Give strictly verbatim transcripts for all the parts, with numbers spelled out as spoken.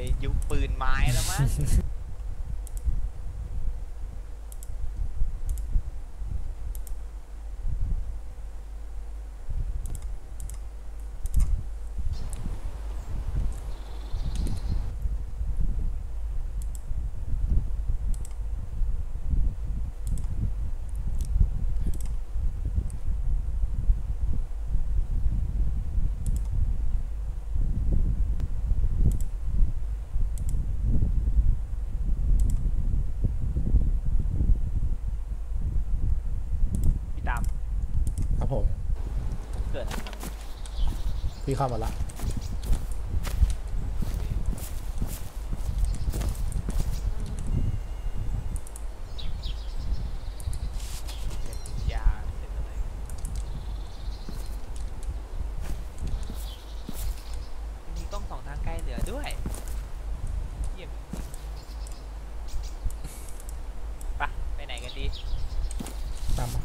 ยุคปืนไม้แล้วมั้งพี่ตามครับผมเกิดอะไรครับพี่เข้ามาละยาเสร็จอะไรมีกล้องสองทางไกลเหลือด้วยเยี่ยมปะไปไหนกันดีตามมา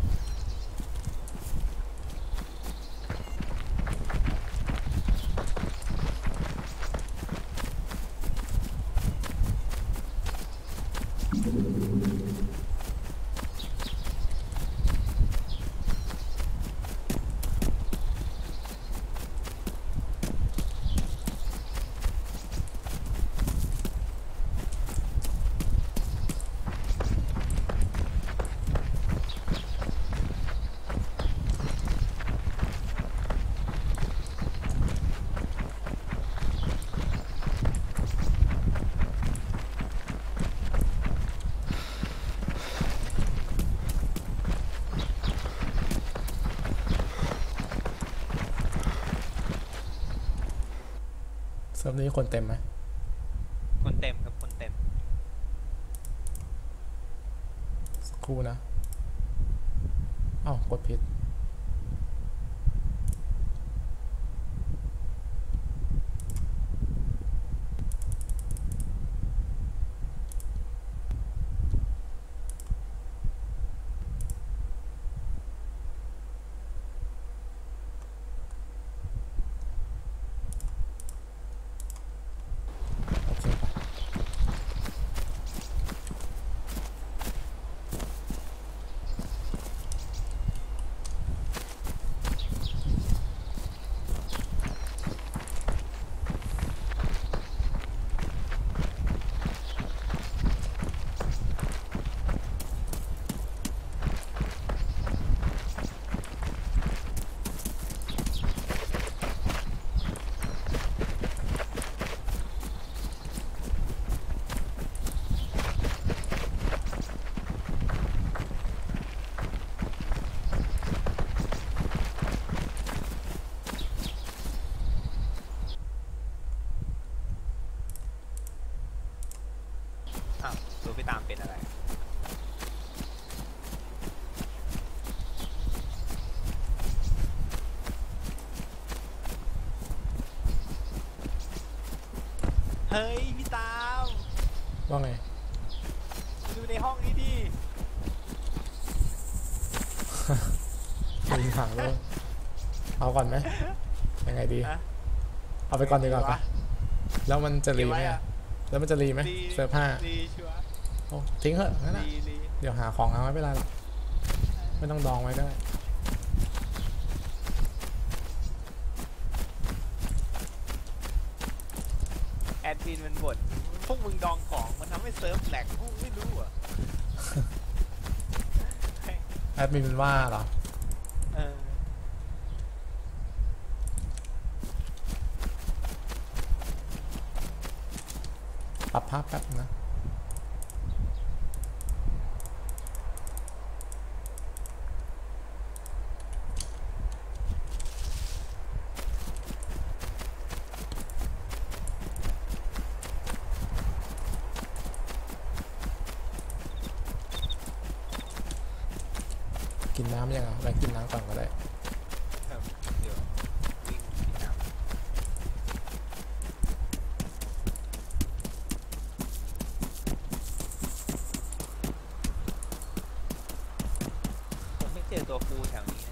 เซิร์ฟนี้คนเต็มไหมคนเต็มครับคนเต็มสักครู่นะอ้าวกดผิดโอเคปะอ้าวดูพี่ตามเป็นอะไรเฮ้ยพี่ตามว่าไงดูในห้องนี้ดิมีถังด้วยเอาก่อนไหมยังไงดีฮะเอาไปก่อนดีกว่าปะแล้วมันจะรีไหมเก็บไว้อะอะแล้วมันจะรีไหมรีเซิร์ฟห้ารีชัวร์โอ้ทิ้งเหอะนั่นแหละรีรีเดี๋ยวหาของเอาไม่เป็นไรหรอกไม่ต้องดองไว้ก็ได้แอดมินมันบ่นพวกมึงดองของมันทำให้เซิร์ฟแหลกพวกไม่รู้อ่ะแอดมินมันว่าเหรอเออปรับภาพแป๊บนะกินน้ำยังอ่ะไปกินน้ำก่อนก็ได้ครับเดี๋ยววิ่งกินน้ำผมไม่เจอตัวฟูแถวนี้นะ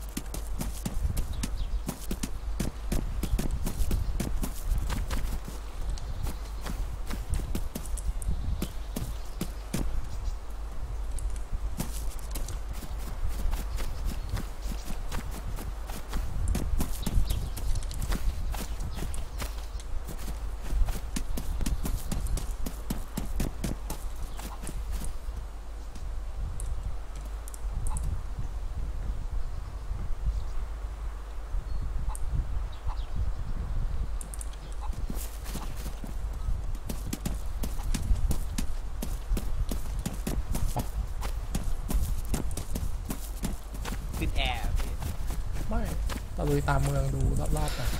ะลุยตามเมืองดูรอบๆกัน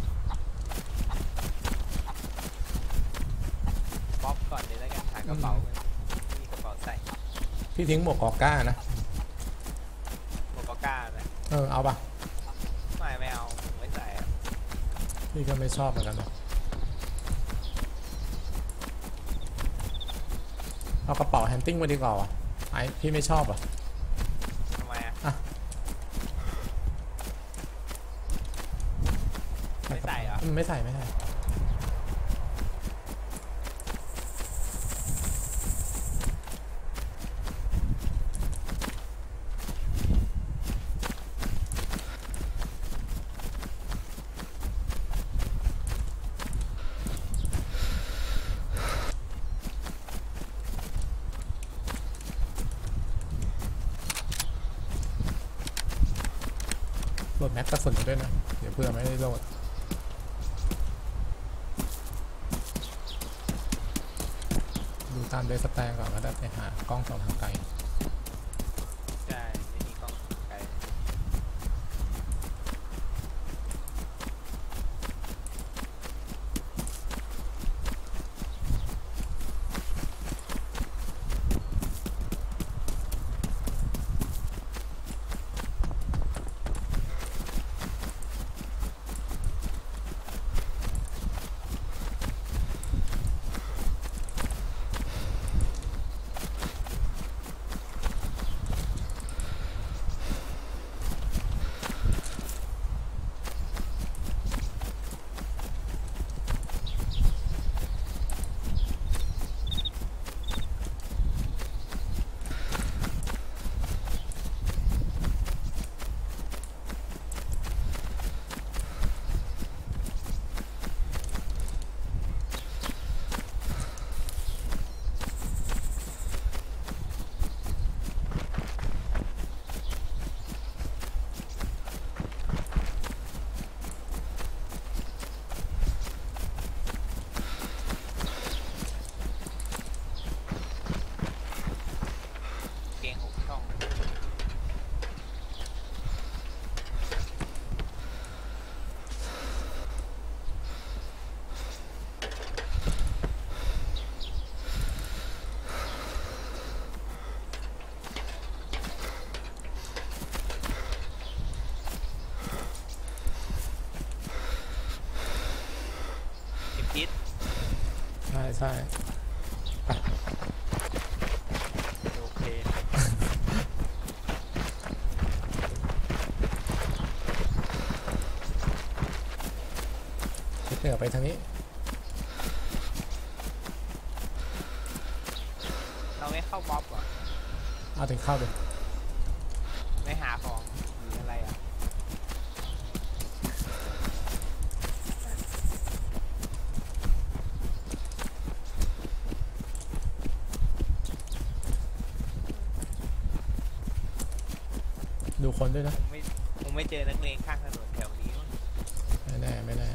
ป๊อปก่อนเลยแล้วกันหากระเป๋ากันมีกระเป๋าใส่พี่ทิ้งหมวกกอก้านะหมวกกอก้าไหมเออเอาปะไม่ไม่เอาผมไม่ใส่อะพี่ก็ไม่ชอบเหมือนกันนะเอากระเป๋าแฮนติ้งมาดีกว่าวะไอพี่ไม่ชอบอ่ะทำไมอะอ่ะไม่ใส่เหรออืมไม่ใส่ไม่ใส่โหลดแม็กกระสุนด้วยนะเดี๋ยวเพื่อไม่ได้โหลดดูตามเดสแตงก่อนก็ได้ไปหากล้องส่องทางไกลใช่ไม่มีกล้องไกล เกงหกช่องเข็มทิศใช่ใช่โอเคทิศเหนือไปทางนี้เราไม่เข้าบ๊อบเหรอเอาถึงเข้าดิไม่หาของหรืออะไรอ่ะดูคนด้วยนะคงไม่คงไม่เจอนักเลงข้างถนนแถวนี้มั้งไม่แน่ไม่แน่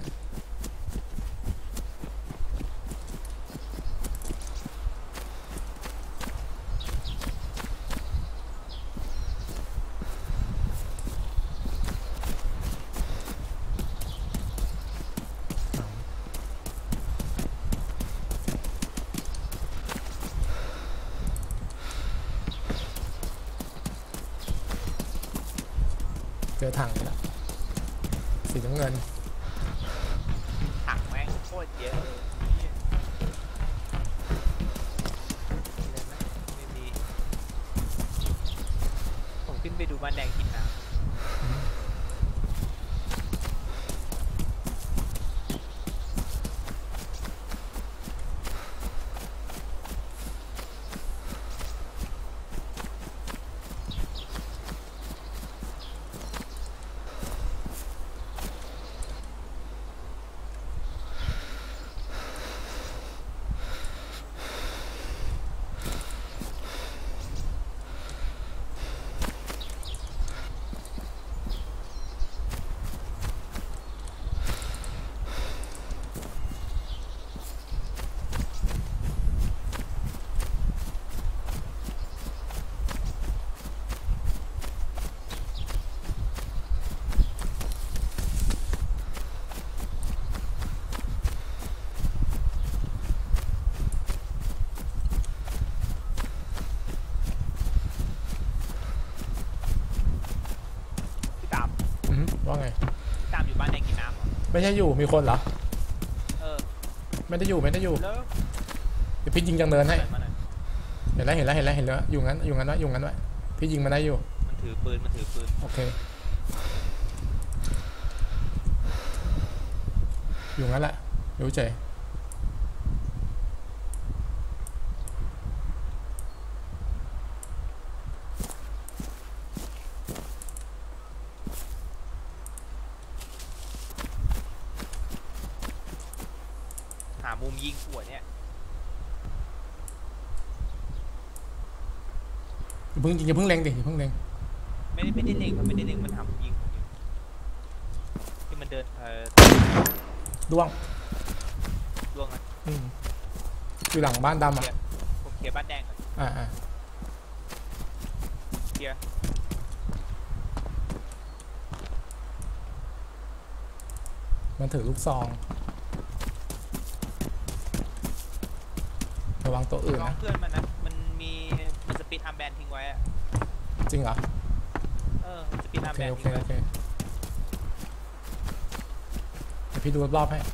เจอถังแล้วสีน้ำเงินถังแม่งโคตรเยอะเลยเหี้ยมีอะไรไหมไม่มีผมขึ้นไปดูบ้านแดงกินน้ว่าไงตามอยู่บ้านแดงกินน้ำเหรอไม่ใช่อยู่มีคนเหรอเออไม่ได้อยู่ไม่ได้อยู่แล้วเดี๋ยวพี่ยิงจังเดินให้มาหน่อยเห็นแล้วเห็นแล้วเห็นแล้วเห็นแล้วอยู่งั้นอยู่งั้นวะอยู่งั้นวะพี่ยิงมาได้อยู่มันถือปืนมันถือปืนโอเคอยู่งั้นแหละรู้ใจหามุมยิงหัวเนี่ยอย่าเพิ่งยิงอย่าเพิ่งเล็งดิอย่าเพิ่งเล็งไม่ได้ไม่ได้เล็งมันไม่ได้เล็งมันหามุมยิงผมอยู่ที่มันเดินเออด้วงด้วงอ่ะอยู่หลังบ้านดำอ่ะผมเคลียร์บ้านแดงก่อนอ่าอ่าเคลียร์มันถือลูกซองระวังตัวอื่นนะเพื่อนมันนะมันมีมันสปีดอาร์มแบนทิ้งไว้อะจริงเหรอเออสปีดอาร์มแบนโอเคทิ้งไว้โอเคเดี๋ยวพี่ดูรอบๆให้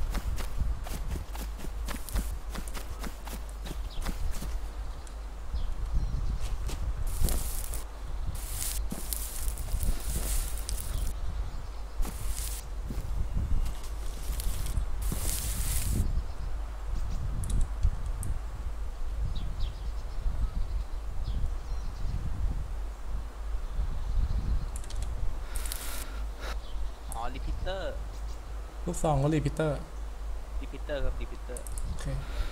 รีพิเตอร์ลูกซองก็รีพิเตอร์รีพิเตอร์ครับรีพิเตอร์โอเค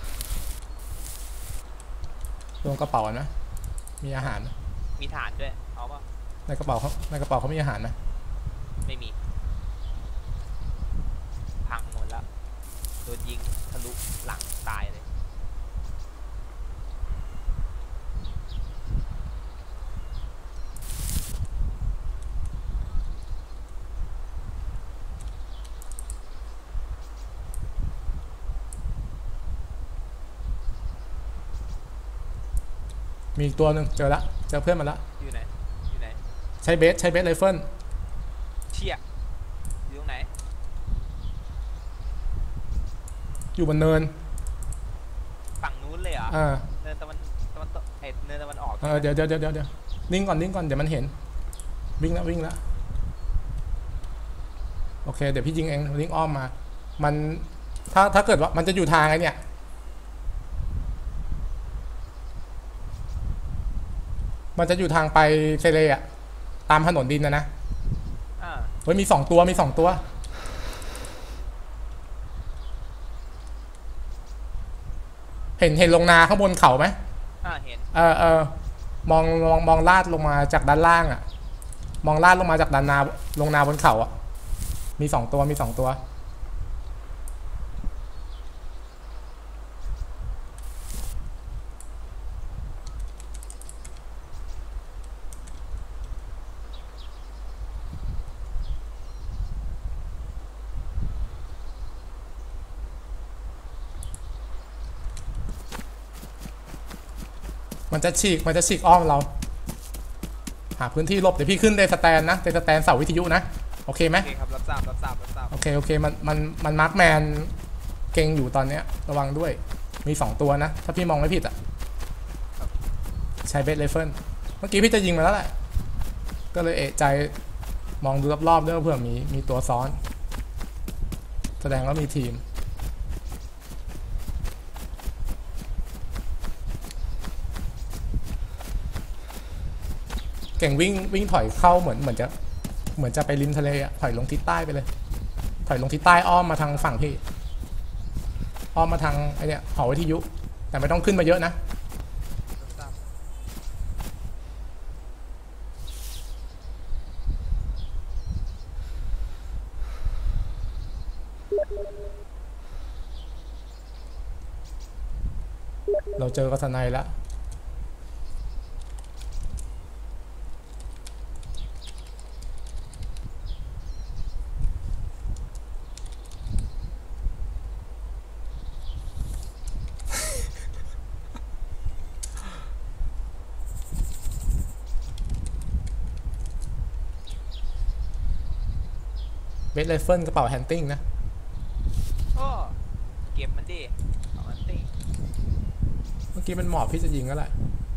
ลงกระเป๋านะมีอาหารมีฐานด้วยเอาป่ะในกระเป๋าเขาในกระเป๋าเขามีอาหารนะไม่มีพังหมดแล้วโดนยิงทะลุหลังตายเลยมีอีกตัวหนึ่งเจอละเจอเพื่อนมาละอยู่ไหนอยู่ไหนใช้เบสใช้เบสไรเฟิลเชี่ยอยู่ตรงไหนอยู่บนเนินฝั่งนู้นเลยเหรออ่าเนินตะวันตะวันตกเอ็ดเนินตะวันออกเออเดี๋ยวเดี๋ยวเดี๋ยวเดี๋ยวนิ่งก่อนนิ่งก่อนเดี๋ยวมันเห็นวิ่งแล้ววิ่งแล้วโอเคเดี๋ยวพี่ยิงเองวิ่งอ้อมมามันถ้าถ้าเกิดว่ามันจะอยู่ทางไอ้เนี่ยมันจะอยู่ทางไปเซเลอะตามถนนดินนะนะเฮ้ยมีสองตัวมีสองตัวเห็นเห็นลงนาข้างบนเขาไหมอ่าเห็นเออเออมองมองมองลาดลงมาจากด้านล่างอะมองลาดลงมาจากด้านนาลงนาบนเขาอะมีสองตัวมีสองตัวมันจะฉีกมันจะฉีกอ้อมเราหาพื้นที่หลบเดี๋ยวพี่ขึ้นเดสแตนนะเดสแตนเสาวิทยุนะโอเคไหมโอเคครับรับทราบรับทราบรับทราบโอเคโอเคมันมันมันมาร์คแมนเก่งอยู่ตอนเนี้ยระวังด้วยมีสองตัวนะถ้าพี่มองไม่ผิดอ่ะใช้เบสไรเฟิลเมื่อกี้พี่จะยิงมาแล้วแหละก็เลยเอะใจมองดูรอบๆด้วยเผื่อมีมีตัวซ้อนแสดงว่ามีทีมเก่งวิ่งวิ่งถอยเข้าเหมือนเหมือนจะเหมือนจะไปริมทะเลอะถอยลงทิศใต้ไปเลยถอยลงทิศใต้อ้อมมาทางฝั่งพี่อ้อมมาทางไอเนี้ยหอวิทยุแต่ไม่ต้องขึ้นมาเยอะนะเราเจอกระสนัยแล้วเบสไรเฟิลกระเป๋าแฮนติ้งนะโอ้เก็บมันดิเอามันติเมื่อกี้มันหมอบพี่จะยิงก็แหละ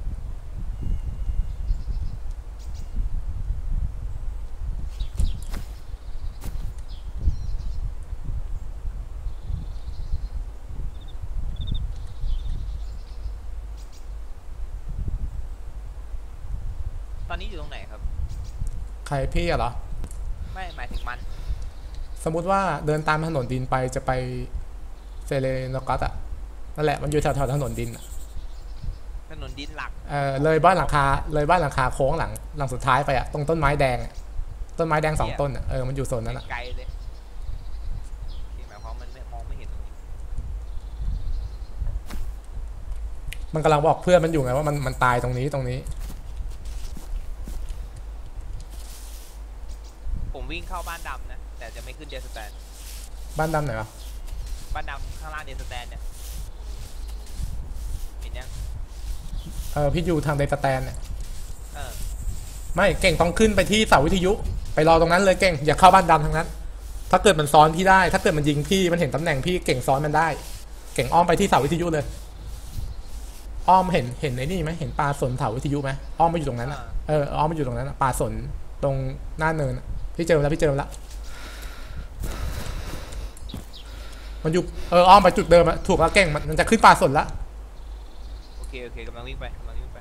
ตอนนี้อยู่ตรงไหนครับใครพี่อะเหรอไม่หมายถึงมันสมมุติว่าเดินตามถนนดินไปจะไปเซเลนกัสอะนั่นแหละมันอยู่แถวๆถนนดินอะถนนดินหลักเออเลยบ้านหลังคาเลยบ้านหลังคาโค้งหลังหลังสุดท้ายไปอะตรงต้นไม้แดงอะต้นไม้แดงสองต้นอะเออมันอยู่โซนนั้นอะไกลเลยที่หมายความมันไม่มองไม่เห็นตรงนี้มันกำลังบอกเพื่อนมันอยู่ไงว่ามันมันตายตรงนี้ตรงนี้ผมวิ่งเข้าบ้านดำนะแต่จะไม่ขึ้นเดสแตนบ้านดำไหนวะบ้านดำข้างล่างเดสแตนเนี่ยเห็นยังเออพี่อยู่ทางเดสแตนเนี่ยเออไม่เก่งต้องขึ้นไปที่เสาวิทยุไปรอตรงนั้นเลยเก่งอย่าเข้าบ้านดำทั้งนั้น ถ้าเกิดมันซ้อนพี่ได้ถ้าเกิดมันยิงพี่มันเห็นตำแหน่งพี่เก่งซ้อนมันได้ เก่งอ้อมไปที่เสาวิทยุเลยอ้อมเห็นเห็นไอ้นี่ไหมเห็นปลาสนเสาวิทยุไหมอ้อมมาอยู่ตรงนั้นอ่ะเอออ้อมมาอยู่ตรงนั้นปลาสนตรงหน้าเนินพี่เจอแล้วพี่เจอแล้วมันอยู่เอออ้อมไปจุดเดิมอะถูกแล้วเก่งมันจะขึ้นปลาสนละโอเคโอเคกำลังวิ่งไปกำลังวิ่งไป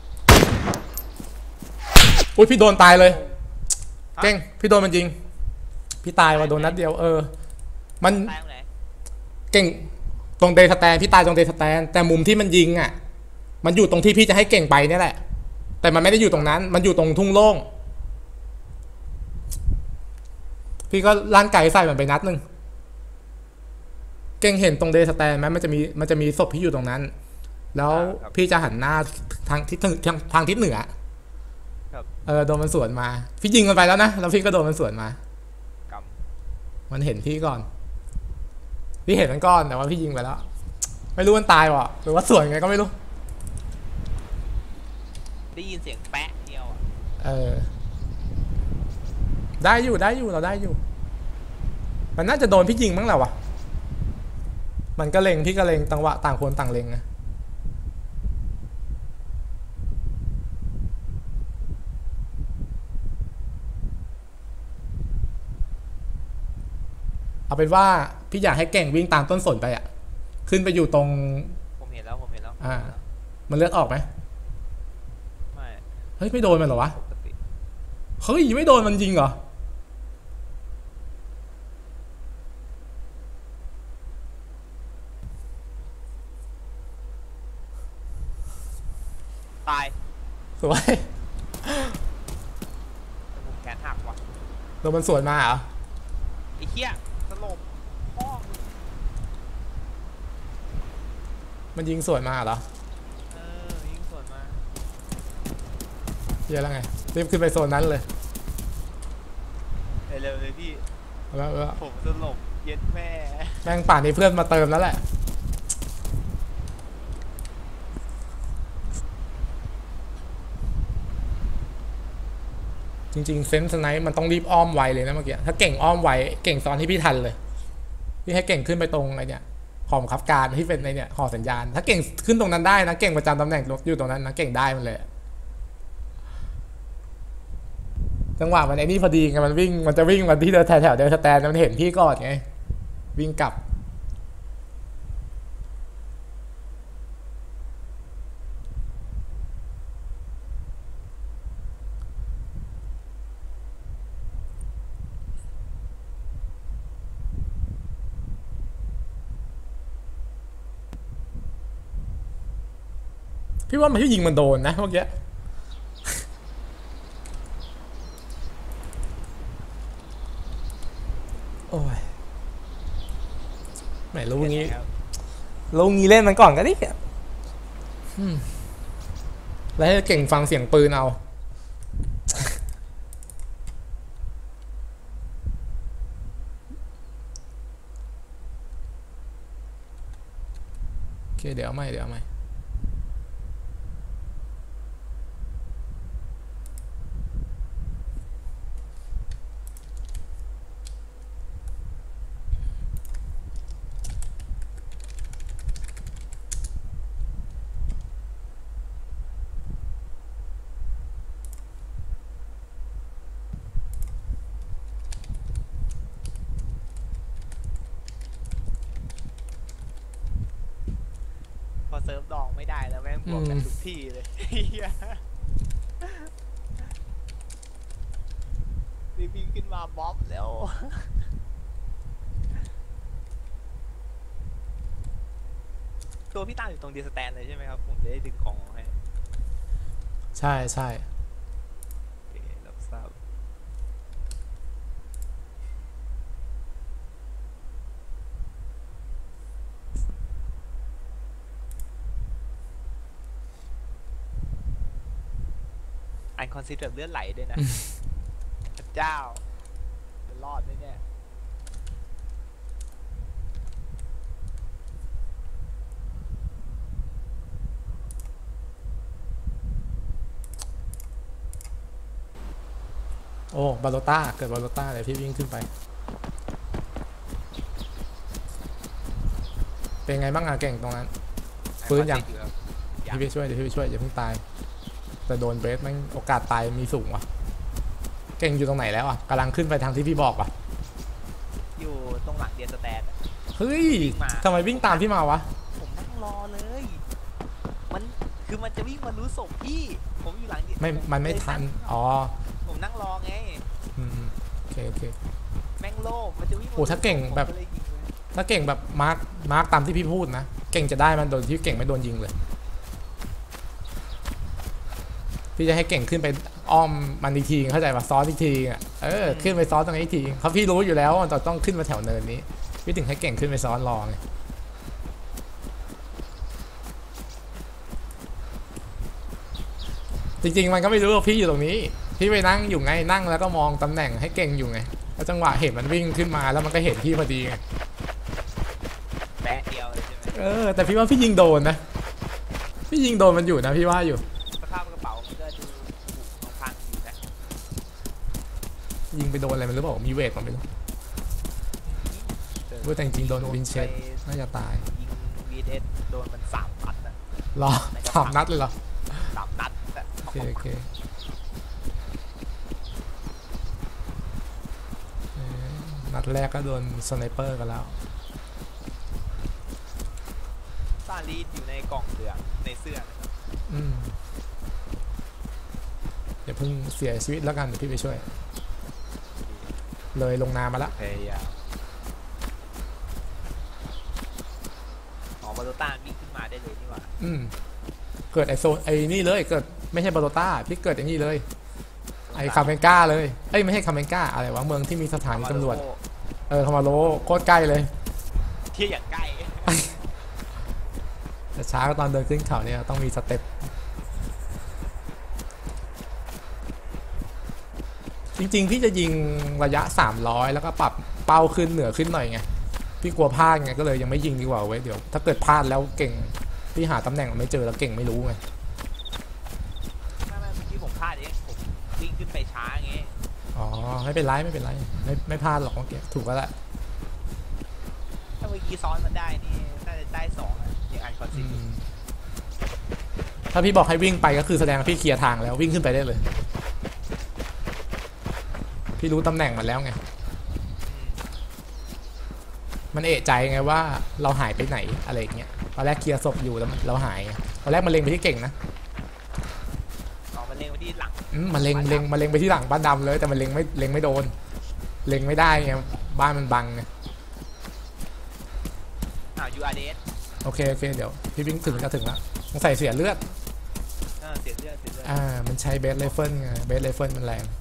อุ้ยพี่โดนตายเลยเก่งพี่โดนมันยิงพี่ตายว่ะโดนนัดเดียวเออมันตายตรงไหนเก่งตรงเดสแตนพี่ตายตรงเดสแตนแต่มุมที่มันยิงอ่ะมันอยู่ตรงที่พี่จะให้เก่งไปนี่แหละแต่มันไม่ได้อยู่ตรงนั้นมันอยู่ตรงทุ่งโล่งพี่ก็ลั่นไก่ใส่มันไปนัดหนึ่งเก่งเห็นตรงเดสแตนไหมมันจะมีมันจะมีศพพี่อยู่ตรงนั้นแล้วพี่จะหันหน้าทางทิศทางทางทิศเหนือเออโดนมันสวนมาพี่ยิงมันไปแล้วนะแล้วพี่ก็โดนมันสวนมากำมันเห็นพี่ก่อนพี่เห็นมันก่อนแต่ว่าพี่ยิงไปแล้วไม่รู้มันตายวะหรือว่าสวนไงก็ไม่รู้ได้ยินเสียงแปะเดียวอ่ะเออได้อยู่ได้อยู่เราได้อยู่มันน่าจะโดนพี่ยิงมั้งแหละวะมันก็เล็งพี่ก็เล็งจังหวะต่างคนต่างเล็งนะเอาเป็นว่าพี่อยากให้เก่งวิ่งตามต้นสนไปอ่ะขึ้นไปอยู่ตรงผมเห็นแล้วผมเห็นแล้วอ่ามันเลือดออกไหมไม่เฮ้ยไม่โดนมันเหรอวะปกติเฮ้ยไม่โดนมันจริงเหรอตายสวยผมแขนหักว่ะโดนมันสวนมาเหรอไอ้เหี้ยสลบพ่อมันยิงสวนมาเหรอเออยิงสวนมาเยอะแล้วไงรีบขึ้นไปโซนนั้นเลยเร็วเลยพี่แล้วผมสลบเย็นแม่แม่งป่านนี้เพื่อนมาเติมแล้วแหละจริงๆเซนส์ไนท์มันต้องรีบอ้อมไวเลยนะเมื่อกี้ถ้าเก่งอ้อมไวเก่งซ้อนที่พี่ทันเลยพี่ให้เก่งขึ้นไปตรงไอ้เนี่ยหอมขับการที่เป็นไอ้เนี่ยหอสัญญาณถ้าเก่งขึ้นตรงนั้นได้นะเก่งประจำตำแหน่งอยู่ตรงนั้นนะเก่งได้มันเลยจังหวะมันไอ้นี่พอดีไงมันวิ่งมันจะวิ่งมาที่เดินแถวๆเดินสแตนมันเห็นพี่ก่อนไงวิ่งกลับพี่ว่ามันที่ยิงมันโดนนะเมื่อกี้โอ้ยไม่รู้งี้รู้งี้เล่นมันก่อนก็ดิแล้วให้เก่งฟังเสียงปืนเอาโอเคเดี๋ยวไม่เดี๋ยวไม่ซิร์ฟดองไม่ได้แล้วแม่งบวกกันทุกที่เลยรีบิงขึ้นมาบ๊อบแล้วตัวพี่ตามอยู่ตรงดีสแตนเลยใช่ไหมครับผมจะได้ดึงของให้ใช่ใช่รับทราบอันคอนซิเดอร์เลือดไหลด้วยนะพระเจ้าจะรอดไหมเนี่ยโอ้บาโลต้าเกิดบาโลต้าเลยพี่วิ่งขึ้นไปเป็นไงบ้างอะเก่งตรงนั้นฟื้นยังพี่ไปช่วยเดี๋ยวพี่ไปช่วยอย่าเพิ่งตายแต่โดนเบสมันโอกาสตายมีสูงว่ะเก่งอยู่ตรงไหนแล้วอ่ะกำลังขึ้นไปทางที่พี่บอกว่ะอยู่ตรงหลังเดียสแตนเฮ้ยทำไมวิ่งตามพี่มาวะผมนั่งรอเลยมันคือมันจะวิ่งมารู้ศพพี่ผมอยู่หลังไม่มันไม่ทันอ๋อผมนั่งรอไงอืมโอเคโอเคแม่งโลภมันจะวิ่งโอ้ถ้าเก่งแบบถ้าเก่งแบบมาร์กมาร์กตามที่พี่พูดนะเก่งจะได้มันโดนที่เก่งไม่โดนยิงเลยพี่จะให้เก่งขึ้นไปอ้อมมันอีกทีเข้าใจป่ะซ้อนอีกทีอ่ะเออขึ้นไปซ้อนตรงนี้อีกทีเพราะพี่รู้อยู่แล้วว่าต้องขึ้นมาแถวเนินนี้พี่ถึงให้เก่งขึ้นไปซ้อนรอไงจริงๆมันก็ไม่รู้ว่าพี่อยู่ตรงนี้พี่ไปนั่งอยู่ไงนั่งแล้วก็มองตำแหน่งให้เก่งอยู่ไงแล้วจังหวะเห็นมันวิ่งขึ้นมาแล้วมันก็เห็นพี่พอดีไงแปะเดียวเลยใช่ไหมเออแต่พี่ว่าพี่ยิงโดนนะพี่ยิงโดนมันอยู่นะพี่ว่าอยู่สภาพกระเป๋ามันก็ดูพังอยู่นะยิงไปโดนอะไรมันหรือเปล่ามีเวทมันไม่รู้ว่าแต่จริงโดนวินเชสน่าจะตายยิงวีเอสโดนมันสามนัดอะหรอสามนัดเลยเหรอสามนัดแต่โอเคโอเคนัดแรกก็โดนสไนเปอร์กันแล้วซาลีดอยู่ในกล่องเหลืองในเสื้ออืมเดี๋ยวเพิ่งเสียชีวิตแล้วกันเดี๋ยวพี่ไปช่วยเลยลงน้ำมาละพยายามอ๋อบาโลต้าวิ่งขึ้นมาได้เลยนี่หว่าอืมเกิดไอโซไอนี่เลยเกิดไม่ใช่บาโลต้าพี่เกิดอย่างนี้เลยไอคาเมนก้าเลยเอ้ยไม่ใช่คาเมนก้าอะไรวะเมืองที่มีสถานีตำรวจเออคามาโลโคตรใกล้เลยเที่ยอย่างใกล้แต่ช้าก็ตอนเดินขึ้นเขาเนี่ยต้องมีสเต็ปจริงๆพี่จะยิงระยะสามร้อยแล้วก็ปรับเป้าขึ้นเหนือขึ้นหน่อยไงพี่กลัวพลาดไงก็เลยยังไม่ยิงดีกว่าไว้เดี๋ยวถ้าเกิดพลาดแล้วเก่งพี่หาตำแหน่งไม่เจอแล้วเก่งไม่รู้ไงไม่ไม่เมื่อกี้ผมพลาดเองผมวิ่งขึ้นไปช้าไงอ๋อไม่เป็นไรไม่เป็นไรไม่ไม่พลาดหรอกเมื่อกี้ถูกแล้วแหละถ้าเมื่อกี้ซ้อนมันได้นี่น่าจะได้สองอ่ะอย่างอันคอนซิถ้าพี่บอกให้วิ่งไปก็คือแสดงว่าพี่เคลียร์ทางแล้ววิ่งขึ้นไปได้เลยพี่รู้ตำแหน่งมันแล้วไงมันเอะใจไงว่าเราหายไปไหนอะไรอย่างเงี้ยตอนแรกเคลียร์ศพอยู่แล้วเราหายตอนแรกมันเล็งไปที่เก่งนะอ๋อมันเล็งไปที่หลังอืมมันเล็งเล็งมันเล็งไปที่หลังบ้านดำเลยแต่มันเล็งไม่เล็งไม่โดนเล็งไม่ได้ไงบ้านมันบังไงอ่า ยู อาร์ ดี เอสโอเคโอเคเดี๋ยวพี่วิ่งถึงจะถึงแล้วมันใส่เสียเลือดอ่าเสียเลือดเสียเลือดอ่ามันใช้เบสไรเฟิลไงเบสไรเฟิลมันแรง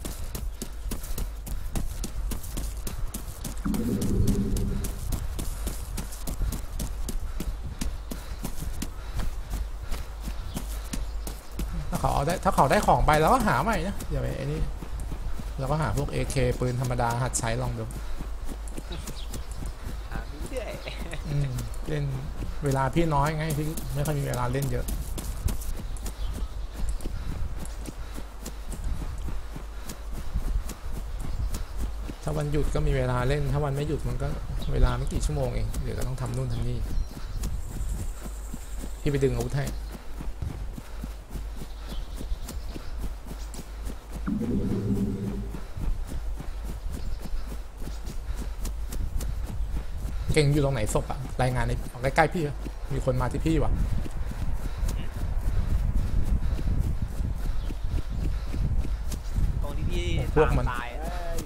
ถ้าเขาได้ถ้าเขาได้ของไปแล้วก็หาใหม่นะอย่าไปไอ้นี่เราก็หาพวก เอ เค ปืนธรรมดาหัดใช้ลองดูหาเรื่อยเล่นเวลาพี่น้อยไงพี่ไม่ค่อยมีเวลาเล่นเยอะถ้าวันหยุดก็มีเวลาเล่นถ้าวันไม่หยุดมันก็เวลาไม่กี่ชั่วโมงเองเดี๋ยวก็ต้องทำนู่นทำนี่พี่ไปดึงอาวุธให้เก่งอยู่ตรงไหนศพอะรายงานในใกล้ๆพี่มีคนมาที่พี่วะพี่พวกมันตายเอ้ย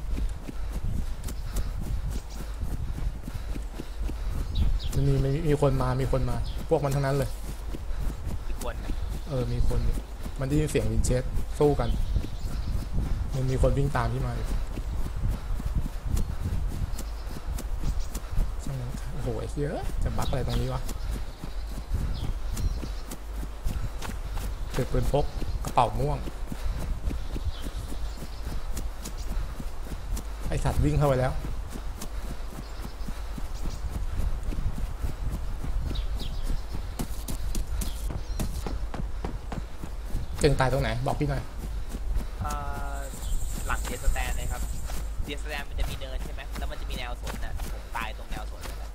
มันมีมีมีคนมามีคนมาพวกมันทั้งนั้นเลยอีกคนน่ะเออมีคนอยู่มันได้ยินเสียงวินเชสสู้กันมันมีคนวิ่งตามที่มาอยู่ช่างมันค่ะโอ้โหไอ้เหี้ยอะจะบักอะไรตรงนี้วะถือปืนพกกระเป๋าม่วงไอสัตว์วิ่งเข้าไปแล้วเก่งตายตรงไหนบอกพี่หน่อยเอ่อหลังเดียสแตนเลยครับเดียสแตนมันจะมีเนินใช่ไหมแล้วมันจะมีแนวสนน่ะผมตายตรงแนวสนเลยครับ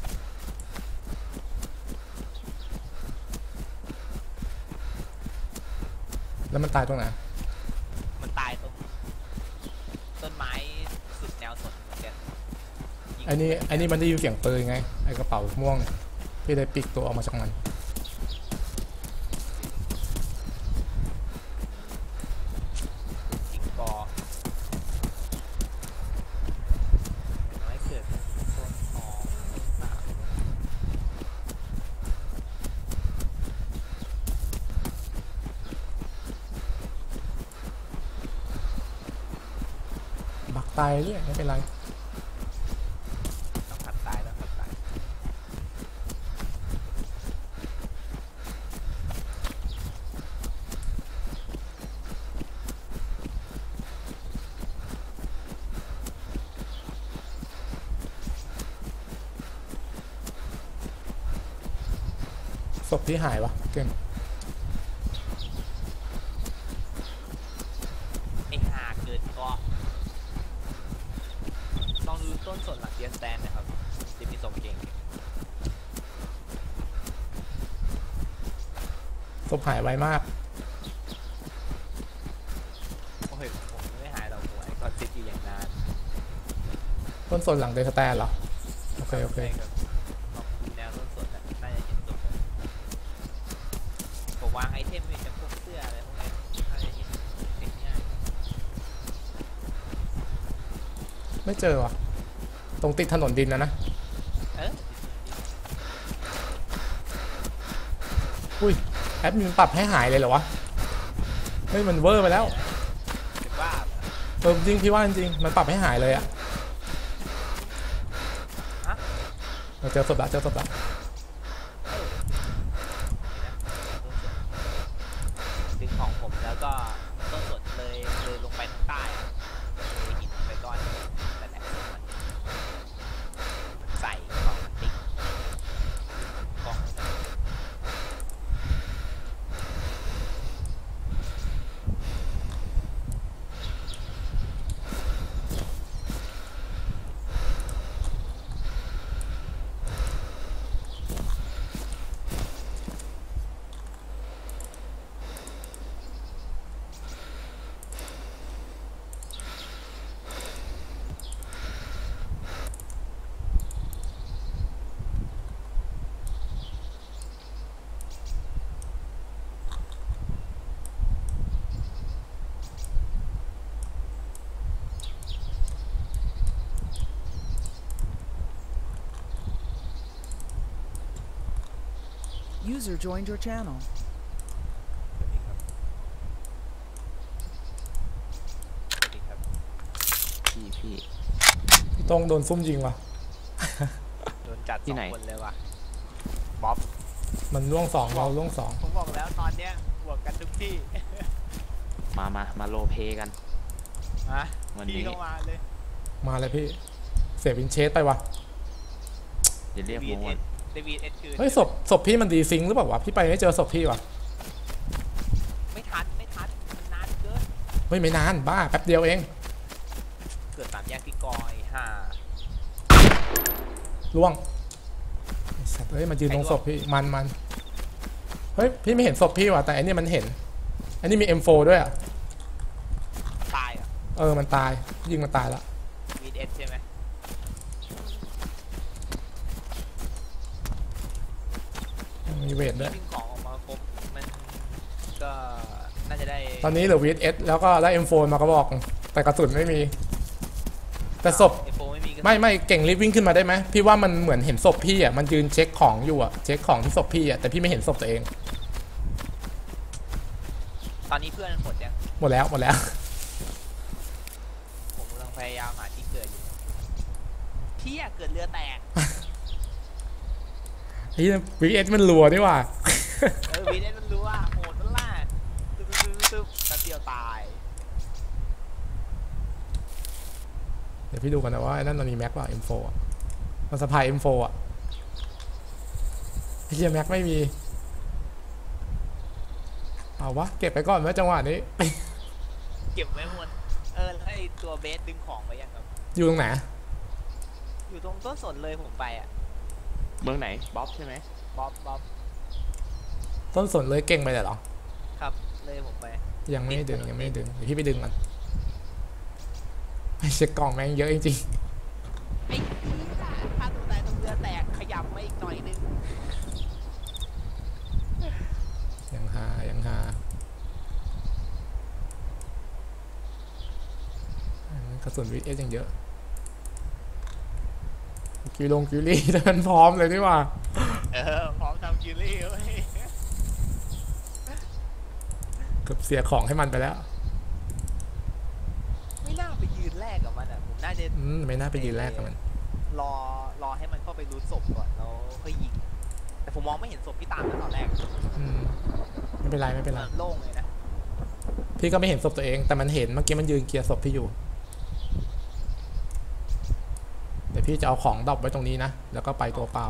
แล้วมันตายตรงไหนมันตายตรงต้นไม้สุดแนวสนเหมือนกันยิงไอ้นี่ไอ้นี่มันได้ยินเสียงปืนไงไอ้กระเป๋าม่วงเนี่ยพี่เลยปิกตัวออกมาจากมันยิงกอน้อยเกิดต้นสองต้นสามบักตายเรื่อยไม่เป็นไรต้องขัดตายแล้วขัดตายศพที่หายวะเก่งไอ้ห่าเกิดเกาะลองดูต้นสนหลังเดียสแตนนะครับจะมีศพเก่งศพหายไวมากโอ้ยผมไม่หายหรอกผมไอ้ก่อนติดอยู่อย่างนานต้นสนหลังเดสแตนเหรอโอเคโอเคใช่ครับลองดูแนวต้นสนน่ะน่าจะเห็นศพเลยผมวางไอเทมอยู่จะพวกเสื้ออะไรพวกนี้น่าจะเห็นเห็นง่ายไม่เจอวะตรงติดถนนดินนะนะเอออุ้ยแอดมินปรับให้หายเลยเหรอวะเฮ้ยมันเวอร์ไปแล้วถึงว่าเออจริงพี่ว่าจริงมันปรับให้หายเลยอะฮะเราเจอศพละเจอศพละดึงของผมแล้วก็ต้นสนเลยเลยลงไปทางใต้เลยหินไปก้อนแต่แหละมันใส่ของมันติ๊กกล่องนั้น User joined your channel. สวัสดีครับสวัสดีครับพี่พี่พี่ต้องโดนซุ่มยิงว่ะโดนจัดสที่องไหนคนเลยว่ะบ๊อบมันล่วงสองเราล่วงสองผมบอกแล้วตอนเนี้ยบวกกันทุกที่มามามาโลเพกันฮะวันนี้พี่ก็มาเลยมาเลยพี่เสียวินเชสไปวะอย่าเรียกวีวงเอวันสเดวีเอสคือเฮ้ยศพศพพี่มันดีซิงค์หรือเปล่าวะพี่ไปไม่เจอศพพี่วะไม่ทันไม่ทันมันนานเกินเฮ้ยไม่นานบ้าแป๊บเดียวเองเกิดสามแยกพี่กอยห่าล่วงไอ้สัตว์เฮ้ยมันยืนตรงศพพี่มันมันเฮ้ยพี่ไม่เห็นศพพี่ว่ะแต่อันนี้มันเห็น อันนี้มี เอ็ม โฟร์ ด้วยอ่ะตายอ่ะเออมันตายยิงมันตายละวีเอสใช่ไหมมีเวทด้วยวิ่งของออกมาครบมันก็น่าจะได้ตอนนี้เหลือ วี เอส แล้วก็ได้ เอ็ม โฟร์ มากระบอกแต่กระสุนไม่มี แต่ศพเอฟโฟไม่มีกระสุนไม่ไม่เก่งรีบวิ่งขึ้นมาได้ไหมพี่ว่ามันเหมือนเห็นศพพี่อ่ะมันยืนเช็คของอยู่อ่ะเช็คของที่ศพพี่อ่ะแต่พี่ไม่เห็นศพตัวเองตอนนี้เพื่อนหมดยังหมดแล้วหมดแล้วผมกำลังพยายามหาที่เกิดอยู่เที่ยเกิดเรือแตกไอ้วีเอสมันรัวนี่หว่าเออวีเดนมันรู้ว่าโหดมันล่าตึ๊บตึ๊บตึ๊บแป๊บเดียวตายเดี๋ยวพี่ดูกันนะว่าไอ้นั่นมันมีแม็กเปล่า เอ็ม โฟร์ อ่ะมันสะพาย เอ็ม โฟร์ อ่ะไอ้เหี้ยแม็กไม่มีเอาวะเก็บไปก่อนไหมจังหวะนี้เก็บไว้หมดเออแล้วไอ้ตัวเบสดึงของไปยังครับอยู่ตรงไหนอยู่ตรงต้นสนเลยผมไปอ่ะเมืองไหนบ๊อบใช่ไหมบ๊อบบ๊อบต้นสนเลยเก่งไปเลยเหรอครับเลยผมไปยังไม่ได้ดึงยังไม่ได้ดึงเดี๋ยวพี่ไปดึงมันไอ้เช็คกล่องแม่งเยอะจริงไอ้พี่ถ้าตัวตายตรงเรือแตกขยับมาอีกหน่อยนึงๆยังหายังหากระสุนวีเอสยังเยอะกิวลงกิวลี่เดินพร้อมเลยนี่หว่าเออพร้อมทำกิลลี่เว้ยเกือบเสียของให้มันไปแล้วไม่น่าไปยืนแรกกับมันอ่ะผมน่าจะอืมไม่น่าไปยืนแรกกับมันรอรอให้มันเข้าไปรูดศพก่อนแล้วค่อยยิงแต่ผมมองไม่เห็นศพพี่ตามนะตอนแรกอืมไม่เป็นไรไม่เป็นไรมันโล่งเลยนะพี่ก็ไม่เห็นศพตัวเองแต่มันเห็นเมื่อกี้มันยืนเคลียร์ศพพี่อยู่เดี๋ยวพี่จะเอาของดรอปไว้ตรงนี้นะแล้วก็ไปตัวเปล่า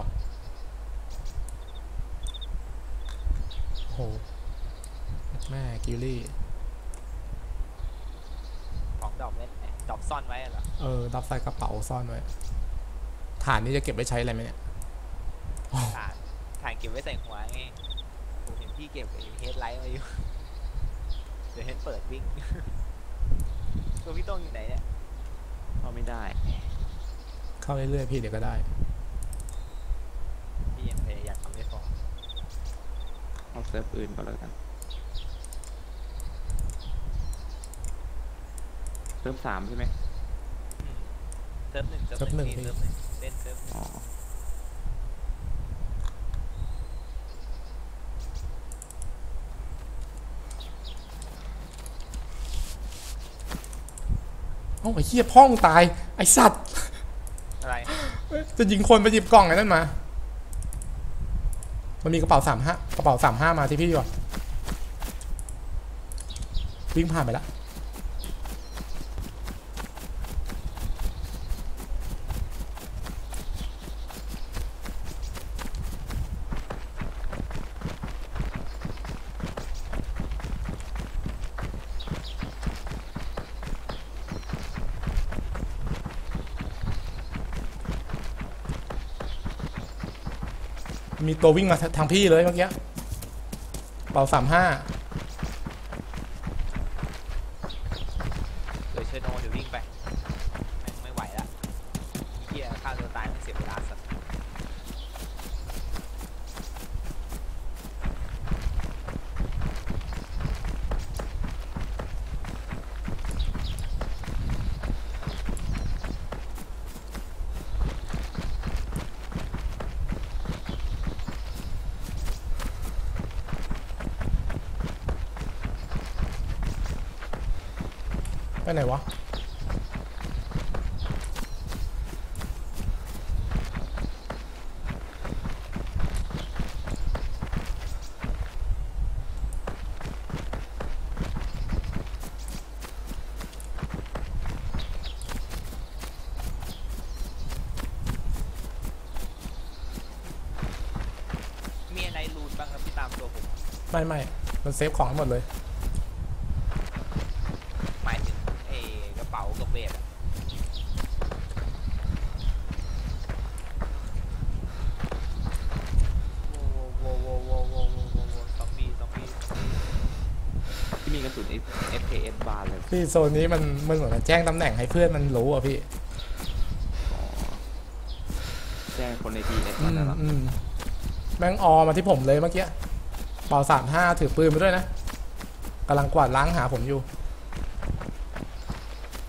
โอ้โหแม่กิลลี่ของดอกเล่นไหนดอกซ่อนไว้เหรอเออดับใส่กระเป๋าซ่อนไว้ฐานนี้จะเก็บไว้ใช้อะไรไหมเนี่ยถ่านถ่านเก็บไว้ใส่หัวไงผมเห็นพี่เก็บไอ้เฮดไลท์มาอยู่ เดี๋ยวเห็นเปิดวิ่ง ตัวพี่โต้งอยู่ไหนเนี่ยเข้าไม่ได้เข้าเรื่อยๆพี่เดี๋ยวก็ได้พี่ยังพยายามทำไม่พอเอาเซิร์ฟอื่นก็แล้วกันเซิร์ฟสามใช่ไหมอืมเซิร์ฟหนึ่งเซิร์ฟเซิร์ฟหหนึ่นึ่งงเซิร์ฟหนึ่งเล่นเซิร์ฟหนึ่งอ๋อเอ้าไอ้เหี้ยพ่องตายไอ้สัตว์อะไรจะยิงคนไปหยิบกล่องไอ้นั่นมา มันมีกระเป๋าสามห้ากระเป๋าสามห้ามาที่พี่ว่ะวิ่งผ่านไปแล้วมีตัววิ่งมาทางพี่เลยเมื่อกี้เป๋าสามห้าเดี๋ยวเชอร์โนเดี๋ยววิ่งไปแม่งไม่ไหวละเฮียฆ่าตัวตายมันเสียเวลาสัตว์ไปไหนวะมีอะไรรูนบ้างครับที่ตามตัวผมไม่ไม่มันเซฟของให้หมดเลยหมายถึงเอ้กระเป๋ากับเวทอะโว้โว้โว้โว้โว้โว้โว้โว้ซอมบี้ซอมบี้ที่มีกระสุน เอฟ เค เอส บาร์เลยพี่โซนนี้มันมันเหมือนมันแจ้งตำแหน่งให้เพื่อนมันรู้อ่ะพี่อ๋อแจ้งคนในทีเอสอืมันมนะหรออืมแม่งออมาที่ผมเลยเมื่อกี้เป่าสามห้าถือปืนมาด้วยนะกำลังกวาดล้างหาผมอยู่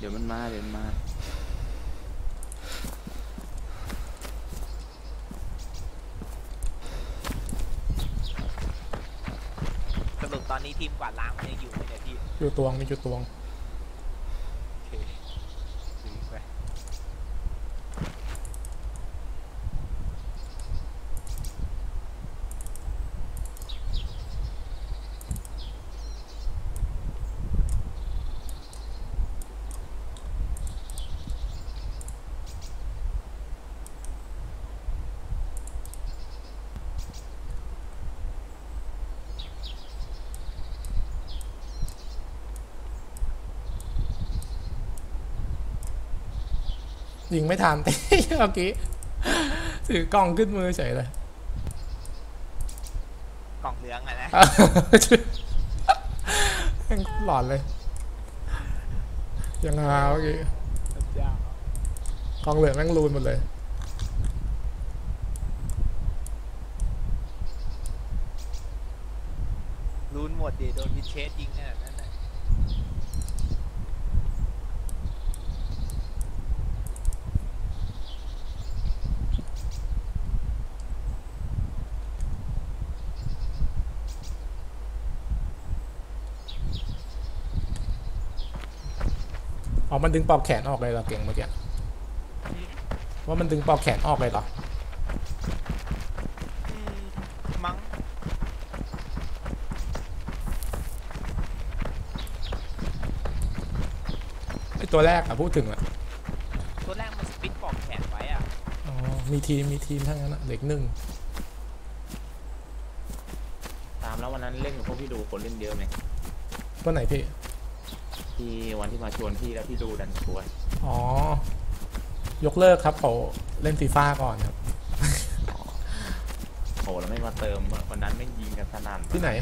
ดี๋ยวมันมาเดี๋ยวมันมาสรุปตอนนี้ทีมกวาดล้างมันยังอยู่ไหมเนี่ยพี่อยู่ตวงมีอยู่ตวงโอเคดูไปยิงไม่ทัน เมื่อกี้ถือกล้องขึ้นมือเฉยเลยกล่องเหลืองอะนะแม่งหลอนเลย ยังไงเมื่อกี้พระเจ้ากล้องเหลืองแม่งรูนหมดเลยรูนหมดดิโดนวินเชสยิงเนี่ยนั่นน่ะอ๋อมันดึงปลอกแขนออกเลยเหรอเก่งเมื่อกี้ว่ามันดึงปลอกแขนออกเลยเหรออืมมั้งไอตัวแรกอะพูดถึงอะตัวแรกมันสปิดปลอกแขนไว้อ่ะอ๋อมีทีมมีทีมทั้งนั้นอะเหล็กหนึ่งตามแล้ววันนั้นเล่นกับพวกพี่ดูคนเล่นเยอะไหมตัวไหนพี่ที่วันที่มาชวนพี่แล้วพี่ดูดันชวนอ๋อ ยกเลิกครับเขาเล่นฟีฟ่าก่อนครับโหแล้วไม่มาเติมวันนั้นไม่ยิงกันสนั่นที่ไหน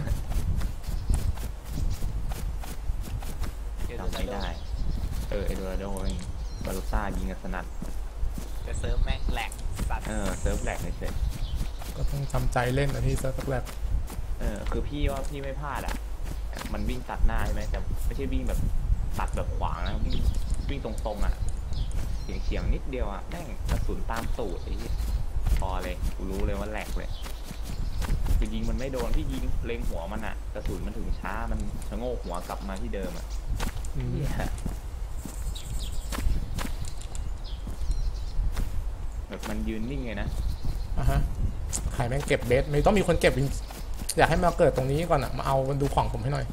เดี๋ยวจำไม่ได้ เออเอโดราโดเองบาลูซ่ายิงกันสนั่นจะเซิร์ฟแม่งแหลกสัตว์เออเซิร์ฟแหลกเฉยก็ต้องจำใจเล่นนะพี่เซิร์ฟแรกๆเออคือพี่ว่าพี่ไม่พลาดอ่ะมันวิ่งตัดหน้าใช่ไหมแต่ไม่ใช่วิ่งแบบตัดแบบขวางนะวิ่งวิ่งตรงๆอ่ะเฉียงเฉียงๆนิดเดียวอ่ะแม่งกระสุนตามตูดไอ้ที่พอเลยกูรู้เลยว่าแหลกเลยคือยิงมันไม่โดนพี่ยิงเล็งหัวมันอ่ะกระสุนมันถึงช้ามันชะโงกหัวกลับมาที่เดิมอ่ะอืมเนี่ยแบบมันยืนนิ่งเลยนะอ่ะฮะใครแม่งเก็บเบสไม่ต้องมีคนเก็บจริงอยากให้มาเกิดตรงนี้ก่อนอะมาเอาดูของผมให้หน่อย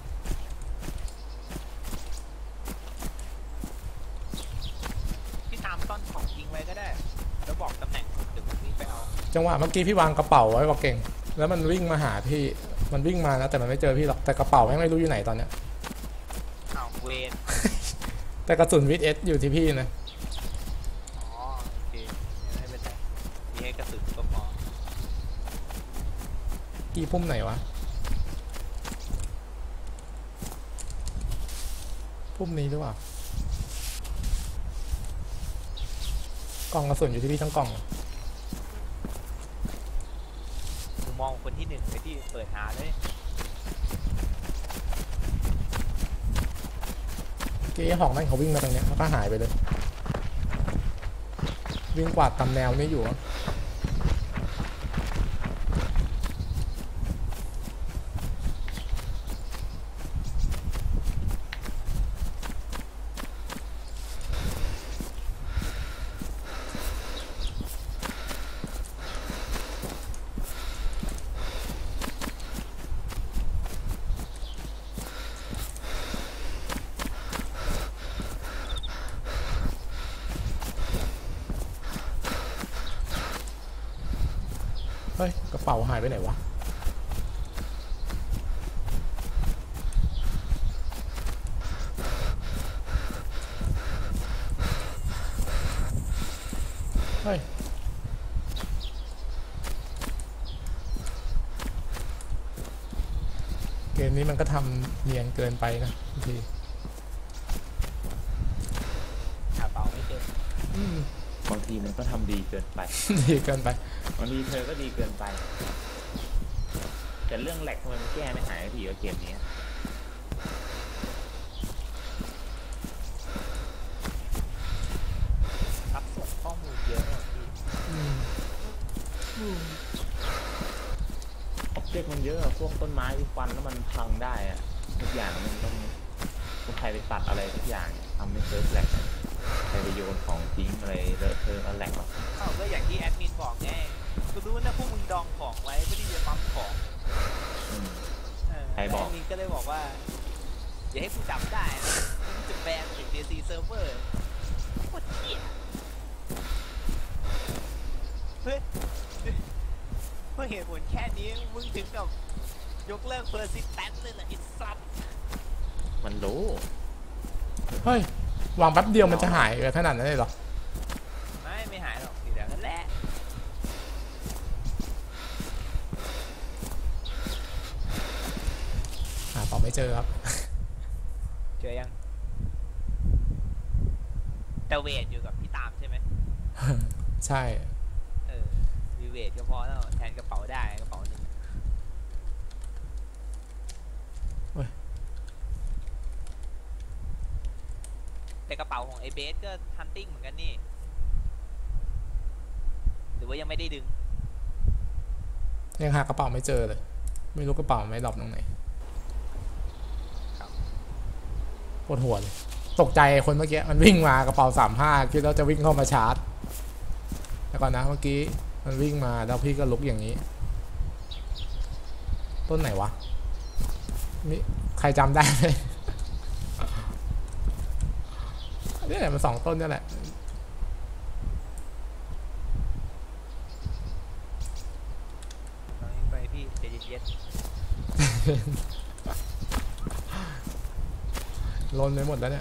พี่ตามต้นของยิงไว้ก็ได้ แล้วบอกตำแหน่งผมเดี๋ยวผมวิ่งไปเอาจังหวะเมื่อกี้พี่วางกระเป๋าไว้บอกเก่ง แล้วมันวิ่งมาหาพี่มันวิ่งมานะแต่มันไม่เจอพี่หรอกแต่กระเป๋าแม่งไม่รู้อยู่ไหนตอนเนี้ยเอาเวนแต่กระสุนวิทเอสอยู่ที่พี่นะอ๋อโอเคไม่เป็นไรมีให้กระสุนก็พอกี่พุ่มไหนวะพุ่มนี้หรือเปล่ากล่องกระสุนอยู่ที่พี่ทั้งกล่องผมมองคนที่หนึ่งไปที่เปิดหาเลยเกี้หอกนั่นเขาวิ่งมาตรงเนี้ยแล้วก็หายไปเลย วิ่งกวาดตามแนวนี้อยู่อะ เฮ้ยกระเป๋าหายไปไหนวะเฮ้ยเกมนี้มันก็ทำเนียนเกินไปนะบางทีหาเป๋าไม่เจออืมบางทีมันก็ทำดีเกินไปดีเกินไปบางทีเธอก็ดีเกินไป แต่เรื่องแหลกทำไมมันแก้ไม่หายสักทีว่าเกมนี้พวกต้นไม้ที่ฟันแล้วมันพังได้อะทุกอย่างมันต้องต้องใครไปตัดอะไรทุกอย่างทำให้เซิร์ฟแหลกใครไปโยนของทิ้งอะไรเลอะเทอะแล้วแหลกหรอกเอ้าก็อย่างที่แอดมินบอกไงกูรู้นะพวกมึงดองของไว้เพื่อที่จะปั๊มของอืมเออใครบอกแอดมินก็เลยบอกว่าอย่าให้กูจับได้นะมึงจะแบนจาก ดี ซี server โคตรเหี้ยเพื่อเพื่อเหตุผลแค่นี้มึงถึงกับยกเลิก persistent เลยเหรอไอ้สัตว์มันรู้เฮ้ยวางแป๊บเดียวมันจะหายไปขนาดนั้นเลยเหรอไม่ไม่หายหรอกอยู่แต่นั่นแหละหาต่อไม่เจอครับเจอยังแต่เวทอยู่กับพี่ตามใช่ไหมใช่เออมีเวทก็พอแล้วแทนกระเป๋าได้กระเป๋าหนึ่งแต่กระเป๋าของไอเบสก็ฮันติ้งเหมือนกันนี่หรือว่ายังไม่ได้ดึงยังหากระเป๋าไม่เจอเลย ไม่รู้กระเป๋าไม่ดรอปตรงไหนครับปวดหัวเลย ตกใจคนเมื่อกี้มันวิ่งมากระเป๋าสามห้าคิดว่าจะวิ่งเข้ามาชาร์จแต่ก่อนนะเมื่อกี้มันวิ่งมาแล้วพี่ก็ลุกอย่างนี้ ต้นไหนวะมีใครจำได้ไหม เนี่ยมันสองต้นนี่แหละน้อยไปพี่ใจเย็นลนไปหมดแล้วเนี่ย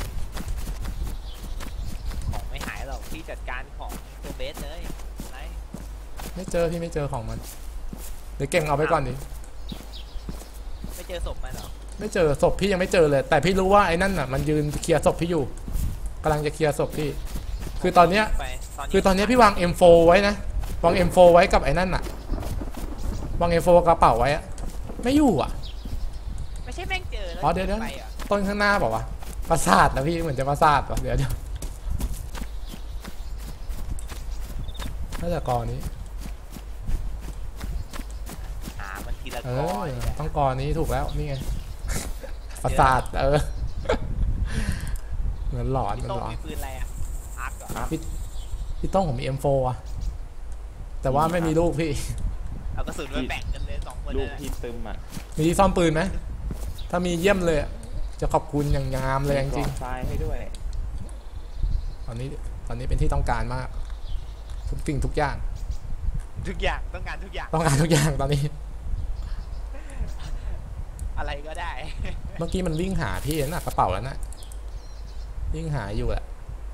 ๆของไม่หายหรอกพี่จัดการของตัวเบสเลยไรไม่เจอพี่ไม่เจอของมันเดี๋ยวเก่งเอาไปก่อนดิไม่เจอศพมันหรอไม่เจอศพพี่ยังไม่เจอเลย แต่พี่รู้ว่าไอ้นั่นน่ะมันยืนเคลียร์ศพพี่อยู่กำลังจะเคลียร์ศพพี่ คือตอนเนี้ยไปคือตอนเนี้ยพี่วาง เอ็ม โฟร์ ไว้นะวาง เอ็ม โฟร์ ไว้กับไอ้นั่นน่ะวาง เอ็ม โฟร์ กระเป๋าไว้อะไม่อยู่อ่ะไม่ใช่แม่งเจอแล้วอ๋อเดี๋ยวเดี๋ยวไปหรอต้นข้างหน้าบอกว่าวะประสาทนะพี่เหมือนจะประสาทว่ะเดี๋ยวเดี๋ยวน่าจะกอนี้หามันทีละเอกออนี่แหละต้องกอนี้ถูกแล้วนี่ไงประสาทเออเหมือนหลอนพี่เหมือนโต้งหลอนมีปืนอะไรอ่ะอาร์คเหรอพี่ต้องผมมี เอ็ม โฟร์ อ่ะแต่ว่าไม่มีลูกพี่เอากระสุนมาแบ่งกันเลยสองคนลูเลกยนะพี่ซึมอ่ะมีที่ซ่อมปืนไหมถ้ามีเยี่ยมเลยอะจะขอบคุณอย่างงามเลยจริงทรายให้ด้วยๆตอนนี้ตอนนี้เป็นที่ต้องการมาก ทุกสิ่งทุกอย่างทุกอย่างต้องการทุกอย่างต้องการทุกอย่างตอนนี้อะไรก็ได้เมื่อกี้มันวิ่งหาพี่น่ะกระเป๋าแล้วน่ะวิ่งหาอยู่แหละ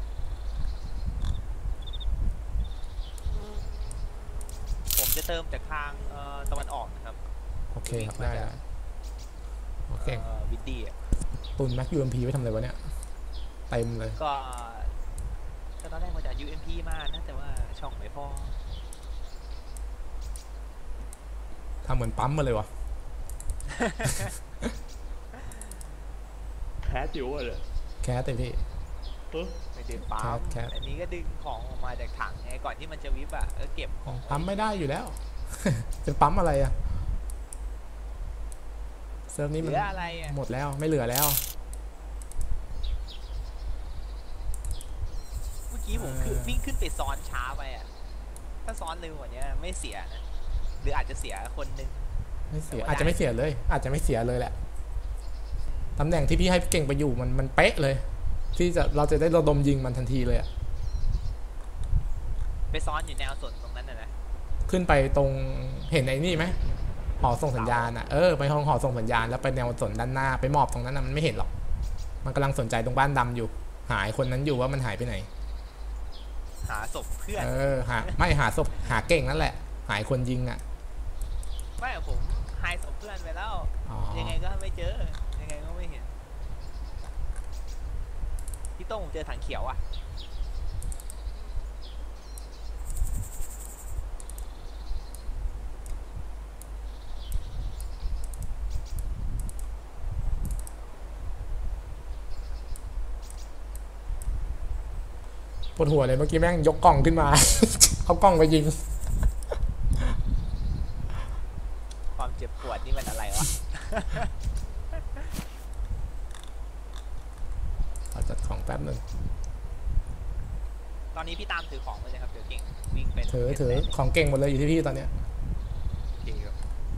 ผมจะเติมจากทางเอ่อตะวันออกนะครับโอเคครับได้ได้โอเคเอ่อวินดี้อะตุนแม็กยูเอ็มพีไว้ทำอะไรวะเนี่ยเต็มเลยก็ก็ตอนแรกมาจาก ยู เอ็ม พี มานะแต่ว่าช่องไม่พอทำเหมือนปั๊มมาเลยวะแคสอยู่อะเลยแคสเต็มพี่ไม่ดึงปั๊มแคปอันนี้ก็ดึงของออกมาจากถังไงก่อนที่มันจะวิบอ่ะเออเก็บของปั๊มไม่ได้อยู่แล้ว จะปั๊มอะไรอะเซิร์ฟนี้เหมันลืออะไรอ่ะหมดแล้วไม่เหลือแล้วเมื่อกี้ผมคือเออวิ่งขึ้นไปซ้อนช้าไปอ่ะถ้าซ้อนเร็วกว่านี้ไม่เสียนะหรืออาจจะเสียคนนึงไม่เสียแต่ว่าอาจจะไม่เสียเลย อาจจะไม่เสียเลยแหละตำแหน่งที่พี่ให้เก่งไปอยู่มันมันเป๊ะเลย ที่จะเราจะได้ระดมยิงมันทันทีเลยอะไปซ้อนอยู่แนวส่วนตรงนั้นนะนะขึ้นไปตรงเห็นไอ้นี่ไหมหอส่งสัญญาณอะเออไปห้องหอส่งสัญญาณแล้วไปแนวสนด้านหน้าไปมอบตรงนั้นนะมันไม่เห็นหรอก มันกำลังสนใจตรงบ้านดำอยู่ หายคนนั้นอยู่ว่ามันหายไปไหนหาศพเพื่อนเออหาไม่หาศพหาเก่งนั่นแหละ หายคนยิงอะไม่ผมหายศพเพื่อนไปแล้วอ๋อยังไงก็ไม่เจอยังไงก็ไม่เห็นพี่โต้งผมเจอถังเขียวอ่ะปวดหัวเลยเมื่อกี้แม่งยกกล้องขึ้นมา เอากล้องไปยิงความเจ็บปวดนี่แป๊บหนึ่งตอนนี้พี่ตามถือของไปเลยครับเดี๋ยวเก่งวิ่งไปถือถือของเก่งหมดเลยอยู่ที่พี่ตอนเนี้ยโอเคครับ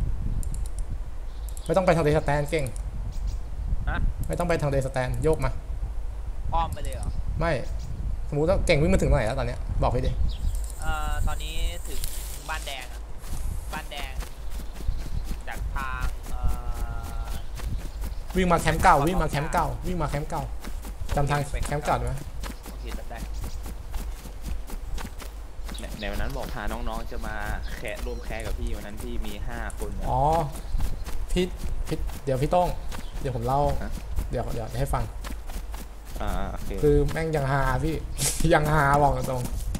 ไม่ต้องไปทางเดสแตนเก่งฮะไม่ต้องไปทางเดสแตนโยกมาอ้อมไปเลยเหรอไม่สมมุติว่าเก่งวิ่งมาถึงตรงไหนแล้วตอนเนี้ยบอกพี่ดิเอ่อตอนนี้ถึงบ้านแดงครับบ้านแดงจากทางเอ่อวิ่งมาแคมป์เก่าวิ่งมาแคมป์เก่าวิ่งมาแคมป์เก่าจำทางแคมป์เก่าได้ไหมโอเคจำได้ในในวันนั้นบอกพาน้องๆจะมาแคะรวมแคะกับพี่วันนั้นพี่มีห้าคนนะอ๋อพี่พี่เดี๋ยวพี่ต้องเดี๋ยวผมเล่าฮะเดี๋ยวเดี๋ยวให้ฟังอ่าโอเคคือแม่งยังฮาพี่ ยังฮาบอกตรง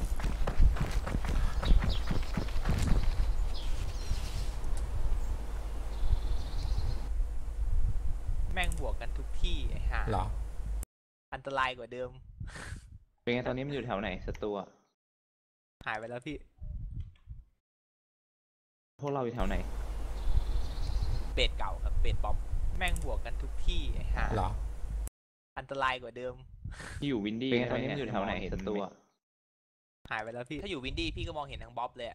แม่งบวกกันทุกที่ไอ้ห่าๆเหรออันตรายกว่าเดิมเป็นไงตอนนี้มันอยู่แถวไหนศัตรูอะหายไปแล้วพี่พวกเราอยู่แถวไหนเบสเก่าครับเบสป๊อปแม่งบวกกันทุกที่ไอ้ห่าเหรออันตรายกว่าเดิมที่อยู่วินดี้เป็นไงตอนนี้มันอยู่แถวไหนศัตรูอะหายไปแล้วพี่ถ้าอยู่วินดี้พี่ก็มองเห็นทั้งบ๊อบเลยอะ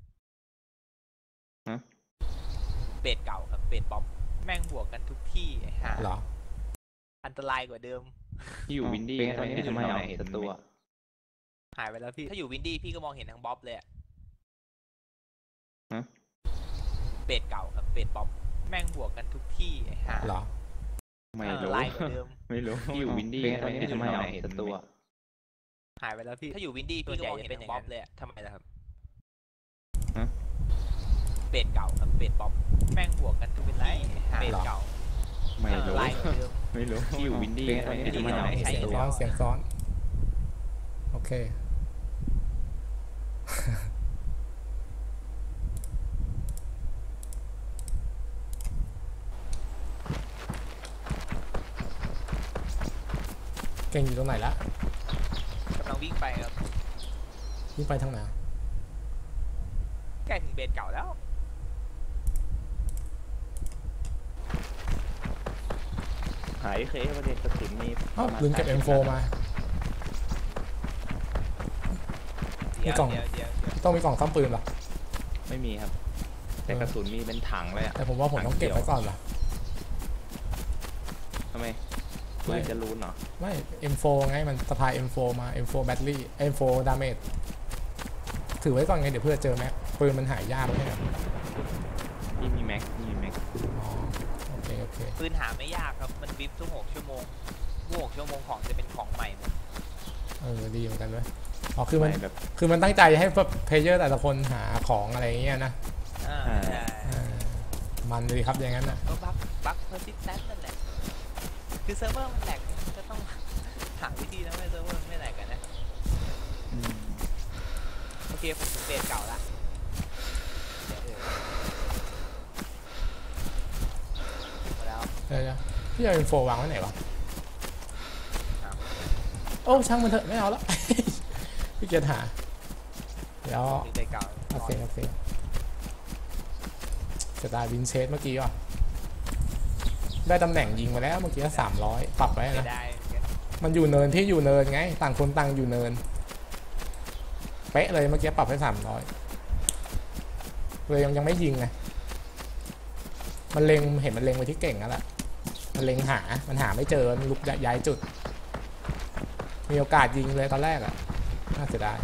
ฮะเบสเก่าครับเบสป๊อปแม่งบวกกันทุกที่ไอ้ห่าเหรออันตรายกว่าเดิมที่อยู่วินดี้เป็นไงตอนนี้มันอยู่แถวไหนศัตรูอะหายไปแล้วพี่ถ้าอยู่วินดี้พี่ก็มองเห็นทั้งบ๊อบเลยอะฮะเบสเก่าครับเบสป๊อปแม่งบวกกันทุกที่ไอ้ห่าเหรอไม่อันตรู้รายกว่าเดิมไม่รู้ที่อยู่วินดี้เป็นไงตอนนี้มันอยู่แถวไหนศัตรูอะหายไปแล้วพี่ถ้าอยู่วินดี้พี่ก็มองเห็นทั้งบ๊อบเลยอะทำไมล่ะครับฮะเบสเก่าครับเบสป๊อปแม่งบวกกันทุกที่เบสเก่าไม่อันตรู้รายกว่าเดิมไม่รู้ที่อยู่วินดี้เป็นไงตอนนี้มันอยู่แถวไหนใช่เสียงศัตรูซ้อนอะเสียงซ้อนโอเค เก่งอยู่ตรงไหนละกำลังวิ่งไปครับวิ่งไปทางไหนใกล้ถึงเบสเก่าแล้วหายเคยประเด็นกระสุนมีอ้าวลืมเก็บ เอ็ม โฟ มาเดี๋ยวมีกล่องเดี๋ยวเดี๋ยวเดี๋ยวต้องมีกล่องซ่อมปืนเหรอไม่มีครับ แต่กระสุนมีเป็นถังเลยอะแต่ผมว่าผมต้องเก็บไว้ก่อนเหรอทำไมไม่ปืนจะรูนเหรอไม่ เอ็ม โฟ ไงมันสะพาย เอ็ม โฟ มา เอ็ม โฟ แบตเตอรี่ เอ็ม โฟ ดาเมจถือไว้ก่อนไงเดี๋ยวเพื่อเจอแม็กปืนมันหายยากไม่ใช่เหรอพี่มีแม็กมีแม็กอ๋อโอเคโอเคปืนหาไม่ยากครับ มันวิปทุกหกชั่วโมงทุกหกชั่วโมงของจะเป็นของใหม่หมดเออดีเหมือนกันเว้ยอ๋อคือมันไม่แบบคือมันตั้งใจให้แบบเพลเยอร์แต่ละคนหาของอะไรอย่างเงี้ยนะอ่าอ่าใช่เออมันเลยครับอย่างนั้นนะก็บักบักเพอร์ซิสแตนต์นั่นแหละ คือเซิร์ฟเวอร์มันแหลกมันก็ต้องหาวิธีนะไม่เซิร์ฟเวอร์มันไม่แหลกกันนะอืมโอเคผมถึงเบสเก่าละเดี๋ยวเออหมดแล้วเดี๋ยวๆพี่เอา เอ็ม โฟ วางไว้ไหนวะครับโอ้ช่างมันเถอะไม่เอาละ พี่เกียรหาเดี๋ยวถึงเบสเก่าโอเคโอเคจะได้วินเชสเมื่อกี้ว่ะได้ตำแหน่งยิงมาแล้วเมื่อกี้สามร้อยปรับไว้ไม่นะได้มันอยู่เนินพี่อยู่เนินไงต่างคนต่างอยู่เนินเป๊ะเลยเมื่อกี้ปรับให้สามร้อยเลยยังยังไม่ยิงไงมันเล็งเห็นมันเล็งไปที่เก่งแล้วแหละมันเล็งหามันหาไม่เจอมันลุกย้ายจุด มีโอกาสยิงเลยตอนแรกอะน่าเสียดาย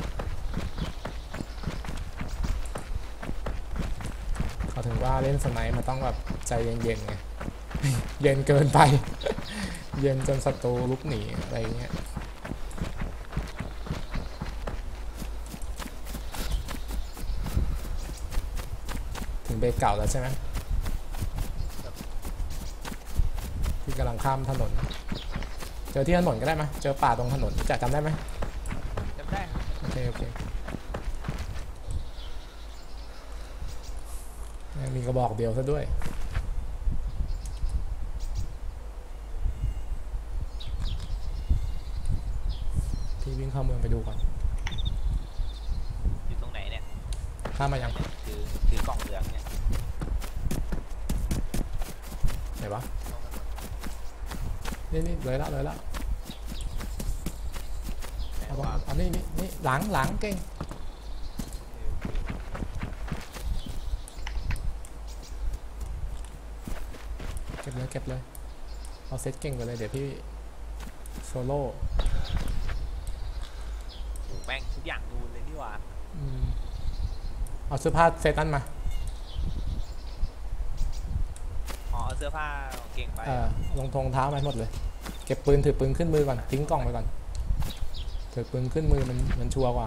เขาถึงว่าเล่นสไนป์มันต้องแบบใจเย็นๆไง เย็นเกินไป เย็นจนศัตรูลุกหนีอะไรเงี้ยถึงเบสเก่าแล้วใช่ไหมที่กำลังข้ามถนน เจอที่ถนนก็ได้ไหมเจอป่าตรงถนนจะจำได้ไหมจำได้ครับโอเคโอเคมีกระบอกเดียวซะด้วยพี่วิ่งเข้าเมืองไปดูก่อนอยู่ตรงไหนเนี่ยข้ามมายังถือถือกล่องเหลืองเนี่ยไหนวะนี่นี่เลยละเลยละวางอันนี้นี่นี่หลังหลังเก่งเก็บเลยเก็บเลยเอาเซตเก่งไปเลยเดี๋ยวพี่โซโล่แม่งทุกอย่างนูนเลยนี่หว่าอืมเอาเสื้อผ้าเซตนั้นมาอ๋อเอาเสื้อผ้าของเก่งไปเออลงทงเท้ามาให้หมดเลย เก็บปืนถือปืนขึ้นมือก่อนทิ้งกล่องไปก่อนถือปืนขึ้นมือมันมันชัวร์กว่า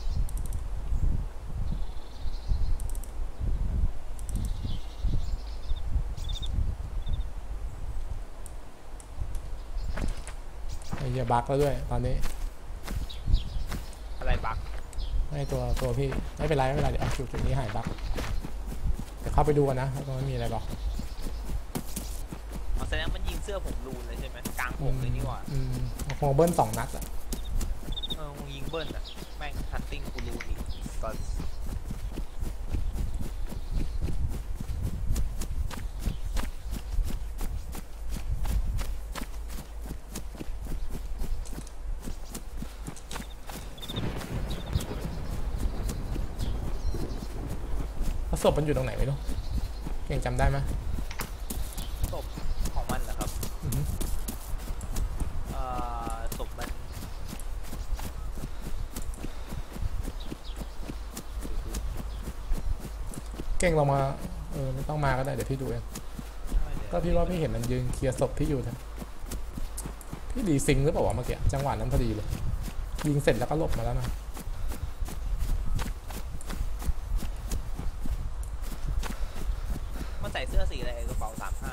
ไอ้เหี้ยบั๊กแล้วด้วยตอนนี้อะไรบักไม่ตัวตัวพี่ไม่เป็นไรไม่เป็นไรเดี๋ยวเอาจุดจุดนี้หายบั๊กเดี๋ยวเข้าไปดูกันนะว่าตรงนั้นมีอะไรบอกอ๋อแสดงมันยิงเสื้อผมรูนเลยใช่ไหมกลางผมเลยนี่หว่าอืมโมเบิลสองนัดอะเออมึงยิงเบิ้ลอะแม่งฮันติ้งกูรูนอีกก่อนแล้วศพมันอยู่ตรงไหนไม่รู้เก่งจำได้ไหมศพของมันเหรอครับอือฮึเอ่อศพมันเก่งลงมาเออไม่ต้องมาก็ได้เดี๋ยวพี่ดูเองก็พี่ว่าพี่เห็นมันยืนเคลียร์ศพพี่อยู่นะพี่ดีซิงหรือเปล่าวะเมื่อกี้จังหวะนั้นพอดีเลยยิงเสร็จแล้วก็หลบมาแล้วนะมันใส่เสื้อสีอะไรกระเป๋าสามห้า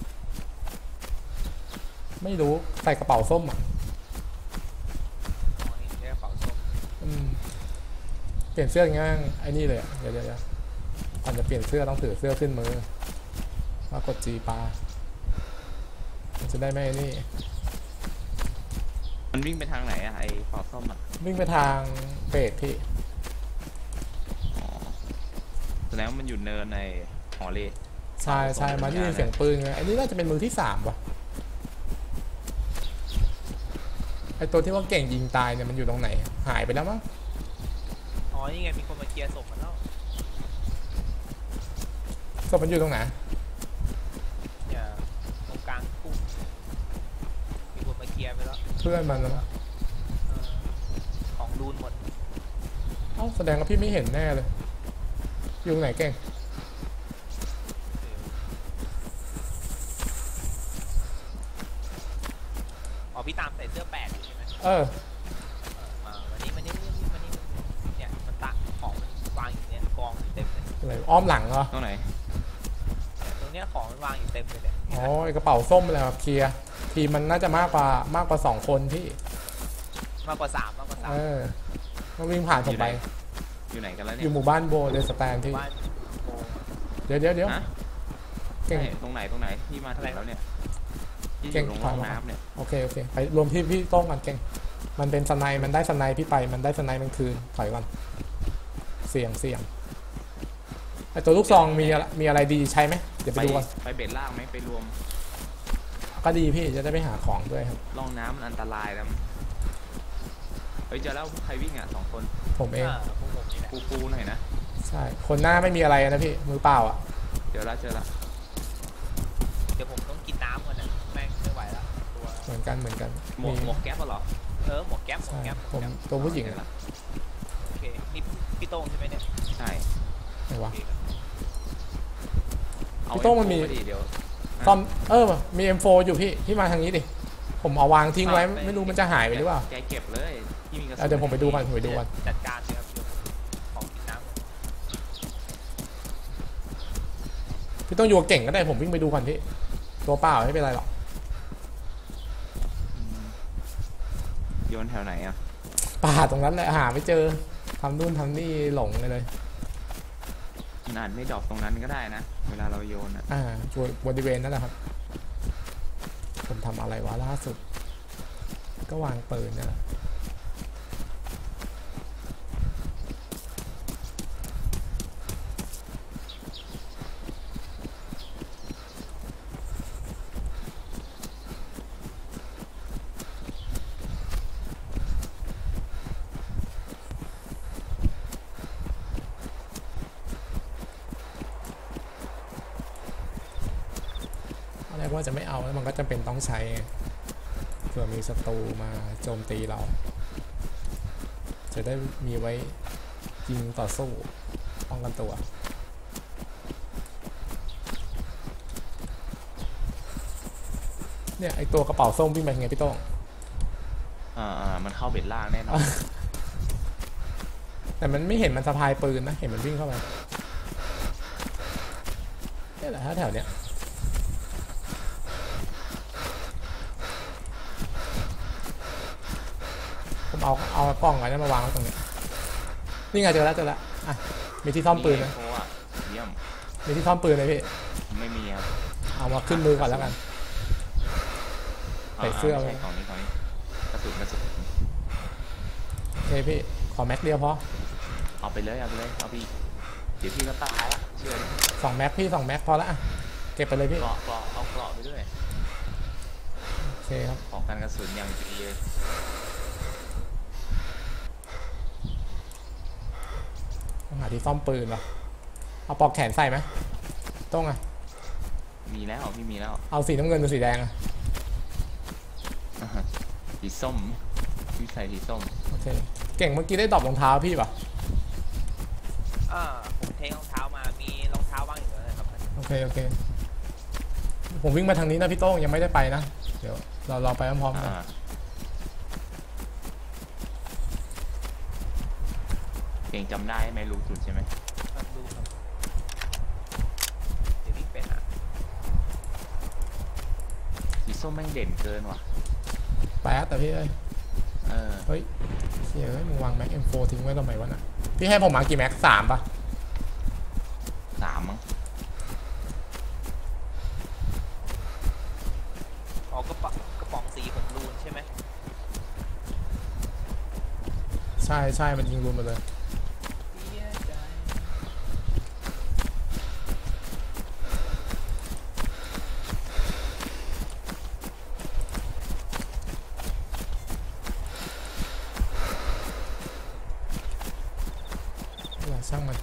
ไม่รู้ใส่กระเป๋าส้มอ่ะอ๋อเห็นแค่กระเป๋าส้มอืมเปลี่ยนเสื้อง่ายไอ้นี่เลยอะเดี๋ยวเดี๋ยวเดี๋ยวก่อนจะเปลี่ยนเสื้อต้องถือเสื้อขึ้นมือมากดจีปามันจะได้ไม่ไอ้นี่มันวิ่งไปทางไหนอะไอ้ปอส้มอะวิ่งไปทางเบสพี่อ๋อแสดงว่ามันอยู่เนินในหอเลใช่ใช่มาที่ยินเสียงปืนไงไอ้นี่น่าจะเป็นมือที่สามว่ะไอ้ตัวที่ว่าเก่งยิงตายเนี่ยมันอยู่ตรงไหนหายไปแล้วมั้งอ๋อนี่ไงมีคนมาเคลียร์ศพมันแล้วศพมันอยู่ตรงไหนเนี่ยตรงกลางทุ่งมีคนมาเคลียร์ไปแล้วเพื่อนมันแล้วมั้งเออของรูนหมดเอ้าแสดงว่าพี่ไม่เห็นแน่เลยอยู่ตรงไหนเก่งอ๋อพี่ตามใส่เสื้อแปดอยู่ใช่ไหมเออเออมาวันนี้วันนี้วันนี้วันนี้เนี่ยมันตักของมันวางอยู่เนี่ยกองอยู่เต็มเลยอะไรอ้อมหลังเหรอตรงไหนตรงเนี้ยของมันวางอยู่เต็มเลยเนี่ยอ๋อไอ้กระเป๋าส้มอะไรครับเคลียร์ทีมมันน่าจะมากกว่ามากกว่าสองคนพี่มากกว่าสามมากกว่าสามเออต้องวิ่งผ่านผมไปอยู่ไหนกันแล้วอเนี่ยยู่หมู่บ้านโบเดสแตนพี่บ้านโอ้เดี๋ยวเดี๋ยวเดี๋ยวฮะเก่งใช่ตรงไหนตรงไหนที่มาถึงแล้วเนี่ยที่อเก่งยู่ตรงร่องน้ำเนี่ยโอเคโอเคไปรวมที่พี่โต้งกันเก่งมันเป็นสไนด์มันได้สไนด์พี่ไปมันได้สไนด์มันคืนถอยก่อนเสี่ยงเสี่ยงไอตัวลูกซองมีอะไรมีอะไรดีใช้ไหมเดี๋ยวไปไปดูกันไปเบ็ดล่างไหมไปรวมก็ดีพี่จะได้ไปหาของด้วยครับร่องน้ำมันอันตรายนะเฮ้ยเจอแล้วใครวิ่งอ่ะสองคนผมเองอ่าพวกผมนี่แหละฟูฟูหน่อยนะใช่คนหน้าไม่มีอะไรนะพี่มือเปล่าอ่ะเจอแล้วเจอแล้วเดี๋ยวผมต้องกินน้ำก่อนนะแม่งไม่ไหวแล้วตัวเหมือนกันเหมือนกันหมวกหมวกแก๊ปเหรอเออหมวกแก๊ปหมวกใช่แก๊ปหมผวกมแก๊ปตัวผู้หญิงเจออะแล้วโอเคนี่พี่โต้งใช่ไหมเนี่ยใช่ไหนวะโอเคครับเอาพี่โต้งมันมีไอ้พวกไปดิเดี๋ยวซ่อมเออมี เอ็ม โฟร์ อยู่พี่พี่มาทางนี้ดิผมเอาวางทิ้งไว้ไม่รู้มันจะหายไปหรือเปล่าแกเก็บเลยที่มีกระสุเอานเดี๋ยวผมไปดูกันผมไปดูกันจัดการเลยครับเดี๋ยวของกินน้ำก่อนพี่ต้องอยู่กับเก่งก็ได้ผมวิ่งไปดูก่อนพี่ตัวเปล่าไม่เป็นไรหรอกโยนแถวไหนอ่ะป่าตรงนั้นแหละหาไม่เจอทำนู่นทำนี่หลงเลยเลยมันอาจไม่ดรอปตรงนั้นก็ได้นะ เวลาเราโยนอ่ะอ่าบริเวณนั่นแหละครับผมทำอะไรวะล่าสุด ก็วางปืนนี่แหละว่าจะไม่เอาแล้วมันก็จำเป็นต้องใช้เผื่อมีศัตรูมาโจมตีเรา จะได้มีไว้ยิงต่อสู้ป้องกันตัวเนี่ยไอตัวกระเป๋าส้มวิ่งไปไงพี่โต้งอ่าอ่ามันเข้าเบ็ดล่างแน่นอนแต่มันไม่เห็นมันสะพายปืนนะเห็นมันวิ่งเข้าไปนี่แหละแถวเนี้ยผมเอาเอากล้องไว้แล้วมาวางไว้ตรงนี้นี่ไงเจอแล้วเจอแล้วอ่ะมีที่ซ่อมปืนนะโอ้อะเยี่ยมมีที่ซ่อมปืนเลยพี่ไม่มีครับเอามาขึ้นมือก่อนแล้วกัน ใส่เสื้อไว้ไว้ของนี้ของนี้กระสุนกระสุนโอเคพี่ขอแม็กเดียวพอเอาไปเลยเอาไปเลยเอาพี่เดี๋ยวพี่ก็ตายละเชื่อดิสองแม็กพี่สองแม็กพอละอ่ะเก็บไปเลยพี่เกราะเกราะเอาเกราะไปด้วยโอเคครับของกันกระสุนอย่างดีเลยต้องหาที่ซ่อมปืนวะเอาปลอกแขนใส่ไหมต้องอ่ะมีแล้วพี่มีแล้วเอาสีน้ำเงินหรือสีแดงอ่ะอ่าฮะสีส้มพี่ใส่สีส้มโอเคเก่งเมื่อกี้ได้ดรอปรองเท้าพี่ป่ะอ่าผมเทรองเท้ามามีรองเท้าว่างอยู่เลยครับโอเคโอเคผมวิ่งมาทางนี้นะพี่โต้งยังไม่ได้ไปนะเดี๋ยวเราเราไปพร้อมๆกันอ่าเก่งจำได้ไหมรู้จุดใช่ไหมครับดูครับเดี๋ยววิ่งไปหาสีส้มแม่งเด่นเกินว่ะแป๊ดแต่พี่เอ้ยเออเฮ้ยเชี่ยเฮ้ยมึงวางแม็กเอ็มโฟทิ้งไว้ทำไมวะน่ะพี่ให้ผมมากี่แม็กสามป่ะสามมั้งอ๋อกระป๋องกระป๋องสีผมรูนใช่ไหมใช่ใช่มันยิงรวมมาเลยเสียใจอย่าช่างมัน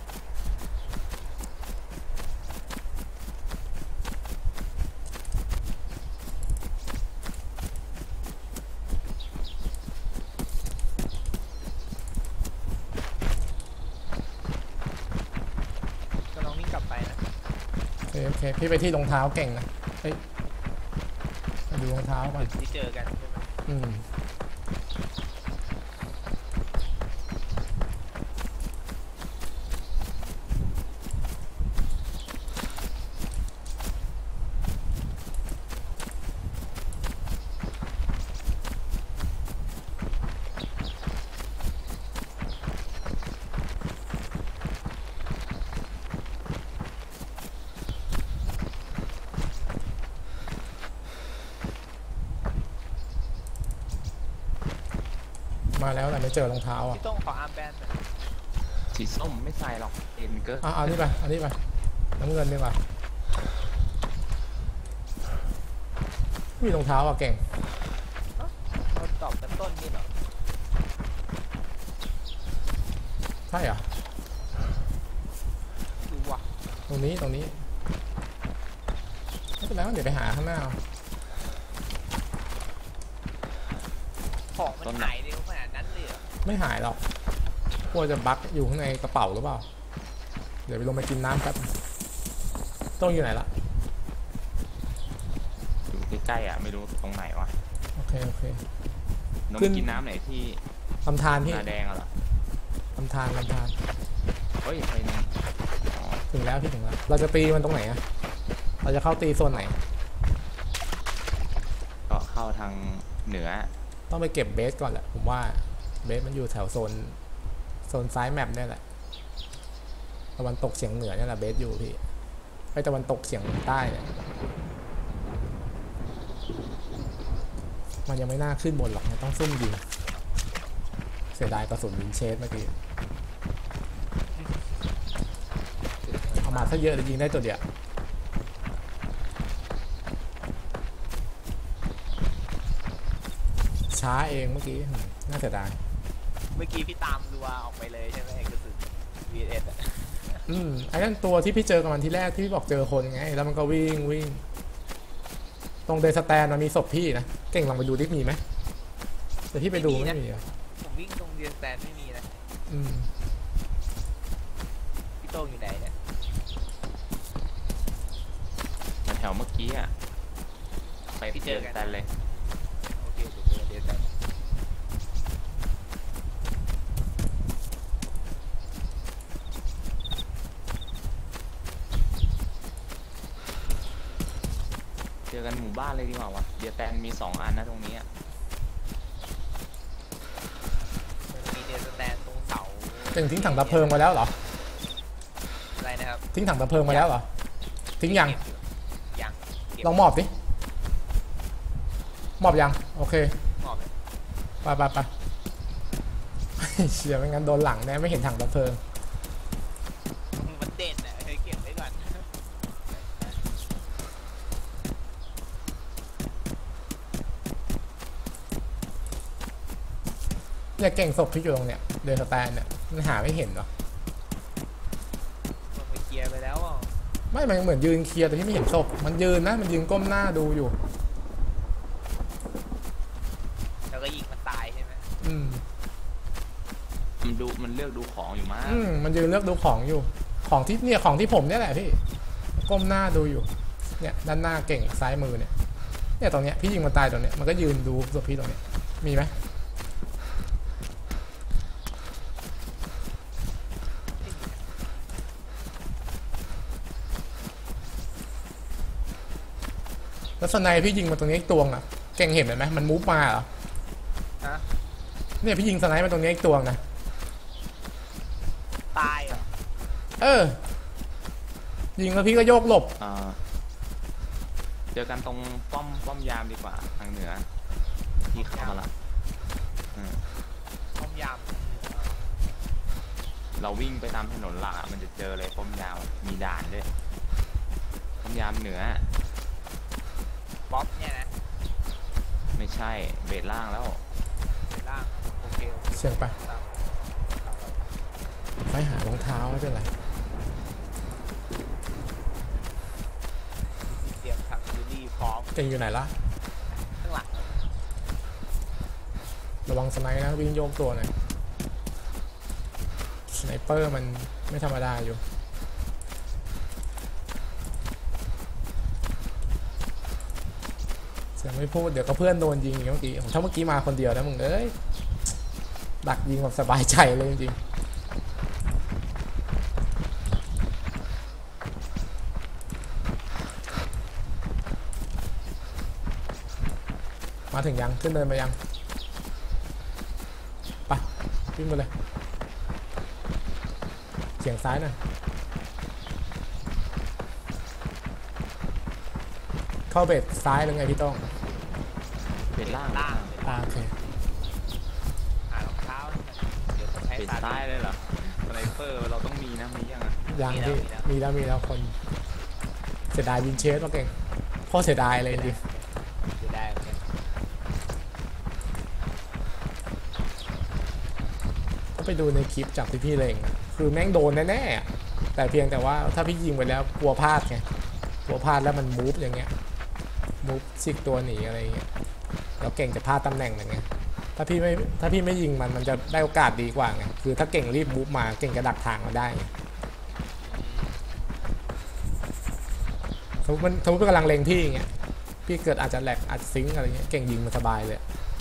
ก็ลองวิ่งกลับไปนะโอเคโอเคพี่ไปที่รองเท้าเก่งนะเฮ้ยมาดูรองเท้าก่อนจุดที่เจอกันใช่ไหมอืมมาแล้วแต่ไม่เจอรองเท้าอ่ะพี่ต้องขออาร์มแบนด์หน่อยสีส้มไม่ใส่หรอกเอ็นเกินเอาเอานี่ไปเอานี่ไปน้ำเงินดีกว่ามีรองเท้าอ่ะเก่งเราตอบกันต้นนี่เหรอใช่เหรอดูว่ะตรงนี้ตรงนี้ไม่เป็นไรเดี๋ยวไปหาข้างหน้าเอาของมันหายเร็วขนาดนั้นเลยเหรอไม่หายหรอกกลัวจะบั๊กอยู่ข้างในกระเป๋าหรือเปล่าเดี๋ยวไปลงไปกินน้ำแป๊บต้องอยู่ไหนละอยู่ใกล้ๆอ่ะไม่รู้ตรงไหนวะโอเคโอเคนมขึ้นกินน้ำไหนที่ลำธารพี่นาแดงอะเหรอลำธารลำธารเฮ้ยไปนึงอ๋อถึงแล้วพี่ถึงแล้วเราจะตีมันตรงไหนอะเราจะเข้าตีโซนไหนก็เข้าทางเหนือต้องไปเก็บเบสก่อนแหละผมว่าเบสมันอยู่แถวโซนโซนซ้ายแมปเนี่ยแหละตะวันตกเฉียงเหนือเนี่ยแหละเบสอยู่พี่ไปตะวันตกเฉียงใต้เนี่ยมันยังไม่น่าขึ้นบนหรอกมันต้องซุ่มยิงเสียดายกระสุนวินเชสเมื่อกี้เอามาซะเยอะเลยยิงได้ตัวเดียวช้าเองเมื่อกี้น่าเสียดายเมื่อกี้พี่ตามรัวออกไปเลยใช่ไหมกระสุน วี เอส อ่ะอืมไอ้นั่นตัวที่พี่เจอกันวันที่แรกที่พี่บอกเจอคนไงแล้วมันก็วิ่งวิ่งตรงเดสแตนมันมีศพพี่นะเก่งลองไปดูดิมีไหมแต่พี่ไปดูไม่มีอ่ะผมวิ่งตรงเดียนสแตนไม่มีนะอืมพี่โต้งอยู่ไหนเนี่ยแถวเมื่อกี้อ่ะไปพี่เจอกันแต่เลยโอเคเดี๋ยวเจอเดียนสแตนเจอกันหมู่บ้านเลยดีกว่าวะเดียแตนมีสองอันนะตรงนี้อะมันมีเดียนสแตนตรงเสาเก่งทิ้งถังดับเพลิงไปแล้วเหรออะไรนะครับทิ้งถังดับเพลิงไปแล้วเหรอทิ้งยังเก็บอยู่ยังเก็บลองมอบดิมอบยังโอเคหมอบเลยไปไปไป เชี่ยไม่งั้นโดนหลังแน่ไม่เห็นถังดับเพลิงมันเด่นอ่ะเคยเก็บไว้ก่อนเนี่ยเก่งศพที่อยู่ตรงเนี้ยเดินสแตนเนี่ยมันหาไม่เห็นเหรอมันไปเคลียร์ไปแล้วอ่ะไม่มันเหมือนยืนเคลียร์แต่ที่ไม่เห็นศพมันยืนนะมันยืนก้มหน้าดูอยู่แล้วก็ยิงมันตายใช่ไหมอืมมันดูมันเลือกดูของอยู่มากอืมมันยืนเลือกดูของอยู่ ของที่เนี่ยของที่ผมเนี่ยแหละพี่ก้มหน้าดูอยู่เนี่ยด้านหน้าเก่งซ้ายมือเนี่ยเนี่ยตรงเนี้ยพี่ยิงมันตายตรงเนี้ยมันก็ยืนดูศพพี่ตรงเนี้ยมีไหมแล้วสไนพี่ยิงมาตรงนี้อีกตัวอ่ะเก่งเห็นไหมมันมูฟมาเหรอฮะเนี่ยพี่ยิงสไนมาตรงนี้อีกตัวนะตายเหรอเออยิงแล้วพี่ก็โยกหลบอ่าเจอกันตรงป้อมป้อมยามดีกว่าทางเหนือที่เข้ามาละอืมต้มยเราวิ่งไปตามถนนหลักอะมันจะเจอเลยป้อมยามมีด่านด้วยป้อมยามเหนือำบ๊อบเนี่ยนะไม่ใช่เบสล่างแล้วเดี๋ยวล่างโอเคโอเคเสียงไปตามไม่หารองเท้าไม่เป็นไรเตรียมทำยูรี่พร้อมเก่งอยู่ไหนละข้างหลังระวังสไนป์นะวิ่งโยกตัวหน่อยสไนเปอร์มันไม่ธรรมดาอยู่เสียงไม่พูดเดี๋ยวก็เพื่อนโดนยิงอย่างเมื่อกี้ผมถ้าเมื่อกี้มาคนเดียวนะมึงเอ้ยดักยิงแบบสบายใจเลยจริงๆมาถึงยังขึ้นเดินไปยังไปวิ่งมาเลยเฉียงซ้ายหน่อยเข้าเบสซ้ายหรือไงพี่ต้องเบสล่างล่างอ่าโอเคหารองเท้าให้มันเดี๋ยวผมใช้เบสตาซ้ายเลยเหรอสไนเปอร์เราต้องมีนะมียังอะยังมีแล้วพี่มีแล้วมีแล้วมีแล้วคนเสียดายวินเชสมาเก่งโคตรเสียดายเลยจริงเดี๋ยวได้เหมือนกันก็ไปดูในคลิปจากที่พี่เลงอะคือแม่งโดนแน่ๆอะแต่เพียงแต่ว่าถ้าพี่ยิงไปแล้วกลัวพลาดไงกลัวพลาดแล้วมันมูฟอย่างเงี้ยมูฟซิกตัวหนีอะไรเงี้ยแล้วเก่งจะพลาดตำแหน่งอย่างเงี้ยถ้าพี่ไม่ถ้าพี่ไม่ยิงมันมันจะได้โอกาสดีกว่าไงคือถ้าเก่งรีบมูฟมาเก่งจะดักทางมาได้ไงสมมติมันสมมติเป็นกำลังเลงพี่อย่างเงี้ยพี่เกิดอาจจะแหลกอาจจะซิงค์อะไรเงี้ยเก่งยิงมันสบายเลย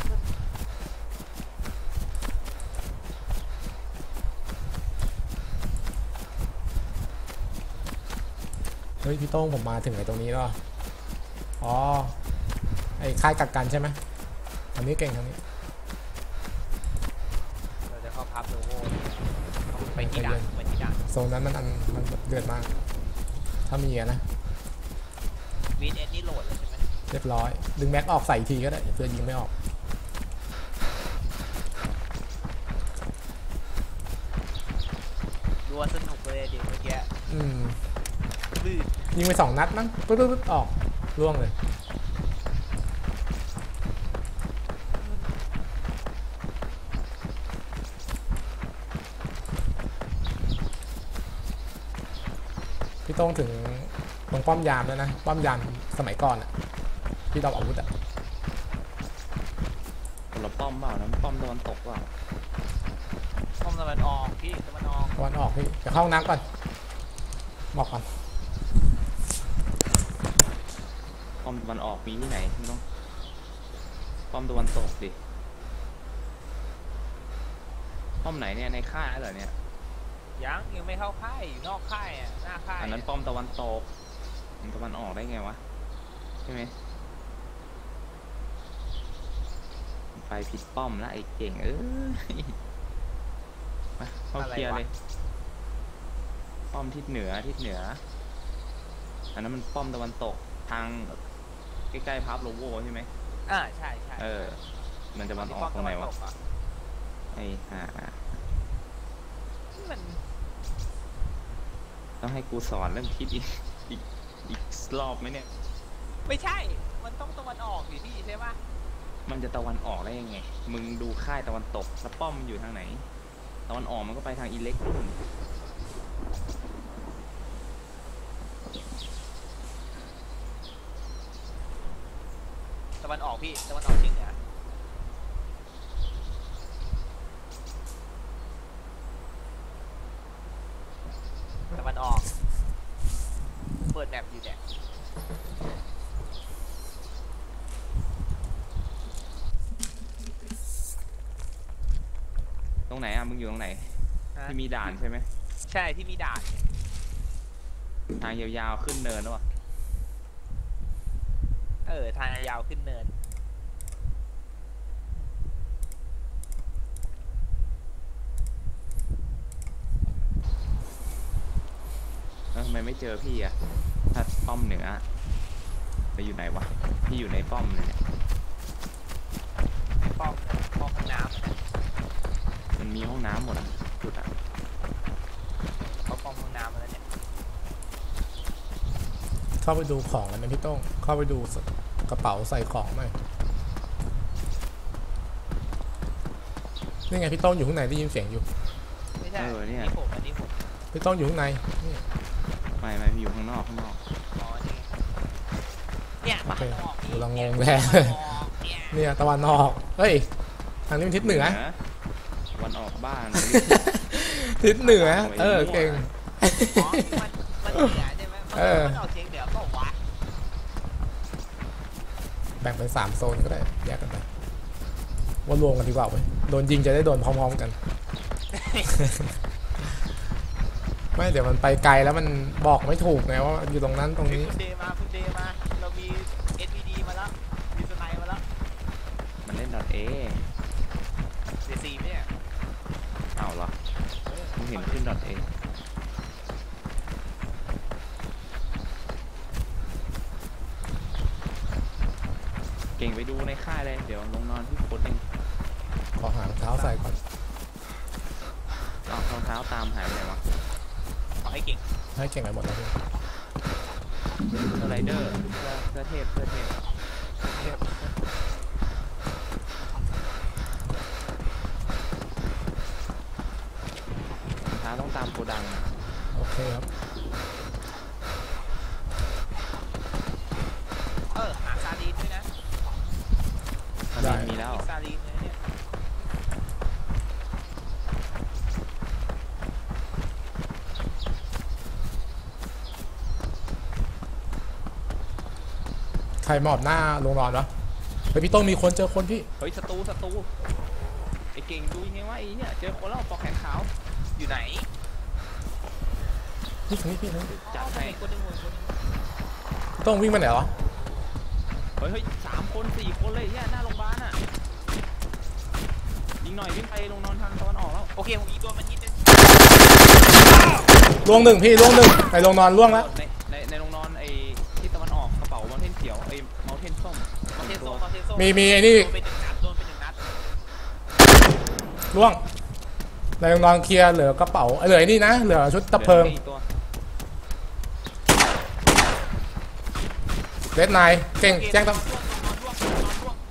เฮ้ยพี่โต้งผมมาถึงไอ้ตรงนี้แล้วอ๋อไอ้ค่ายกักกันใช่ไหมทางนี้เก่งทางนี้เราจะเข้าพับโลโก้ไปที่ด่านไปที่ด่านโซนนั้นมันอันมันเดือดมากถ้ามีอะนะวีนเอ็นนี่โหลดแล้วใช่ไหมเรียบร้อยดึงแม็กออกใส่อีกทีก็ได้เพื่อยิงไม่ออกรัวสนุกเลยเดี๋ยวเมื่อกี้อืมลื่นยิงไปสองนัดมั้งปึ๊บปึ๊บปึ๊บออกร่วงเลยพี่โต้งถึงตรงป้อมยามแล้วนะป้อมยามสมัยก่อนอะพี่ดรอปอาวุธอะคนละป้อมเปล่านะป้อมตะวันตกเปล่าป้อมตะวันออกพี่ตะวันออกตะวันออกพี่จะเข้าห้องน้ำก่อนบอกก่อนป้อมตะวันออกมีที่ไหนไม่ต้องป้อมตะวันตกดิป้อมไหนเนี่ยในค่ายเหรอเนี่ยยังยังไม่เข้าค่ายอยู่นอกค่ายอ่ะหน้าค่ายอันนั้นป้อมตะวันตกมันตะวันออกได้ไงวะใช่ไหมไปผิดป้อมแล้วไอ้เก่งเอ้ยมาเข้าเคลียร์เลยป้อมทิศเหนือทิศเหนืออันนั้นมันป้อมตะวันตกทางใกล้ๆพับโลโวใช่ไหมอ่าใช่ใช่เออมันจะมันอป้ออก มตรตะงไหวัน นวะตกอ่ะไอ้ห่ามันต้องให้กูสอนเรื่องทิศอีกอีกอีกรอบไหมเนี่ยไม่ใช่มันต้องตะวันออกสิพี่ใช่ปะมันจะตะวันออกได้ยังไงมึงดูค่ายตะวันตกแล้วป้อมมันอยู่ทางไหนตะวันออกมันก็ไปทางอิเล็กนู่นตะวันออกพี่ตะวันออกเฉียงเหนือตะวันออกเปิดแบบอยู่เนี่ยตรงไหนอ่ะมึงอยู่ตรงไหนที่มีด่านใช่ไหมใช่ที่มีด่านทางยาวๆขึ้นเนินแล้วอ่ะเออทางยาวขึ้นเนินแล้วทำไมไม่เจอพี่อ่ะถ้าป้อมเหนือไปอยู่ไหนวะพี่อยู่ในป้อมเลยเนี่ยป้อมป้อมห้องน้ำอะนะมันมีห้องน้ำหมดอ่ะจุดอ่ะเขาป้อมห้องน้ำมาแล้วเนี่ยเข้าไปดูของกันไหมพี่โต้งเข้าไปดูกระเป๋าใส่ของหน่อยนี่ไงพี่โต้งอยู่ข้างในได้ยินเสียงอยู่ไม่ใช่เออเนี่ยนี่ผมอันนี้ผมพี่โต้งอยู่ข้างในนี่ไม่ไม่พี่อยู่ข้างนอกข้างนอกอ๋อนี่เนี่ยโอเคตะวันออกพี่กูลังงงเนี่ยแล้ตะวันออกเนี่ยเนี่ยตะวันออกเฮ้ยทางนี้มันทิศเหนือตะวันออกบ้านทิศเหนือเออเก่งอ๋อมันมันเหนือใช่ไหมมันเออมันออกเฉียงเหนือก็วะแบ่งเป็นสามโซนก็ได้แยกกันไปว่ารวมกันดีกว่าเว้ยโดนยิงจะได้โดนพร้อมๆกัน ไม่เดี๋ยวมันไปไกลแล้วมันบอกไม่ถูกไงว่าอยู่ตรงนั้นตรงนี้คุณเดมาคุณเดมาเรามี เอส วี ดี มาแล้วมีสไนมาแล้วมันเล่นดอทเอเดซีไหมเนี่ยเอาเหรอมึงเห็นขึ้นดอทเอเก่งไปดูในค่ายเลยเดี๋ยวลงนอนที่โคตรเองขอหางเท้าใส่ก่อนเอารองเท้าตามหายไปไหนวะขอให้เก่งให้เก่งไปหมดแล้วพี่เสื้อไรเดอร์เสื้อเสื้อเทพเสื้อเทพรองเท้าต้องตามโกดังโอเคครับเออหาซาลีนด้วยนะได้มีแล้วมีซาลีนเลยเนี่ยใครหมอบหน้าลงนอนวะเฮ้ยพี่โต้งมีคนเจอคนพี่เฮ้ยศัตรูศัตรูไอ้เก่งดูยังไงวะไอ้เนี่ยเจอคนแล้วปอกแขนขาวอยู่ไหนนี่คนนี้พี่นะจัดอ๋อให้มีคนหนึ่งคนหนึ่งพี่โต้งวิ่งไปไหนวะเฮ้ยเฮ้ยสามคนสี่คนเลยเนี่ยหน้าโรงพยาบาลอ่ะยิงหน่อยวิ่งไปลงนอนทางตะวันออกแล้วโอเคผมยิงตัวมันนิดนึงล่วงหนึ่งพี่ล่วงหนึ่งไปลงนอนล่วงแล้วในในในโรงนอนไอ้ที่ตะวันออกกระเป๋ามาเทนเขียวไอ้เมาเทนส้มคอนเทนโซคอนเทนโซมีมีไอ้นี่โดนไปหนึ่งนัดโดนไปหนึ่งนัดล่วงในลงนอนเคลียร์เหลือกระเป๋าเอ้ยเหลือไอ้นี่นะเหลือชุดตะเพิงหลืออีกตัวเลดไนน์เก่งแจ้งต้องนอนร่วงนอนร่วงนอนร่วง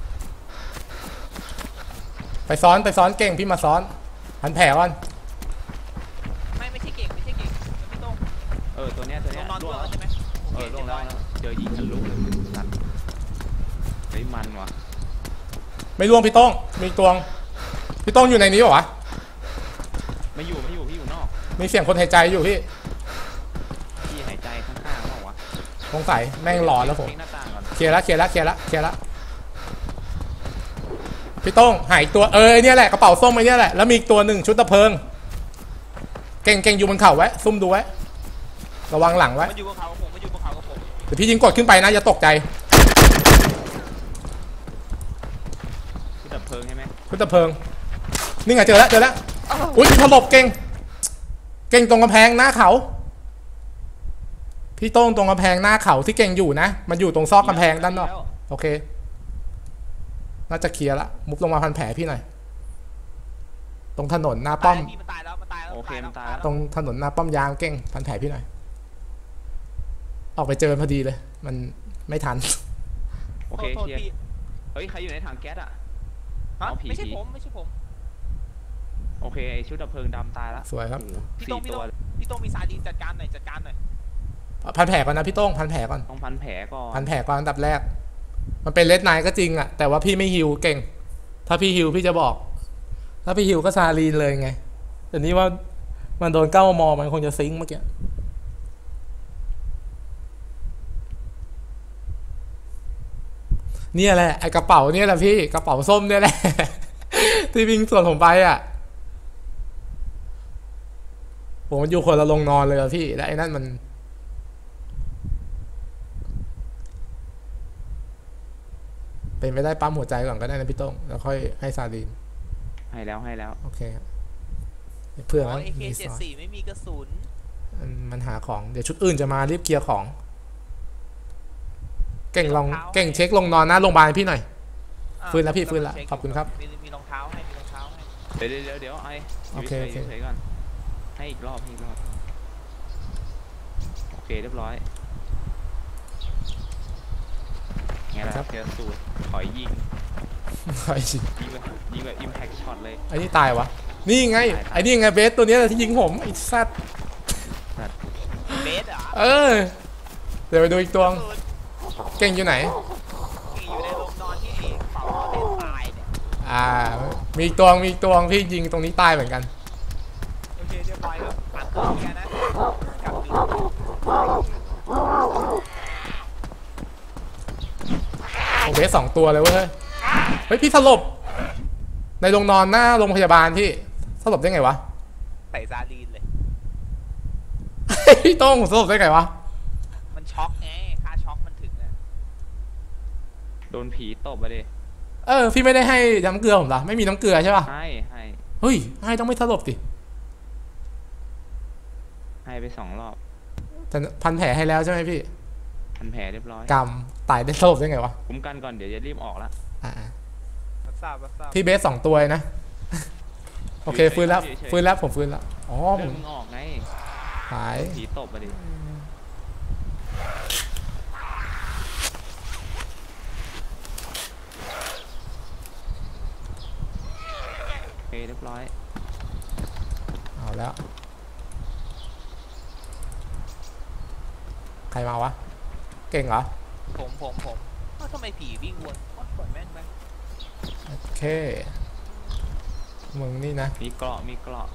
ไปซ้อนไปซ้อนเก่งพี่มาซ้อนหันแผลก่อนไม่ไม่ใช่เก่งไม่ใช่เก่งมันไม่ตรงเออตัวเนี้ยตัวลเนี้ยงนอนร่วงแล้แล้ว วใช่ไหมเออล่วงแล้วเจอยิงทะลุเลยสัตว์ไม่ร่วงพี่โต้งมีตวงพี่โต้งอยู่ในนี้เหรอวะไม่อยู่ไม่อยู่พี่อยู่นอกมีเสียงคนหายใจอยู่พี่พี่หายใจข้างๆเปล่าวะสงสัยแม่งหลอนแล้วผมเช็คหน้าต่างก่อนเคลียร์ละเคลียร์ละเคลียร์ละเคลียร์ละพี่โต้งหายตัวเออเนี่ยแหละกระเป๋าส้มไอ้เนี่ยแหละแล้วมีอีกตัวหนึ่งชุดตะเพิงเก่งเก่งอยู่บนเขาไว้ซุ่มดูไว้ระวังหลังไว้มันอยู่บนเขากับผมมันอยู่บนเขากับผมเดี๋ยวพี่ยิงกดขึ้นไปนะอย่าตกใจชุดดับเพลิงใช่ไหมชุดตะเพิงนี่ไงเจอแล้วเจอแล้วอุ้ยถลบเก่งเก่งตรงกำแพงหน้าเขาพี่โต้งตรงกำแพงหน้าเขาที่เก่งอยู่นะมันอยู่ตรงซอกกำแพงด้านนอกโอเคน่าจะเคลียร์ละมุฟลงมาพันแผลพี่หน่อยตรงถนนหน้าป้อมพี่มันตายแล้วมันตายแล้วโอเคมันตายแล้วตรงถนนหน้าป้อมยามเก่งพันแผลพี่หน่อยออกไปเจอพอดีเลย มันไม่ทันโอเคโทษเคลียร์พี่เฮ้ยใครอยู่ในถังแก๊สอ่ะฮะเอาผีไม่ใช่ผมไม่ใช่ผมโอเคไอชุดดับเพลิงดำตายแล้วสวยครับโอ้โหพี่สี่ต้องพี่ตัต้วองพี่ต้องมีซาดีนจัดการหน่อยจัดการหน่อยพันแผลก่อนนะพี่โต้งพันแผลก่อนต้องพันแผลก่อนพันแผลก่อนอันดับแรก มันเป็นเลดไนท์ก็จริงอะแต่ว่าพี่ไม่ฮิวเก่ง ถ้าพี่ฮิวพี่จะบอก ถ้าพี่ฮิวก็ซาลีนเลยไงแต่นี้ว่ามันโดนเก้ามอมันคงจะซิงค์เมื่อกี้เนี่ยแหละไอกระเป๋าเนี่ยแหละพี่กระเป๋าส้มเนี่ยแหละ ที่วิ่งส่วนผมไปอะผมมันอยู่คนละลงนอนเลยอะพี่และไอ้นั่นมันเป็นไม่ได้ปั๊มหัวใจก่อนก็ได้นะพี่โต้งแล้วค่อยให้ซาลีนให้แล้วให้แล้วโอเคครับเพื่อนอ๋อมันเอเคมีเจ็ซดอสสี่ไม่มีกระสุนมันมันหาของเดี๋ยวชุดอื่นจะมารีบเคลียร์ของ เก่งลองเก่งเช็คลงนอนหน้าโรงพยาบาลพี่หน่อยอ่ะฟื้นแล้วพี่ฟื้นแล้วเช็ขอบคุณครับมีมีรองเท้าให้มีรองเท้าให้เดี๋ยวเดี๋ยวเดี๋ยวไอโอเคโอเคฉยๆก่อนให้อีกรอบให้อีกรอบโอเคเรียบร้อยไงล่ะเจอสูตรถอยยิงไอ้ชิยิงแบบยิงแบบอิมแพคช็อตเลยไอ้นี่ตายวะนี่ไงตายไอ้นี่ไงเบสตัวเนี้ยที่ยิงผมไอ้สัตว์เบสเหรอเออเดี๋ยวไปดูอีกตัวกระสุนเก่งอยู่ไหนอยู่ในโรงนอนที่เป่าเทนตายเนี่ยอ่ามีอีกตัวมีอีกตัวพี่ยิงตรงนี้ตายเหมือนกันโอเคเรียบร้อยครับผ่านเครื่องแกนะกลับอยู่โอเบสสองตัวเลยเว้ยเฮ้ยพี่สลบในโรงนอนหน้าโรงพยาบาลพี่สลบได้ไงวะใส่ซาลีนเลยพี่โต้งสลบได้ไงวะมันช็อกไงค่าช็อกมันถึงอะโดนผีตบมาดิเออพี่ไม่ได้ให้น้ำเกลือผมเหรอไม่มีน้ำเกลือใช่ป่ะให้ให้เฮ้ยให้ต้องไม่สลบดิให้ไปสองรอบแต่พันแผลให้แล้วใช่ไหมพี่พันแผลเรียบร้อยกรรมตายได้สลบได้ไงวะคุ้มกันก่อนเดี๋ยวจะรีบออกละอ่ารับทราบรับทราบพี่เบสสองตัวเลยนะ โอเคฟื้นแล้วฟื้นแล้วผมฟื้นแล้วอ๋อผเริ่มมงออกไงหายผีตบมาดิโอเคเรียบร้อยเอาแล้วใครมาวะเก่งเหรอผมผมผมเอ้าทำไมผีวิ่งวนโอ๊ยปล่อยแม่งไปโอเคมึงนี่นะมีเกราะมีเกราะ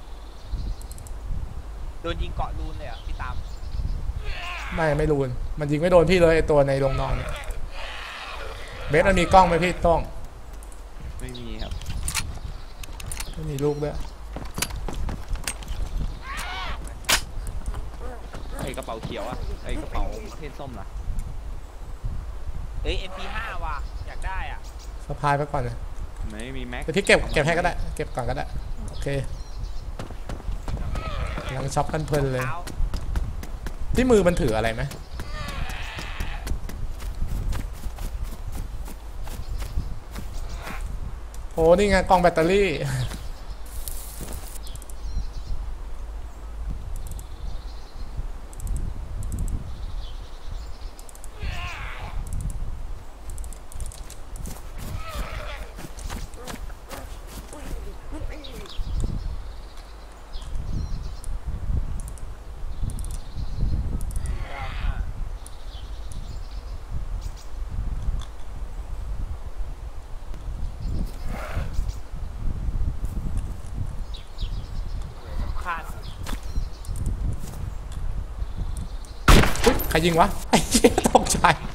โดนยิงเกาะรูนเลยเหรอ่ะพี่ตามไม่ไม่รูนมันยิงไม่โดนพี่เลยไอตัวในโรงนอนเนี่ยเบสมันมีกล้องไหมพี่ต้องไม่มีครับไม่มีลูกด้วยไอกระเป๋าเขียวอะไอกระเป๋าเทศส้มล่ะเอ้ย เอ็ม พี ห้า ว่ะอยากได้อ่ะสะพายไปก่อนนะไม่มีแม็กเดี๋ยวพี่เก็บเก็บให้ก็ได้เก็บก่อนก็ได้โอเคยังช็อปกันเพลินเลยเท้าที่มือมันถืออะไรไหมโอ้นี่ไงกล่องแบตเตอรี่ยิงวะไอ้เหี้ยตกใจ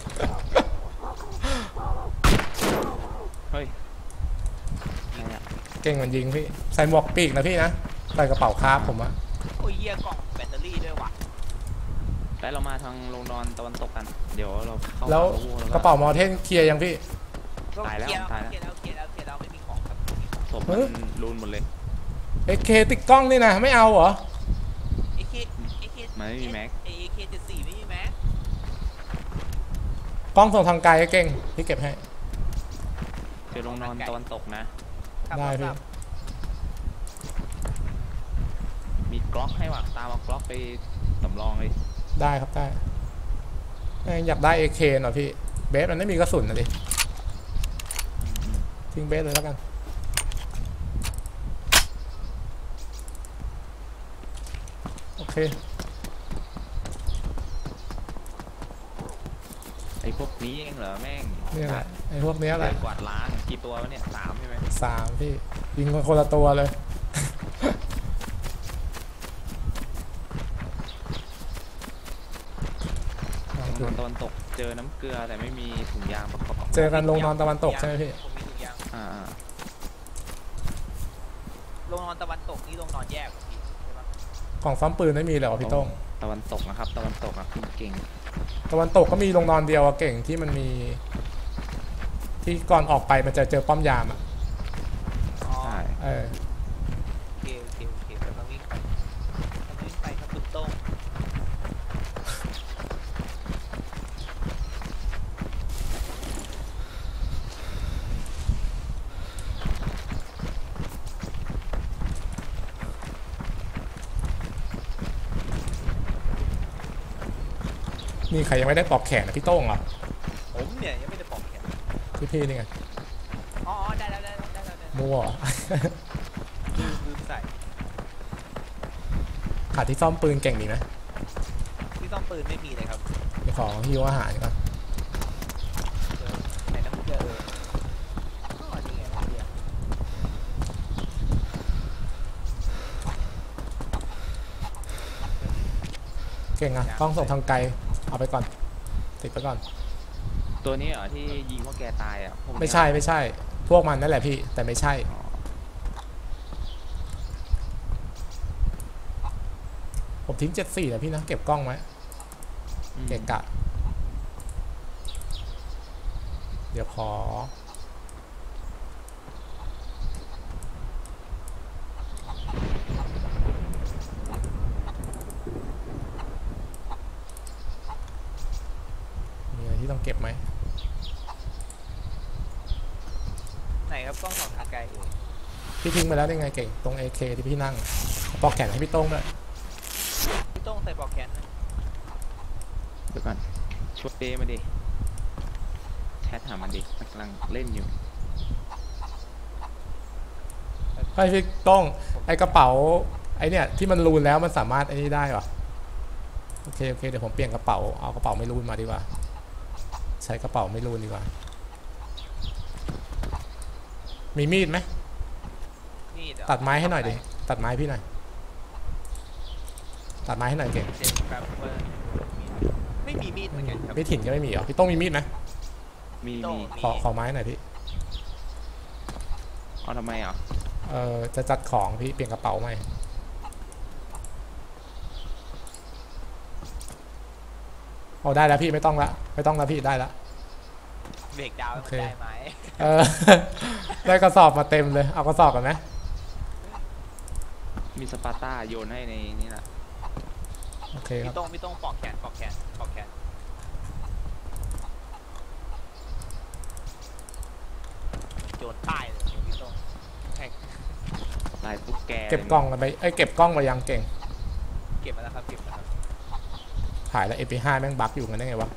เฮ้ยอะไรอะเก่งมันยิงพี่ใส่หมวกปีกนะพี่นะใส่กระเป๋าคาร์บผมอะโอ้ยเหี้ยกล่องแบตเตอรี่ด้วยว่ะแต่เรามาทางโรงนอนตะวันตกกัน เดี๋ยวเราเข้าแล้วป่าโอ้โหกระเป๋ามอเทนเคลียร์ยังพี่ตายแล้วเคลีร์ตายแล้วเคลียร์แล้วเคลียร์แล้วเคลียร์แล้วไม่มีของครับไม่มีของศพเฮ้มันยรูนหมดเลยเอเคติดกล้องนี่นะไม่เอาเหรอเอเคเอเคมันไม่มีแม็กเอเคเจ็ดสี่ไม่มีแม็กกล้องส่งทางไกลเก่งพี่เก็บให้เจอโรงนอนตะวันตกนะครับได้คพี่รับมีกล็อกให้ว่ะตามเอากล็อกไปสำรองเลยได้ครับได้เอ้ยอยากได้เอเคหน่อยพี่เบสมันไม่มีกระสุนนะดิทิ้งเบสเลยแล้วกันโอเคไอ้พวกนี้เองเหรอแม่งนี่แหละไอ้พวกเนี้ยแหเดิละนกวาดล้างกี่ตัววะเนี่ยสามใช่ไหมสามพี่ยิงคนละตัวเลยโรงนอนตะวันตกเจอน้ำเกลือแต่ไม่มีถุงยางประกอบเจอกันลงนอนตะวันตกใช่ไหมพี่ผมมีถุงยางอ่าอ่าโรงนอนตะวันตกนี่โรงนอนแยกเหรอพี่ใช่ปะกล่องซ้อมปืนไม่มีเลยเหรอพี่โต้งตะวันตกนะครับ ตะวันตกนะคุณเก่งตะวันตกก็มีโรงนอนเดียวอะเก่งที่มันมี ที่ก่อนออกไปมันจะเจอป้อมยามอะอ๋อใช่เออโอเคโอเคโอเคกำลังวิ่งไปกำลังวิ่งไปครับคุณโต้งนี่ใครยังไม่ได้ปลอกแขนนะพี่โต้งเหรอผมเนี่ยยังไม่ได้ปอกแขนพี่พี่นี่ไงอ๋ออ๋อได้แล้วได้แล้วได้แล้วได้แล้วมั่วลืมลืมใส่ขาดที่ซ่อมปืนเก่งดีนะที่ซ่อมปืนไม่มีเลยครับเดี๋ยวขอฮิวอาหารก่อนเจอไหนน้ำเกลือเอออ๋อนี่ไงน้ำเกลือเก่งอะกล้องส่งทางไกลเอาไปก่อนติดไปก่อนตัวนี้เหรอที่ยิงพวกแกตายอ่ะพวกเนี้ยไม่ใช่ไม่ใช่ พวกมันนั่นแหละพี่แต่ไม่ใช่อ๋อผมทิ้งเจ็ดสี่นะพี่นะเก็บกล้องไว้อืมเกะกะ เดี๋ยวขอมีอะไรที่ต้องเก็บไหมไหนครับกล้องสองทางไกลเอ่ยพี่ทิ้งไปแล้วได้ไงเก่งตรง เอ เค ที่พี่นั่งเอาปลอกแขนให้พี่โต้งด้วยพี่โต้งใส่ปลอกแขนนะเดี๋ยวก่อนช่วยเดมาดิแชทหามันดิมันกำลังเล่นอยู่ไอ้พี่โต้งไอ้กระเป๋าไอ้เนี่ยที่มันรูนแล้วมันสามารถไอ้นี่ได้เหรอโอเคโอเคเดี๋ยวผมเปลี่ยนกระเป๋าเอากระเป๋าไม่รูนมาดีกว่าใช้กระเป๋าไม่รูนดีกว่ามีมีดไหมนี่เดี๋ยวตัดไม้ให้หน่อยดิตัดไม้พี่หน่อยตัดไม้ให้หน่อยเก่งเซ็นครับว่ามีไม่มีมีดเหมือนกันครับพี่ถิ่นก็ไม่มีเหรอพี่โต้งมีมีดไหมมีโต้มีงขอขอไม้หน่อยพี่เอาทำไมอ่ะเออจะจัดของพี่เปลี่ยนกระเป๋าใหม่เอาได้แล้วพี่ไม่ต้องละไม่ต้องแล้วพี่ได้ละเบรกดาวน์โอเคได้ไหมเออ ได้กระสอบมาเต็มเลยเอากระสอบกันไหมมีสปาร์ต้าโยนให้ในนี่แหละโอเคครัพี่บโต้งพี่โต้งปอกแขนปอกแขนปอกแขนโจนใต้เลยพี่โต้งแข่งลายปุ๊กแกเก็บกล้องกันไปเอ้ยเก็บกล้องไปยังเก่งเก็บมาแล้วครับเก็บมาแล้วถ่ายแล้ว เอ พี ห้า แม่งบั๊กอยู่กันได้ไงวะ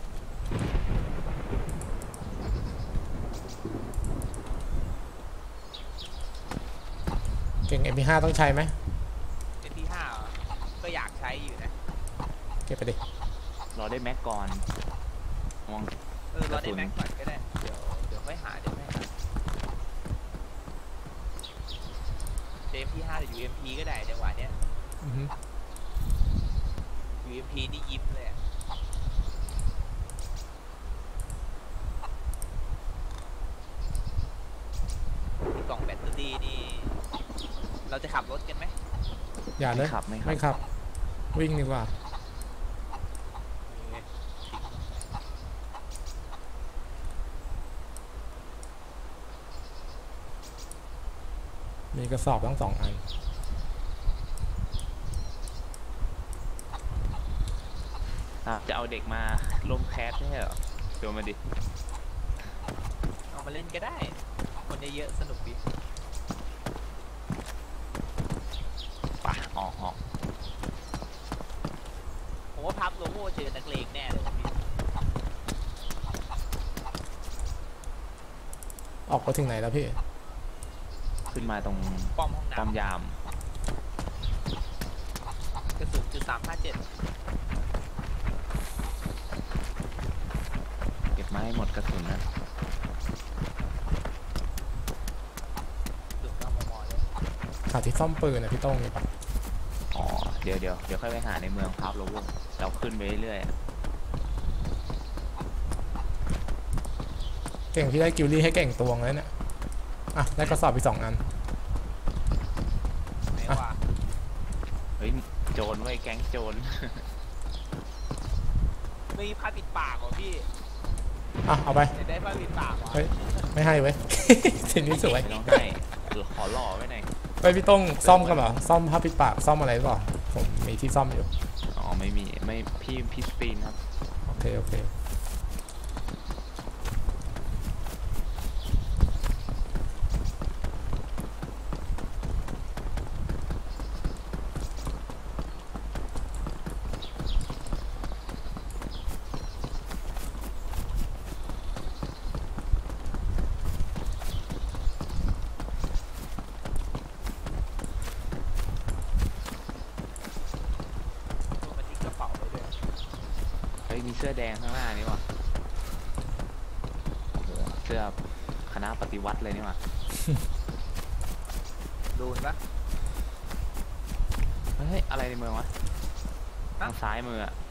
เก่ง เอ พี ห้า ต้องใช้ไหมเอ็นที่ห้าก็อยากใช้อยู่นะเก็บไปดิรอได้แม็กก่อนมองเออรอได้แม็กก่อนก็ได้เดี๋ยวเดี๋ยวค่อยหาเดี๋ยวค่อยหาเอ็มพีห้าหรือ ยู เอ็ม พี ก็ได้จังหวะเนี้ยอือฮึยู เอ็ม พี นี่ยิ้มเลยอะนี่เราจะขับรถกันไหมอย่าเลยไม่ขับไม่ขับไม่ขับ วิ่งดีกว่า มีกระสอบทั้งสองอันอ่ะจะเอาเด็กมาลมแคสใช่เหรอเดี๋ยวมาดิเอามาเล่นก็ได้ คนเยอะๆสนุกดีไปออกออกผมว่าพับโลโก้เจอนักเลงแน่เลยพี่ออกไปถึงไหนแล้วพี่ขึ้นมาตรงป้อมห้องป้อมน้ำยามกระสุนจุดสามห้าเจ็ดเก็บมาให้หมดกระสุนนะจุดเก้ามมเลยหาที่ซ่อมปืนนะพี่โต้งมีปะอ๋อเดี๋ยวเดี๋ยวเดี๋ยวค่อยไปหาในเมืองพับโลโก้เราขึ้นไปเรื่อยๆอะเก่งพี่ได้กิลลี่ให้เก่งตวงเลยเนี่ย อ่ะ ได้กระสอบอีกสองอันไหนว่าเฮ้ยโจรไว้ยแก๊งโจรไม่มีผ้าปิดปากเหรอพี่อ่ะ เอาไปอยากได้ผ้าปิดปากเหรอเฮ้ย ไม่ให้เว้ย สีนี้สวยไม่ต้องให้หรือขอหล่อไว้หน่อยไปพี่โต้งซ่อมกันเหรอ ซ่อมผ้าปิดปาก ซ่อมอะไรหรือเปล่า ผมมีที่ซ่อมอยู่อ๋อไม่มีไม่พี่พิสตีนครับโอเค โอเคตัวมันทิ้งกระเป๋าไปด้วยเฮ้ยมีเสื้อแดงข้างหน้านี่ว่ะโอ้โหเสื้อคณะปฏิวัติเลยนี่ว่ะรูนปะเฮ้ยอะไรในเมืองวะทางซ้ายมืออะ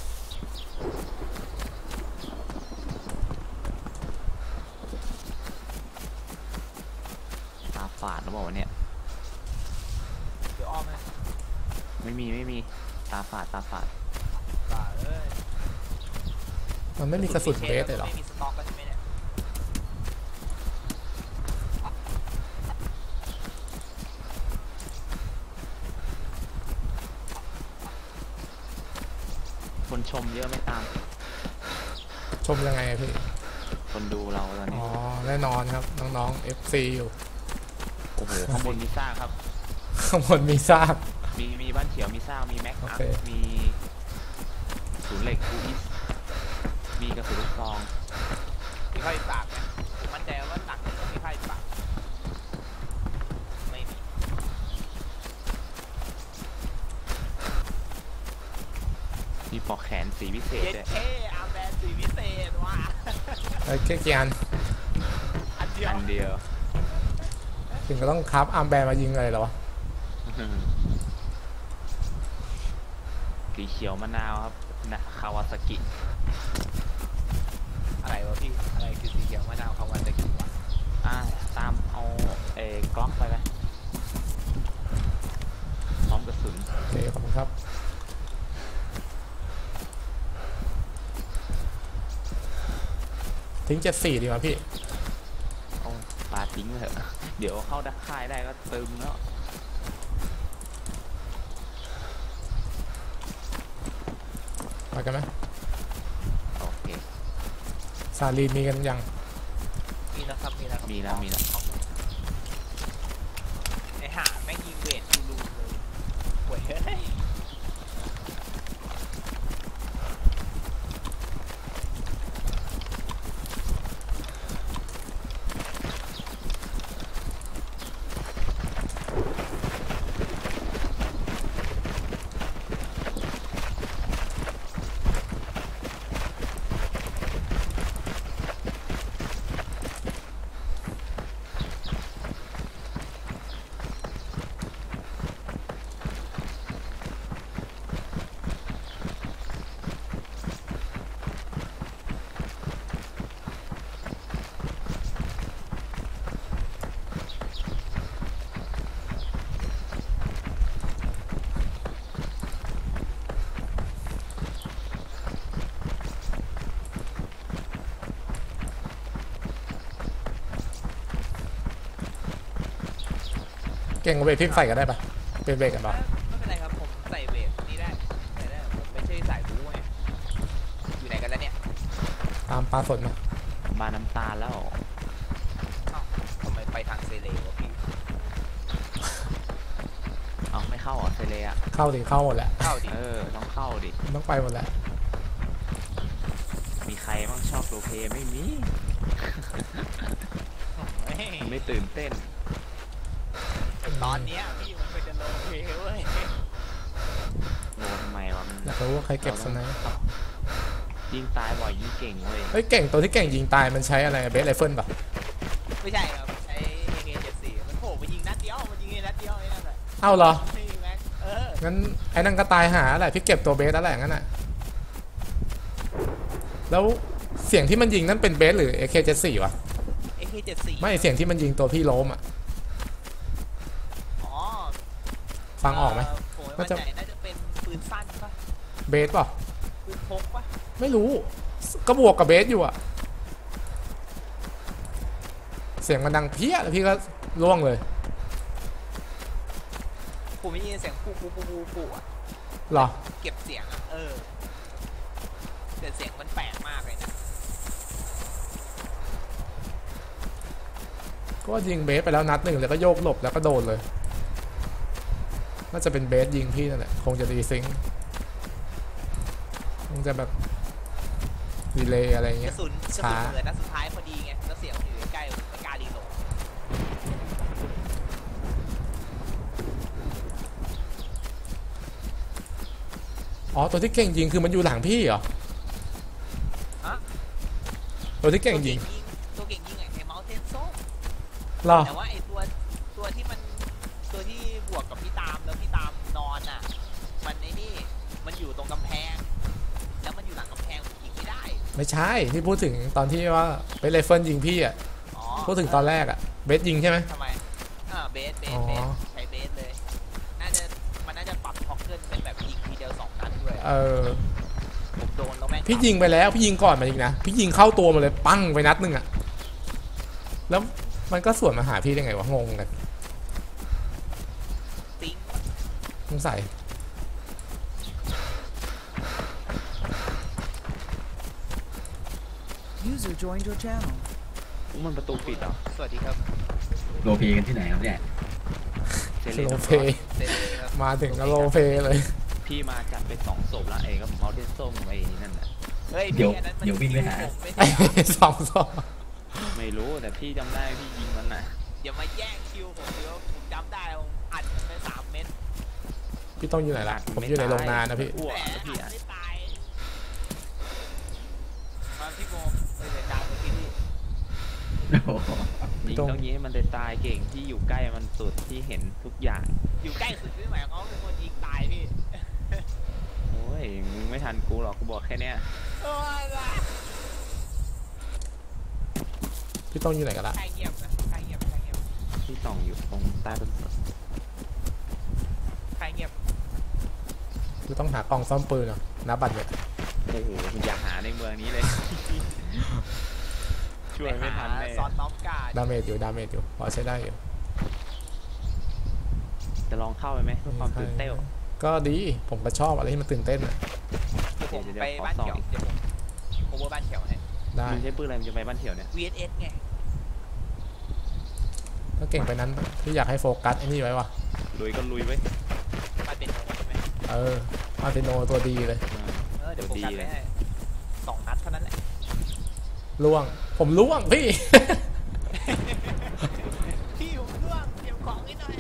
ตาฝาดหรือเปล่าวะเนี่ยเดี๋ยวอ้อมนะไม่มีไม่มีตาฝาดตาฝาดป่าเอ้ยมันไม่มีกระสุนเบสเลยเหรอไม่มีสต็อกกันใช่ไหมเนี่ยคนชมเยอะไม่ตามชมยังไงอะพี่คนดูเราตอนอ๋นี้อ แน่นอนครับ น้องๆ เอฟ ซี อยู่โอ้โหข้างบนมีซ่ากครับข้างบนมีซากมีมีบ้านเขียวมีซ่ากมีแม็กโออัพเคมีศูนย์เหล็กคูอิสมีกระสุนลูกซองมีผ้าปิดปากไหมผมมั่นใจว่าหนักต้องมีผ้าปิดปากไม่มีมีปลอกแขนสีพิเศษเย็ดด้วยเท่อาร์แบรนด์สีพิเศษว่ะไอ้แค่กี่อันอันเดียวอันเดียวถึงก็ต้องคับอาร์มแบร์มายิงอะไรเหรอวะสีเขียวมะนาวครับนะคาวาซากิอะไรวะพี่ อะไรคือสีเขียวมะนาวคาวันตะกี้วะอ่าตามเอาเออกล็อกไปไหมพร้อมกระสุนโอเค ขอบคุณครับ ทิ้งเจ็ดสี่ดีกว่าพี่เอาปาทิ้งเลยเถอะเดี๋ยวเข้าดักค่ายได้ก็ตึมแล้วไปกันไหมโอเคซาลีนมีกันยังมีแล้วครับมีแล้วครับมีแล้วมีแล้วไอห่าแม่งยิงเวทกูรูเลยห่วยเฮ้ยเก่งกับเบรกพี่ใส่กันได้ปะเป็นเบรกกันปะไม่เป็นไรครับผมใส่เวทนี่ได้ใส่ได้ผมไม่ใช่สายบู๊ไงอยู่ไหนกันแล้วเนี่ยตามปลาสดมาบานน้ำตาลแล้วเอ้าทำไมไปทางเซเลวะพี่เอาไม่เข้าเหรอเซเลอะเข้าดิเข้าหมดแหละเข้าดิเออต้องเข้าดิต้องไปหมดแหละมีใครบ้างชอบโรลเพลย์ไม่มีเฮ้ยไม่ตื่นเต้นตอนเนี้ยพี่มันเป็นจะโลเพลเว้ยโลทำไมวะมันอยากรู้ว่าใครเก็บสไนป์ยิงตายบ่อยยิงเก่งเว้ยเฮ้ยเก่งตัวที่เก่งยิงตายมันใช้อะไรเบสไรเฟิลปะไม่ใช่ครับใช้ เอ เค เจ็ดสิบสี่ มันโผล่มายิงนัดเดียวมันยิงนัดเดียวไอ้นั่นแหละเอ้าเหรอไม่ยิงแม็กเอองั้นไอ้นั่นก็ตายหาแหละพี่เก็บตัวเบสแล้วแหละงั้นน่ะแล้วเสียงที่มันยิงนั่นเป็นเบสหรือ เอ เค เจ็ดสิบสี่ วะเอ เค เจ็ดสิบสี่ไม่เสียงที่มันยิงตัวพี่ล้มอ่ะอ๋อฟังออกไหมเผมไม่มั่นใจน่าจะเป็นปืนสั้นปะเบสป่ะปืนพกปะไม่รู้ก็บวกกับเบสอยู่อ่ะเสียงมันดังเพี้ยแล้วพี่ก็ล่วงเลยผมไม่ยินเสียงปูปูปูปูปูอะเหรอเก็บเสียงอะเออแต่เสียงมันแปลกมากเลยนะก็ยิงเบสไปแล้วนัดหนึ่งแล้วก็โยกหลบแล้วก็โดนเลยน่าจะเป็นเบสยิงพี่นั่นแหละคงจะดีซิงค์คงจะแบบดีเลย์อะไรกเงี้ระยสุนกระสุช้านเหมือนนัดสุดท้ายพอดีไงแล้วเสียงมันอยู่ใกล้ๆผมไม่กล้าดีโหลดอ๋อตัวที่เก่งยิงคือมันอยู่หลังพี่เหรอฮะตัวที่เก่งยิงตัวเก่งยิงไอ้เมาส์เทนโซ่เหรอแต่ว่าไอ้ตัวตัวที่มันตัวที่บวกกับพี่ตามแล้วพี่ตามนอนอ่ะมันไอ้นี่มันอยู่ตรงกำแพงแล้วมันอยู่หลังกำแพงผมยิงไม่ได้ไม่ใช่ที่พูดถึงตอนที่ว่าเบสไรเฟิลยิงพี่อ่ะอ๋อพูดถึงตอนแรกอ่ะเบสยิงใช่ไหมทำไมอ่าเบสเบอ๋สอเบสใช้เบสเลยน่าจะมันน่าจะปรับท็อกเกิลเป็นแบบยิงทีเดียวสองนัดด้วยเออผมโดนแล้วแม่งพี่ยิงไปแล้วพี่ยิงก่อนมาอีกนะพี่ยิงเข้าตัวมาเลยปั้งไปนัดหนึ่งอ่ะแล้วมันก็สวนมาหาพี่ได้ไงวะงงกันติ้งสงสัย User joined your channel. มันประตูปิดเหรอสวัสดีครับโรลเพลย์กันที่ไหนครับเนี่ยเซเลโลนเฟเซเลครับมาถึงก็โลเฟเลยพี่มาจัดไปสองศพแล้วเองก็เมาเทนส้มไอ้นั่นน่ะเฮ้ยเดี๋ยวพี่อันนั้นมันเดี๋ยววิ่งไปหาผมไม่ไอ้ใช่เหรอสองสองไม่รู้แต่พี่จำได้พี่ยิงมันน่ะอย่ามาแย่งคิวผมเดี๋ยวผมจำได้ผมอัดมันไปสามเม็ดพี่ต้องอยู่ไหนล่ะผมอยู่ในโรงงานนะพี่อ้วกแต่นะพี่อัดอะไม่ตายมาพี่โมเลยเลยตามไปที่นี่โอ้โหยิงต้องยิงให้มันได้ตายเก่งที่อยู่ใกล้มันสุดที่เห็นทุกอย่างอยู่ใกล้สุดที่หมายเขาเป็นคนยิงตายพี่โอ้ยมึงไม่ทันกูหรอกกูบอกแค่เนี้ยโอ้ยล่ะพี่ต้องอยู่ไหนกันล่ะใครเงียบนะใครเงียบใครเงียบที่ส่องอยู่ตรงใต้ต้นสนใครเงียบพี่ต้องหากล่องซ่อมปืนเหรอนับบัตรเนี่ยโอ้โหมึงอย่าหาในเมืองนี้เลย ช่วยไม่ทันปหาแน่ซอนน้อมกาดดาเมจอยู่ดาเมจอยู่พอใช้ได้อยู่จะลองเข้าไปไหมเพื่อความตื่นเต้นก็ดีผมก็ชอบอะไรที่มันตื่นเต้นอะเดี๋ยวผมเดี๋ยวไปเดี๋ยวบ้านขอเขียวส่องเดี๋ยวผมโอเวอร์บ้านเขียวให้ได้มึงใช้ปืนอะไรมึงจะไปบ้านเถียวเนี่ยวี เอส เอส ไงก็เก่งไปนั้นพี่อยากให้โฟกัสไอ้นี่ไว้ว่ะลุยก็ลุยไว้ยบ้านเป็นโนใช่ไหมเอออาร์ติโนตัวดีเลยอ่าเออเดี๋ยวโฟดีกัสเลยไว้ให้สองนัดเท่านั้นแหละล่วง ผมล่วงพี่พี่ผมร่วงเก็บของให้หน่อย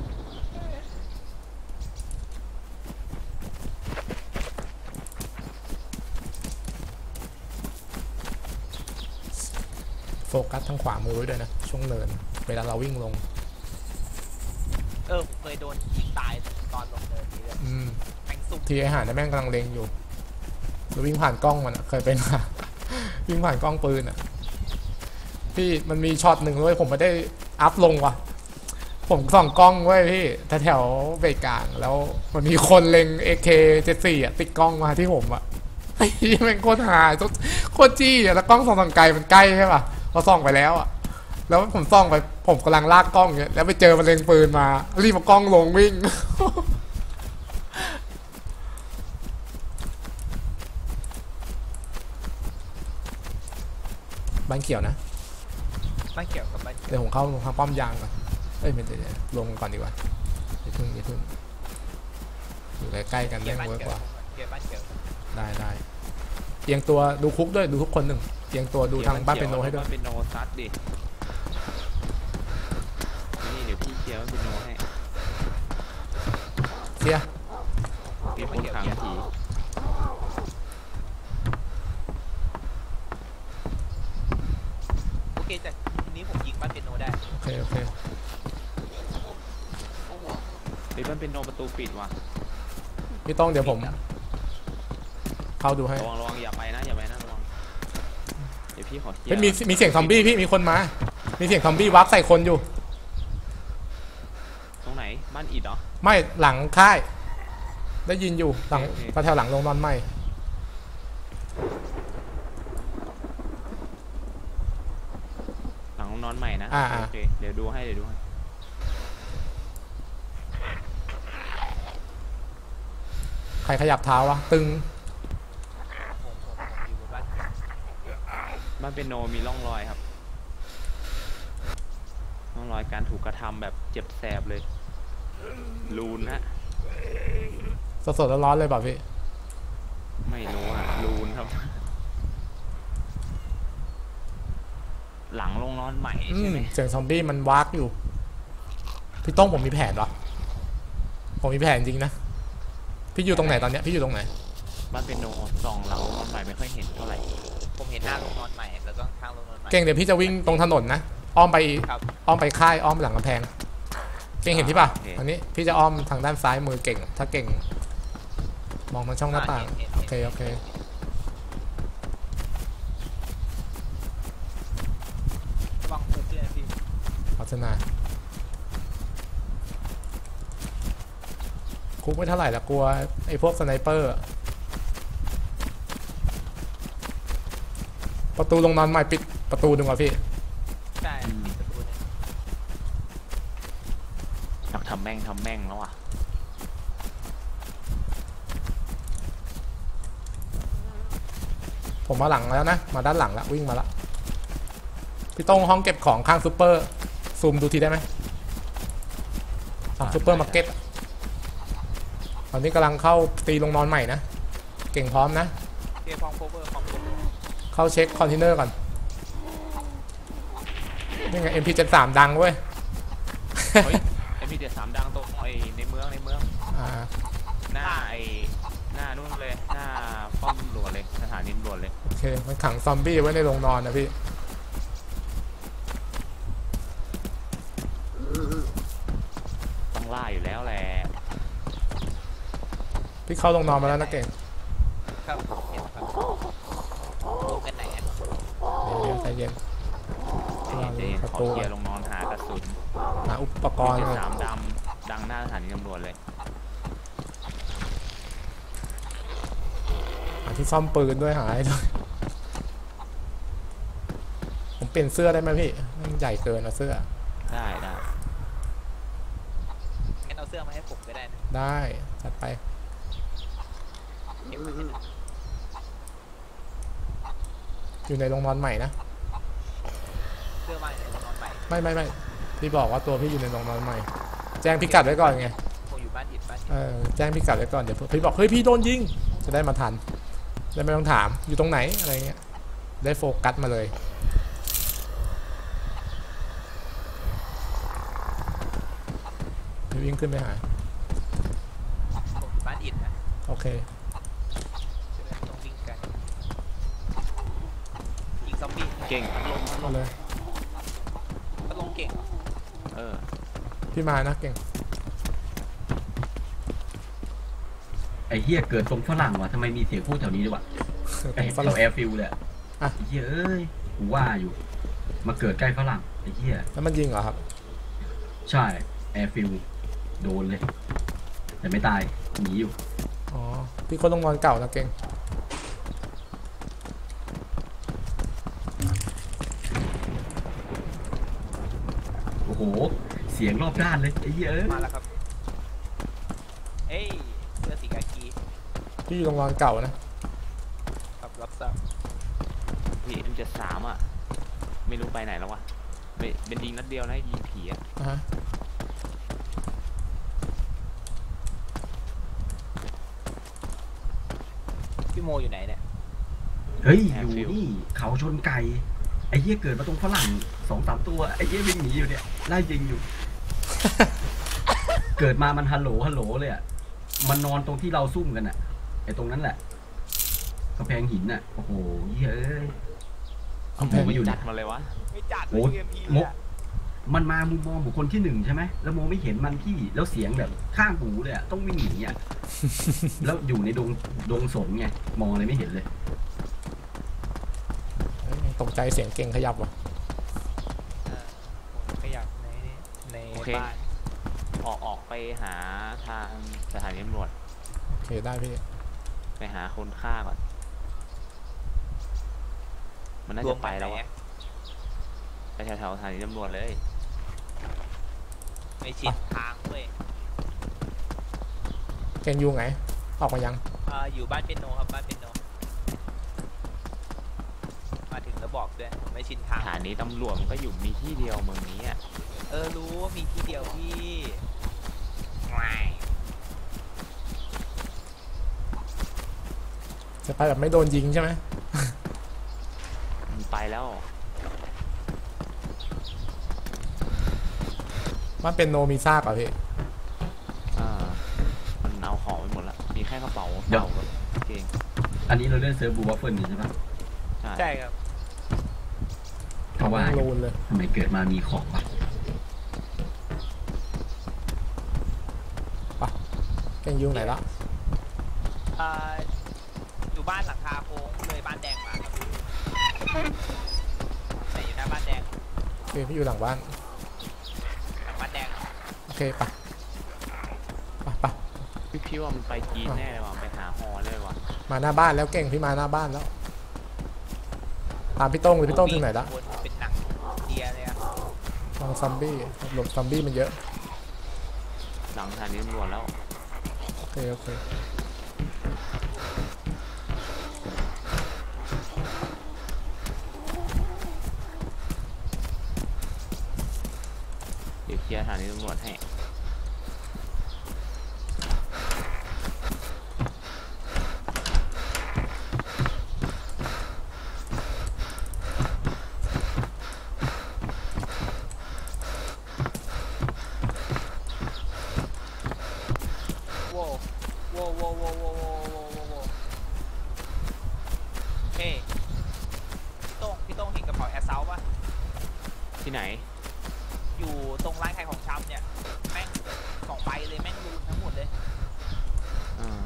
โฟกัสทางขวามือไว้ด้วยนะช่วงเนินเวลาเราวิ่งลงเออผมเคยโดนยิงตายตอนลงเนินนี้เลยอืมแม่งสุ่มทีไอหารนะแม่งกำลังเล็งอยู่แล้ววิ่งผ่านกล้องมันอะเคยเป็นอะ วิ่งผ่านกล้องปืนอะพี่มันมีช็อตหนึ่งด้วยผมไม่ได้อัพลงว่ะ ผมส่องกล้องไว้พี่แถวๆเบรกกลางแล้วมันมีคนเล็ง เอ เค เจ็ดสิบสี่ อ่ะติดกล้องมาที่ผมอ่ะ ไอ้แม่งโคตรหายโคตรจี้อ่ะแล้วกล้องส่องทางไกลมันใกล้ใช่ป่ะพอส่องไปแล้วอ่ะแล้วผมส่องไปผมกำลังลากกล้องเงี้ยแล้วไปเจอมันเล็งปืนมารีบมากล้องลงวิ่ง บ้านเขียวนะบ้านเกี่ยวกับบ้านเกี่ยวเดี๋ยวผมเข้าทางป้อมยางก่อนเอ้ยไม่ได้ลงก่อนดีกว่าอย่าเพิ่งอย่าเพิ่งอยู่ใกล้ๆกันเกี่แม่ยวงบ้านเวิร์กเกี่ยวกว่าเกี่ยวบ้านเกี่ยวได้ได้เอียงตัวดูคุกด้วยดูทุกคนหนึ่งเอียงตัวดูทางบ้านเป็นโนให้ด้วยบ้านเป็นโนซัดดินี่เดี๋ยวพี่เคลียร์บ้านเป็นโนให้เคลียร์พี่คนขังผีโอเคจากทีนี้ผมยิงบ้านเป็นโนได้โอเคโอเคเฮ้ยบ้านเป็นโนประตูปิดว่ะพี่ต้องเดี๋ยวผมเข้าดูให้ระวังระวังอย่าไปนะอย่าไปนะระวังเดี๋ยวพี่ขอเคลียเฮ้ยร์มีมีเสียงซอมบี้พี่มีคนมา มีเสียงซอมบี้วับใส่คนอยู่ตรงไหนบ้านอิดเหรอไม่หลังค่าย ได้ยินอยู่หลังโอเคโอเคแถวหลังโรงนอนใหม่หลังนอนใหม่นะอ่าโอเคเดี๋ยวดูให้เดี๋ยวดูให้ใครขยับเท้าวะตึงผมผมผมอยู่บนบ้านบ้านเป็นโนมีร่องรอยครับร่องรอยการถูกกระทำแบบเจ็บแสบเลยลูนฮะสดๆร้อนๆเลยเปล่ะพี่ไม่รู้อ่ะลูนครับ หลังลงนอนใหม่อืใช่มไหมเสียงซอมบี้มันวากอยู่ พี่ต้องผมมีแผนวะผมมีแผนจริงนะพี่อยู่ตรงไหนตอนเนี้ยพี่อยู่ตรงไหนบ้านเป็นโนส่องหลังลงนอนใหม่ไม่ค่อยเห็นเท่าไหร่ผมเห็นหน้าโรงนอนใหม่แล้วก็ข้างโรงนอนใหม่เก่งเดี๋ยวพี่จะวิ่งตรงถนนนะอ้อมไปครับอ้อมไปค่ายอ้อมหลังกำแพงเก่งเห็นที่ป่ะอันนี้พี่จะอ้อมทางด้านซ้ายมือเก่ง ถ้าเก่ง มองทางช่องหน้าต่างโอเคโอเควางคุกเลยพี่พัฒนาคุกไม่เท่าไหร่ละกลัวไอ้พวกสไนเปอร์อะประตูลงนอนใหม่ปิดประตูดึงวะพี่ใช่ปิดประตูเนี่ยอยากทำแม่งทำแม่งแล้วอ่ะผมมาหลังแล้วนะมาด้านหลังแล้ววิ่งมาแล้วพี่ต้องห้องเก็บของข้างซูเปอร์ซูมดูทีได้ไหมซูเปอร์มาร์เก็ตตอนนี้กำลังเข้าตีลงนอนใหม่นะเก่งพร้อมนะเกียร์ฟองโคเวอร์ฟองโคเวอร์เข้าเช็คคอนเทนเนอร์ก่อนนี่ไง เอ็ม พี เจ็ดสิบสาม ดังเว้ยเฮ้ยไอพีเจ็ดสามดังตรงไอในเมืองในเมืองอ่าหน้าไอหน้านู่นเลยหน้าป้อมตำรวจเลยสถานีตำรวจเลยโอเคมันขังซอมบี้ไว้ในโรงนอนนะพี่ต้องล่าอยู่แล้วแหละพี่เข้าโรงนอนมาแล้วนะเก่งครับเห็นครับลงกันไหนอะเดี๋ยวใจเย็นเจนประขอตูเคลียร์ลงนอนหากระสุนหาอุปกรณ์เจ็ดก่อนสามดำดังหน้าสถานีตำรวจเลยหาที่ซ่อมปืนด้วยหาให้ด้วยผมเปลี่ยนเสื้อได้ไหมพี่มันใหญ่เกินนะเสื้อได้ได้งั้นเอาเสื้อมาให้ผมก็ได้นะได้จัดไปเก็บไว้ให้หน่อยอยู่ในโรงนอนใหม่นะเสื้อมาในโรงนอนใหม่ไม่ไม่ไม่พี่บอกว่าตัวพี่อยู่ในโรงนอนใหม่ แจ้งพิกัดไว้ก่อนไงผมอยู่บ้านอิดบ้านอิฐเออแจ้งพิกัดไว้ก่อนเดี๋ยวพี่บอกเฮ้ยพี่โดนยิงจะได้มาทันได้ไม่ต้องถามอยู่ตรงไหนอะไรเงี้ยได้โฟกัสมาเลยพี่วิ่งขึ้นไปหาผมอยู่บ้านอิดนะโอเคจะได้ไม่ต้องวิ่งกันยิงซอมบี้เก่งพัดลมพัดลเอามเลยก็ลงเก่งเหรอเออพี่มานะเก่งไอ้เฮียเกิดตรงฝรั่งวะทำไมมีเสียงพูดแถวนี้ด้วยวะเป็ไอ้นฝแถรั่งวแอร์ฟิลเลยอะอ่ะไอ้เฮียเอ้ยกูว่าอยู่ มาเกิดใกล้ฝรั่งไอ้เฮียแล้วมันยิงเหรอครับใช่แอร์ฟิลโดนเลย แต่ไม่ตายหนีอยู่อ๋อพี่คนลงนอนเก่านะเก่งเสียงรอบด้านเลยไอ้เหี้ยเอ้ยมาแล้วครับเอ้ยเสื้อสีกากีพี่อยู่โรงนอนเก่านะครับรับทราบพี่เอ็มเจ็ดสามอ่ะไม่รู้ไปไหนแล้ววะไม่เป็นยิงนัดเดียวนะยิงผีอ่ะอ่าฮะพี่โมอยู่ไหนเนี่ยเฮ้ยอยู่นี่เขาชนไก่ไอ้เหี้ยเกิดมาตรงฝรั่งสองสามตัวไอ้เหี้ยวิ่งหนีอยู่เนี่ยไล่ยิงอยู่ เกิดมามันฮัลโหลฮัลโหลเลยอ่ะมันนอนตรงที่เราซุ่มกันอ่ะไอ้ตรงนั้นแหละกระแพงหินอ่ะโอ้โหเหี้ยเอ้ยเอาแพโมงไม่อยู่จัเนี่ยดมาเลยวะไม่จัดเลโอ้ยยเอ็มพีโมอะมันมามุมมองบุคคลที่หนึ่งใช่ไหมแล้วโมไม่เห็นมันพี่แล้วเสียงแบบข้างหูเลยอ่ะต้องวิ่งหนีอ่ะ แล้วอยู่ในดงดงสนไงมองอะไรไม่เห็นเลยเฮ้ยตกใจเสียงเก่งขยับว่ะเออผมขยับในในโอเคบ้านออกออกไปหาทางสถานีตำรวจโอเคได้พี่ไปหาคนฆ่าก่อนมันน่ารวจะมไปกันไหนแล้วอะอะไปแถวๆสถานีตำรวจเลยไม่ชิดทางเว้ยเก่งอยู่ไงออกมายังเอ่ออยู่บ้านเป็นโนครับบ้านเป็นโนมาถึงแล้วบอกด้วยผมไม่ชินทาสงถานีตำรวจมันก็อยู่มีที่เดียวเมืองนี้อ่ะเออรู้ว่ามีที่เดียวพี่ไม่จะไปแบบไม่โดนยิงใช่ไหมมันไปแล้วมันเป็นโนมีซากเหรอพี่อ่ามันเอาของไปหมดละมีแค่กระเป๋าเดี๋ยวเป๋ากับเกงอันนี้เราเล่นเซิร์ฟบูวัฟเฟิลนี่ใช่ปะใช่ใช่ครับเพราะว่าโลนเลยทำไมเกิดมามีของวะเก่งอยู่ไหนละเอ่ออยู่บ้านหลังคาโค้งเลยบ้านแดงมาครับแต่อยู่หน้าบ้านแดงโอเคพี่อยู่หลังบ้านหลังบ้านแดงโอเคไปไปไปพี่พี่ว่ามันไปจีนแน่เลยว่ะไปหาฮอเลยว่ะมาหน้าบ้านแล้วเก่งพี่มาหน้าบ้านแล้วตามพี่โต้งเลยพี่โต้งถึงไหนละบนเป็นหนังเดียเลยอะลองซอมบี้หลบซอมบี้มันเยอะหลังสถานีตำรวจแล้วโอเคโอเคเดี๋ยวเคลียร์สถานีตำรวจให้โว้วโว้วโว้วโว้วโว้วโว้วโว้วโว้วโว้วเฮ้ยพี่โต้งพี่โต้งเห็นกระเป๋าแอร์เซาป่ะที่ไหนอยู่ตรงร้านขายของชำเนี่ยแม่งสองใบเลยแม่งรูนทั้งหมดเลยอ่า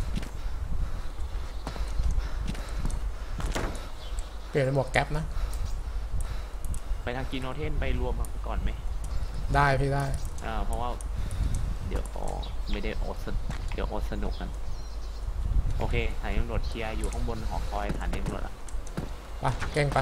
เปลี่ยนเป็นหมวกแก๊ปนะไปทางกินโนเทนไปรวมกันก่อนไหมได้พี่ได้อ่าเพราะว่า เดี๋ยวอ๋อไม่ได้อดสนเดี๋ยวอดสนุกกัน โอเคสถานีตำรวจเคลียร์อยู่ข้างบนหอคอยสถานีตำรวจอ่ะไปเก่งไป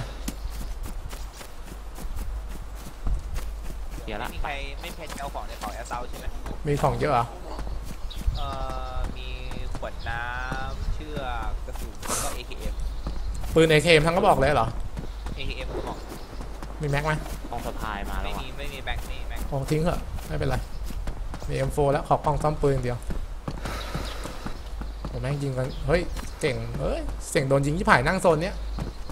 เคลียร์ไม่ละมีใครไม่เพนเอาของในกระเป๋าแอร์เซาใช่ไหมมีของเยอะเหรอเอ่อมีขวดน้ำเชือกกระสุนแล้วก็ เอ เค เอ็มปืน เอ เค เอ็ม ทั้งกระบอกเลยเหรอเอ เค เอ็มของมีแม็กไหมกองสะพายมาแล้ไม่วอ่ะมีไม่มีแบ็คไม่มีแบ็คโอ้ทิ้งเหอะไม่เป็นไรมี เอ็ม โฟร์ แล้วขอกล้องซ่อมปืนอย่างเดียวผมแม่งยิงกันเฮ้ยเก่งเฮ้ยเสียงโดนยิงที่ผ่ายนั่งโซนเนี้ย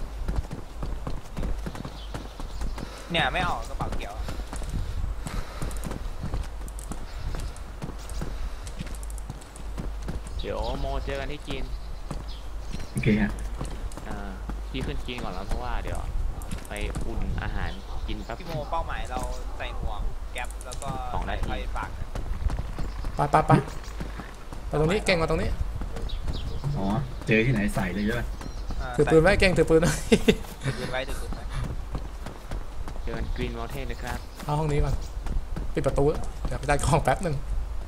เนี่ยไม่เอากระเป๋าเขียวเดี๋ยวโมเจอกันที่จีนโอเคฮะอ่าพี่ขึ้นจีนก่อนแล้วเพราะว่าเดี๋ยวไปอุ่นอาหารกินแป๊บพี่โมเป้าหมายเราใส่หมวกแก๊ปแล้วก็สองนาทีใส่ไฟฝากนะไปไปไปไปตรงนี้เก่งมาตรงนี้อ๋อเจอที่ไหนใส่เลยใช่ปะาถือปืนไว้เก่งถือปืนไว้ถือปืนไว้ถือปืนไว้เจอกันกรีนมอเทนนะครับเอาห้องนี้ก่อนปิดประตูเดี๋ยวไปจัดของแป๊บหนึ่ง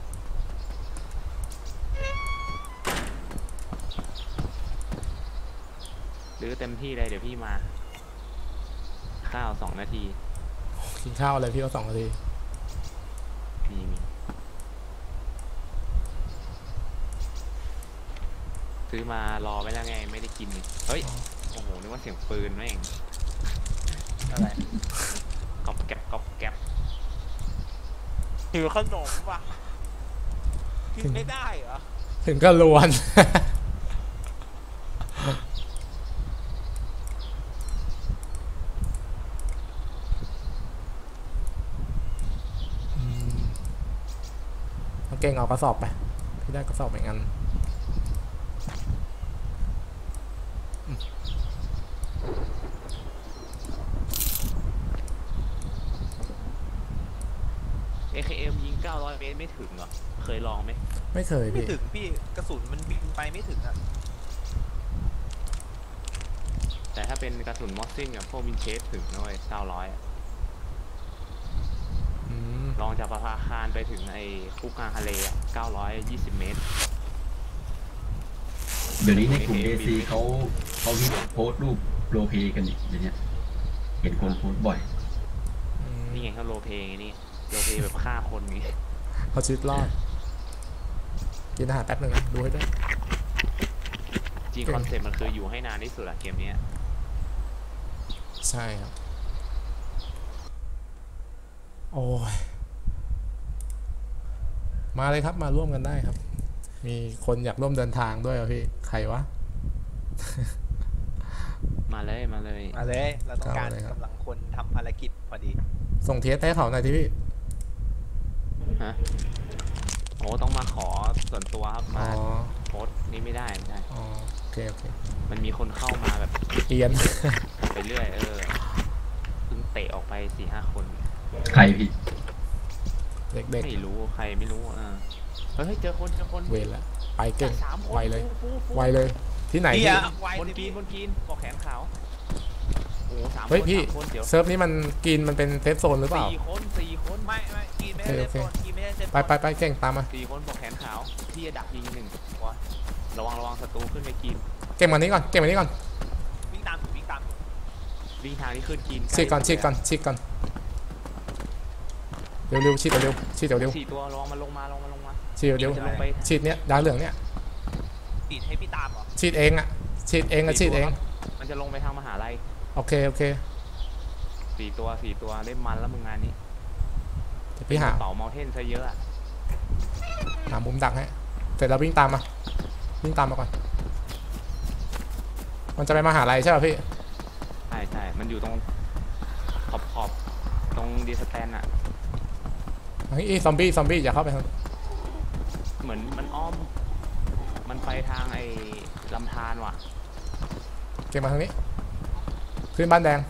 หรือเต็มที่เลยเดี๋ยวพี่มา ข้าวสองนาทีกินข้าวอะไรพี่เอาสองนาทีซื้อมารอไว้แล้วไงไม่ได้กินเฮ้ยโอ้โหนึกว่าเสียงปืนแม่งอะไรกอบแก็บกอบแก็บหิวขนมว่ะกินไม่ได้เหรอถึงก็ลวน อืมเอาเก่งเอากระสอบไปพี่ได้กระสอบเหมือนกันเอ เค เอ็ม ยิงเก้าร้อยเมตรไม่ถึงเหรอเคยลองไหมไม่เคยไม่พี่ถึงพี่กระสุนมันบินไปไม่ถึงอ่ะแต่ถ้าเป็นกระสุนมอสซิ่งกับพวกมินเชสถึงนะเว้ยเก้าร้อยอะอืมลองจากประภาคารไปถึงไอ้คุกกลางทะเลอ่ะเก้าร้อยยี่สิบเมตรเดี๋ยวนี้ในกลุ่มเอซีเขาเขาฮิตโพสต์รูปโรลเพลย์กันอีกเดี๋ยวนี้เห็นคนโพสต์บ่อยอืมนี่ไงเขาโรลเพลย์ไงนี่โรลเพลย์แบบฆ่าคนนี้เอาชีวิตรอดกินอาหารแป๊บนึงนะดูให้ด้วยจริงคอนเซ็ปต์มันคืออยู่ให้นานที่สุดอะเกมนี้ใช่ครับ โอ้ยมาเลยครับมาร่วมกันได้ครับ มีคนอยากร่วมเดินทางด้วยเหรอพี่ใครวะมาเลยมาเลยมาเลยเราต้องการเอาเลยครับกำลังคนทำภารกิจพอดีส่งเทสให้เขาหน่อยที่พี่ฮะโอ้ต้องมาขอส่วนตัวครับอ๋มาอโพสต์นี่ไม่ได้ไม่ได้อ๋อโอเคโอเคมันมีคนเข้ามาแบบเอียนไปเรื่อยเออเพิ่งเตะออกไปสี่ห้าคนใครพี่เด็กไม่รู้ใครไม่รู้อ่าเฮ้ยเจอคนเจอคนๆเวรละไปเก่งสามคนไวเลยฟูฟูฟูไวเลยที่ไหนพี่พี่อะไวบนสิกีพี่นบนกีนปอกแขนขาวโอ้สามคนเฮ้ยพี่สามคนเดี๋ยวเซิร์ฟนี้มันกินมันเป็นเซฟโซนหรือเปล่าสี่คนสี่คนไม่ไม่กินไม่ได้โอเล่นเคโซนกินไม่ได้เล่นไปไปไปเก่งตามมาสี่คนปอกแขนขาวพี่จะดักยิงหนึ่งตัวระวังระวังศัตรูขึ้นไปกินเก่งมานี้ก่อนเก่งมานี้ก่อนวิ่งตามวิ่งตามวิ่งทางที่ขึ้นกินฉีดก่อนฉีดก่อนฉีดก่อนเร็วเร็วๆฉีดเร็วๆฉีดเร็วสี่ตัวระวังมันลงมาลงมาลงมาๆฉีดเร็วจะลงไปๆฉีดเนี้ยดาวเหลืองเนี้ยปิดให้พี่ตามเหรอฉีดเองอ่ะฉีดเองอะฉีดเองมันจะลงไปทางมหาลัยโอเคโอเคสี่ตัวสี่ตัวเล่นมันแล้วมึงงานนี้เดี๋ยวพี่หาเป่าเมาเทนซะเยอะอะหามุมดักให้เสร็จแล้ววิ่งตามมาวิ่งตามมาก่อนมันจะไปมหาลัยใช่ป่ะพี่ใช่ใช่มันอยู่ตรงขอบขอบตรงดีสแตนอะเฮ้ยซอมบี้ซอมบี้อย่าเข้าไปทางเหมือนมันอ้อม มันไปทางไอ้ลำธารว่ะเก่งมาทางนี้ขึ้นบ้านแดง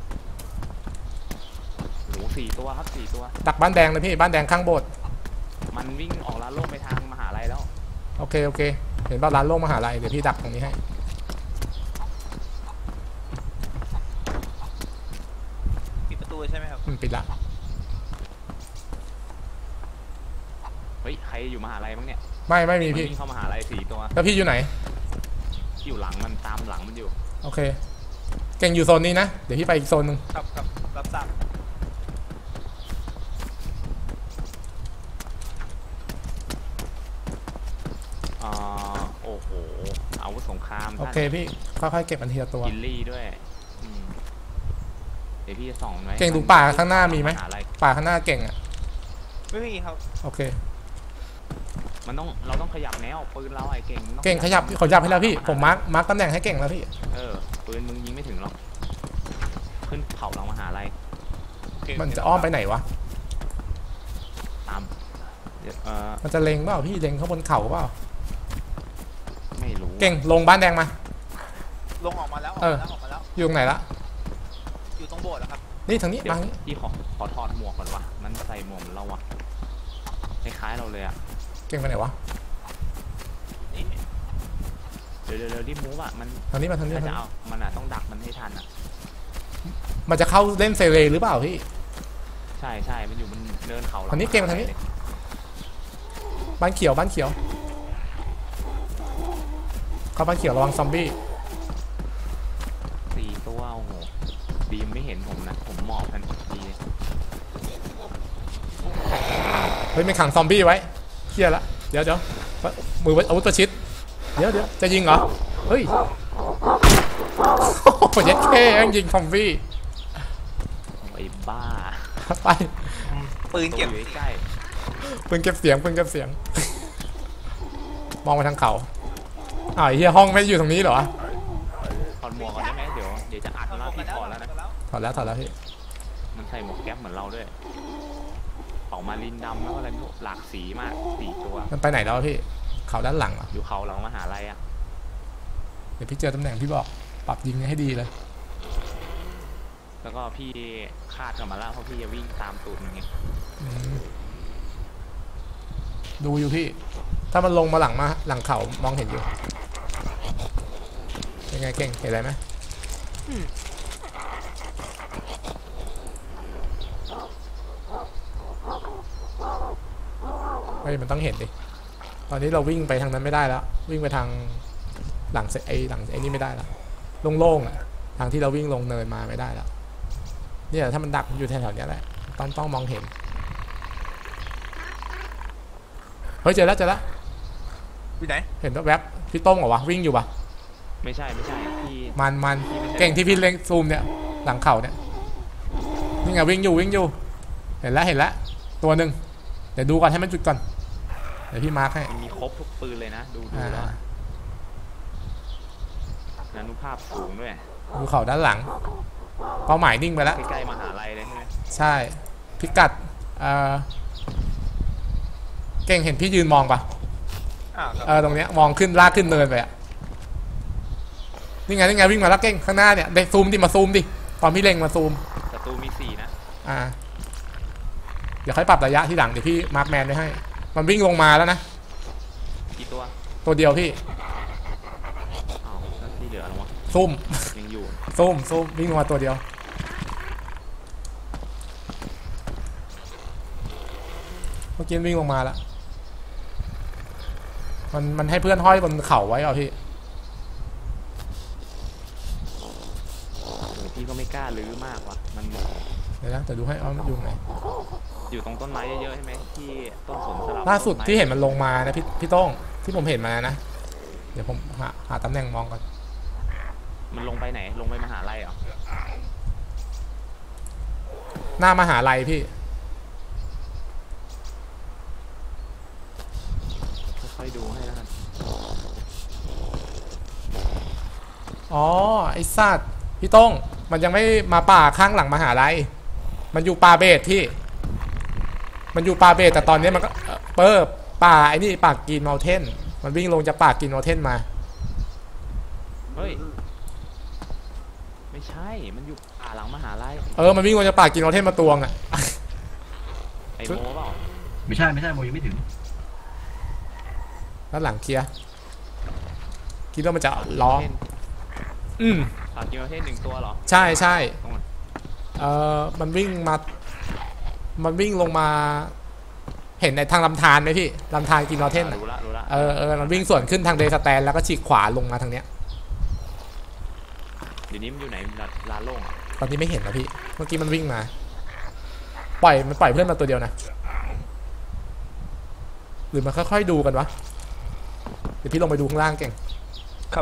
โหสี่ตัวครับสี่ตัวดักบ้านแดงเลยพี่บ้านแดงข้างโบสถ์มันวิ่งออกลานโล่งไปทางมหาลัยแล้วโอเคโอเคเห็นป่ะร้านโล่งมหาลัยเดี๋ยวพี่ดักตรงนี้ให้ปิดประตูใช่ไหมครับอืมปิดละเฮ้ยใครอยู่มหาลัยบ้างเนี่ยไม่ไม่มีมันพี่วิ่งเข้ามหาลัยสี่ตัวแล้วพี่อยู่ไหนที่อยู่หลังมันตามหลังมันอยู่โอเคเก่งอยู่โซนนี้นะเดี๋ยวพี่ไปอีกโซนหนึ่งครับครับรับทราบอ่าโอ้โหอาวุธสงครามโอเคพี่ค่อยๆเก็บมันทีละตัวกินลี่ด้วยอืมเดี๋ยวพี่จะส่องไว้เก่งดูป่าข้างหน้ามีไหมหาลัยป่าข้างหน้าเก่งอ่ะไม่มีครับโอเคมันต้องเราต้องขยับแนวปืนเราไอ้เก่งต้องเก่งขยับขยับให้แล้วพี่ผมมาร์คมาร์คตำแหน่งให้เก่งแล้วพี่เออปืนมึงยิงไม่ถึงหรอกขึ้นเขาหลังมหาลัยโอเคมันจะอ้อมไปไหนวะตามเดี๋ยวเออมันจะเล็งเปล่าพี่เล็งข้างบนเขาเปล่าไม่รู้เก่งลงบ้านแดงมาลงออกมาแล้วออกเออมาแล้วออกมาแล้วอยู่ตรงไหนละอยู่ตรงโบสถ์แล้วครับนี่ทางนี้เดี๋ยวมาทางนี้พี่ขอขอถอดหมวกก่อนวะมันใส่หมวกเหมือนเราอะคล้ายๆเราเลยอะเก่งไปไหนวะนี่เดี๋ยวเดี๋ยวเดี๋ยวรีบมูฟอะมันทางนี้มาทางนี้ถ้าทางจะนี้เอามันอะต้องดักมันให้ทันอะมันจะเข้าเล่นเซเลหรือเปล่าพี่ใช่ใช่มันอยู่บนเนินเขาหลัทางนี้เก่งทางนี้ บ้านเขียวบ้านเขียวเข้าบ้านเขียวระวังซอมบี้สี่ตัวโอ้โหบีมไม่เห็นผมนะผมหมอบทันทีเลยเฮ้ยไม่ขังซอมบี้ไว้เครียดละเดี๋ยวเดี๋ยวมืออาวุธประชิดเดี๋ยวเดี๋ยวจะยิงเหรอเฮ้ยโอ้โหยัดแค่ยังยิงซอมบี้ไอ้บ้าไปปืนเก็บตัวอยู่ใกล้ปืนเก็บเสียงปืนเก็บเสียง มองไปทางเขาอ้าวไอ้เฮียห้องไม่อยู่ตรงนี้เหรอถอดหมวกก่อนได้ไหมเดี๋ยวเดี๋ยวจะอัดแล้วพี่ถอดแล้วนะถอดแล้วถอดแล้วพี่มันใส่หมวกแก๊ปเหมือนเราด้วย ออกมาลินดำแล้วก็อะไรไม่รู้หลากสีมากสี่ตัวมันไปไหนแล้วพี่เขาด้านหลังเหรออยู่เขาหลังมหาลัยอ่ะเดี๋ยวพี่เจอตำแหน่งพี่บอกปรับยิงให้ดีเลยแล้วก็พี่คาดกันมาแล้วเพราะพี่จะวิ่งตามตูดมันไงอืมดูอยู่พี่ ถ้ามันลงมาหลังมาหลังเขามองเห็นอยู่ยังไงเก่งเห็นอะไรไหมเฮ้ยมันต้องเห็นดิตอนนี้เราวิ่งไปทางนั้นไม่ได้แล้ว วิ่งไปทางหลังไอ้หลังไอ้นี่ไม่ได้แล้วโล่งๆอ่ะทางที่เราวิ่งลงเนินมาไม่ได้แล้วเนี่ยถ้ามันดักอยู่แถวๆนี้แหละต้องต้องมองเห็นเฮ้ยเจอแล้วเจอแล้วอยู่ไหนเห็นแวบๆพี่ต้มเหรอวะวิ่งอยู่ปะไม่ใช่ไม่ใช่พี่มันมันเก่งที่พี่เล็งซูมเนี่ยหลังเข่าเนี่ยนี่ไงวิ่งอยู่วิ่งอยู่เห็นแล้วเห็นแล้วตัวหนึ่งเดี๋ยวดูก่อนให้มันจุดก่อนเดี๋ยวพี่มาร์คให้มันมีครบทุกปืนเลยนะ ดูดูอ่าแล้วอนุภาพสูงด้วยดูเข่าด้านหลังเป้าหมายนิ่งไปแล้วใกล้ๆมหาลัยเลยใช่ไหมใช่พิกัดเอ่อเก่งเห็นพี่ยืนมองปะอ้าวเออตรงเนี้ยมองขึ้นลากขึ้นเนินไปอะนี่ไงนี่ไงวิ่งมาแล้วเก่งข้างหน้าเนี่ยเด็กซูมดิมาซูมดิตอนพี่เล็งมาซูมศัตรูมีสี่นะอ่าเดี๋ยวค่อยปรับระยะที่หลังเดี๋ยวพี่มาร์คแมนไว้ให้มันวิ่งลงมาแล้วนะกี่ตัวตัวเดียวพี่อ้าวแล้วที่เหลืออะไรวะซุ่มยังอยู่ซุ่มซุ่มวิ่งลงมาตัวเดียวเมื่อกี้วิ่งลงมาแล้วมันมันให้เพื่อนห้อยบนเข่าไว้เหรอพี่โอ้พี่ก็ไม่กล้าลื้อมากว่ะมันเดี๋ยวนะแต่ดูให้เอามันอยู่ไหนอยู่ตรงต้นไม้เยอะๆใช่ไหมที่ต้นสนสลับล่าสุดต้ไม้ที่เห็นมันลงมานะพี่พี่โต้งที่ผมเห็นมานะเดี๋ยวผมหาหาตำแหน่งมองก่อนมันลงไปไหนลงไปมหาลัยเหรอหน้ามหาลัยพี่ค่อยๆดูให้แล้วกันอ๋อไอ้สัตว์พี่โต้งมันยังไม่มาป่าข้างหลังมหาลัยมันอยู่ป่าเบสพี่มันอยู่ป่าเบสแต่ตอนนี้มันก็เปิดป่าไอ้นี่ป่ากินเมลเทนมันวิ่งลงจากป่ากินเมลเทนมาเฮ้ยไม่ใช่มันอยู่ป่าหลังมหาลัยเออมันวิ่งลงจากป่ากินเมลเทนมาตวงอ่ะไอโมเปล่าไม่ใช่ไม่ใช่โมยังไม่ถึงด้านหลังเคลียร์คิดว่ามันจะล้ออืมป่ากิโลเทนหนึ่งตัวเหรอใช่ใช่ตรงไหนเออมันวิ่งมา มันวิ่งลงมา เห็นในทางลำธารไหมพี่ลำธารกินเมลเทนอ่ารู้ละรู้ละเออเออมันวิ่งสวนขึ้นทางเดสแตนแล้วก็ฉีกขวาลงมาทางเนี้ยเดี๋ยวนี้มันอยู่ไหนลานโล่งอ่ะตอนนี้ไม่เห็นนะพี่เมื่อกี้มันวิ่งมา ปล่อยมันปล่อยเพื่อนมาตัวเดียวนะหรือมันค่อยๆดูกันวะเดี๋ยวพี่ลงไปดูข้างล่างเก่งครับ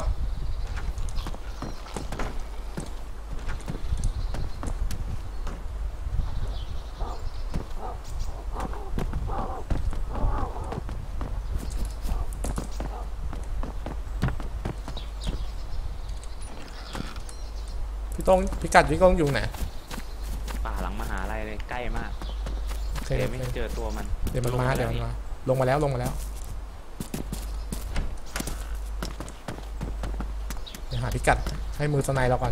พี่ต้องพิกัดพี่ต้องอยู่ไหนป่าหลังมหาลัยเลยใกล้มากโอเคแต่โอไม่เคเจอตัวมันเดี๋ยวมันมาเดี๋ยวมันมาลงมาแล้วลงมาแล้วเดี๋ยวหาพิกัดให้มือสไนเราก่อน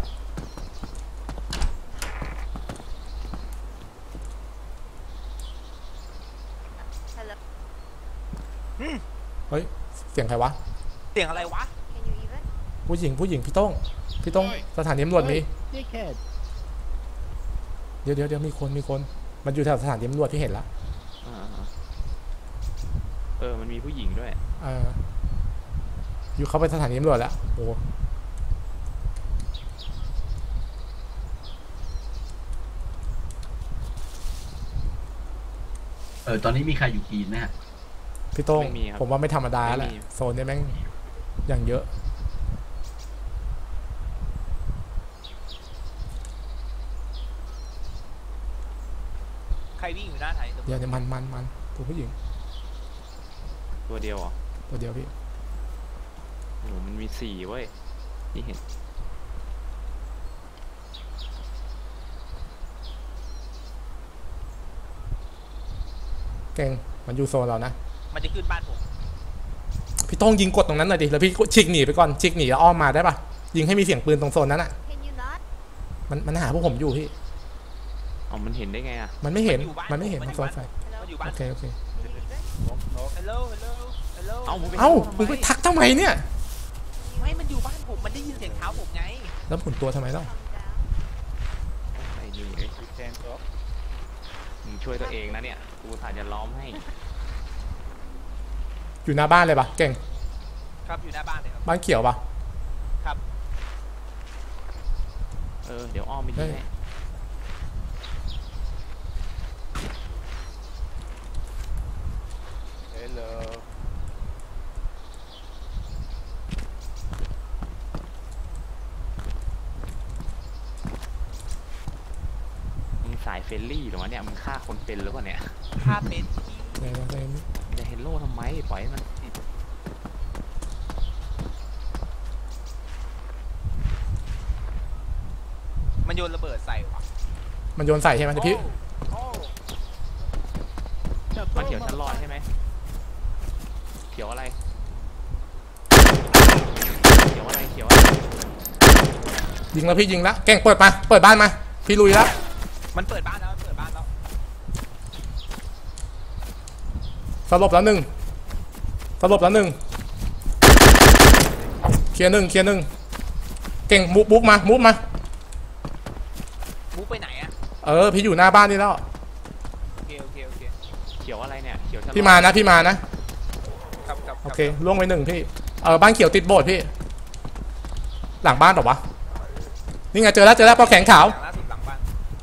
เฮ้ยเสียงใครวะเสียงอะไรวะ Can you even? ผู้หญิงผู้หญิงพี่ต้องพี่ต้องสถานีตำรวจมี Dickhead. เดี๋ยวเดี๋ยวเดี๋ยวมีคนมีคนมันอยู่แถวสถานีตำรวจที่เห็นละอ่าๆเออมันมีผู้หญิงด้วยเอออยู่เข้าไปสถานีตำรวจแล้วโอ้เออตอนนี้มีใครอยู่คีนไหมฮะพี่โต้งไม่มีครับผมว่าไม่ธรรมดาแหละไม่มีโซนเนี้ยแม่งอย่างเยอะใครวิ่งอยู่หน้าไทยเดี๋ยวจะมันมันมันตัวผู้หญิงตัวเดียวเหรอตัวเดียวพี่โอ้โหมันมีสี่เว้ยนี่เห็นเก่งมันอยู่โซนเรานะมันจะขึ้นบ้านผมพี่โต้งยิงกดตรงนั้นหน่อยดิแล้วพี่ฉีกหนีไปก่อนฉีกหนีแล้วอ้อมมาได้ปะยิงให้มีเสียงปืนตรงโซนนั้นอ่ะ Can you not? มันมันหาพวกผมอยู่พี่เอามันเห็นได้ไงอะมันไม่เห็นมันไม่เห็นมันโซนไฟมันอยู่บ้าโอน เคโอเคฮัลโหลฮัลโหลฮัลโหลเอ้ามึงไปเอ้าทำมึงไมไปทักทำไมเนี่ยไม่มันอยู่บ้านผมมันได้ยินเสียงเท้าผมไงแล้วหมุนตัวทำไมเล่าไอ้นี่เอ้ยมึงช่วยตัวเองนะเนี่ยกูถ่ายจะล้อมให้อยู่หน้าบ้านเลยปะเก่งครับอยู่หน้าบ้านเลยครับบ้านเขียวปะเออเดี๋ยวอ้อมไปยิงให้เฮลโหลมึงสายเฟรนลี่เหรอวะเนี่ยมึงฆ่าคนเป็นหรือเปล่าเนี่ยถ้าเป็นที่เดี๋ยวเดี๋ยวเดี๋ยวจะเฮลโล่ทำไมปล่อยให้มันมันโยนระเบิดใส่ว่ะมันโยนใส่ใช่ไหมเดี๋ยวพี่โอ้มันเขียวชั้นลอยใช่ไหมเขียวอะไรเขียวอะไรเขียวอะไรยิงแล้วพี่ยิงแล้วเก่งเปิดมาเปิดบ้านมาพี่ลุยแล้วมันเปิดบ้านแล้วมันเปิดบ้านแล้วสลบแล้วหนึ่งสลบแล้วหนึ่งเคลียร์หนึ่งเคลียร์หนึ่งเก่งมุกมุกมามุกมามุกไปไหนอะเออพี่อยู่หน้าบ้านนี่แล้วโอเคโอเคโอเคเขียวอะไรเนี่ยเขียวชั้นลอยพี่มานะพี่มานะครับครับโอเคล่วงไปหนึ่งพี่เออบ้านเขียวติดโบสถ์พี่ หลังบ้านหรอวะนี่ไงเจอแล้วเจอแล้วปลาแข็งขาวอย่างล่าสุดหลังบ้าน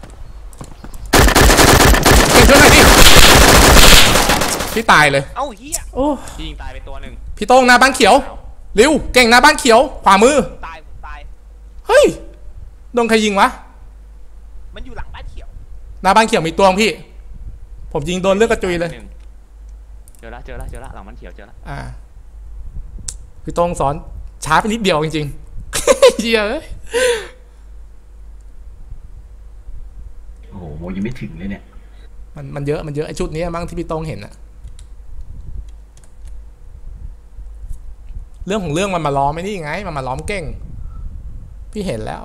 เก่งช่วยหน่อยดิพี่ตายเลยเอ้าเฮียโอ้พี่ยิงตายไปตัวหนึ่งพี่โต้งหน้าบ้านเขียวเร็วเก่งหน้าบ้านเขียวขวามือตายผมตายเฮ้ยโดนใครยิงวะมันอยู่หลังบ้านเขียวหน้าบ้านเขียวมีตัวของพี่ ผมยิงโดนเลือดกระจุยเลยหนึ่งเจอละเจอละเจอละหลังมันเขียวเจอละอ่าพี่โต้งสอนช้าไปนิดเดียวจริงๆ เหี้ยเอ้ยโอ้โหโมยังไม่ถึงเลยเนี่ยมันมันเยอะมันเยอะไอชุดนี้มั้งที่พี่โต้งเห็นอะเรื่องของเรื่องมันมาล้อมไม่นี่ไงมันมาล้อมเก่ง พี่เห็นแล้ว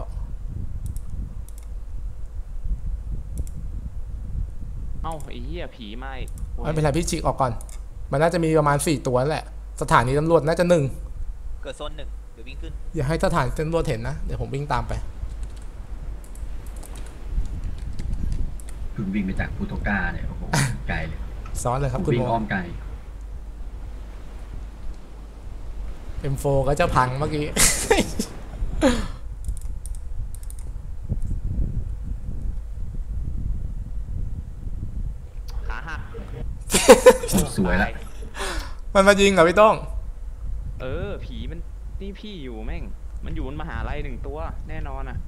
เอ้าไอ้เหี้ยผีไหม้ไม่เป็นไรพี่จิกออกก่อน มันน่าจะมีประมาณสี่ตัวนั่นแหละ สถานีตำรวจน่าจะหนึ่งเกิดโซนหนึ่งเดี๋ยววิ่งขึ้นอย่าให้สถานีตำรวจเห็นนะ เดี๋ยวผมวิ่งตามไปคุณวิ่งไปจากพูโตก้าเนี่ยโอ้โหไกลเลยซ้อนเลยครับคุณวิ่โมงอ้อมไกลเอ็มโฟก็จะพังเมื่อกี้ขาหักสวยละมันมายิงเหรอพี่โต้งเออผีมันนี่พี่อยู่แม่งมันอยู่บนมหาลัยหนึ่งตัวแน่นอนอ่ะ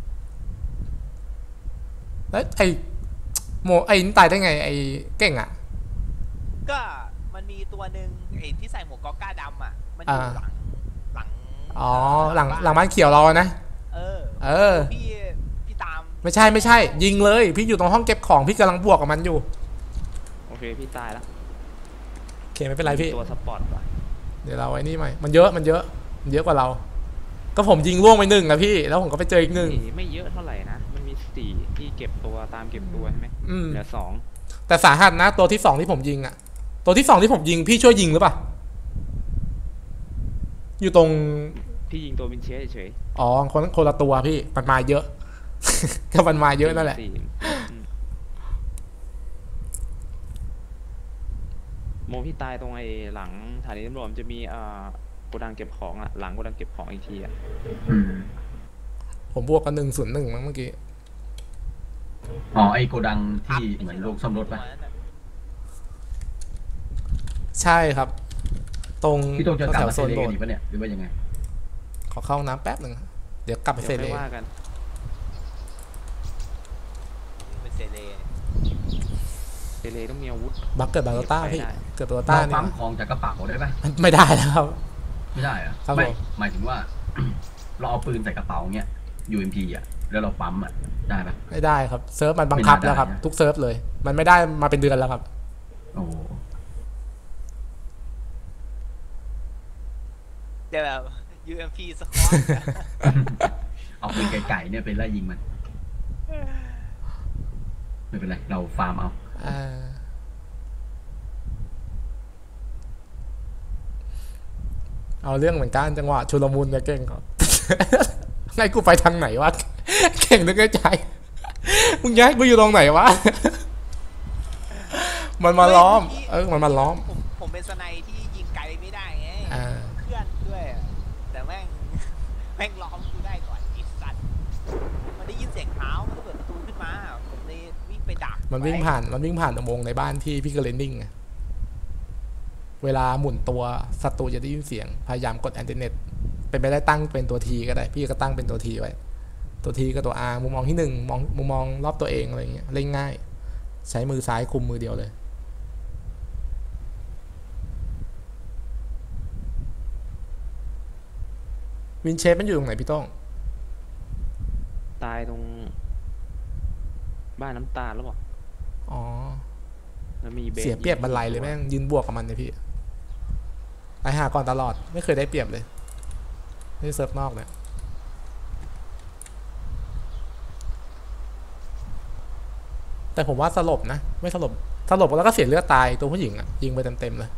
แล้วไอโมไอ้นี่ตายได้ไงไอเก่งอะก็มันมีตัวหนึ่งไอ้ที่ใส่หมวกก๊อกก้าดำอ่ะ มันอยู่อ่าหลังหลังอ๋อหลังหลังบ้านเขียวเราอะนะเออเออพี่พี่ตามไม่ใช่ไม่ใช่ ยิงเลย พี่อยู่ตรงห้องเก็บของพี่กำลังบวกกับมันอยู่โอเคพี่ตายแล้วโอเคไม่เป็นไรพี่ตัวสปอร์ตว่ะเดี๋ยวเราไอ้นี่ใหม่มันเยอะมันเยอะมันเยอะกว่าเรา ก็ผมยิงล่วงไปหนึ่งนะพี่แล้วผมก็ไปเจออีกหนึ่งไม่เยอะเท่าไหร่นะมันมีสี่ที่เก็บตัวตามเก็บตัวใช่ไหมอืมเหลือสองแต่สาหัสนะตัวที่สองที่ผมยิงอะตัวที่สองที่ผมยิงพี่ช่วยยิงหรือเปล่าอยู่ตรงพี่ยิงตัววินเชียเฉยอ๋อคนคนละตัวพี่มันมาเยอะ ก็มันมาๆเยอะนั่นแหละสี่อืมโมพี่ตายตรงไอ้หลังสถานีตำรวจมันจะมีเอ่อโกดังเก็บของอ่ะหลังโกดังเก็บของอีกทีอ่ะอืมผมบวกกันหนึ่งศูนย์หนึ่งมั้งเมื่อกี้อ๋อไอโกดังที่เหมือนโรงซ่อมรถปะใช่ครับตรงพี่ต้องจะกลับแถวมาโซเซนเลโบกัสนถ์อีกปะเนี่ยหรือว่ายังไงขอเข้าน้ำแป๊บหนึ่งเดี๋ยวกลับไปเซเดี๋ยวเลไม่ว่ากันเป็นเซเลเซเลต้องมีอาวุธบักเกิดบาโลต้าพี่ไปได้เกิดบาโลต้าเรานี่ปั๊มของจากกระเป๋าได้ปะไม่ได้แล้วครับไม่ได้เหรอะครับไม่ผมหมายถึงว่า เราเอาปืนใส่กระเป๋าเงี้ย ยู เอ็ม พี อ่ะแล้วเราปั๊มอ่ะได้ปะไม่ได้ครับเซิร์ฟมันบังคับไม่น่าได้แล้วครับนะทุกเซิร์ฟเลย มันไม่ได้มาเป็นเดือนแล้วครับโอ้เดี๋ยวแบบ ยู เอ็ม พี สควอตเอาปืนไก่ๆเนี่ยไปไล่ยิงมัน ไม่เป็นไรเราฟาร์มเอาอ่าเอาเรื่องเหมือนกันจังหวะชุลมุนเนี่ยเก่งครับ ไงกูไปทางไหนวะ เก่งนึกในใจ มึงย้ายกูอยู่ตรงไหนวะ มันมาล้อม เออมันมาล้อมผมผมเป็นสไนที่ยิงไกลไม่ได้ไงอ่าเคลื่อนด้วยอะแต่แม่ง แม่งล้อมกูได้ก่อนไอีสัตว์มันได้ยินเสียงเท้ามันก็เปิดประตูขึ้นมาผมเลยวิ่งไปดักมันวิ่งไผ่าน มันวิ่งผ่านอุโมงค์ในบ้านพี่พี่ก็เลยนิ่งไงเวลาหมุนตัวศัตรูจะได้ยินเสียง พยายามกดแอนติเน็ต เป็นไปได้ตั้งเป็นตัวทีก็ได้ พี่ก็ตั้งเป็นตัวทีไว้ ตัวทีกับตัว R มุมมองที่หนึ่งมองมุมมองรอบตัวเองอะไรเงี้ยเล่นง่าย ใช้มือซ้ายคุมมือเดียวเลย วินเชฟมันอยู่ตรงไหนพี่ต้องตายตรง บ้านน้ำตาลแล้วบอกอ๋อแล้วมีเบสเสียเปรียบบรรลัยเลยแม่งยืนบวกกับมันเลยพี่ไอหาก่อนตลอดไม่เคยได้เปรียบเลยนี่เซิร์ฟนอกเนี่ยแต่ผมว่าสลบนะ ไม่สลบสลบแล้วก็เสียเลือดตายตัวผู้หญิงอะยิงไปเต็มๆเลย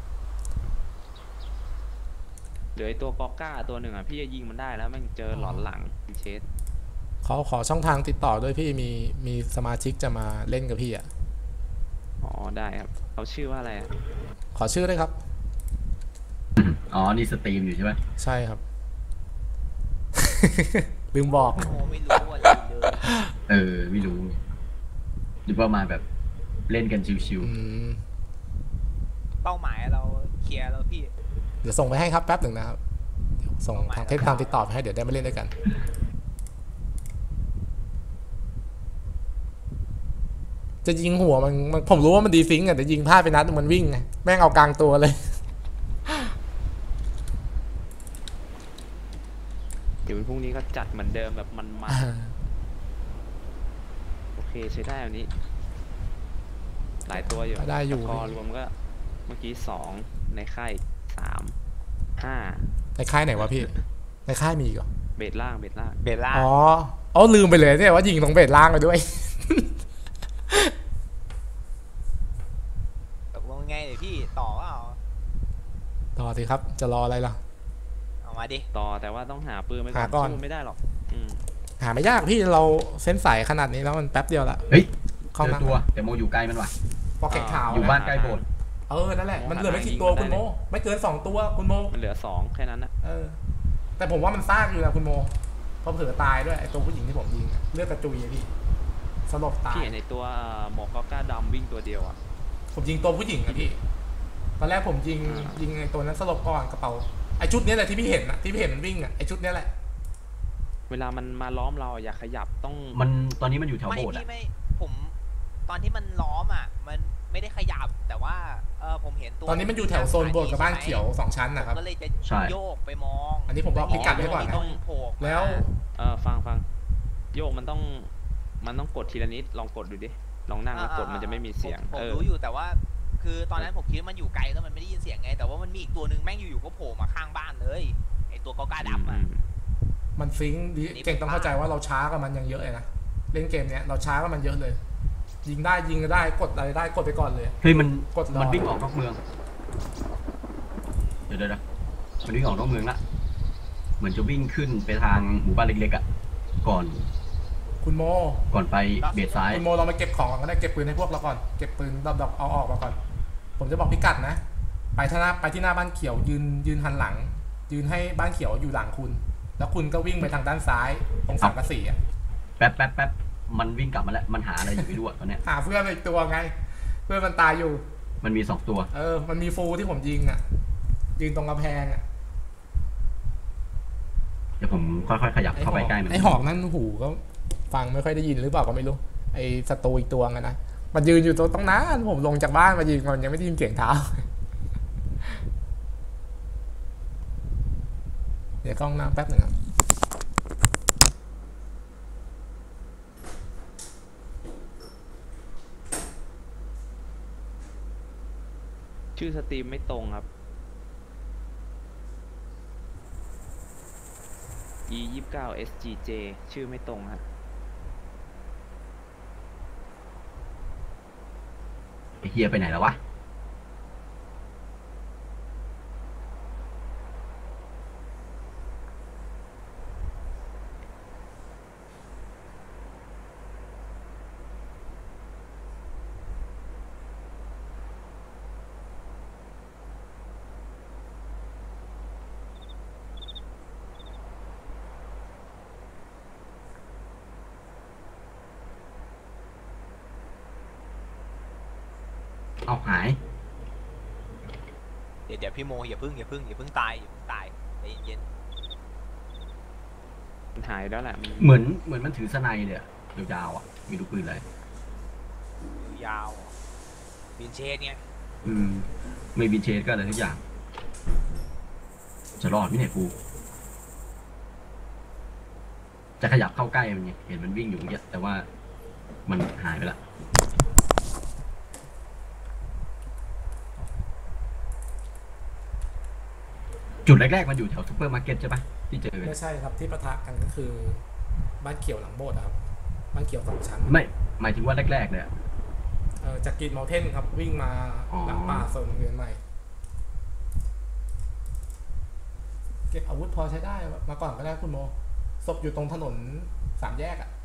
เหลือไอตัวกอก้าตัวหนึ่งอ่ะพี่จะยิงมันได้แล้วแม่งเจอหลอนหลังเชสขอขอช่องทางติดต่อด้วยพี่มีมีสมาชิกจะมาเล่นกับพี่อะอ๋อได้ครับเขาชื่อว่าอะไรอะขอชื่อด้วยครับอ๋อนี่สตรีมอยู่ใช่ไหมใช่ครับ ลืมบอกโอ้ไม่รู้อะไรเลยเออไม่รู้ไงหรือว่ามาแบบเล่นกันชิวอืมเป้าหมายเราเคลียร์แล้วพี่เดี๋ยวส่งไปให้ครับแป๊บหนึ่งนะครับเดี๋ยวส่งทางเทปทางติดต่อไปให้เดี๋ยวได้มาเล่นด้วยกัน จะยิงหัวมันมันผมรู้ว่ามันดีฟิงก์อะแต่ยิงพลาดไปนัดมันวิ่งไงแม่งเอากลางตัวเลยเดี๋ยววันพรุ่งนี้ก็จัดเหมือนเดิมแบบมันมาโอเคใช้ได้แบบนี้ หลายตัวอยู่ได้อยู่สกอร์รวมก็เมื่อกี้สองในค่ายสามห้าในค่ายไหนวะพี่ ในค่ายมีอีกเหรอเบสล่างเบสล่างเบลล่าอ๋ออ๋อลืมไปเลยเนี่ยว่ายิงตรงเบสล่างไปด้วยตกลงไงเดี๋ยวพี่ต่อว่าเอาต่อสิครับจะรออะไรล่ะเอามาดิต่อแต่ว่าต้องหาปืนไปก่หาอนก่อนสู้ไม่ได้หรอกอืมหาไม่ยากพี่เราเส้นสายขนาดนี้แล้วมันแป๊บเดียวละๆเฮ้ยเข้าเจอมาตัวแต่โมอยู่ใกล้มันว่ะปอกเก็ตขาวอยู่นะบ้านใกล้โบสถ์เออนั่นแหละมันเหลือไม่กี่ตัวคุณโมไม่เกินสองตัวคุณโมมันเหลือสองแค่นั้นนะเออแต่ผมว่ามันซากอยู่นะคุณโมเพราะเผลอตายด้วยไอ้ตัวผู้หญิงที่ผมยิงอะเลือดกระจุยอะพี่สลบตายพี่เห็นในตัวหมอกอก้าดำวิ่งตัวเดียวอ่ะผมยิงตัวผู้หญิงอะพี่ตอนแรกผมยิงอ่ายิยิงไอ้ตัวนั้นสลบก่อนกระเป๋าไอ้ชุดเนี้ยแหละที่พี่เห็นอะที่พี่เห็นมันวิ่งอะไอ้ชุดเนี้ยแหละเวลามันมาล้อมเราอย่าขยับต้องมันตอนนี้มันอยู่แถวไม่โบสถ์พี่อ่ะไม่ผมตอนที่มันล้อมอ่ะมันไม่ได้ขยับแต่ว่าเออผมเห็นตัวตอนนี้มันอยู่แถวโซนโบสถ์กับบ้านเขียวสองชั้นผมนะครับก็เลยจะโยกไปมองอันนี้ผมบอกพิกัดไว้ก่อนนะต้องโผล่ออกมาแล้วเออฟังฟังโยกมันต้องมันต้องกดทีละนิดลองกดดูดิลองนั่งแล้วกดมันจะไม่มีเสียงผมเออรู้อยู่แต่ว่า คือตอนนั้นผมคิดว่ามันอยู่ไกลแล้วมันไม่ได้ยินเสียงไง แต่ว่ามันมีอีกตัวหนึ่งแม่งอยู่ๆก็โผล่มาข้างบ้านเลยไอตัวกอกาดำอ่ะมันซิงค์ดิเก่งต้องเข้าใจว่าเราช้ากับมันยังเยอะเลยนะเล่นเกมเนี้ยเราช้ากับมันเยอะเลย ยิงได้ยิงก็ได้กดอะไรได้กดไปก่อนเลยเฮ้ยมันกดรอมันวิ่งออกนอกเมือง เดี๋ยวเดี๋ยวเดี๋ยวมันวิ่งออกนอกเมืองละเหมือนจะวิ่งขึ้นไปทางหมู่บ้านเล็กๆอ่ะก่อนคุณโมก่อนไปเบียดซ้ายคุณโมเรามาเก็บของก่อนก็ได้เก็บปืนให้พวกเราก่อนเก็บปืนดอกๆเอาออกมาก่อน ผมจะบอกพิกัดนะ ไปที่หน้าไปที่หน้าบ้านเขียวยืนยืนหันหลัง ยืนให้บ้านเขียวอยู่หลังคุณ แล้วคุณก็วิ่งไปทางด้านซ้ายตรงสังกะสีอ่ะแป๊บแป๊บแป๊บมันวิ่งกลับมาแล้วมันหาอะไรอยู่ไม่รู้อะตอนเนี้ยหาเพื่อนอีกตัวไง เพื่อนมันตายอยู่มันมีสองตัวเออมันมีฟูลที่ผมยิงอ่ะยืนตรงกระแพงอ่ะเดี๋ยวผมค่อยๆขยับไอ้หเข้าอไปกใกล้มันไอ้หอกนั่นหูก็ฟังไม่ค่อยได้ยินหรือเปล่าก็ไม่รู้ไอ้ศัตรูอีกตัวกันนะมันยืนอยู่ตรงตรงนั้นผมลงจากบ้านมายืนมันยังไม่ได้ยินเสียงเท้า เดี๋ยวกล้องน้ำแป๊บหนึ่งครับชื่อสตรีมไม่ตรงครับ e ยี่สิบเก้า เอส จี เจ ชื่อไม่ตรงฮะไอ้เฮียไปไหนแล้ววะ เอาหายเดี๋ยวเดี๋ยวพี่โมอย่าพึ่งอย่าพึ่งอย่าพึ่งตายอย่าพึ่งตายใจเย็นมันหายแล้วแหละมันเหมือนเหมือนมันถือสไนเลยอะยาวๆอ่ะมีลูกปืนเลยๆยาวๆบินเชสเนี่ยอืมไม่บินเชสก็อะไรทุกอย่าง จะรอดไหมเนี่ยกูจะขยับเข้าใกล้มันไงเห็นมันวิ่งอยู่เงี้ยแต่ว่ามันหายไปละจุดแรกๆมันอยู่แถวซูเปอร์มาร์เก็ตใช่ปะที่เจอกันไม่ใช่ครับที่ปะทะกันก็คือบ้านเขียวหลังโบสถ์อะครับบ้านเขียวสองชั้นไม่หมายถึงว่าแรกๆเนี่ยเออจากกรีนเมลเทนครับวิ่งมาอ๋อหลังป่าโซนโรงเรียนใหม่ เก็บอาวุธพอใช้ได้มาก่อนก็ได้คุณโมศพอยู่ตรงถนนสามแยกอ่ะ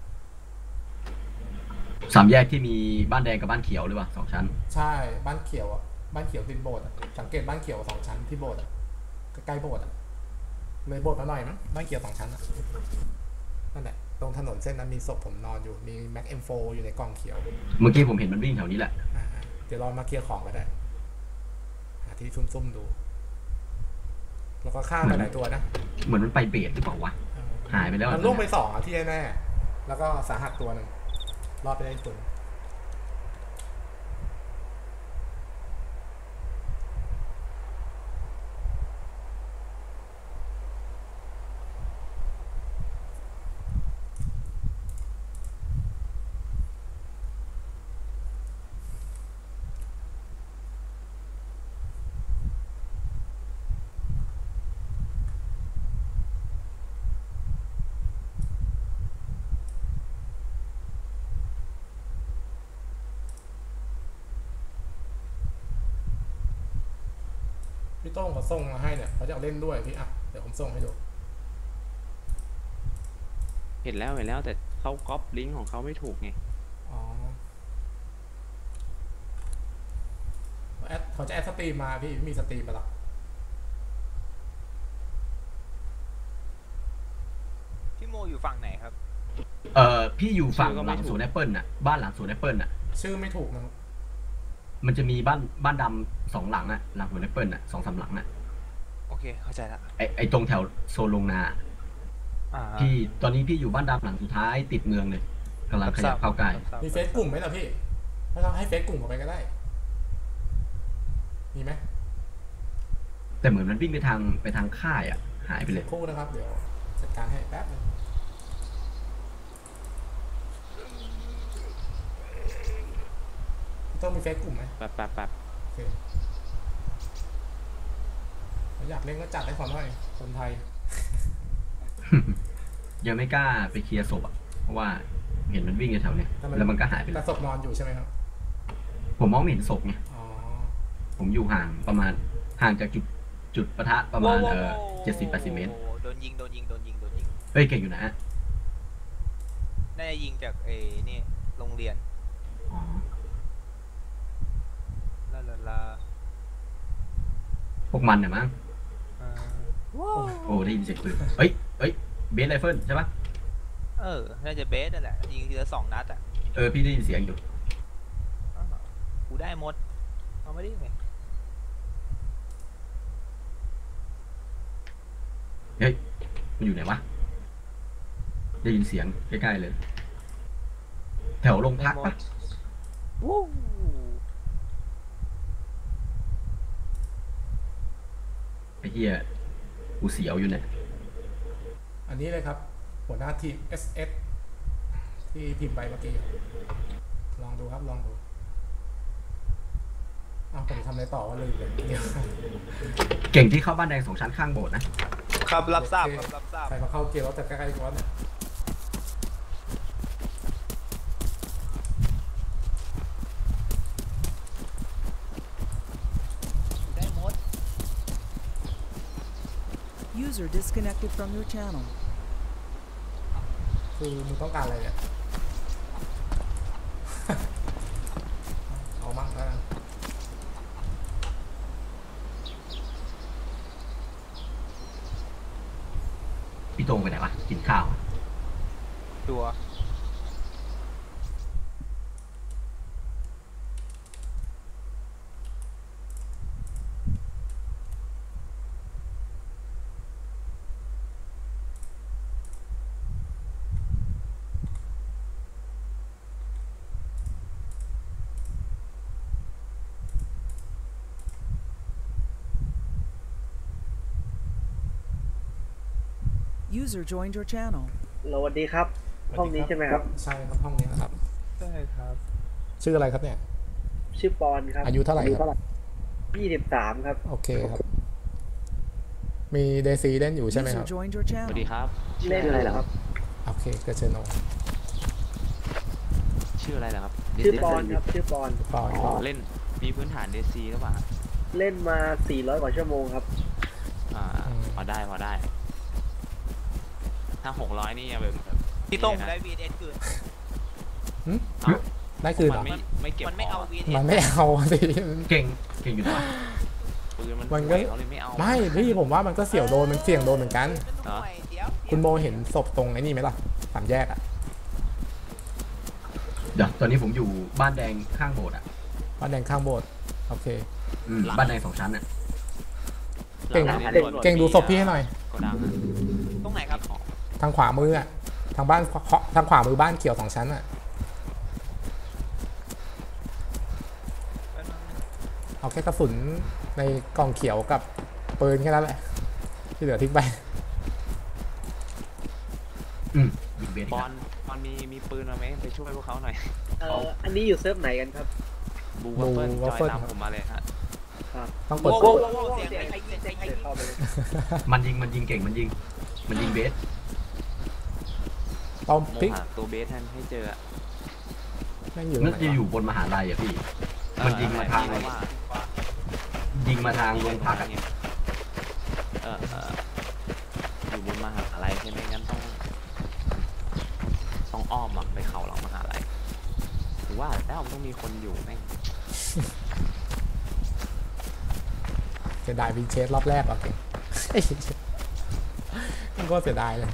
สามแยกที่มีบ้านแดงกับบ้านเขียวหรือเปล่าสองชั้นใช่บ้านเขียวอ่ะบ้านเขียวติดโบสถ์อะสังเกตบ้านเขียวสองชั้นที่โบสถ์อ่ะใกล้ๆโบสถ์อ่ะเลยโบสถ์มาหน่อยมั้งบ้านเขียวสองชั้นอ่ะนั่นแหละตรงถนนเส้นนั้นมีศพผมนอนอยู่มีแม็กเอ็มโฟอยู่ในกล่องเขียวเมื่อกี้ผมเห็นมันวิ่งแถวนี้แหละอ่าเดี๋ยวรอมาเคลียร์ของก็ได้หาที่ซุ่มๆดู แล้วก็ฆ่าไปหลายตัวนะเหมือนมันไปเบสหรือเปล่าวะเออหายไปแล้วมันล่วงไปสองอ่ะที่แน่ๆแล้วก็สาหัสตัวหนึ่งรอดไปได้อีกตัวหนึ่งพี่โต้งเขาส่งมาให้เนี่ยเขาจะเอาเล่นด้วยพี่อ่ะเดี๋ยวผมส่งให้ดูเห็นแล้วเห็นแล้วแต่เขาก๊อปลิงก์ของเขาไม่ถูกไงอ๋อแอดเขาจะแอดสตรีมมาพี่ไม่มีสตรีมมาหรอกพี่โมอยู่ฝั่งไหนครับเอ่อพี่อยู่ฝั่งหลังสวนแอปเปิลน่ะบ้านหลังสวนแอปเปิลน่ะชื่อไม่ถูกนะครับมันจะมีบ้านบ้านดำสองหลังอ่ะหลังสวนแอปเปิลน่ะสองสามหลังน่ะโอเคเข้าใจละไอไอตรงแถวโซนลงนาอ่าพี่ตอนนี้พี่อยู่บ้านดำหลังสุดท้ายติดเมืองเลยกำลังขยับเข้าใกล้มีเฟซกลุ่มไหมล่ะพี่ถ้าเราให้เฟซกลุ่มออกไปก็ได้มีไหมแต่เหมือนมันวิ่งไปทางไปทางค่ายอ่ะหายไปเลยคู่นะครับเดี๋ยวจัดการให้แป๊บนึงพี่ต้องมีเฟซกลุ่มไหมแป๊บแป๊บแป๊บโอเคเราอยากเล่นก็จัดให้ขอหน่อยคนไทยยังไม่กล้าไปเคลียร์ศพอ่ะเพราะว่าเห็นมันวิ่งอยู่แถวเนี้ยแล้วมันก็หายไปเลแต่ยศพนอนอยู่ใช่ไหมครับผมมองไม่เห็นศพไงอ๋อผมอยู่ห่างประมาณห่างจากจุดจุดปะทะประมาณโว้เอโว้อโว้เจ็ดสิบแปดสิบเมตรโดนยิงโดนยิงโดนยิงโดนยิงเฮ้ยเก่งอยู่นะฮะน่าจะยิงจากเอนี่โรงเรียนอ๋อลาลาลาพวกมันเนี่ยมั้งอ่าโอ้ได้ยินเสียงปืนเฮ้ยเฮ้ยเบสไรเฟิลใช่ปะเออน่าจะเบสนั่นแหละยิงทีละสองนัดอ่ะเออพี่ได้ยินเสียงอยู่อ้าวกูได้หมดเอาไม่ได้ไงเฮ้ยมันอยู่ไหนวะได้ยินเสียงใกล้ๆเลย แถวโรงพักปะวู้ไอ้เหี้ยกูเสียวอยู่เนี่ยอันนี้เลยครับ หัวหน้าทีม เอส เอส ที่พิมพ์ไปเมื่อกี้ลองดูครับลองดูอ้าวผมทำอะไรต่อว่าลืมเลยเดี๋ยวเก่งที่เข้าบ้านแดงสองชั้นข้างโบสถ์นะครับรับทราบครับรับทราบใครมาเข้าเกมแล้วแต่ใกล้ๆก่อนเนี่ยได้หมด User disconnected from your channel. คือมึงต้องการอะไรเนี่ย เอามั่งแล้วกันพี่โตงไปไหนวะกินข้าวตัว User joined your channel. สวัสดีครับ ห้องนี้ใช่ไหมครับใช่ครับห้องนี้นะครับใช่ครับชื่ออะไรครับเนี่ยชื่อปอนครับอายุเท่าไหร่ครับยี่สิบสามครับโอเคครับ มีเดซีเล่นอยู่ใช่ไหมค User รับ joined your ส channel. วัสดีครับเล่นอะไรครับโอเคเกิดเชโนชื่ออะไรเหรอครับชื่อปอนครับ ชื่อปอนปอนปอนเล่นมีพื้นฐานเดซีหรือเปล่าเล่นมาสี่ร้อยกว่าชั่วโมงครับอ่าพอได้พอได้ ถ้าหกร้อยนี่แบบแบบพี่ต้งนี่ได้เลยนะวีเอสคืนเอ้าได้คืนเหรมัอนไม่ไม่เก็บมันไม่เอาของวีอะเอสมันไม่เอาสิเก่งเก่งอยู่ไหนวะปืนมันมันก็ห่วยเขาเลยไม่เอาไม่พี่ผมว่ามันก็เสี่ยวโดนมันเสี่ยงโดนเหมือนกันมันหน่วยเดี๋ยวคุณโมเห็นศพตรงไอ้นี่ไหมล่ะสามแยกอะเดี๋ยวตอนนี้ผมอยู่บ้านแดงข้างโบสถ์อ่ะบ้านแดงข้างโบสถ์โอเคอืมบ้านแดงสองชั้นอ่ะเก่งหลัร้านเก่งดูศพพี่ให้หน่อยโกดังอะตรงไหนครับของทางขวามืออะทางบ้านทางขวามือบ้านเขียวสองชั้นอะเอาแค่กระสุนในกล่องเขียวกับปืนแค่นั้นแหละที่เหลือทิ้งไปอืมยิงเบสอีบกอแล้วลบอลมีมีปืนมาไหมไปช่วยพวกเขาหน่อยเอ่อ อันนี้อยู่เซิร์ฟไหนกันครับบูวัฟเฟิลบูจวัฟอยเฟิลตามผมมาเลยฮะต้องเปิดโว้โว้โว้โว้เสียงใครยิงใครยิงเข้าไปเลยมันยิงมันยิงเก่งมันยิง มันยิงเบสเอาโมพลิกหาตัวเบสให้ให้เจออะแม่งอยู่น่าไหนจะวะอยู่บนมหาลัยอ่ะพี่ มันยิงมาทางเออว่ายิงมาทางโรงพักอ่ะเออเอออยู่บนมหาลัยใช่ไหมงั้นต้องต้องอ้อมอะไปเขาหลังมหาลัยหรือว่าแล้วมันต้องมีคนอยู่แม่งเสียดายวินเชสรอบแรกอะเก่ง มันก็เสียดายเลย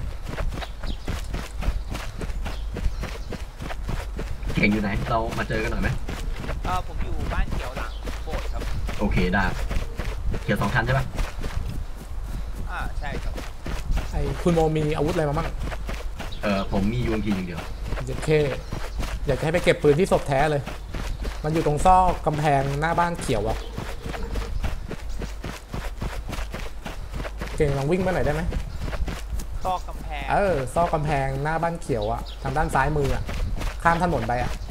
เก่งอยู่ไหน เรามาเจอกันหน่อยไหมเออผมอยู่บ้านเขียวหลังโบสถ์ครับโอเคได้เขียวสองชั้นใช่ปะอ่าใช่ครับไอ้คุณโมมีอาวุธอะไรมาบ้างเออผมมียูเอ็มพีอย่างเดียวเจ็ดเคอยากจะให้ไปเก็บปืนที่ศพแท้เลย มันอยู่ตรงซอกกำแพงหน้าบ้านเขียวอะเก่งลองวิ่งไปหน่อยได้ไหมซอกกำแพงเออซอกกำแพงหน้าบ้านเขียวอะทางด้านซ้ายมืออะข้ามถนนไปอะ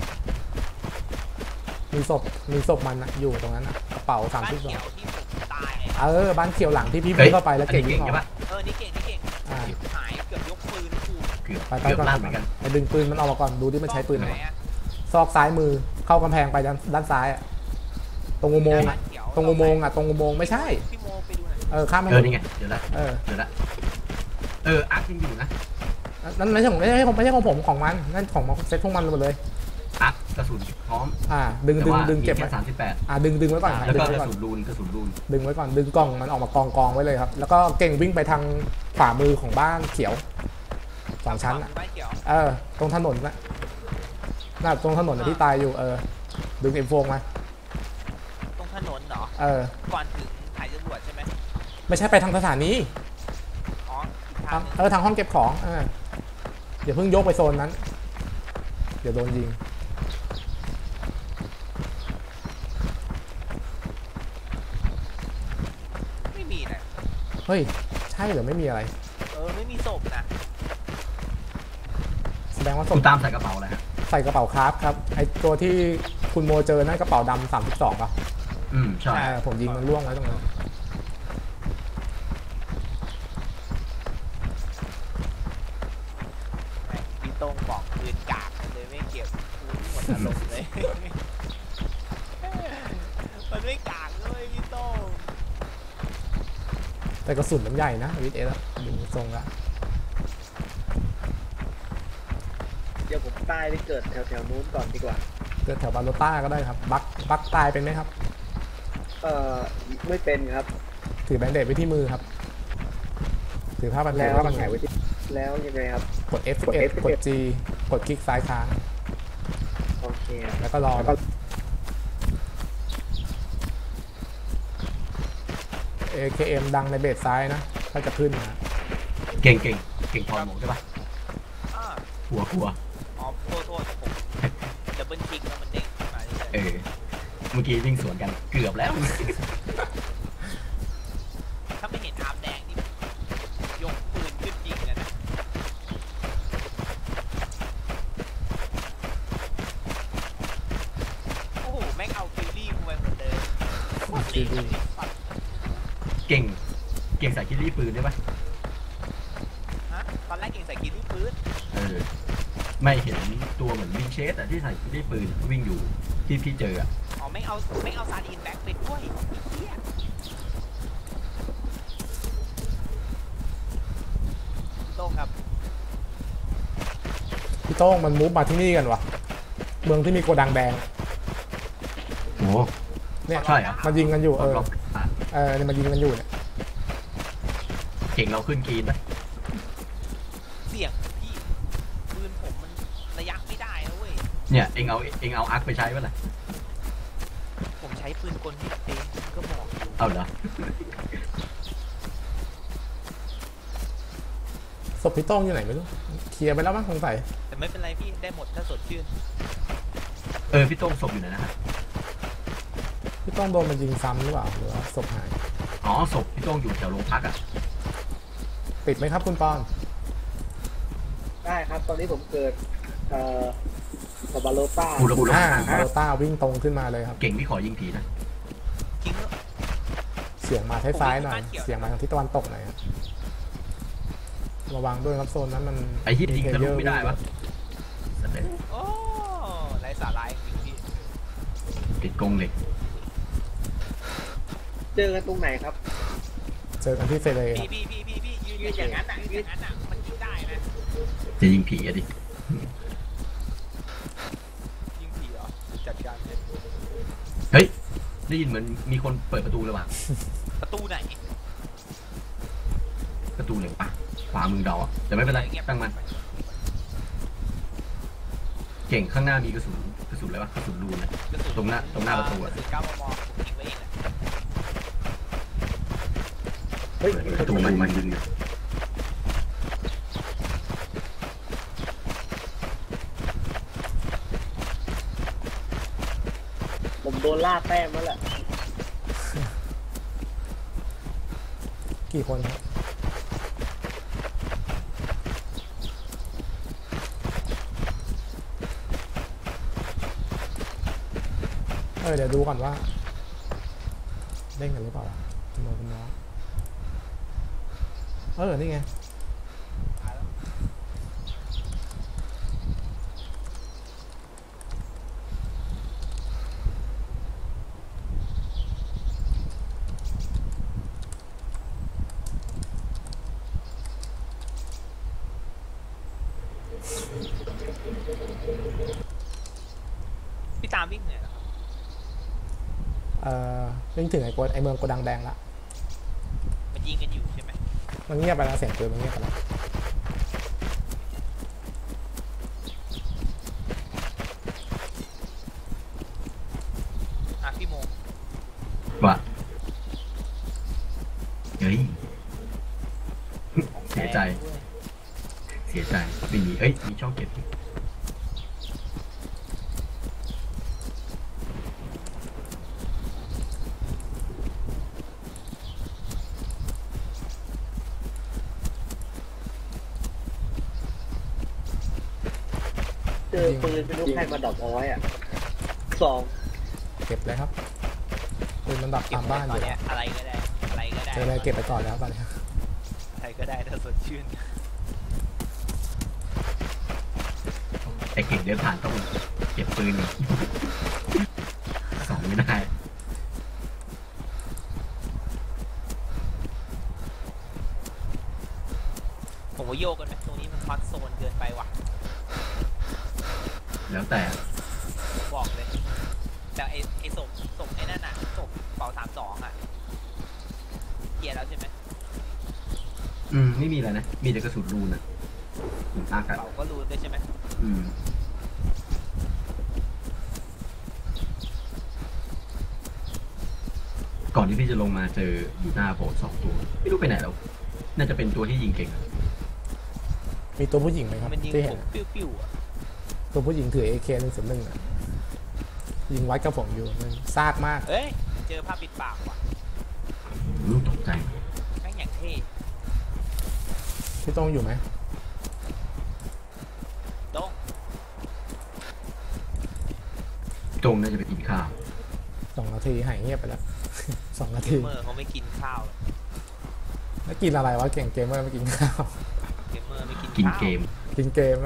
มีศพมีศพมันอะอยู่ตรงนั้นอะกระเป๋าสามบ้านสิบสอเขีงยวที่ผมตายเออบ้านเขียวหลังที่พี่เฮ้วิ่ยงเข้าไปแล้วอันเก่งนี้วิ่เก่งงออใช่กปะเออนี่เก่งนี่เก่งอ่าหายเกือบยกปืนขู่เกือบไปไปเกือบก่อนลั่นเหมือนกันไปดึงปืนมันออกมาก่อนดูที่มันใช้ปืนไหอะไรนอะซอกซ้ายมือเข้ากำแพงไปด้านด้านซ้ายอะตรงอุโมงค์อะบ้านเขียวตรงอุโมงค์อะตรงอุโมงค์ไม่ใช่พี่โมไปดูหน่อยเออข้ามถเอน อนนนี่ไงเดี๋ยวละเออเดี๋ยวละเอออาร์คยังอยู่นะนั่นไม่ใช่ของไม่ใช่ของไม่ใช่ของผมของมันนั่นของเซ็ตพวกมันหมดเลยอาร์คกระสุนพร้อมอ่าดึงแต่ดึงว่าดึงมีเก็บแค่ไว้สามสิบแปดอ่าดึงดึงไว้ก่อนแล้วดึก็งไว้กก่ระอนสุนรูนกระสุนรูนดึงไว้ก่อนดึงกล่องมันออกมากองกองไว้เลยครับแล้วก็เก่งวิ่งไปทางขวามือของบ้านเขียวสองชั้นอะบ้านเขียวเออตรงถนนน่ะน่ะตรงถนนน่ะที่ตายอยู่เออดึงเอ็มโฟมาตรงถนนเหรอเออก่อนถึงถ่ายตำรวจใช่ไหมไม่ใช่ไปทางสถานีอ๋อทางหนึงเออทางห้องเก็บของเอออย่าเพิ่งยกไปโซนนั้นเดี๋ยวโดนยิงไม่มีนะเฮ้ยใช่เหรือไม่มีอะไรเออไม่มีศพนะแสดงว่าศคุพณตามใส่กระเป๋าอะไรฮะใส่กระเป๋าคราฟครับไอตัวที่คุณโมเจอนั่นกระเป๋าดำสามสิบสองป่ะอืมใช่เออผมยิงมันล่วงไว้ตรงนั้นแม่งพี่โต้งบอกปืนกากมันเลยไม่เก็บกูหมดอารมณ์เลย มันไม่กากเลยพี่โต้งแต่กระสุนมันใหญ่นะวิทเอสดูทรงละเดี๋ยวผมตายไปเกิดแถวแถวนู้นก่อนดีกว่าเกิดแถวบาโลต้าก็ได้ครับบักบักตายเป็นไหมครับเอ่อไม่เป็นครับถือแบนเดดไว้ที่มือครับถือผ้าพันแผลแล้วผ้าพันแผลไว้ที่แล้วยังไงครับกด เอฟ สิบเอ็ด กด G กดคลิกซ้ายค้างโอเคครับแล้วก็รอ เอ เค เอ็ม ดังในเบสซ้ายนะถ้าจะขึ้นมาเก่งเก่งเก่งพอหมกใช่ปะอ่าหัวหัวอ๋อโทษโทษผมดับเบิลคลิกแล้วมันเด้งขึ้นมาเฉยเออเมื่อกี้วิ่งสวนกันเกือบแล้วๆถ้าไม่เห็นอาร์มแดงนี่ยกปืนขึ้นยิงกันนะโอ้โหแม่งเอาฟิลลี่กูไปหมดเลยโคตรเจ๋งเลยสัตว์เก่งเก่งใส่คิลลี่ปืนได้ปะฮะตอนแรกเก่งใส่กินลูกปืนเออไม่เห็นตัวเหมือนวิงเชสอะที่ใส่คิลลี่ปืนวิ่งอยู่ที่พี่เจออะอ๋อไม่เอาไม่เอาซาดีนแบ็คไปด้วยเฮียพี่โต้งครับพี่โต้งมันมูฟมาที่นี่กันวะเมืองที่มีโกดังแดงโอ้เนี่ยใช่เหรอมันยิงกันอยู่เออล็อกอ่ะเออเนี่ยมันยิงกันอยู่เนี่ยเก่งเราขึ้นกรีนปะเสียงพี่ปืนผมมันระยะไม่ได้นะเว้ยเนี่ยเองเอาเองเอาอาร์คไปใช้ปะล่ะผมใช้ปืนกลที่เองก็บอกอยู่เอาเหรอศพพี่โต้งอยู่ไหนไม่รู้เคลียร์ไปแล้วมั้งสงสัยแต่ไม่เป็นไรพี่ได้หมดถ้าสดชื่นเออพี่โต้งศพอยู่ไหนนะครับพี่โต้งโดนมันยิงซ้ำหรือเปล่าหรือว่าศพหายอ๋อศพพี่โต้งอยู่แถวโรงพักอะติดไหมครับคุณปอนได้ครับ ตอนนี้ผมเกิด เอ่อสบาโลต้ากูระบุอ่าโรต้าวิ่งตรงขึ้นมาเลยครับเก่งพี่ขอยิงผีนะจริงเหรอเสียงมาท้ายๆหน่อยเสียงมาทางทิศตะวันตกหน่อยครับระวังด้วยครับโซนนั้นมันไอ้ฮิตยิงทะลุไม่ได้ปะโอ้ไรสาระจริงพี่ติดกรงเหล็กเจอกันตรงไหนครับเจอกันที่เซเลคพี่รับพี่พี่พี่พี่ยืนอย่างนั้นอ่ะยืนอย่างนั้นอ่ะมันยิงได้นะจะยิงผีอะดิยิงผีเหรอจัดการเลยเฮ้ยได้ยินเหมือนมีคนเปิดประตูเลยว่ะประตูไหนประตูเหล็กปะขวามือเราอะแต่ไม่เป็นไรตั้งมัน เก่งข้างหน้ามีกระสุนกระสุนอะไรวะกระสุนรูนนะกระสุนตรงหน้าตรงหน้าประตูกอะระสุนเก้ามมผมยิงไว้เองแหละเฮ้ยประตูมันมันยิงอะผมโดนล่าแต้มแล้วแหละกี่คนครับเออเดี๋ยวดูก่อนว่าเล่นกันหรือเปล่าวะคุณโมคุณน้องเออนี่ไงตายแล้ว พี่ตามวิ่งเหนื่อยเหรอครับเอ่อวิ่งถึงไอ้โกดไอ้เมืองโกดังแดงละมันยิงกันอยู่ใช่ไหมมันเงียบไปแล้วเสียงปืนมันเงียบไปแล้วอ่ะพี่โมว่ะเฮ้ยใจสียใจ เสียใจไม่มีเอ้ยมีช่องเก็บเจอปืนไม่รู้ใครมาดรอปเอาไว้อ่ะสองเก็บเลยครับปืนมันดับเก็บตามไว้บ้านตออนยู่เนี้ยอะไรก็ได้อะไรก็ได้เจออะไรเก็บไปก่อนแล้วตอนนี้อะไรก็ได้ถ้าสดชื่นไอ้เก่งเดินผ่านต้องเก็บปืนสองไม่ได้ผมว่าโยกกันไหมตรงนี้มันพักโซนเกินไปว่ะแล้วแต่ผมบอกเลยแต่ไอไอศพศพไอ้นั่นน่ะศพเป่าสามสองอ่ะเคลียร์แล้วใช่ไหมอืมไม่มีอะไรนะมีแต่กระสุนรูนอะหินอากาศเป่าก็รู้ด้วยใช่ไหมอืมก่อนที่พี่จะลงมาเจออยู่หน้าโบสถ์สองตัวไม่รู้ไปไหนแล้วน่าจะเป็นตัวที่ยิงเก่งอะมีตัวผู้หญิงไหมครับมันยิงที่ผเห็นมปิ้วๆอ่ะตัวผู้หญิงถือ เอ เค หนึ่งศูนย์หนึ่งอะยิงวัดกับผมอยู่มันซากมากเอ้ยเจอภาพปิดปากว่ะอืมตกใจแม่งอย่างเท่พี่ต้องอยู่ไหมต้องจงน่าจะไปกินข้าวสองนาทีหายเงียบไปแล้ว สองนาทีเมอร์เขาไม่กินข้าวแล้วกินอะไรวะเก่งเกมเมอร์ไม่กินข้าวเกมเมอร์ไม่กินกินข้าวเกมกินเกมไหม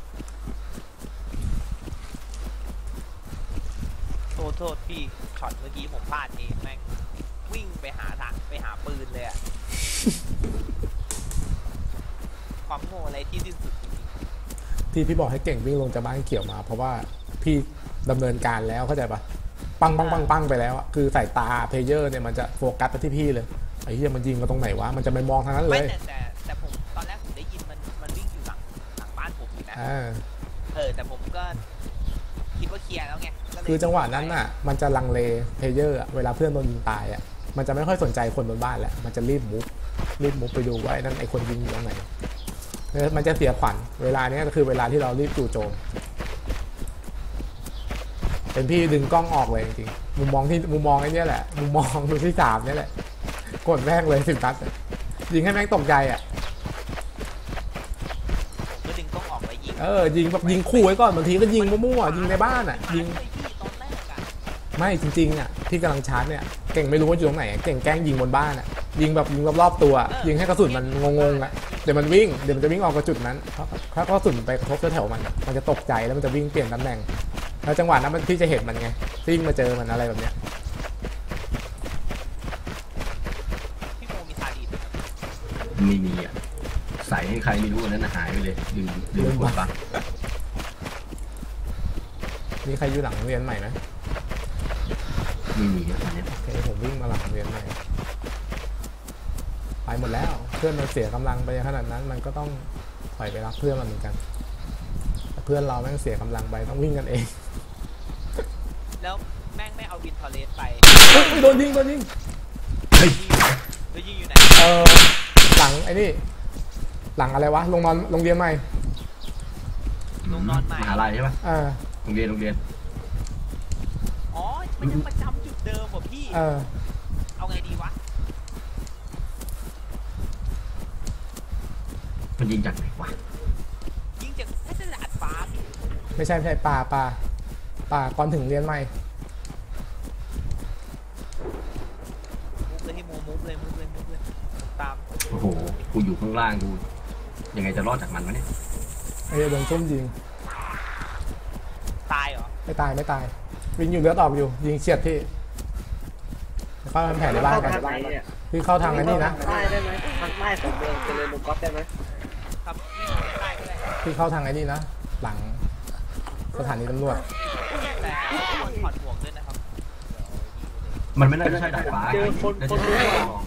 โทษโทษพี่ช็อตเมื่อกี้ผมพลาดเองแม่งวิ่งไปหาทางไปหาปืนเลยอะ ความโง่อะไรที่สิ้นสุดจริงที่พี่บอกให้เก่งวิ่งลงจากบ้านเขียวมา เพราะว่าพี่ดำเนินการแล้วเข้าใจปะปังปังปังปังไปแล้วอะคือสายตาเพลเยอร์เนี่ยมันจะโฟกัสไปที่พี่เลยไอ้เหี้ยมันยิงมาตรงไหนวะมันจะไม่มองทางนั้นๆเลไม่ยแต่แต่แต่ผมตอนแรกผมได้ยินมันมันวิ่งอยู่หลังหลังบ้านผมอยู่นะอ่าเออแต่ผมก็คิดว่าเคลียร์แล้วไงก็เลยคือจังหวะนั้นน่ะมันจะลังเลเพลเยอร์อะเวลาเพื่อนโดนยิงตายอ่ะมันจะไม่ค่อยสนใจคนบนบ้านแหละมันจะรีบมุฟรีบมุฟไปดูว่าไอ้นั่นไอ้คนยิงอยู่ตรงไหนแล้วมันจะเสียขวัญเวลาเนี้ยก็คือเวลาที่เรารีบจู่โจมเป็นพี่ดึงกล้องออกเลยจริงๆมุมมองที่มุมมองไอ้เนี่ยแหละมุมมองดูที่สามเนี่ยแหละกดแม่งเลยสิบนัดยิงให้แม่งตกใจอ่ะผมก็ดึงกล้องออกไปยิงเออยิงแบบยิงคู่ไว้ก่อนบางทีก็ยิงมั่วๆยิงในบ้านอ่ะยิงมาเลยพี่ตอนแรกอะไม่จริงๆอ่ะพี่กำลังชาร์จเนี่ยเก่งไม่รู้ว่าอยู่ตรงไหนอะเก่งแกล้งยิงบนบ้านอ่ะยิงแบบยิงรอบๆตัวอะยิงให้กระสุนมันงงๆอ่ะเดี๋ยวมันวิ่งเดี๋ยวมันจะวิ่งออกกระจุดนั้นเพราะถ้ากระสุนไปกระทบแถวๆมันอะมันจะตกใจแล้วมันจะวิ่งเปลี่ยนตำแหน่งแล้วจังหวะนั้นมันพี่จะเห็นมันไงวิ่งมาเจอมันอะไรแบบเนี้ยพี่โมมีซาดีนไหมครับไม่มีอ่ะใส่ให้ใครไม่รู้อันนั้นน่ะหายไปเลยลืมลืมกดบั๊กมีใครอยู่หลังโรงเรียนใหม่ไหมไม่มีอ่ะตอนเนี้ยโอเคผมวิ่งมาหลังโรงเรียนใหม่ไปหมดแล้วเพื่อนมันเสียกำลังไปขนาดนั้นมันก็ต้องถอยไปรับเพื่อนมันเหมือนกันแต่เพื่อนเราแม่งเสียกำลังไปต้องวิ่งกันเองแล้วแม่งไม่เอาวินทอร์เรสไปเฮ้ยโดนยิงโดนยิงเฮ้ยแล้วยิงอยู่ไหนเออหลังไอ้นี่หลังอะไรวะโรงนอนโรงเรียนใหม่ลงนอนใหม่มหาลัยใช่ปะเออโรงเรียนโรงเรียนอ๋อมันยังประจำจุดเดิมว่ะพี่เออเอาไงดีวะมันยิงจากไหนวะยิงจากน่าจะดาดฟ้าพี่ไม่ใช่ไม่ใช่ป่าป่าป่าก่อนถึงเรียนใหม่มุฟเลยที่โมมุฟเลยมุฟเลยมุฟเลยตามโอ้โหกูอยู่ข้างล่างดูยังไงจะรอดจากมันวะเนี่ยไอ้เหี้ยโดนซุ่มยิงตายเหรอไม่ตายไม่ตายวิ่งอยู่เลือดออกอยู่ยิงเฉียดพี่เข้าทำแผลในบ้านกันเข้ทงไหเนี่ยพี่เข้าทางไอ้นี่นะทางใต้ได้ไหมทางใต้ของเมืองเจริญบุก๊อฟได้ไหมครับวิ่งไปใต้ก็ได้พี่เข้าทางไอ้นี่นะหลังสถานีตำรวจแต่ควรถอดหมวกด้วยนะครับมันไม่น่าจะใช่ดาดฟ้าเจอคนน่าคจะนใช่รู้ดาดว่าฟ้า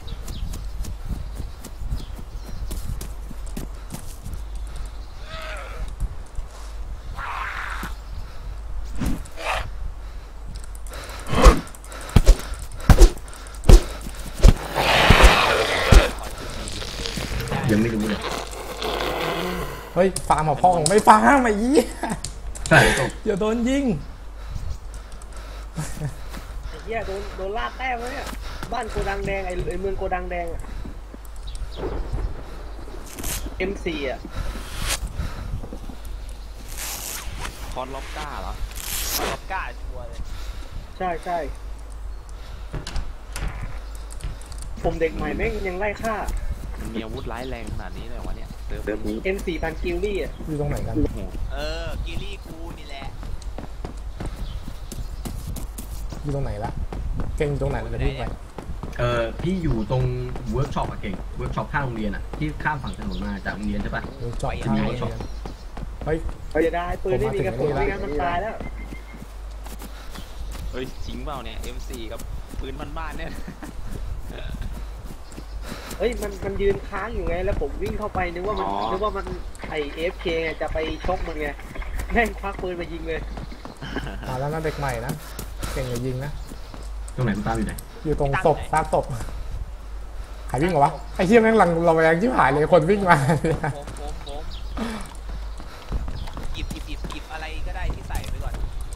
ยังไม่รู้เลยเฮ้ยฟาร์มของพ่อของไม่ฟาร์มไอ้ยี่ใช่ตกอย่าโดนยิงไอ้เหี้ยโดนโดนลาดแต้มแล้วเนี่ยบ้านโกดังแดงไอ้ไอ้เมืองโกดังแดงอะ เอ็ม สี่ อ่ะคอนล็อกก้าเหรอล็อกก้าชัวร์เลยใช่ใช่ผมเด็กใหม่แม่งยังไล่ฆ่ามันมีอาวุธร้ายแรงขนาดนี้เลยวะเนี่ยเซิร์ฟนี้เอ็ม สี่ พันกิลลี่อ่ะอยู่ตรงไหนกันโอ้โหเออกิลลี่กูนี่แหละอยู่ตรงไหนละเก่งอยู่ตรงไหนเราจะวิ่งไปเออพี่อยู่ตรงเวิร์กช็อปอะเก่งเวิร์กช็อปข้างโรงเรียนอะที่ข้ามฝั่งถนนมาจากโรงเรียนใช่ปะเดี๋ยวจอดข้างโรงเรียนเฮ้ยเสียดายปืนไม่มีกระสุนผมมาถึงไม่งั้นมันตายแล้วเฮ้ยจริงเปล่าเนี่ย เอ็ม โฟร์ กับปืนบ้านๆเนี่ยเฮ้ยมันมันยืนค้างอยู่ไงแล้วผมวิ่งเข้าไปนึกว่ามันอ๋อนึกว่ามันไอเอฟเคไงจะไปชกมันไงแม่งควักปืนมายิงเลยมาแล้วนะเด็กใหม่นะเก่งอย่ายิงนะตรงไหนคุณตามอยู่ไหนอยู่ตรงศพซากศพใครวิ่งเหรอวะไอ้เหี้ยแม่งหลังเราแรงชิบหายเลยคนวิ่งมาผมผมผมหยิบหยิบหยิบหยิบอะไรก็ได้ที่ใส่ไปก่อน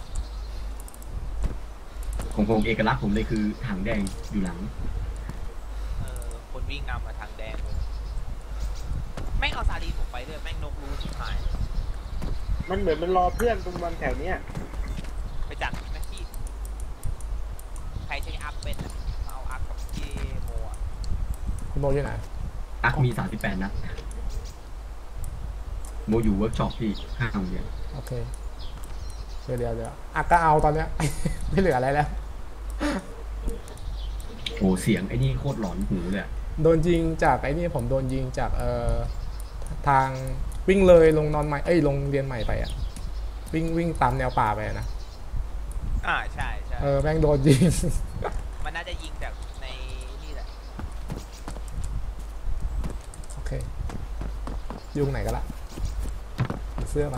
ของผมเอกลักษณ์ผมเลยคือถังแดงอยู่หลังเออคนวิ่งนำมาทางแดงเลยแม่งเอาซาลีนผมไปด้วยแม่งนกรู้ชิบหายมันเหมือนมันรอเพื่อนตรงวันแถวเนี้ยไปจัดแม็กกี้ใครใช้อัพเป็นอะมาเอาอัพกับพี่โมอะคุณโมอยู่ไหนอักมีสามสิบแปดนัดโมอยู่เวิร์กช็อปพี่ข้างโรงเรียนโอเคเดี๋ยวเดี๋ยวเดี๋ยวอ่ะก็เอาตอนเนี้ย ไม่เหลืออะไรแล้วโอ้เสียงไอ้นี่โคตรหลอนหูเลยอะโดนยิงจากไอ้นี่ผมโดนยิงจากเอ่อทางวิ่งเลยลงนอนใหม่เอ้ยลงเรียนใหม่ไปอ่ะวิ่งวิ่งตามแนวป่าไปอะนะอ่าใช่ใช่เออแม่งโดนยิงมันน่าจะยิงจากในนี่แหละโอเคยุงไหนกันละเสื้อมัน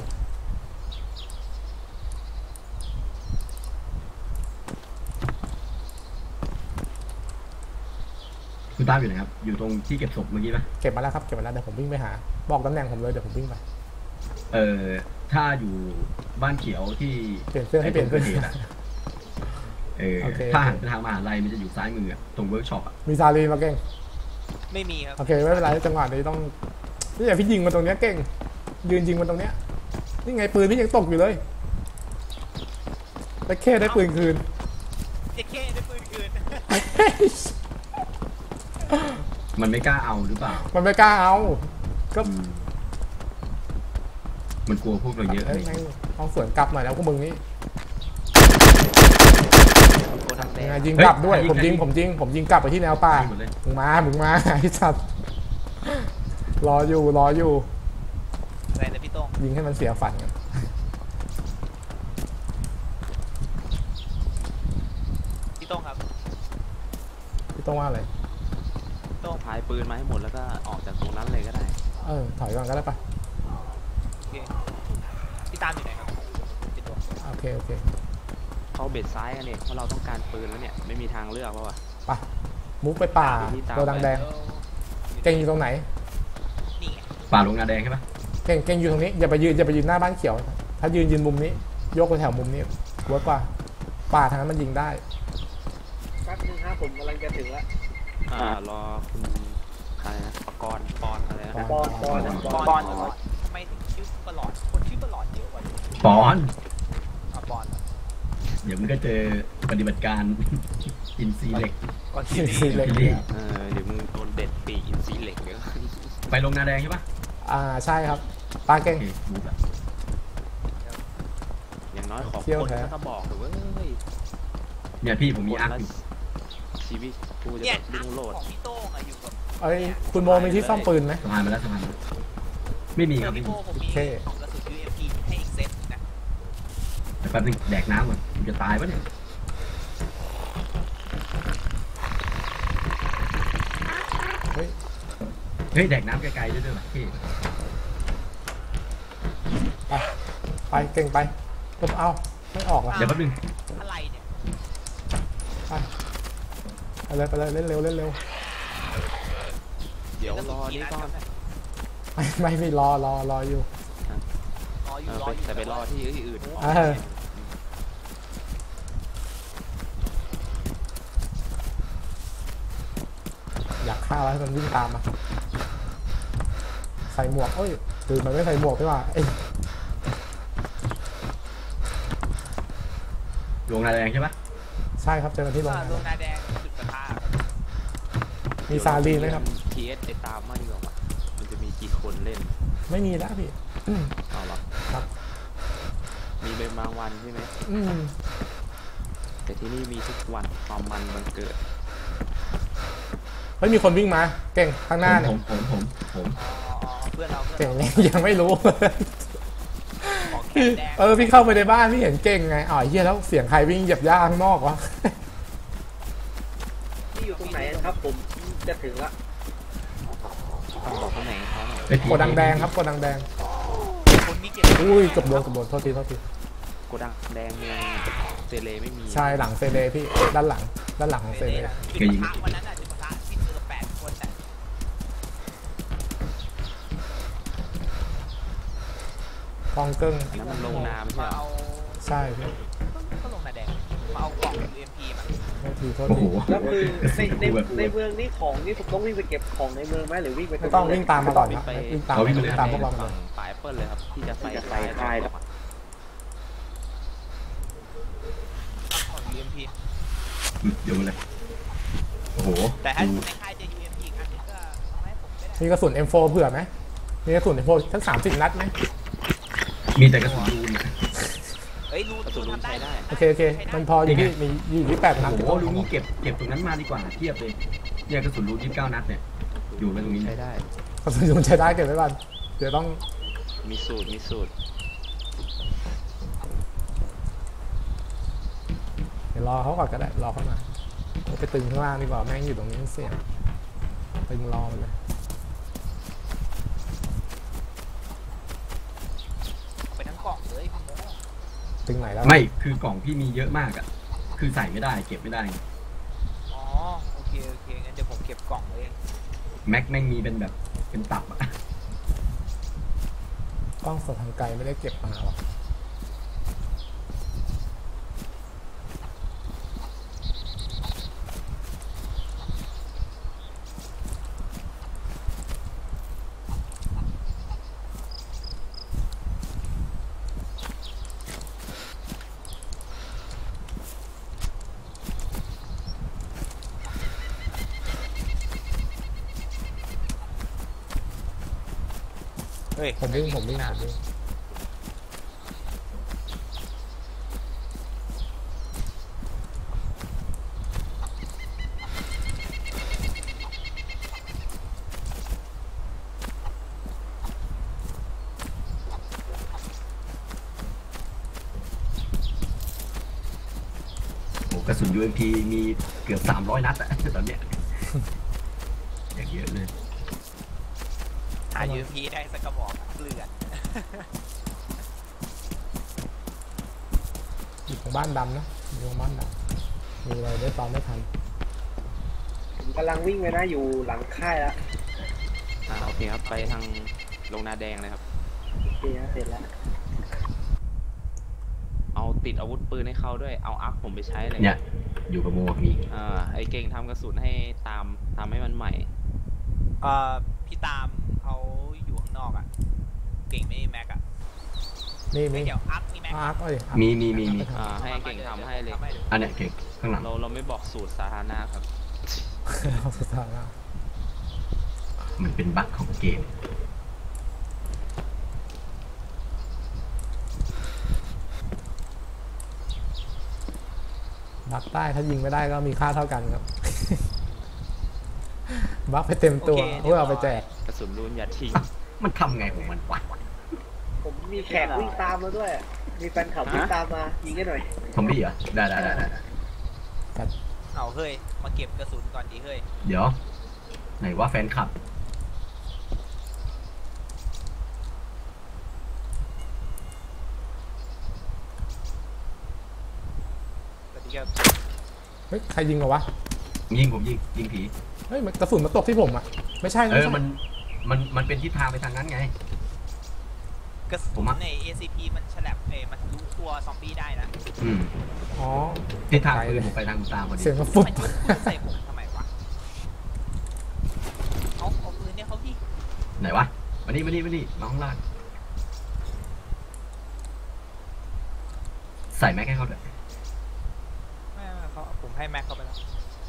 คุณตามอยู่ไหนครับอยู่ตรงที่เก็บศพเมื่อกี้ปะเก็บมาแล้วครับเก็บมาแล้วเดี๋ยวผมวิ่งไปหาบอกตำแหน่งผมเลยเดี๋ยวผมวิ่งไปเออถ้าอยู่บ้านเขียวที่เปลี่ยนเสื้อให้เปลี่ยนเสื้อไอ้ตรงกิดหตุอะเออโอเคถ้าหันไปทางมหาลัยมันจะอยู่ซ้ายมืออะตรงเวิร์กช็อปอะมีซาลีนมาเก่งไม่มีครับโอเคไม่เป็นไรจังหวะนี้ต้องนี่อย่าพี่ยิงมาตรงเนี้ยเก่งยืนยิงมาตรงเนี้ยนี่ไงปืนพี่ยังตกอยู่เลยแต่แค่ได้ปืนคืนเจ๊เข้ได้ปืนคืนมันไม่กล้าเอาหรือเปล่ามันไม่กล้าเอาก็อืมมันกลัวพวกเราเยอะเอ้เลย ยแม่งเอาสวนกลับหน่อยแล้วพวกมึงนี่โกดังแดยังงไงยิงกลับด้วยผมยิงผมยิงผมยิงกลับไปที่แนวป่าไปหมดเลยมึงมามึงมาไอ้สัตว์รออยู่รออยู่อะไรนะพี่โต้งยิงให้มันเสียฝันกันพี่โต้งครับพี่ต้องว่าอะไรพี่โต้งพายปืนมาให้หมดแล้วก็ออกจากตรงนั้นเลยก็ได้เออถอยก่อนก็ได้ปะโอเคพี่ตามอยู่ไหนครับพี่โต้งโอเคโอเคเข้าเบ็ดซ้ายกันเนี่ยเพราะเราต้องการปืนแล้วเนี่ยไม่มีทางเลือกแล้วว่ะไปมุกไปป่าโดดังแดงเก่งอยู่ตรงไหนนี่ไงป่าลงนาแดงใช่ปะเก่งเก่งอยู่ตรงนี้อย่าไปยืนอย่าไปยืนหน้าบ้านเขียว ถ้ายืนยืนมุมนี้ ยกไปแถวมุมนี้เวิร์กกว่าป่าทางนั้นมันยิงได้แป๊บนึงครับผมกำลังจะถึงแล้วอ่ารอคุณอะไรนะปกรณ์ปอนอะไรนะบอลบอลบอลบอลทำไมถึงชื่อปลอดคนชื่อปลอดเยอะกว่าปอนอ่ะบอลเดี๋ยวมันก็เจอปฏิบัติการ อินซีเหล็กก็อิคิดนซีเหล็กพี่ลี่เออเดี๋ยวมึงโดนเด็ดปีกอินซีเหล็กเดี๋ยวไปลงนาแดงใช่ปะอ่าใช่ครับปลาโอเก่งเครู้ละอย่างน้อยขอเที่ยวคนแท้แล้วก็บอกเลยเว้ยเนี่ยพี่ผมมีอาร์คคนอยู่ละชีวิตกูจะเนี่ยแบบอัรุ่พงโรจน์ของพี่โต้งอะอยู่กับเอ้ยคุณโมมีที่ซ่อมปืนไหมสะพานมาแล้วสะพานมาแล้วไม่มีเอคอรับไม่พี่มีโต้ผมมีโอเคของกระสุน ยู เอ็ม พี ให้อีกเซตนะแต่แป๊บนึงแดกน้ำก่อนผมจะตายปะเนี่ยเฮ้ยเฮ้ยแดกน้ำไกลๆด้วยด้วยว่ะพี่ไปไปเก่งไปก็เอาไม่ออกอ่ะเดี๋ยวแป๊บนึงอะไรเนี่ยไปเลยไปเลยเล่นเร็วเล่นเร็วเดี๋ยวรอนี่ก่อนไม่ไม่พี่รอรอรออยู่รออเอยู่ อรอไปอยู่แต่ไปรอที่อื่นเออ อยากฆ่าแล้วให้มันวิ่งตามมาใส่หมวกเอ้ยตื่นมันไม่ใส่หมวกไม่ว่าเอ้ยลงนาแดงใช่ปะใช่ครับเจอกันที่โรงอ่างานลงนาแดงจุดประทะครับมีซาลีนไหมครับทีเอสไปตามมาดีกว่าว่ะมันจะมีกี่คนเล่นไม่มีแล้วพี่อืมเอาหรอครับมีเป็นบางวันใช่ไหมอืมแต่ที่นี่มีทุกวันความมันมันเกิดเฮ้ยมีคนวิ่งมาเก่งข้างหน้าผเนี่ยมผมผมผมอ๋ออ๋อเพื่อนเราเพื่อนเก่งเรายังไม่รู้ของแขพี่นแดงเออพี่เข้าไปในบ้านพี่เห็นเก่งไงอ๋อเฮียแล้วเสียงใครวิ่งเหยียบหญ้าข้างนอกวะที่อยู่ตรงไหนครับผมจะถึงละต้องบอกคนไหนเขาหน่อยเฮ้ยโกดังแดงครับโกดังแดงคนมีเก็บอุ้ยเกับโดนเกับโดนโทษทีโทษทีโกดังแดงเมืองเซเลไม่มีใช่หลังเซเลพี่ด้านหลังด้านหลังของเซเซเลเลนะจุดประทะวันนั้นอ่ะจุดประทะที่เจอแปดคนแต่กองเกิ้งอันนั้นมันลงน้ำใช่มาไหมเอาใช่พี่ก็ลงนาแดงมาเอากล่อง ยู เอ็ม พี มาโทษทีโทษโอ้โหทีแล้วคือในในแบบในเมืองนี่ของนี่ผมต้องวิ่งไปเก็บของในเมืองไหมหรือวิ่งไปไม่ต้องวิ่งตามมาก่อนครับไปวิ่งตามเอาวิ่งวิ่งตามพวกเรามาฝั่เลงยปลายแอปเปิลเลยครับที่จะไปไปค่ายแล้วของ ยู เอ็ม พีเดี๋ยวเลยโอ้โหแต่ถ้าดูในค่ายจะ ยู เอ็ม พี อีกอันนึงก็เอาให้ผมก็ได้มีกระสุน เอ็ม โฟร์ เผื่อไหมมีกระสุน เอ็ม โฟร์ ทั้งสามสิบนัดไหมมีแต่กระสุนรูนเอ้ยรูกระสุนลูกทำได้ใช้ได้โอเคโอเคมันพออยู่ที่มีอยู่ที่แปดนัดโอ้โหรูนี้เก็บเก็บตรงนั้นมาดีกว่าเทียบเลยเนี่ยกระสุนรูนยี่สิบเก้านัดเนี่ยอยู่ไว้ตรงนี้ใช้ได้กระสุนยุงใช้ได้เก็บไว้ก่อนเดี๋ยวต้องมีสูตรมีสูตรเดี๋ยวรอเขาก่อนก็ได้รอเขามาไปตึงข้างล่างดีกว่าแม่งอยู่ตรงนี้เสี่ยงตึงรอมันเลยเอาไปทั้งกล่องเลยพี่โมตึงไหนแล้วไม่คือกล่องพี่มีเยอะมากอ่ะคือใส่ไม่ได้เก็บไม่ได้อ๋อโอเคโอเคงั้นเดี๋ยวผมเก็บกล่องเลยแม็กแม่งมีเป็นแบบเป็นตับอ่ะกล้องสดทางไกลไม่ได้เก็บมาหรอกเฮ้ยผมวิ่งผมวิ่งผมวิ่งโอ้กระสุน ยู เอ็ม พี มีเกือบสามร้อยนัดอ่ะตอนเนี้ยอย่างเยอะเลยหา ยู เอ็ม พี ได้สักกระบอกอะเกลือนอยู่ของบ้านดำนะอยู่ของบ้านดำมีอะไรได้ตอนไม่ทันผมกำลังวิ่งไปนะอยู่หลังค่ายแล้วอ่าโอเคครับไปทางลงนาแดงเลยครับโอเคนะเสร็จแล้วเอาติดอาวุธปืนให้เขาด้วยเอาอาร์คผมไปใช้เลยเนี่ยอยู่กับโมมีอ่าไอเก่งทำกระสุนให้ตามทำให้มันใหม่เอ่อพี่ตามเขาอยู่ข้างนอกอ่ะ เก่งไม่มีแม็กอ่ะนี่ไม่มีเดี๋ยวอัพมีแม็กอาร์คเอ้ยอาร์คมีมีมีมีอ่าให้เก่งทำให้เลยอันเนี้ยเก่งข้างหลังเราเราไม่บอกสูตรสาธารณะครับเอาสุดท้ายแล้วมันเป็นบั๊กของเกมบักได้ถ้ายิงไม่ได้ก็มีค่าเท่ากันครับ บักไปเต็มตัวเพื่อเอาไปแจกกระสุนรูนอย่าทิ้งมันทำไงของมันวะผมมีแขกวิ่งตามมาด้วย มีแฟนคลับวิ่งตามมายิงกันหน่อยซอมบี้เหรอได้ได้ได้ได้เอาเฮ้ย มาเก็บกระสุนก่อนดีเฮ้ยเดี๋ยวไหนว่าแฟนคลับสวัสดีครับเฮ้ยใครยิงเหรอวะยิงผมยิงยิงผีเฮ้ยมันกระสุนมาตกที่ผมอ่ะไม่ใช่เอไม่อใช่มันมันมันเป็นทิศทางไปทางนั้นไงกระสุนใน เอ ซี พี มันฉลับเอ้มันทะลุตัวซอมบี้ได้นะอืมอ๋อทิศทางปืนผมไปทางคุณตาพอดีเสียงกระฟุบมันยิงปืนใส่ผมทำไมวะเอาเอาปืนเนี่ยเขาพี่ไหนวะมานี่มานี่มานี่มาข้างล่างใส่แม็กให้เขาด้วยไม่ไม่เขาผมให้แม็กเขาไปแล้ว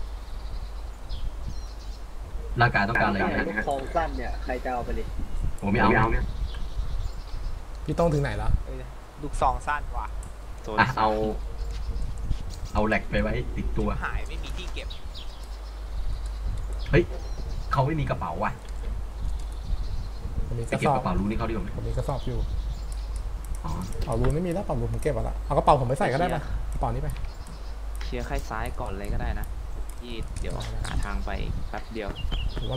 ร่างกายต้องการอะไรลูนะกซองสั้นเนี่ยใครจะเอาไปเลยผมไม่เอาเนี่ยพี่ต้องถึงไหนแล้วเอ้ยลูกซองสั้นว่ะโซนอ่ะเอา เอาแหลกไปไว้ติดตัวหายไม่มีที่เก็บเฮ้ยเขาไม่มีกระเป๋าว่ะผมมีไปกระเก็บสอบกระเป๋ารูนี่เขาดีกว่าไหมผมมีกระสอบอยู่อ๋อเอารูนไม่มีแล้วเป๋ารูนผมเก็บไว้ละเอากระเป๋าผมไปใส่ก็ได้ปะกระเป๋านี้ไปเคลียร์ค่ายซ้ายก่อนเลยก็ได้นะที่เดี๋ยวหาทางไปแป๊บเดียวหรือว่า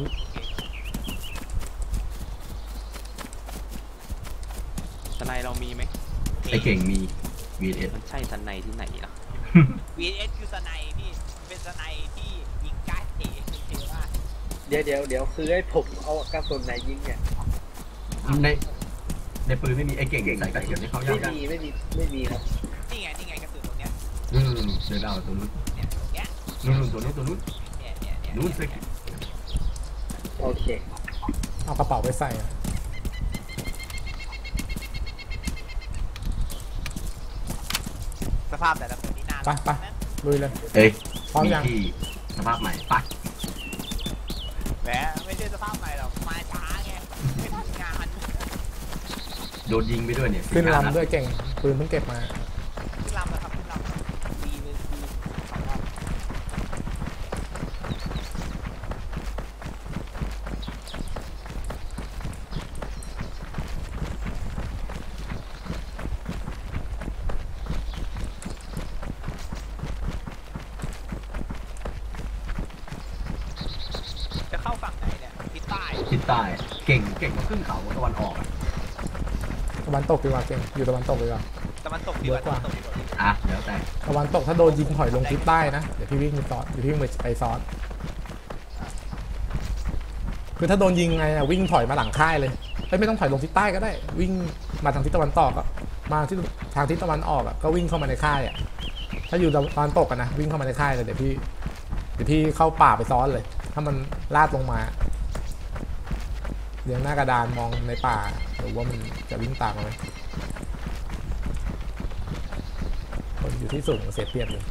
สไนเรามีไหมไอเก่งมี วี เอสมันใช่สไนที่ไหนล่ะวี เอส คือสไนพี่เป็นสไนที่ยิงการ์ดเอเท่มากเดี๋ยวเดี๋ยวเดี๋ยวคือให้ผมเอากระสุนไหนยิงเนี่ยในในปืนไม่มีไอเก่งใส่กระสุนให้เขายาไม่กมีไม่มีไม่มีครับนี่ไงนี่ไงกระสุนตรงเนี้ยอืมเดี๋ยวเราตัวนู้นเนี่ยตรงเนี้ยนู่นตัวนู้นตัวนู้นเนี่ยเนี่ยเนี่ยนู้นสิโอเคเอากระเป๋าไปใส่อะสภาพแต่ละคนนี่น่าไปไปลุยเลยเอ้ยพร้อมมียังที่สภาพใหม่ปะแหมไม่ใช่สภาพใหม่หรอกมาช้าไงไม่ทำงานโดนยิงไปด้วยเนี่ยขึ้นลำด้วยเก่งปืนเพิ่งเก็บมาขึ้นลำแล้วครับขึ้นลำดีเลยดีสองรอบ จะเข้าฝั่งไหนเนี่ยทิศใต้ทิศใต้เก่งเก่งกว่าขึ้นเขาตะวันออกอะตะวันตกดีกว่าเก่งอยู่ตะวันตกดีกว่าตะวันตกดีกว่าเยอะกว่าตะวันตกดีกว่าอ่ะแล้วแต่ตะวันตกถ้าโดนยิงถอยลงทิศใต้นะเดี๋ยวพี่วิ่งไปซ้อนเดี๋ยวพี่วิ่งไปซ้อนคือถ้าโดนยิงไงอะวิ่งถอยมาหลังค่ายเลยเอ้ยไม่ต้องถอยลงทิศใต้ก็ได้ วิ่งมาทางทิศตะวันตกอะมาที่ทางทิศตะวันออกอะก็วิ่งเข้ามาในค่ายอะถ้าอยู่ตะวันตกอะนะวิ่งเข้ามาในค่ายเลยเดี๋ยวพี่เดี๋ยวพี่เข้าป่าไปซ้อนเลย ถ้ามันลาดลงมาเลี้ยงหน้ากระดานมองในป่าหรือว่ามันจะวิ่งตามมาไหมคนอยู่ที่สูงเสียเปรียบเลย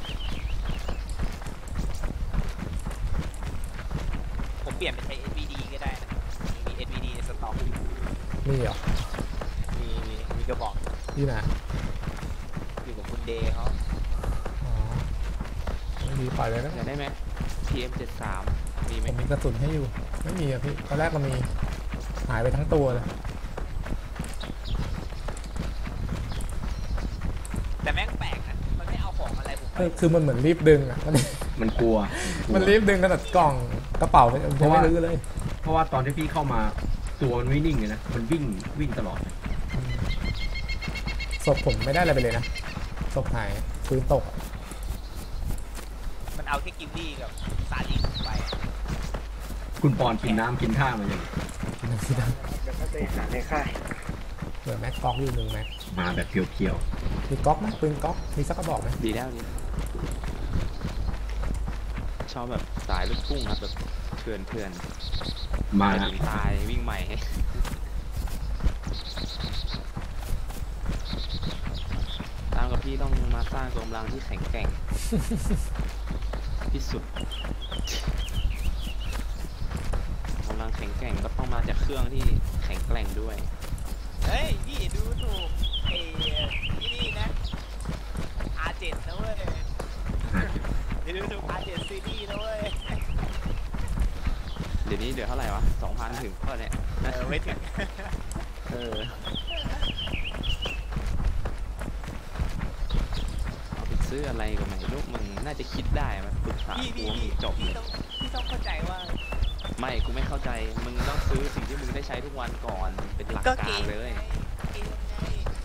ผมเปลี่ยนเป็นใช้ เอส วี ดี ก็ได้นะมี เอส วี ดี ในสต็อกอยู่นี่เหรอมีมีกระบอกนี่นะอยู่กับคุณเดย์เขาอ๋อไม่มีปล่อยเลยนะอยากได้ไหม พี เอ็ม เจ็ดสิบสาม มีไหมผมมีกระสุนให้อยู่ไม่มีอะพี่ตอนแรกก็มีหายไปทั้งตัวเลยแต่แม่งแปลกนะมันไม่เอาของอะไรผมไปคือคือมันเหมือนรีบดึงอะมันมันกลัวกลัวมันรีบดึงขนาดกล่องกระเป๋ามันยังไม่รื้อเลยเพราะว่าตอนที่พี่เข้ามาตัวมันไม่นิ่งเลยนะมันวิ่งวิ่งตลอดศพผมไม่ได้อะไรไปเลยนะศพหายปืนตกอะมันเอาแค่กิมลี่กับซาดิสไปคุณปอนกินน้ำกินท่ามาอย่างกินน้ำกินน้เดี๋ยวก็ไปหาในค่ายำเหลือแม็กก๊อกอยู่หนึ่งแม็กมาแบบเพียวมีก๊อกไหมปืนก๊อกมีสักกระบอกไหมดีแล้วดีชอบแบบสายลูกทุ่งครับแบบเพื่อนเพื่อนๆมาไปถึงตายวิ่งใหม่ ตามกับพี่ต้องมาสร้างกำลังที่แข็งแกร่ง ที่สุดกำลังแข็งแกร่งก็ต้องมาจากเครื่องที่แข็งแกร่งด้วยเฮ้ยพี่ดูถูกไอ้ที่นี่นะ อาร์ เจ็ด นะเว้ยอย่าดูถูก อาร์ เจ็ด ซีรีส์นะเว้ยเดี๋ยวนี้เดือเท่าไหร่วะสองพันถึงเท่าไหร่เนี่ยเออไม่ถึงเออเอาไปซื้ออะไรก็ไม่รู้มึงน่าจะคิดได้มาปรึกษาพี่กูพี่ว่ามึพี่งจบพี่เลยต้องพี่ต้องเข้าใจว่าไม่กูไม่เข้าใจมึงต้องซื้อสิ่งที่มึงได้ใช้ทุกวันก่อนเป็นหลักก็กาเกรมเลยไงเกมไง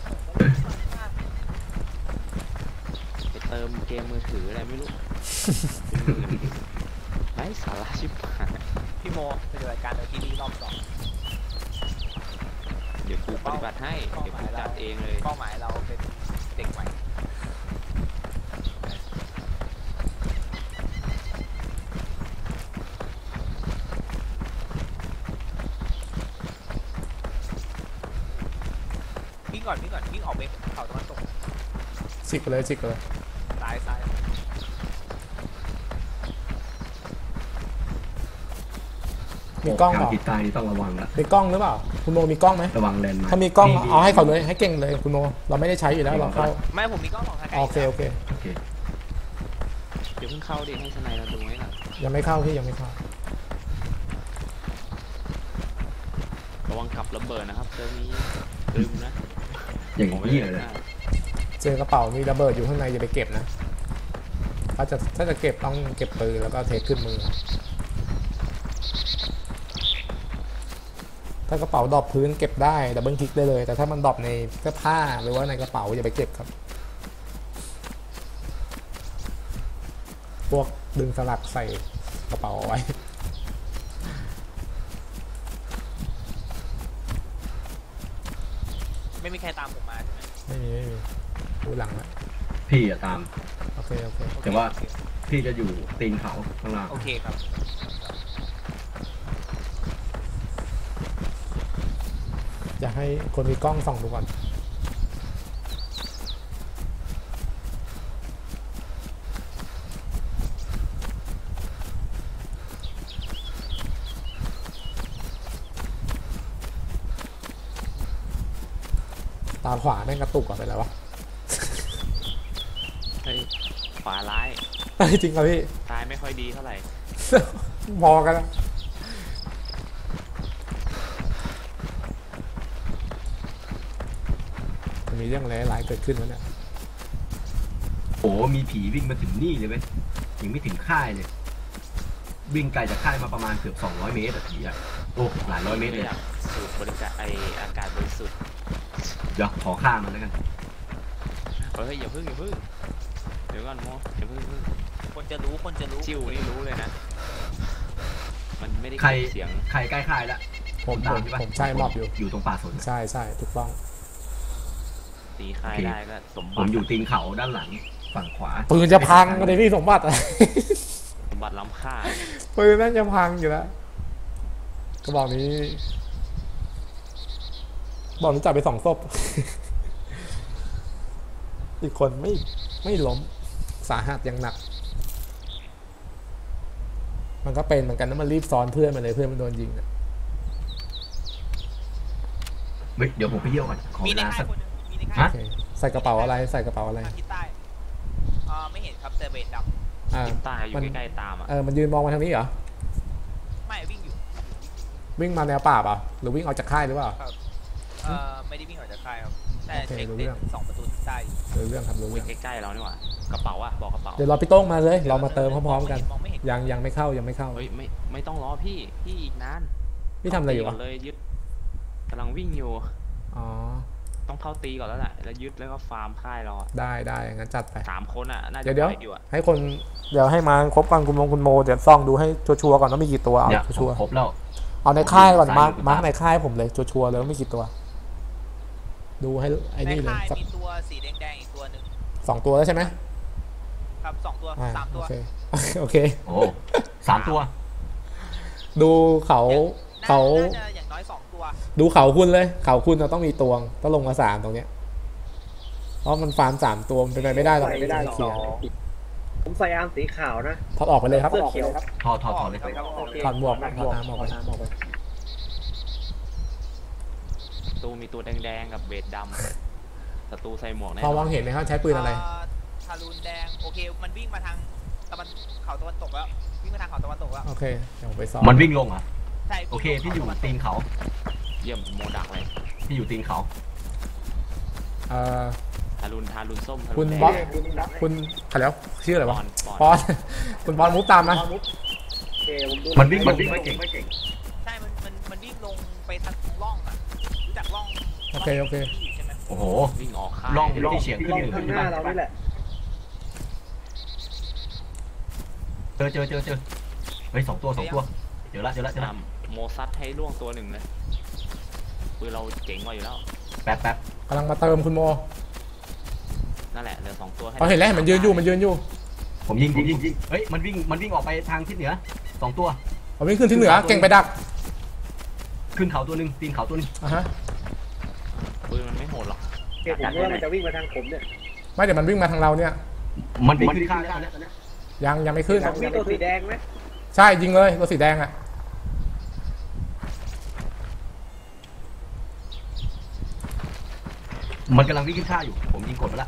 ไปเติมเกมมือถืออะไรไม่รู้ ไร้สาระชิบหายพี่โมปฏิบัติการโดยที่นี่รอบสองดี๋ยวกูปฏิบัติให้เดี๋ยวกูจัดเองเลยเป้าหมายเราเป็นเด็กใหม่วิ่งก่อนวิ่งก่อนวิ่งออกไปเขาตะวันตกชิกไปเลยชิกไปเลยซ้ายซ้ายมีกล้องทาเปงล่าทิศใต้นี่ต้องระวังละมีกล้องหรือเปล่าคุณโมมีกล้องไหมระวังแลนด์มาถ้ามีกล้องนี่เอาให้เขาเลยให้เก่งเลยคุณโมเราไม่ได้ใช้อยู่แล้วเราเข้าไม่ผมมีกล้องของทางไกลโอเคโอเคโอเคเดี๋ยวเพิ่งเข้าดิให้สไนเราดูไว้ก่อนยังไม่เข้าพี่ยังไม่เข้าระวังกับระเบิดนะครับเจอนี้ลืมนะอย่างผมไม่นี้ได้เลยเจอกระเป๋ามีระเบิดอยู่ข้างในอย่าไปเก็บนะถ้าจะถ้าจะเก็บต้องเก็บปืนแล้วก็เทขึ้นมือถ้ากระเป๋าดรอปพื้นเก็บได้ดับเบิลคลิกได้เลยแต่ถ้ามันดรอปในเสื้อผ้าหรือว่าในกระเป๋าอย่าไปเก็บครับพวกดึงสลักใส่กระเป๋าเอาไว้ไม่มีใครตามผมมาใช่ไหมไม่มีไม่มีดูหลังแล้วพี่อะตามโอเคโอเคแต่ว่า พี่จะอยู่ตีนเขาข้างล่างโอเคครับอยากให้คนมีกล้องส่องดูก่อนตาขวาแม่งกระตุกก่อนไปแล้ววะเฮ้ยขวาร้ายเฮ้ยจริงครับพี่ซ้ายไม่ค่อยดีเท่าไหร่มอกันนะมันมีเรื่องร้ายๆเกิดขึ้นแล้วเนี่ยโอ้มีผีวิ่งมาถึงนี่เลยเว้ยยังไม่ถึงค่ายเลย วิ่งไกลจากค่ายมาประมาณเกือบสองร้อยเมตรอะผีอะโอ้หลายร้อยเมตรเลยอยากสูดบริการไออากาศบริสุทธิ์เดี๋ยวขอข้ามมันแล้วกันเฮ้ยอย่าพึ่งอย่าพึ่งเดี๋ยวก่อนโมอย่าพึ่งอย่าพึ่งคนจะรู้คนจะรู้จิ้วนี่รู้เลยนะ มันไม่ได้ใครเก็บเสียงใครใกล้ค่ายแล้วผมผตามมใช่ปะผมใช่มอบอยู่อยู่ตรงป่าสนใช่ใช่ถูกต้องตีค่ายได้ก็สมผบัมติอยู่ตีนเขาด้านหลังฝั่งขวาปืนจะพังเลยพี่สมบัติอะสมบัติล้ำค่าปืนนั่นจะพังอยู่แล้วกระบอกนี้บอกนี้จับไปสองศพ อีกคนไม่ไม่ล้มสาหัสยังหนัก มันก็เป็นเหมือนกันนะมันรีบซ้อนเพื่อนมาเลยเพื่อนมันโดนยิงอะเฮ้ยเดี๋ยวผมไปเยี่ยวก่อนขอมีเวในลาค่าสัยกคนหนึงมีในโอค่ายเคใส่กระเป๋าอะไรใส่กระเป๋าอะไรทางทิศใต้อ่าไม่เห็นครับแต่เบสดอ่าทิศใต้อยู่ใกล้ๆตามอ่ะเออมันยืนมองมาทางนี้เหรอำไม่วิ่งอยู่วิ่งมาแนวป่าเปล่าหรือวิ่งออกจากค่ายหรือเปล่าเอ่อไม่ได้วิ่งออกจากค่ายครับแต่โอเคเช็ครู้เด็เรื่องสองประตูทิศใต้อยู่รู้เรื่องครับรู้วิ่เรื่องงใกล้ๆเรานี่หว่ากระเป๋าอะบอกกระเป๋าเดี๋ยวรอพี่โต้งมาเลยเรามาเติมพร้อมๆกันมองไม่เห็นยังยังไม่เข้ายังไม่เข้าเฮ้ยไม่ไม่ต้องรอพี่พี่อีกนานพี่ทำอะไรอยู่เาวะตีก่นเลยยึดกำลังวิ่งอยู่อ๋อต้องเข้าตีก่อนแล้วแหละแล้วยึดแล้วก็ฟาร์มค่ายเราอะได้ได้งั้นจัดไปสามคนอ่ะน่าเดี๋จะยวเดี๋ยวไหวอยู่อะให้คนเดี๋ยวให้มาครบกันคุณมงคุณโมเดี๋ยวซ่องดูให้ชัวร์ๆก่อนว่ามีกี่ตัวเอาเนี่ยชัวร์ครบแล้วๆเอาในค่ายก่อนผมมาร์คอยู่มาร์คในค่ายผมเลยชัวร์ๆเลยว่ามีกี่ตัว ดูให้ไอ้ในนี่เลยค่ายสักมีตัวสีแดงๆอีกตัวหนึ่งสองตัวแล้วใช่ไหมครับสองตัวอ่าสามตัโอวเค โอเคโอ้สามตัวดูเขาน่เขาน่าจะอย่างน้อยสองตัวดูเขาคุณเลย เขาคุณเราต้องมีตวงต้องลงมาสามตรงเนี้ยเพราะมันฟาร์มสามตัวมันเป็นไปไม่ได้หรอกใส่ไม่ได้หรอกเขียนผมใส่อาร์มสีขาวนะถอดออกไปเลยครับเสื้อเขียวครับถอดถอดถอดเลยครับโอเคถอดหมวกถอดน้ำออกไปศัตรูมีตัวแดงๆกับเบสดำศัตรูใส่หมวกแน่พอนมอองนเห็นไหมครับใช้ปืนอะไรเทารูนแดงโอเคมันวิ่งมาทางตะวันเขาตะวันตกแล้ววิ่งมาทางเขาตะวันตกแล้วโอเคเดี๋ยวผมไปซ้อมมันวิ่งลงเหรอ่ะใช่โอเคพี่อยู่ตีนเขาเยี่ยมโมดักเลยพี่อยู่ตีนเขาเอ่อทารุนทารุนส้มทารุคุนณแดงบอสคุณใครแล้วชื่ออะไรปวะอนปอนปอน คุณปอนมุฟตามนะโอเคผมดูมันวิ่งมันวิ่งไม่เก่งใช่มันมันมันวิ่งลงไปทางร่องอ่ะรู้จักร่องโอเคโอเคใช่ไหมโอ้โหวิ่งออกค่ายล่องเลยที่เฉียงขึ้นลองอยู่ข้างใช่หไหมน้าเรานี่แหละเจอเจอเจอเจอเฮ้ยสองตัวสองตัวเจอละเจอละเจอละนำโมซัดให้ล่วงตัวหนึ่งเลยปืนเราเจ๋งกว่าอยู่แล้วแป๊บแป๊บกำลังมาเติมคุณโมนั่นแหละเหลือสองตัวให้เขาเห็นแล้วมันยืนอยู่มันยืนอยู่ผมยิงผมยิงยิงเฮ้ยมันวิ่งมันวิ่งออกไปทางทิศเหนือสองตัวผมวิ่งขึ้นที่เหนือเก่งไปดักขึ้นเขาตัวหนึ่งตีนเขาตัวหนึงอ่ะฮะปืนมันไม่โหดหรอกเดี๋ยวผมว่ามันจะวิ่งมาทางผมเนี่ยไม่เดี๋ยวมันวิ่งมาทางเราเนี่ยมันไปขึ้นข้างแล้วตอนเนี้ยยังยังไม่ขึ้นผมมีตัวสีแดงไหมใช่ยิงเลยตัวสีแดงอ่ะมันกำลังวิ่งขึ้นข้างอยู่ผมยิงกดไปละ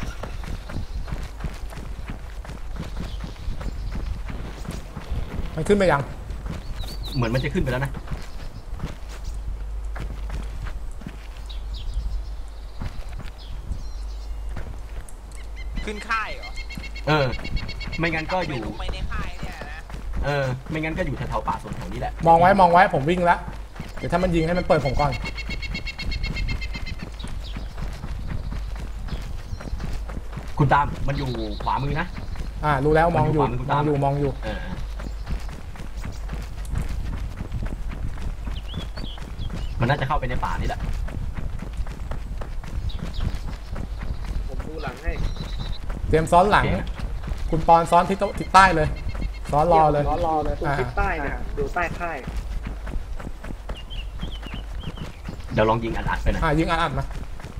มันขึ้นไปยังเหมือนมันจะขึ้นไปแล้วนะขึ้นค่ายเหรอเออ ไม่งั้นก็อไม่ยู่ลงไปในค่ายเนี่ยนะเออไม่งั้นก็อยู่แถวๆป่าสนแถวนี้แหละมองไว้มองไว้ผมวิ่งแล้วเดี๋ยวถ้ามันยิงให้มันเปิดผมก่อนคุณตามมันอยู่ขวามือนะอ่ารู้แล้วมองอยู่มันอยู่มองอยู่มองอยู่เออเออมันน่าจะเข้าไปในป่านี่แหละผมดูหลังให้เตรียมซ้อนหลัง คุณปอนซ้อนทิศตะทิศใต้เลย ซ้อนรอเลยรอรอเลยตรงอ่าทิศใต้เนี่ยดูใต้ค่ายเดี๋ยวลองยิงอัดๆไปหน่อยอ่ายิงอัดอัดมา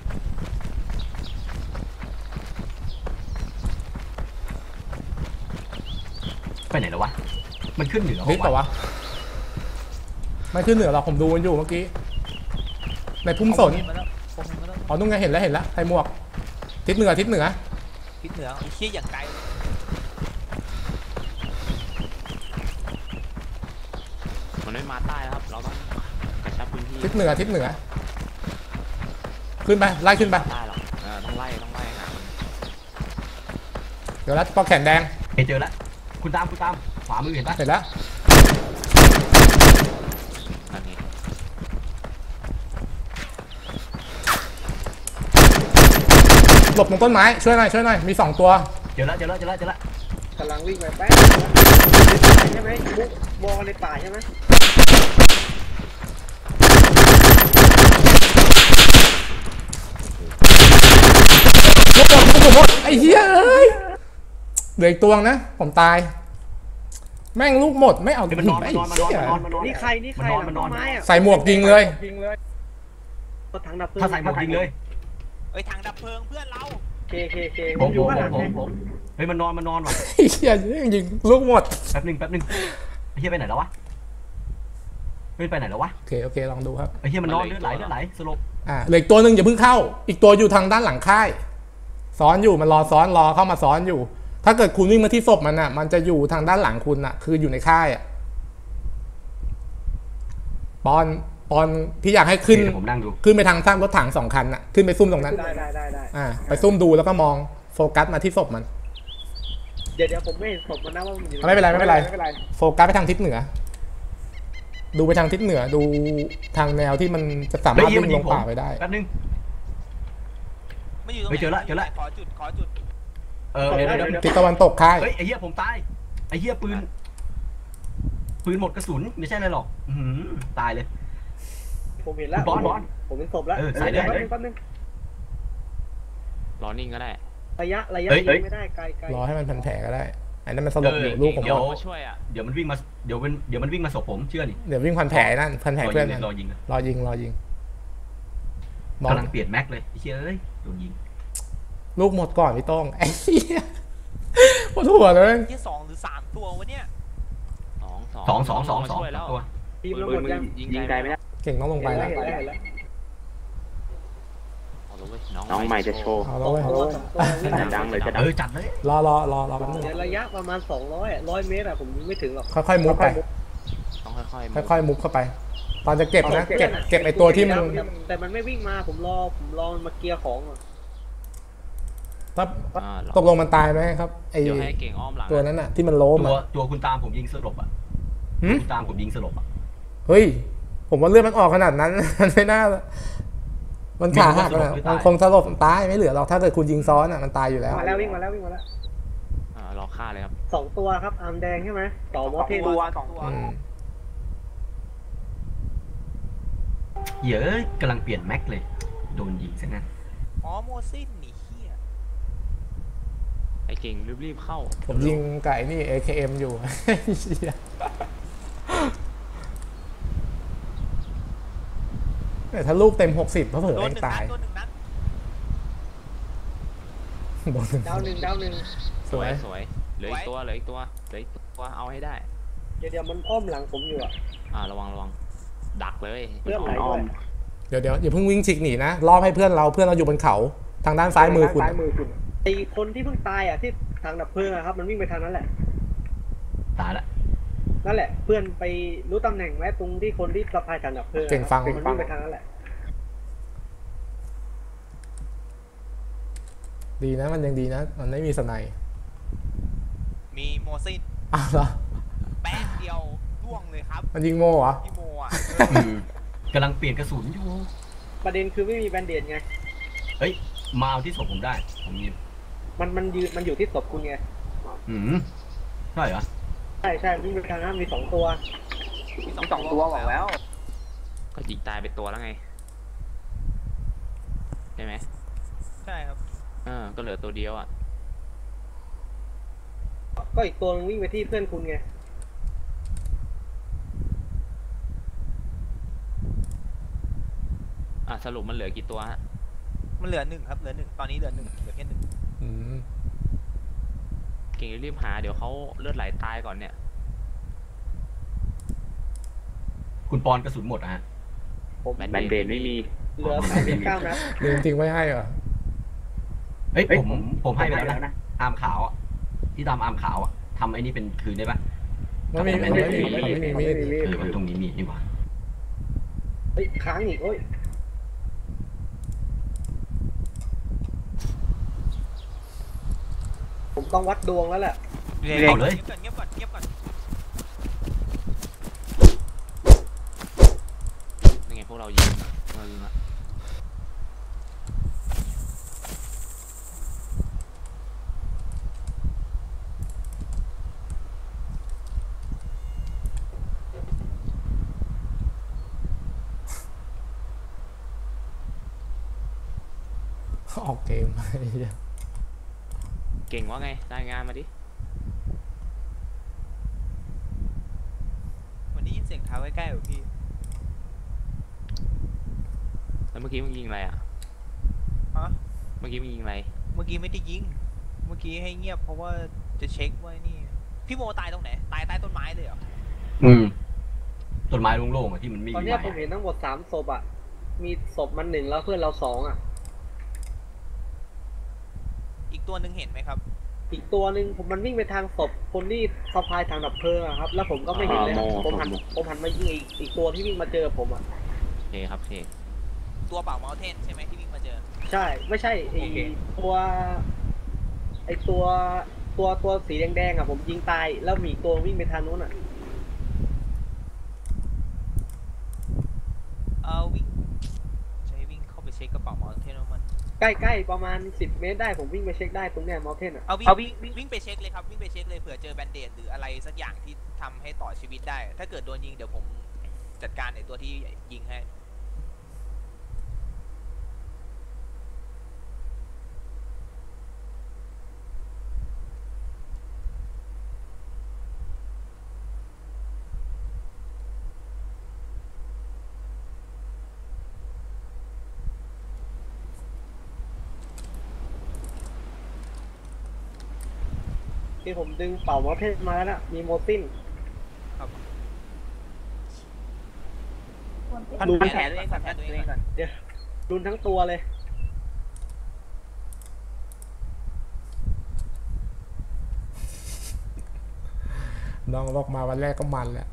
ไปไหนแล้ววะมันขึ้นเหนือนิดแต่วะไม่ขึ้นเหนือหรอกผมดูมันอยู่เมื่อกี้ในพุ่มสนผมเห็นมาแล้วผมเห็นมาแล้วอ๋อนุ่งไงเห็นแล้วเห็นแล้วไอ้หมวกทิศเหนือทิศเหนือทิศเหนือไอ้เชี่ยอย่างไกลเลยมันไม่มาใต้แล้วครับ เราต้องกระชับพื้นที่ทิศเหนือทิศเหนือ ขึ้นไปไล่ขึ้นไปใต้หรอกเออต้องไล่ต้องไล่หามันเดี๋ยวแล้วปอแขนแดงเฮ้ยเจอแล้วคุณตามคุณตามขวามือเห็นปะเสร็จแล้วนั่นไงหลบตรงต้นไม้ช่วยหน่อยช่วยหน่อยมีสองตัวเจอแล้วเจอแล้วเจอแล้วเจอแล้วกำลังวิ่งไปแป๊บใช่ไหมมุกบอลในป่าใช่ไหมลูกหมดลูกหมดไอ้เหี้ยเอ้ยเหลืออีกตัวนะผมตาย แม่งลูกหมดไม่เอาเฮ้ยมันนอนไอ้มันนอนมันนเหี้อนยมันนอนมันนอนนี่ใครนี่ใครมันนอนมันนอนหลังต้ไม้อะใส่หมวกยิงเลยรถถังดับเพลิงถ้าใส่หมวกยิงเลยเอ้ยทางดับเพลิงเพื่อนเราเคเคเคผมอผยู่มข้างหลังผไงมผมเฮ้ยมันนอนมันนอนว่ะไอ้เหี้ยยิงลูกหมดแป๊บหนึงแป๊บหนึงไอ้เหี้ยไปไหนแล้ววะเฮ้ยไปไหนแล้ววะโอเคโอเคลองดูครับไอ้เหี้ยมันนอนเลือดไหลเลือดไหลสลบอ่าเหลืออีกตัวหนึ่งอย่าเพิ่งเข้า อีกตัวอยู่ทางด้านหลังค่าย ซ้อนอยู่มันรอซ้อนรอเข้ามาซ้อนอยู่ ถ้าเกิดคุณวิ่งมาที่ศพมันอ่ะ มันจะอยู่ทางด้านหลังคุณอ่ะ คืออยู่ในค่ายอ่ะปอนปอนพี่อยากให้ขึ้นเดี๋ยวผมนั่งดูขึ้นไปทางสร้างรถถังสองคันน่ะขึ้นไปซุ่มตรงนั้นได้ได้ได้ได้อ่าไปซุ่มดูแล้วก็มองโฟกัสมาที่ศพมันเดี๋ยวเดี๋ยวผมไม่เห็นศพมันนะว่ามันอยู่ไม่เป็นไรไม่เป็นไรไม่เป็นไรโฟกัสไปทางทิศเหนือ ดูไปทางทิศเหนือดูทางแนวที่มันจะสามารถวิ่งลงป่าไปได้แป๊บนึงไม่อยู่ตรงไหเฮ้ยเจอละนเจอละขอจุดขอจุดเออเดี๋ยวเดี๋ยวเดี๋ยวทิศตะวันตกค่ายเฮ้ยไอ้เหี้ยผมตายไอ้เหี้ยปืนปืนหมดกระสุนไม่ใช่อะไรหรอกอื้อหือตายเลยผมเห็นแล้วบอลบอลผมเห็นศพแล้วเออใส่เลยแป๊บนึงแป๊บนึงรอนิ่งก็ได้ระยะระยะเฮ้ยเฮ้ยยิงไม่ได้ไกลไกลรอให้มันพันแผลก็ได้ อันนั้นมันสลบอยู่ลูกผมเดี๋ยวว่ามาช่วยอ่ะเดี๋ยวมันวิ่งมาเดี๋ยวมันเดี๋ยวมันวิ่งมาศพผมเชื่อดิเดี๋ยววิ่งพันแผลนั่นพันแผลรอเพื่ยิอนงเลมัยนรอยิงเลยรอยิงรอยิงมองกำลังเปลี่ยนแม็กเลยไอ้เชี่ยเอ้ยโดนยิงลูกหมดก่อนพี่โต้งไอ้เหี้ยปวดหัวเลยที่สองหรือสามตัววะเนี่ยสองสองสองสองสองมาสองช่วยแล้วตัวทีมเราหมดยังยิงไกลไม่ได้เก่งต้องลงไปเห็นแล้แล้ววเห็นแล้วเห็นแล้วเอาละเว้ยน้องใหม่จะโชว์เอาแล้วเว้ยสองตัวสองตัววิ่งจะดังเลยจะดัเอง อจัดเลยรอรอรอรอแป๊บนึงเดี๋ยวระยะประมาณสองร้อยร้อยเมตรอะผมยิงไม่ถึงหรอกค่อยๆมุกไปต้องค่อยๆค่อยๆมุกเข้าไป ตอนจะเก็บนะเก็บเก็บไอตัวที่มันแต่แต่มันไม่วิ่งมาผมรอผมรอมันมาเกียร์ของอะถ้าอ่าตกลงมันตายไหมครับไอเดี๋ยวให้เก่งอ้อมหลังตัวนั้นน่ะที่มันโล้มตัวอ่ะตัวคุณตามผมยิงสลบอ่ะหืมคุณตามผมยิงสลบอ่ะเฮ้ย ผมว่าเลือดมันออกขนาดนั้น มันไม่น่า มันขาหักอะมันคงสลบตายไม่เหลือหรอกถ้าเกิดคุณยิงซ้อนอ่ะมันตายอยู่แล้วมาแล้ววิ่งมาแล้ววิ่งมาแล้วอ่ารอฆ่าเลยครับสองตัวครับอาร์มแดงใช่ไหมต่อมอเทนตัวสองตัวอืมเหี้ยเอ้ยกำลังเปลี่ยนแม็กเลยโดนยิงซะงั้นอ๋อโมซินนี่เฮียไอ้เก่งรีบๆเข้าผมยิงไก่นี่ เอ เค เอ็ม อยู่ เหี้ยเนี่ยถ้าลูกเต็มหกสิบเผลอโดๆนเองหนึ่งตานัยดโดนหนึ่งนัดโดนหนึ่งดาวหนึ่งดาวหนึ่งสวยสวยเหลืออีกตัวเหลืออีกตัวเหลืออีกตัวเอาให้ได้เดี๋ยวเดี๋ยวมันอ้อมหลังผมอยู่อ่ะอ่าระวังระวังดักเลยเพื่อนไหนด้วยเดี๋ยวเดี๋ยวอย่าเพิ่งวิ่งฉีกหนีนะรอบให้เพื่อนเราเพื่อนเราอยู่บนเขาทางด้านซ้ายมือคุณซ้ายมือคุณไอคนที่เพิ่งตายอ่ะที่ทางดับเพลิงอะครับมันวิ่งไปทางนั้นแหละตายละนั่นแหละเพื่อนไปรู้ตำแหน่งไหมตรงที่คนที่สะพายถังดับเพลิงอะเก่งฟังมันวิ่งไปทางนั้นแหละดีนะมันยังดีนะ มันไม่มีสไนด์มีโมซินอ้าวเหรอแป๊บเดียวล่วงเลยครับมันยิงโม่เหรอพี่โมอ่ะอืมกำลังเปลี่ยนกระสุนอยู่ประเด็นคือไม่มีแบนเดดไงเฮ้ยมาเอาที่ศพผมได้ผมมีมันมันยืนมันอยู่ที่ศพคุณไงอืมใช่เหรอใช่ใช่วิ่งไปทางนั้นมีสองตัวมีสองตัวบอกแล้วก็ยิงตายไปตัวแล้วไงใช่ไหมใช่ครับเออก็เหลือตัวเดียวอ่ะก็อีกตัวนึงวิ่งไปที่เพื่อนคุณไงอ่ะสรุปมันเหลือกี่ตัวฮะมันเหลือหนึ่งครับเหลือหนึ่งตอนนี้เหลือหนึ่งเหลือแค่หนึ่งอืมเก่งรีบหาเดี๋ยวเขาเลือดไหลตายก่อนเนี่ยคุณปอนกระสุนหมดอะฮะผมแบนเดดไม่มีเหลือสามสิบเก้านัดลืมทิ้งไว้ให้เหรอเฮ้ยผมผมให้ไปแล้วนะอาร์มขาวอะที่ตามอาร์มขาวอะทำไอ้นี่เป็นคืนได้ปะไม่มีไม่มีไม่มีไม่มีมีดเออมันตรงนี้มีนี่หว่าเฮ้ยค้างอีกโอ้ยผมต้องวัดดวงแล้วแหละเอาเลยเงียบก่อนเงียบก่อนเงียบก่อนยังไงพวกเรายิงอะเรายิงอะออกเกมไปเก่งว่าไงรายงานมาดิวันนี้ยินเสียงเท้าใกล้ๆอยู่พี่แล้วเมื่อกี้มึงยิงอะไรอ่ะฮะเมื่อกี้มึงยิงอะไรเมื่อกี้ไม่ได้ยิง เมื่อกี้ให้เงียบเพราะว่าจะเช็คไว้นี่ พี่โมตายตรงไหน ตายใต้ต้นไม้เลยเหรออืมต้นไม้โล่งๆอะที่มันไม่ตอนมีเนี้ยไม้ผมเห็นทั้งหมดสามศพอ่ะ มีศพมันหนึ่งแล้วเพื่อนเราสองอ่ะอีกตัวหนึ่งเห็นไหมครับอีกตัวหนึ่งผมมันวิ่งไปทางศพคนที่สะพายทางดับเพลิงอะครับ แล้วผมก็ไม่เห็นเลยอะผมหันผมหันมายิงอีกอีกตัวที่วิ่งมาเจอผมอ่ะโอเคครับโอเคตัวเป่าเมาเทนใช่ไหมที่วิ่งมาเจอใช่ไม่ใช่ไอโอเคตัวไอตัวตัวตัวสีแดงๆอ่ะผมยิงตายแล้วมีอีกตัววิ่งไปทางนู้นอ่ะเออวิ่งใช้วิ่งเข้าไปเช็คกระเป๋าเมาเทนว่ามันใกล้ๆประมาณสิบเมตรได้ผมวิ่งไปเช็คได้ตรงเนี้ยมอลเทนอ่ะเอาวิ่งวิ่งวิ่งไปเช็คเลยครับวิ่งไปเช็คเลยเผื่อเจอแบนเดดหรืออะไรสักอย่างที่ทำให้ต่อชีวิตได้ ถ้าเกิดโดนยิงเดี๋ยวผมจัดการไอตัวที่ยิงให้ที่ผมดึงเป่ามอลเทนมาแล้วนะมีโมซินพันแผลตัวเองก่อนพันตัวเองก่อนเดี๋ยวรุนทั้งตัวเลยน้องบอกมาวันแรกก็มันแล้ว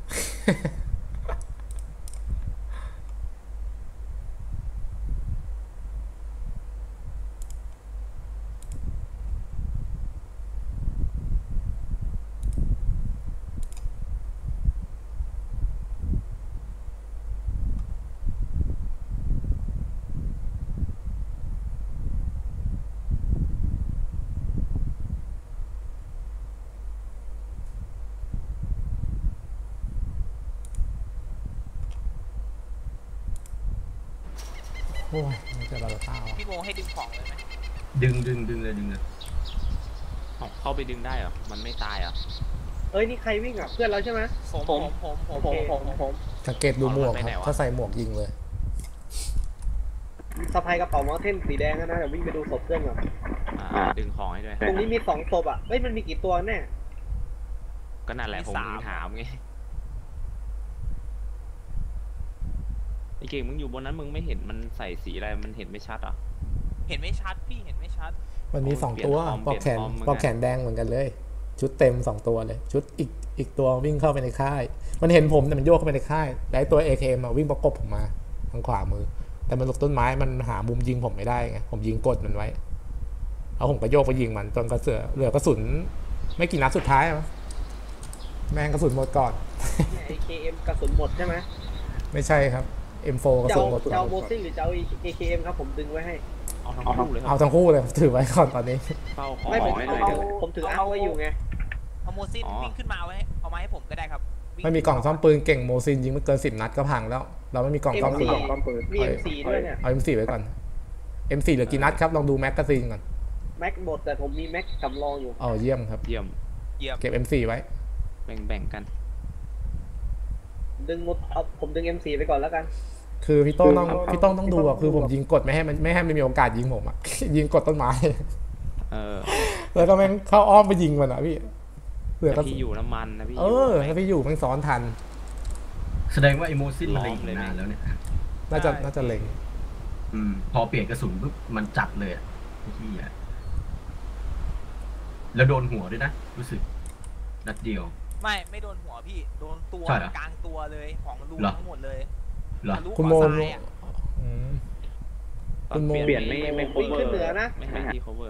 โอ้ยไม่เจอบาโลต้าว่ะพี่โมให้ดึงของเลยไหมดึงดึงดึงเลยดึงเลยเอาเข้าไปดึงได้เหรอ มันไม่ตายเหรอเอ้ยนี่ใครวิ่งอ่ะเพื่อนเราใช่ไหมผมผมผมผมผมผมผมสังเกตดูหมวกครับถ้าใส่หมวกยิงเลยสะพายกระเป๋าเมาเทนสีแดงนะเดี๋ยววิ่งไปดูศพเพื่อนก่อนอ่า ดึงของให้ด้วยตรงนี้มีสองศพอ่ะเอ้ยมันมีกี่ตัวแน่ก็นั่นแหละผมถึงถามไงไอ้เก่งมึงอยู่บนนั้นมึงไม่เห็นมันใส่สีอะไร มันเห็นไม่ชัดเหรอเห็นไม่ชัดพี่เห็นไม่ชัดมันมีสองตัวเปลี่ยนฟอร์มปอกแขนเปลี่ยนฟอร์มเหมือนกันปอกแขนแดงเหมือนกันเลย ชุดเต็มสองตัวเลย ชุดอีกอีกตัววิ่งเข้าไปในค่าย มันเห็นผมแต่มันโยกเข้าไปในค่ายแล้วไอ้ตัว เอ เค เอ็ม มาวิ่งประกบผมมาทางขวามือ แต่มันหลบต้นไม้มันหามุมยิงผมไม่ได้ไงผมยิงกดมันไว้เอาผมก็โยกไปยิงมันจนกระเสือเหลือกระสุนไม่กี่นัดสุดท้ายมั้งแม่งกระสุนหมดก่อนเนี่ย เอ เค เอ็ม กระสุนหมดใช่ไหมไม่ใช่ครับ เอ็ม โฟร์ กระจะสุเอานหมดจะเอาโมซิ่งหรือจะเอา เอ เค เอ็ม ครับผมดึงไว้ให้เอาทั้งคู่เลยคเอารับทั้งคู่เลยถือไว้ก่อนตอนนี้เฝ้าของไม่ผมให้หเอาน่อยเอาเถอะผมถือเอาไว้อยู่ไงเอาโมซินวิ่งขึ้นมาเอาไว้เอามาให้ผมก็ได้ครับวิ่ไม่มีกล่องซ่อมปืนเก่งโมซินยิงไม่เกินสิบนัดก็พังแล้ว เราไม่มีกล่องซ่อมเอ็ปืนม มี เอ็ม โฟร์ ด้วยเนี่ยเอา เอ็ม โฟร์ ไว้ก่อน เอ็ม โฟร์ เหลือกี่นัดครับลองดูแมกกาซีนก่อนแม็กหมดแต่ผมมีแม็กสำรองอยู่อ๋อเยี่ยมครับเยี่ยมเยี่ยมเก็บ เอ็ม โฟร์ ไว้แบ่งแบ่งกันดึงหมดเอาผมดึง เอ็ม โฟร์ ไปก่อนแล้วกันคือพี่โต้งต้องพี่โต้งต้องดูอ่ะคือผมยิงกดไม่ให้มันไม่ให้มันมีโอกาสยิงผมอ่ะ ยิงกดต้นไม้เออแล้วก็แม่งเข้าอ้อมไปยิงมันอ่ะพี่เหลือแต่ก็พี่อยู่น้ำมันนะพี่เออถ้าพี่อยู่แม่งซ้อนทันแสดงว่าไอโมซินมันเล็งอยู่นานแล้วเนี่ยน่าจะน่าจะเล็งอืมพอเปลี่ยนกระสุนปุ๊บมันจัดเลยอ่ะพี่อ่ะแล้วโดนหัวด้วยนะรู้สึกนัดเดียวไม่ไม่โดนหัวพี่โดนตัวใช่เหรอกลางตัวเลยของรูเหรอทั้งหมดเลยเหรอทะลุคุณโมขอซ้ายอะอืมตอคุนณโมเปลี่ยนไม่ไม่วิ่งขึ้น cover เหนือนะไม่ให้ที่ cover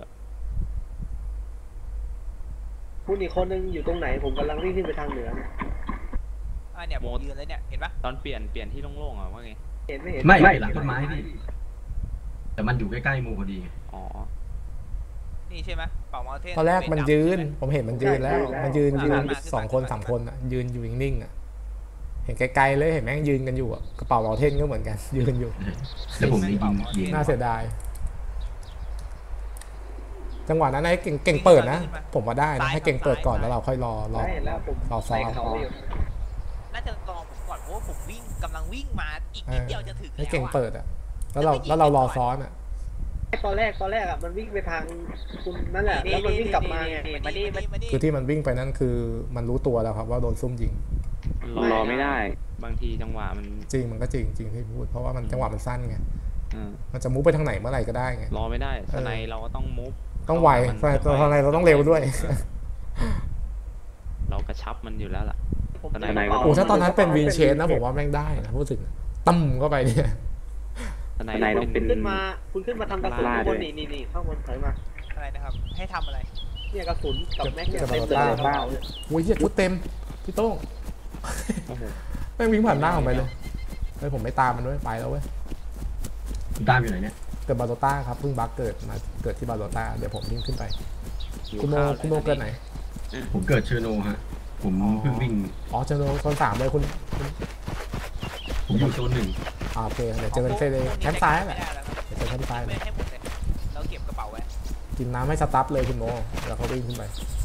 คุณอีกคนนึงอยู่ตรงไหนผมกำลังวิ่งขึ้นไปทางเหนือเนี่ยอ่ะเนี่ยผมโมดยืนเลยเนี่ยเห็นปะตอนเปลี่ยนเปลี่ยนที่โล่งๆอ่ะว่าไงเห็นไม่เห็นไม่ไม่หลังต้นไม้พี่แต่มันอยู่ใกล้ๆโมพอดีไงอ๋อนี่ใช่ไหมเป่ามาเทนตอนแรกมันยืนใช่ไหผมเห็นมันยืนแล้ว มันยืนยืนสองคนสามคนอ่ะยืนอยู่นิ่งๆอ่ะเห็นไกลๆเลยเห็นแม่งยืนกันอยู่อ่ะกระเป๋าเราเทนก็เหมือนกัน ยืนอยู่แล้วผมยิงยิงน่าเสียดายจังหวะนั้นให้เก่งเก่งเปิดนะ ผมว่าได้นะให้เก่งเปิดก่อนแล้วเราค่อยรอรอได้เห็นแล้วผมรอซ้ใส่อมเขาไว้อยู่น่าจะรอผมก่อนเพราะว่าผมวิ่งกำลังวิ่งมาอีกนิดเดียวจะถึงให้แล้วเก่งอะเปิดอ่ะแล้วเราแล้วเรารอซ้อนอ่ะตอนแรกตอนแรกอ่ะมันวิ่งไปทางคุณนั่นแหละแล้วมันวิ่งกลับมาไงมาดิมาดิมาดิคือที่มันวิ่งไปนั่นคือมันรู้ตัวแล้วครับว่าโดนซุ่มยิงมันรอไม่ได้ บางทีจังหวะมันจริงมันก็จริงจริงที่พูดเพราะว่ามันจังหวะมันสั้นไงเออมันจะมูฟไปทางไหนเมื่อไหร่ก็ได้ไงรอไม่ได้เออสไนเราก็ต้องมูฟต้องไวสไนตัวอะไรเราต้องเร็วด้วยเรากระชับมันอยู่แล้วล่ะผมสไนด์โอ้ถ้าตอนนั้นเป็นวีนเชนนะผมว่าแม่งได้นะพูดถึงตั้มเข้าไปเนี่ยสไนเราเป็นขึ้นมาคุณขึ้นมาทำกระสุนล่าข้างด้บวยนนี่นี่นี่ข้างบนถอยมาอะไรนะครับให้ทำอะไรเนี่ยกระสุนกับแม็กเนี่ยกับเต็มเลยกับเปล่าโอ้ยเหี้ยชุดเต็มพี่โต้งโอ้โหแม่งวิ่งผ่านหน้าผมไปเลยเฮ้ยผมไม่ตามมันด้วยไปแล้วเว้ยคุณตามอยู่ไหนเนี่ยเกิดบาโลต้าครับเพิ่งบักเกิดมาเกิดที่บาโลต้าเดี๋ยวผมวิ่งขึ้นไปหิวคุณโมข้าวคุณโมเกิดไหนผมเกิดเชอร์โนฮะผมเพิ่งวิ่งอ๋อเจอโซนสามเลยคุณคุณผมอยู่โซนหนึ่งอ่าโอเคเดี๋ยวเจอกันเฟรแคมป์ซ้ายแหละเดี๋ยวเจอแคมป์ซ้ายไม่ให้หมดเลยเราเก็บกระเป๋าไว้กินน้ำให้สตั๊บเลยคุณโมแล้วเขาวิ่งขึ้นไป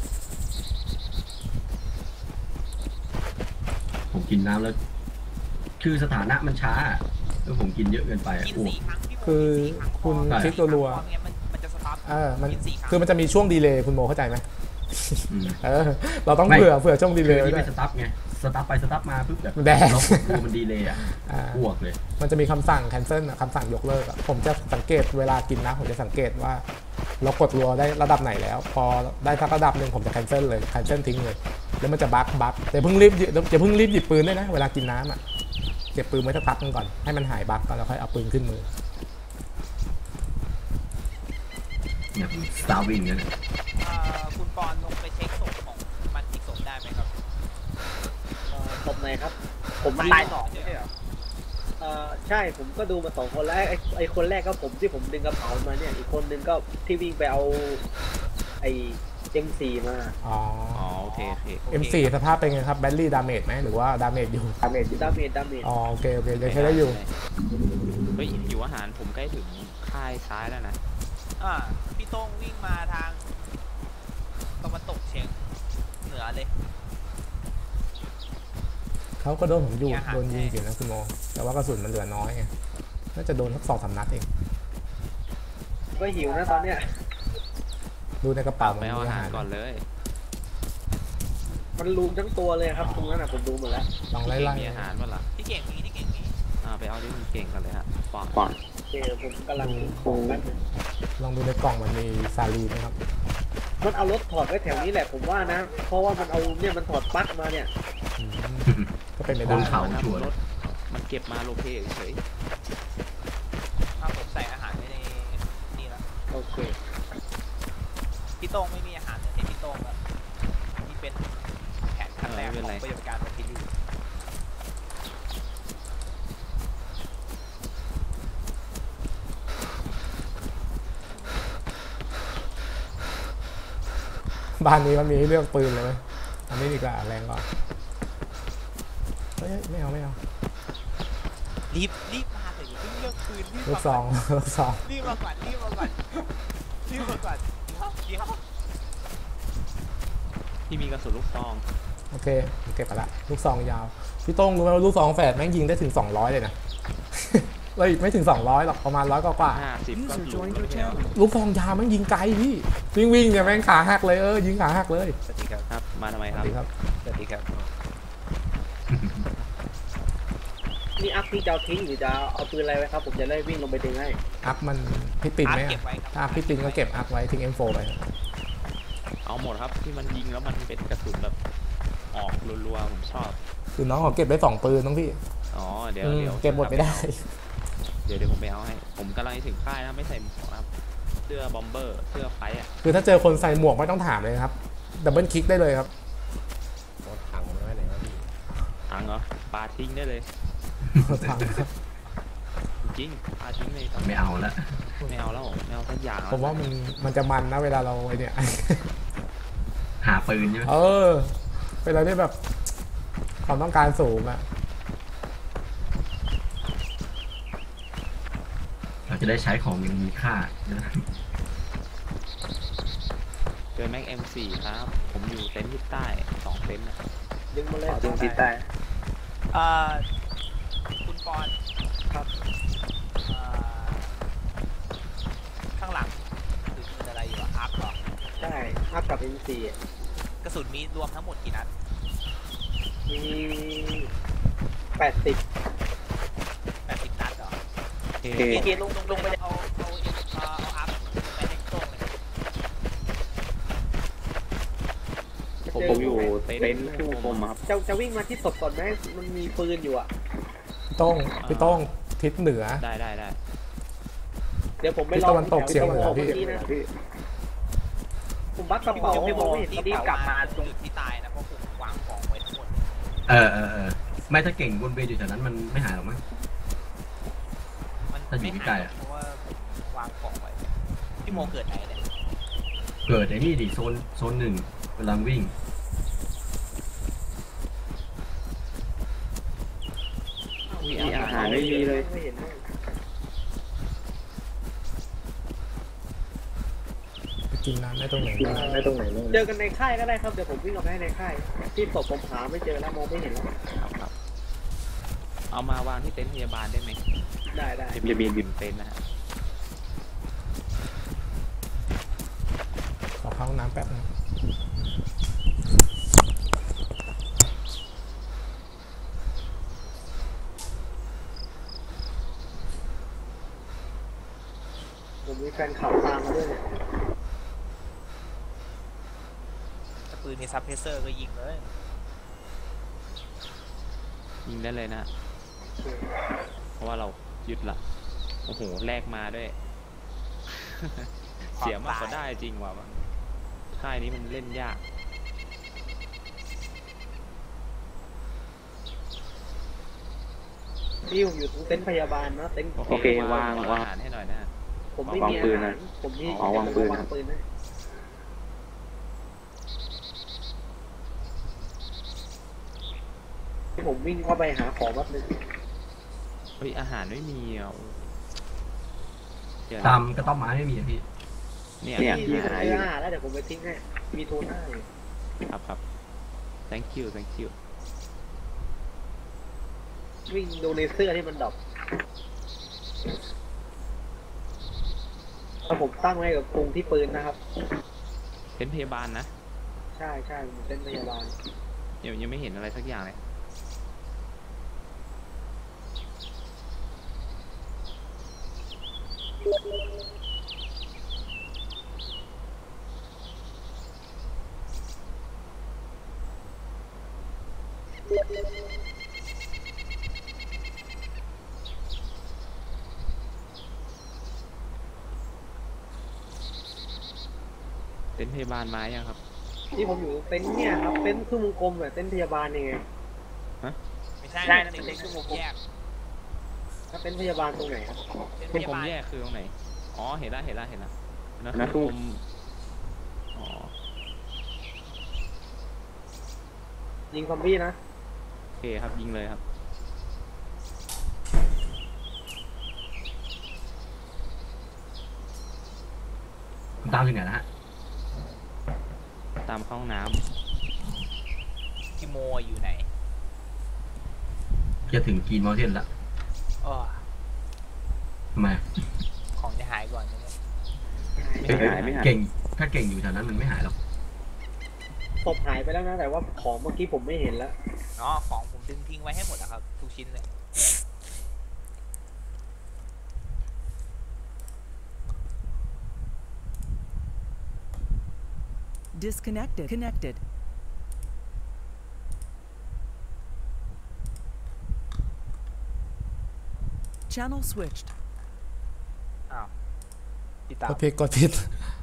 ผมกินน้ำแล้ว คือสถานะมันช้าแล้วผมกินเยอะเกินไปอะกินอ้วกสี่ครั้งพี่โมคือกินสี่รั้งคุณพอคลิกรัวพอไม่งั้นมันมันจะสตาร์ทๆเออมันกินสี่ครั้งคือมันจะมีช่วงดีเลย์คุณโมเข้าใจไหมอืมเออเราต้องไม่เผื่อเผื่อช่วงดีคืเลอย์ไว้นี่ด้วเป็ยนสตั๊ฟไงสตั๊ฟไปสตั๊ฟมาปุ๊บแบบแดงล็อกตัวมันดีเลยอ่ะอ่าอ้วกเลยมันจะมีคำสั่ง cancel อะคำสั่งยกเลิกอะผมจะสังเกตเวลากินนะผมจะสังเกตว่าเรากดรัวได้ระดับไหนแล้ว พอได้สักระดับหนึ่งผมจะ cancel เลย cancel ทิ้งเลยแล้วมันจะบั๊กบั๊กแต่เพิ่งรีบอย่าเพิ่งรีบหยิบปืนด้วยนะเวลากินน้ำอะเก็บปืนไว้สักพักนึงก่อนให้มันหายบั๊กก่อนแล้วค่อยเอาปืนขึ้นมือเนี่ยผมสตาร์วิงเนี่ยเอ่อคุณปอนลงไปเช็คศพของมันอีกศพได้ไหมครับเอ่อศพไหนครับ ผมตายสองไม่ใช่เหรอเอ่อใช่ผมก็ดูมาสองคนแล้วไอ้ไอ้คนแรกก็ผมที่ผมดึงกระเป๋ามาเนี่ยอีกคนนึงก็ที่วิ่งไปเอาไอ้เอ็ม โฟร์ มาอ๋ออ๋อโอเคโอเคเอ็ม โฟร์ สภาพเป็นไงครับแบตเตอรี่ดาเมจไหมหรือว่าดาเมจอยู่ดาเมจดาเมจดาเมจอ๋อโอเคโอเคยังใช้ได้อยู่เฮ้ยหิวอาหารผมใกล้ถึงค่ายซ้ายแล้วนะอ่าพี่โต้งวิ่งมาทางตะวันตกเฉียงเหนือเลยเขาก็โดนผมอยู่มีอาหารโดนยิงอยู่นะคุณโมแต่ว่ากระสุนมันเหลือน้อยไงน่าจะโดนสักสองสามนัดเองก็หิวนะตอนเนี้ยดูในกระเป๋าไปมันเอามีอาอาหาหาร รก่อนเลยมันรูมทั้งตัวเลยครับตรงนั้นอ่ะผมดูหมดแล้วลองไล่เก่งไล่มีอาหารป่ะล่ะที่เก่งมีที่เก่งมีอ่าไปเอาที่มีเก่งกันเลยฮะปอนปอนโอเคผมกำลังคงกันงลองดูในกล่องมันมีซาลีไหมครับมันเอารถถอดไว้แถวนี้แหละผมว่านะ เพราะว่ามันเอาเนี่ยมันถอดปลั๊กมาเนี่ยอืมก็เป็นไปบได้นเขานะชัวร์รถมันเก็บมาโลเคเฉยถ้าผมใส่อาหารไว้ในนี่แล้วโอเคพี่โต้งไม่มีอาหารเลยให้พี่โต้งแบบที่เป็นแผนขั้นแรกของประโยชน์การของพี่ลี่บ้านนี้มันมีให้เลือกปืนเลยไหมอันนี้ดีกว่าแรงกว่าเฮ้ยไม่เอาไม่เอารีบรีบมาเลยอย่าเพิ่งเลือกปืนรีบลูกมาซองลูกซองรีบมาก่อนรีบมาก่อนรีบมาก่อนเดี๋ยวเดี๋ยวๆที่มีกระสุนลูกซองโอเคผมเก็บไปละลูกซองยาวพี่โต้งรู้ไหมว่าลูกซองแฝดแม่งยิงได้ถึงสองร้อยเลยนะ เลยไม่ถึงสองร้อยหรอกประมาณร้อยกว่าห้าสิบก็ User หลุด joined แล้ว your เนี่ย channel. ลูกซองยาวแม่งยิงไกลพี่วิ่งวิ่งเนี่ยแม่งขาหักเลยเออยิงขาหักเลยสวัสดีครับครับมาทำไมสควัรับสดีครับสวัสดีครับนี่อัพพี่จะเอาทิ้งหรือจะเอาปืนอะไรไว้ครับ ผมจะได้วิ่งลงไปดึงให้อัพมันพี่ตินไหมอัพเก็อะบไว้ครับถ้าอัพพี่ตินก็เก็บอัพไว้ทิ้ง เอ็ม โฟร์ ไปเอาหมดครับที่มันยิงแล้วมันเป็นกระสุนแบบออกรัวๆผมชอบคือน้องเขาเก็บได้สองปืนน้องพี่อ๋อเดี๋ยวอืมเดี๋ยวเก็บหมดไม่ได้เดี๋ยวเดี๋ยวผมไปเอาให้ ผมกำลังจะถึงค่ายนะไม่ใส่หมวกนะครับเสื้อบอมเบอร์เสื้อไฟอ่ะคือถ้าเจอคนใส่หมวกไม่ต้องถามเลยครับดับเบิลคลิกได้เลยครับรถถังมันไว้ไหนวะพี่ถังเหรอปาทิ้งได้เลยรถถังจริงๆปาทิ้งเลยตอนไม่เอาละไม่เอาแล้วไม่เอาสักอย่างแล้วผมว่ามันมันจะมันนะเวลาเราไอเนี่ยหาปืนใช่ไหมเออเป็นอะไรที่แบบความต้องการสูงอะเราจะได้ใช้ของยังมีค่าเจอแม็ก เอ็ม โฟร์ ครับ ผมอยู่เต็นท์ที่ใต้สองเต็นท์นะดึงมาเลยดึงติดใต้เอ่อคุณปอนครับเอ่อข้างหลังคือปืนอะไรอยู่อะอัพเหรอใช่อัพกับ เอ็ม โฟร์กระสุนมีรวมทั้งหมดกี่นัดมีแปดสิบแปดสิบนัดเหรอโอเคเกียร์ลงลงลงไปเลยเอาเอาเอาเอาอัพไปให้โต้งเลยผมผมอยู่เต็นท์คู่คมครับจะจะวิ่งมาที่ศพก่อนไหมมันมีปืนอยู่อ่ะพี่โต้งพี่โต้งทิศเหนือได้ได้ได้เดี๋ยวผมไปทิศรอตะวันตกเฉียงเหนือพี่มื่กี้นะผมบักกระเป๋าพี่มบออง กไม่เห็นกระรีบเป๋ากลับมาตรงจุดที่ตายนะเพราะผมวางของไว้ทั้งหมดเออเออเออไม่ถ้าเก่งบนเวทีแถวนั้นมันไม่หายหรอกมั้งมันถ้าอยู่ไม่ใกล้หายๆอะเพราะว่าวางของไว้พี่โมเกิดไหนเนี่ยเกิดไอ้นี่ดิโซนโซนหนึ่งกำลังวิ่งมีอาหารไม่มีเลยไม่เห็นเลยไปกินน้ำได้ตรงไหนบ้างเจอกันในค่ายก็ได้ครับเดี๋ยวผมวิ่งออกไปให้ในค่ายที่ศพผมหาไม่เจอแล้วมองไม่เห็นแล้วครับครับเอามาวางที่เต็นท์พยาบาลได้ไหมได้ได้จะมีบินเต็นท์นะฮะขอเข้าห้องน้ำแป๊บนึงผมมีแฟนข่าวตามมาด้วยเนี่ยถ้าปืนมีซับเพรสเซอร์ก็ยิงเลยยิงได้เลยนะ เพราะว่าเรายึดละโอ้โหแลกมาด้วย เสียมากกว่าได้จริงว่ะมันค่ายนี้มันเล่นยากพี่ผมอยู่ตรงเต็นท์พยาบาลนะเต็นท์โอเควางวางอาหารให้หน่อยนะฮะผมไม่มีอาหารผมมีอ๋อวางปืนวางปืนให้ผมวิ่งเข้าไปหาของแป๊บนึงเฮ้ยอาหารไม่มีอ่ะเดี๋ยวตามกระต๊อบไม้ไม่มีอะพี่เนี่ยเนี่ยที่หาเรื่องอาหารแล้วเดี๋ยวผมไปทิ้งให้มีโทน่าอยู่ครับครับ thank you thank you วิ่งดูในเสื้อที่มันดรอปถ้าผมตั้งไว้กับกรุงที่ปืนนะครับเป็นพยาบาลนะใช่ใช่ผมเป็นพยาบาลเดี๋ยวยังไม่เห็นอะไรสักอย่างเลย เต็นท์พยาบาลมายังครับที่ผมอยู่เต็นท์เนี่ยครับเต็นท์ครึ่งวงกลมแบบเต็นท์พยาบาลยังไงไม่ใช่ได้นะเต็นท์เต็นท์ครึ่งวงแยแยกกถ้าเต็นท์พยาบาลตรงไหนครับเต็นท์คุพณยาผมบาลแยกคือตรงไหน อ๋อ เห็นละเห็นละเห็นละนะนะคือผมอ๋อยิงซอมบี้นะโอเคครับยิงเลยครับตามถึงไหนนะฮะตามเข้าห้องน้พี่โมอยู่ไหนจะถึงกรีนมอลเทนละอ้อทำไมของจะหายก่อนนะเนี่ยไม่หายไม่หายเก่ง ถ้าเก่งอยู่แถวนั้นมันไม่หายหรอกศพหายไปแล้วนะแต่ว่าของเมื่อกี้ผมไม่เห็นแล้วอ๋อของผมดึงทิ้งไว้ให้หมดอะครับทุกชิ้นเลย Disconnected. Connected. Channel switched. อ้าวติดตาก มดผิดกดผิด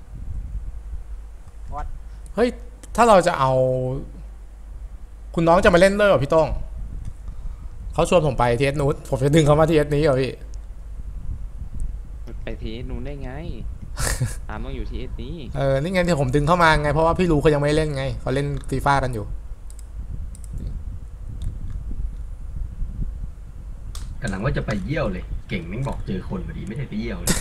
What? เฮ้ย ถ้าเราจะเอา คุณน้องจะมาเล่นด้วยเหรอพี่โต้งเขาชวนผมไปทีเอสนู้นผมจะดึงเขามาทีเอสนี้เหรอพี่ำไปทีนู้นได้ไง ตามต้องอยู่ที่เอสนี้เออ นี่ไงที่ผมดึงเข้ามาไง เพราะว่าพี่รู้เขายังไม่เล่นไง เขาเล่นฟีฟ่ากันอยู่กำลังว่าจะไปเยี่ยวเลย เก่งแม่งบอกเจอคนพอดีไม่ได้ไปเยี่ยวเลย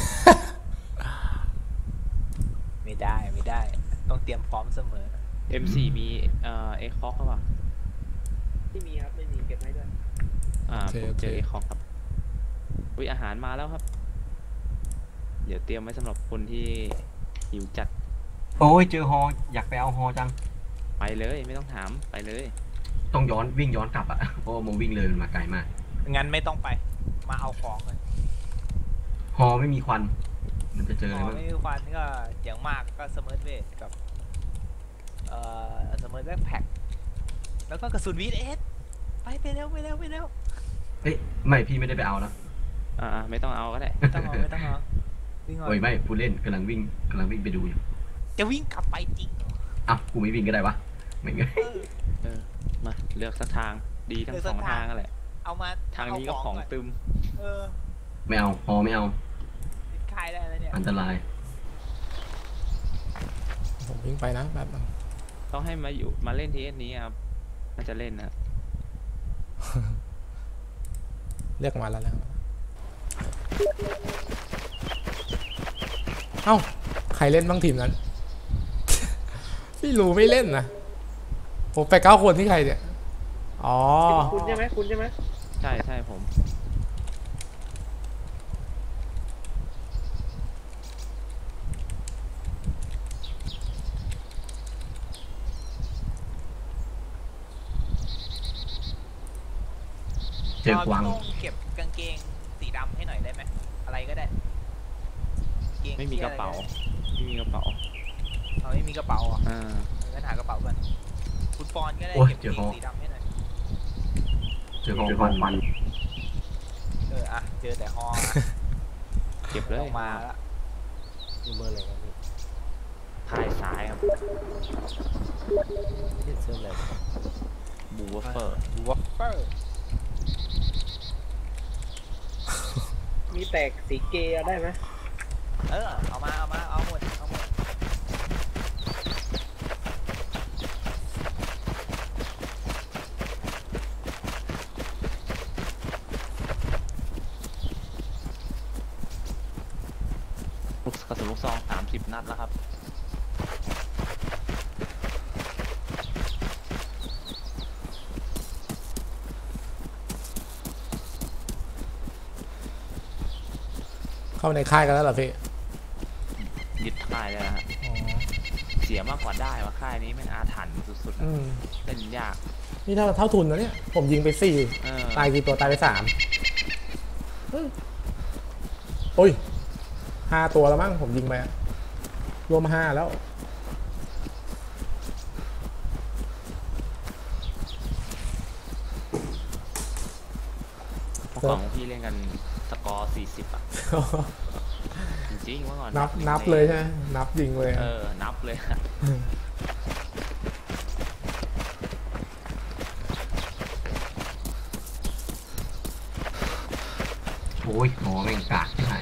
ไม่ได้ไม่ได้ ต้องเตรียมพร้อมเสมอเอ็ม โฟร์ มีเอ่อเอ็กคอกหรือเปล่าที่มีครับไม่มีเก็บไว้ด้วยอ่าโอเคผมเจอโอเคเอ็กคอกครับอุ้ยอาหารมาแล้วครับ เดี๋ยวเตรียมไว้สำหรับคนที่หิวจัดโอ้ยเจอฮออยากไปเอาฮอจังไปเลยไม่ต้องถามไปเลยต้องย้อนวิ่งย้อนกลับอ่ะ เพราะว่าโมวิ่งเลยมันมาไกลมากงั้นไม่ต้องไป มาเอาของเลยฮอไม่มีควัน มันจะเจออะไรอ๋อบ้างไม่มีควันก็อย่างมากก็สมิร์ทเวทกับเอ่อสมิร์ทแบ็คแพ็คแล้วก็กระสุนวีดเอสไปไปเร็วไปเร็วไปเร็วเอ้ยไม่พี่ไม่ได้ไปเอาแล้วอ่าๆไม่ต้องเอาก็ได้ไม่ต้องเอาไม่ต้องเอาวิ่งเอาโอ้ยไม่ผู้เล่นกำลังวิ่งกำลังวิ่งไปดูอยู่จะวิ่งกลับไปจริงเหรออ่ะกูไม่วิ่งก็ได้วะไม่งั้นเออเออมาเลือกสักทางดีทั้งเลือกสสัอก งทางทางนั่นแหละเอามาทางนี้ก็ของเาตึมเออไม่เอาฮอไม่เอาติดค่ายได้แล้วเนี่ยอันตรายผมวิ่งไปนะแบบนึงต้องให้มาอยู่มาเล่นทีเอสนี้ครับมันจะเล่นนะเรียกมาแล้วแล้วเอ้า ใครเล่นบ้างทีมนั้น พี่รู้ไม่เล่นนะ ผมไปเก้าคนที่ใครเนี่ย อ๋อคุณใช่ไหมคุณใช่ไหมใช่ใช่ผมเจอกวางพี่โต้เก็บกางเกงสีดำให้หน่อยได้ไหมอะไรก็ได้กางเกงไม่มีกระเป๋าไม่มีกระเป๋าเอาไม่มีกระเป๋าอ่ะอ่างั้นหากระเป๋าก่อนคุณปอนก็ได้โอ้ยเก็บเจกาองเกฮองสีดำให้หน่อยเจอฮอควันมันเอออะเจอแต่ฮออะเก็บเลยออกมาแล้วนี่เบอร์อะไรครับพี่พายซ้ายครับเห็นเสื้ออะไรครับบูวอฟเฟอร์ดูวอฟเฟอร์มีแตกสีเกย์ได้ไหมเออเอามาเอามาเอาหมดเอาหมดลูกกระสุนลูกซองสามสิบนัดแล้วครับเข้าในค่ายกันแล้วเหรอพี่ยึดค่ายเลยนะฮะอ๋อเสียมากกว่าได้ว่าค่ายนี้แม่งอาถรรพ์สุดๆอืมเล่นยากนี่เท่าเท่าทุนนะเนี่ยผมยิงไปสี่เออตายกี่ตัวตายไปสามโอ้ยห้าตัวแล้วมั้งผมยิงไปอะรวมห้าแล้วเมื่อก่อนพวกพี่เล่นกันสกอร์สี่สิบอ่ะ จริงๆเมื่อก่อนนับนับเลยใช่ไหมนับยิงเลยเออ นับเลยโอ้ยหมอแม่งกากที่ไหน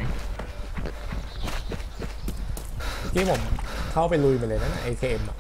ที่ผมเข้าไปลุยไปเลยนะ เอ เค เอ็ม อ่ะ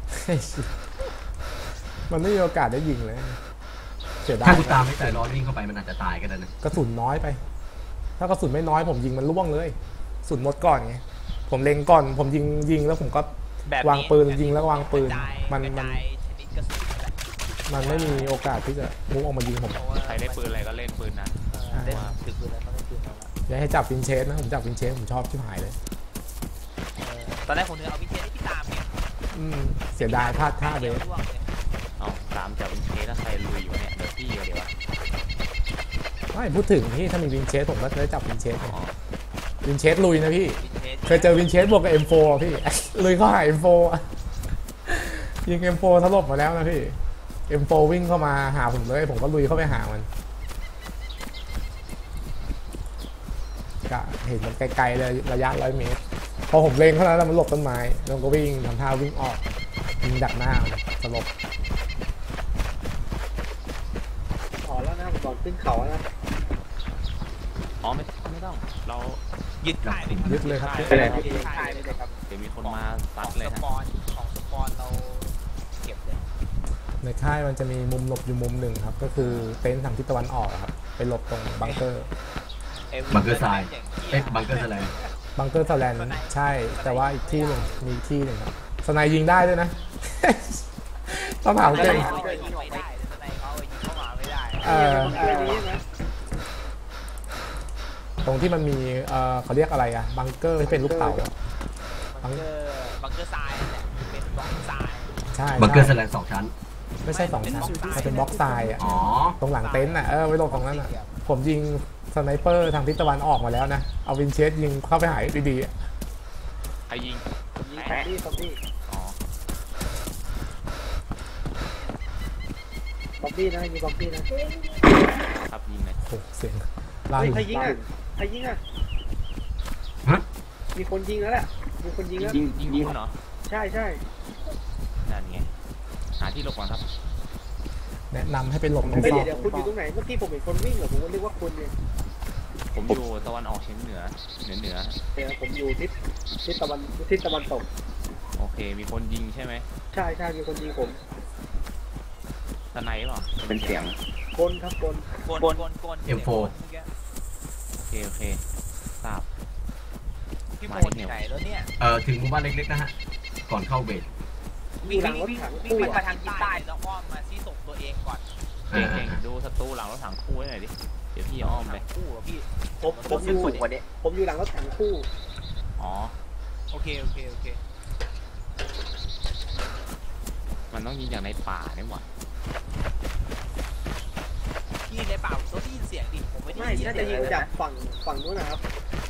มันไม่มีโอกาสได้ยิงเลยเสียดายถ้ากูตามไม่แต่ร้อนวิ่งเข้าไปมันอาจจะตายก็ได้นะกระสุนน้อยไป ถ้ากระสุนไม่น้อยผมยิงมันล่วงเลยกระสุนหมดก่อนไงผมเล็งก่อนผมยิงยิงแล้วผมก็แบบวางปืนยิงแล้ววางปืนกระจายมันกระมันจายชนิดกระสุนนั่นแหละมันไม่มีโอกาสที่จะมุกออกมายิงผมเพราะว่าใครได้ปืนอะไรก็เล่นปืนนั้นเออได้ถือปืนแล้วต้องเล่นปืนแล้วละอย่าให้จับวินเชสนะผมจับวินเชสผมชอบที่หายเลยเออตอนแรกผมนึกเอาวิเชียรที่พี่ตามเนี่ยอืมเสียดายพลาดท่าเดยวฟร่วงเลยเอาตามจากวินเทสแล้วใครลุยอยู่เนี่ยเดี๋ยวพี่เดี๋ยววะไม่พูดถึงพี่ถ้ามีวินเชสผมก็จะได้จับวินเชสอ๋อวินเชสลุยนะพี่วินเทจเคยเจอวินเชสบวกกับ เอ็ม โฟร์ อะพี่ ลุยเข้าหา เอ็ม โฟร์ อะยิง เอ็ม โฟร์ ถล่มมาแล้วนะพี่ เอ็ม โฟร์ วิ่งเข้ามาหาผมเลยผมก็ลุยเข้าไปหามันก็เห็นมันไกลๆเลยระยะร้อยเมตรพอผมเล็งเท่านั้นแล้วมันหลบต้นไม้แล้วก็วิ่งทำท่าวิ่งออกยิงดักหน้ามันสลบถอนแล้วนะผมก่อนขึ้นเขาแล้วนะอ๋อไม่ไม่ต้อง เรายึดค่ายไปยึดเลยครับยึยึดดเลเลย ยครับยึดค่ายไปเลยครับเดี๋ยวมีคนมาขซัอดงเลยสฮะปอนของสปอนเราเก็บเลยในค่ายมันจะมีมุมหลบอยู่มุมหนึ่งครับก็คือเต็นท์ทางทิศตะวันออกอะครับไปหลบตรงบังเกอร์บังเกอร์ทราย เอ๊ะบังเกอร์แสลงบังเกอร์สแลนด์ใช่แต่ว่าอีกที่หนึ่งมีอีกที่หนึ่งครับสไนยิงได้ด้วยนะ ต้องถามสเก่ไนงเขายิงไม่ได้สไนเขายิงเข้ามาไม่ได้เออเออนี้นะตรงที่มันมีเออเขาเรียกอะไรอะบังเกอร์ที่เป็นลูกเต๋าอะบังเกอร์บังเกอร์ทรายนั่นแหละเป็นบล็อกทรายใช่บังเกอร์แสใช่ลงสองชั้นไม่ใช่สองชั้นมันเป็นบล็อกทรายอะอ๋อตรงหลังเต็นท์อะเออไว้หลบตรงนั้นอะผมยิงสไนเปอร์ทางทิศตะวันออกมาแล้วนะเอาวินเชสยิงเข้าไปหายดีๆอะใครยิงยิงซอมบี้ซอมบี้อ๋อซอมบี้นะยิงซอมบี้นะครับยิงเลยโอ้โหเสียงลาเฮ้ยยใครยิงอ่ะใครยิงอ่ะฮะมีคนยิงแล้วแหละมีคนยิงแล้วยิงยิงยิงเหรอใช่ใช่นั่นไง หาที่หลบก่อนครับแนะนำให้ไปหลบในเฮ้ยซอกเดี๋ยวคุณอยู่ตรงไหนเมื่อกี้ผมเห็นคนวิ่งเหรอผมก็นึกว่าคุณเนี่ยผมอยู่ตะวันออกเฉียงเหนือ เหนือเหนือเดี๋ยวผมอยู่ทิศทิศตะวันทิศตะวันตกโอเค มีคนยิงใช่ไหมใช่ใช่มีคนยิงผมสไนเปล่าเป็นเสียงคนครับคนกลกลกลเอ็มโฟร์โอเค โอเค ทราบพี่โมดอยู่ไหนแล้วเนี่ยเอ่อถึงหมู่บ้านเล็กๆนะฮะ ก่อนเข้าเบสวิ่งวิ่งวิ่งวิ่งมาทางทิศใต้แล้วอ้อมมาที่ส่งตัวเองก่อนเก่งเก่งดูศัตรูหลังรถถังคู่ให้หน่อยดิ เดี๋ยวพี่อ้อมไปคู่อะพี่ผมผมอยู่ผมอยู่หลังรถถังคู่อ๋อโอเคโอเคโอเคมันต้องยิงจากในป่าเนี่ยหว่าพี่ในป่าผมต้องได้ยินเสียงดิผมไม่ได้ไม่ยินน่าเสีจะยงยิงเลยจากนะฝั่งฝั่งนู้นนะครับ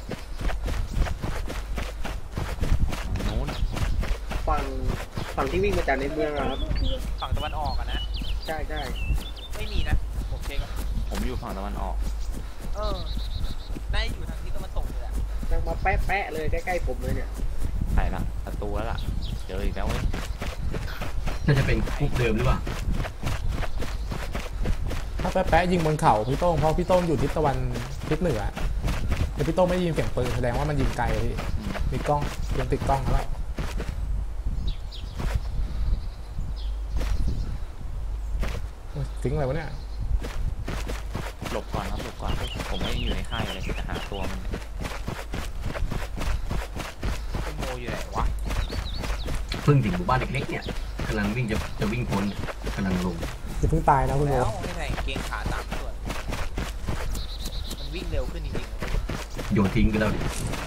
โน้นฝั่งฝั่งที่วิ่งมาจากในเมืองอะครับฝั่งตะวันออกอะนะใช่ใช่ไม่มีนะผมเช็คแล้วผมอยู่ฝั่งตะวันออกเออน่าจะอยู่ทางที่ตะวันตกเลยอะยังมาแปะแปะๆเลยใกล้ๆผมเลยเนี่ยใช่ละศัตรูแล้วล่ะ เจออีกแล้วเว้ยน่าจะเป็นคุกเดิมหรือเปล่าถ้าแป๊ะๆยิงบนเขาพี่โต้งเพราะพี่โต้งอยู่ทิศตะวันทิศเหนือแต่พี่โต้งไม่ได้ยินเสียงปืนแสดงว่ามันยิงไกลพี่อืมมีกล้องยังติดกล้องแล้วโอ๊ยทิ้งอะไรวะเนี่ยหลบก่อนครับหลบก่อน ผมไม่ได้อยู่ในค่ายเลยจะหาตัวมันเพิ่งถึงหมู่บ้านเล็กๆเนี่ยกำลังวิ่งจะจะวิ่งพ้นกำลังลงจะเพิ่งตายนะคุณโมแล้วไม่ใส่กางเกงขาสามส่วนมันวิ่งเร็วขึ้นจริงๆนะโยนทิ้งไปแล้วดิ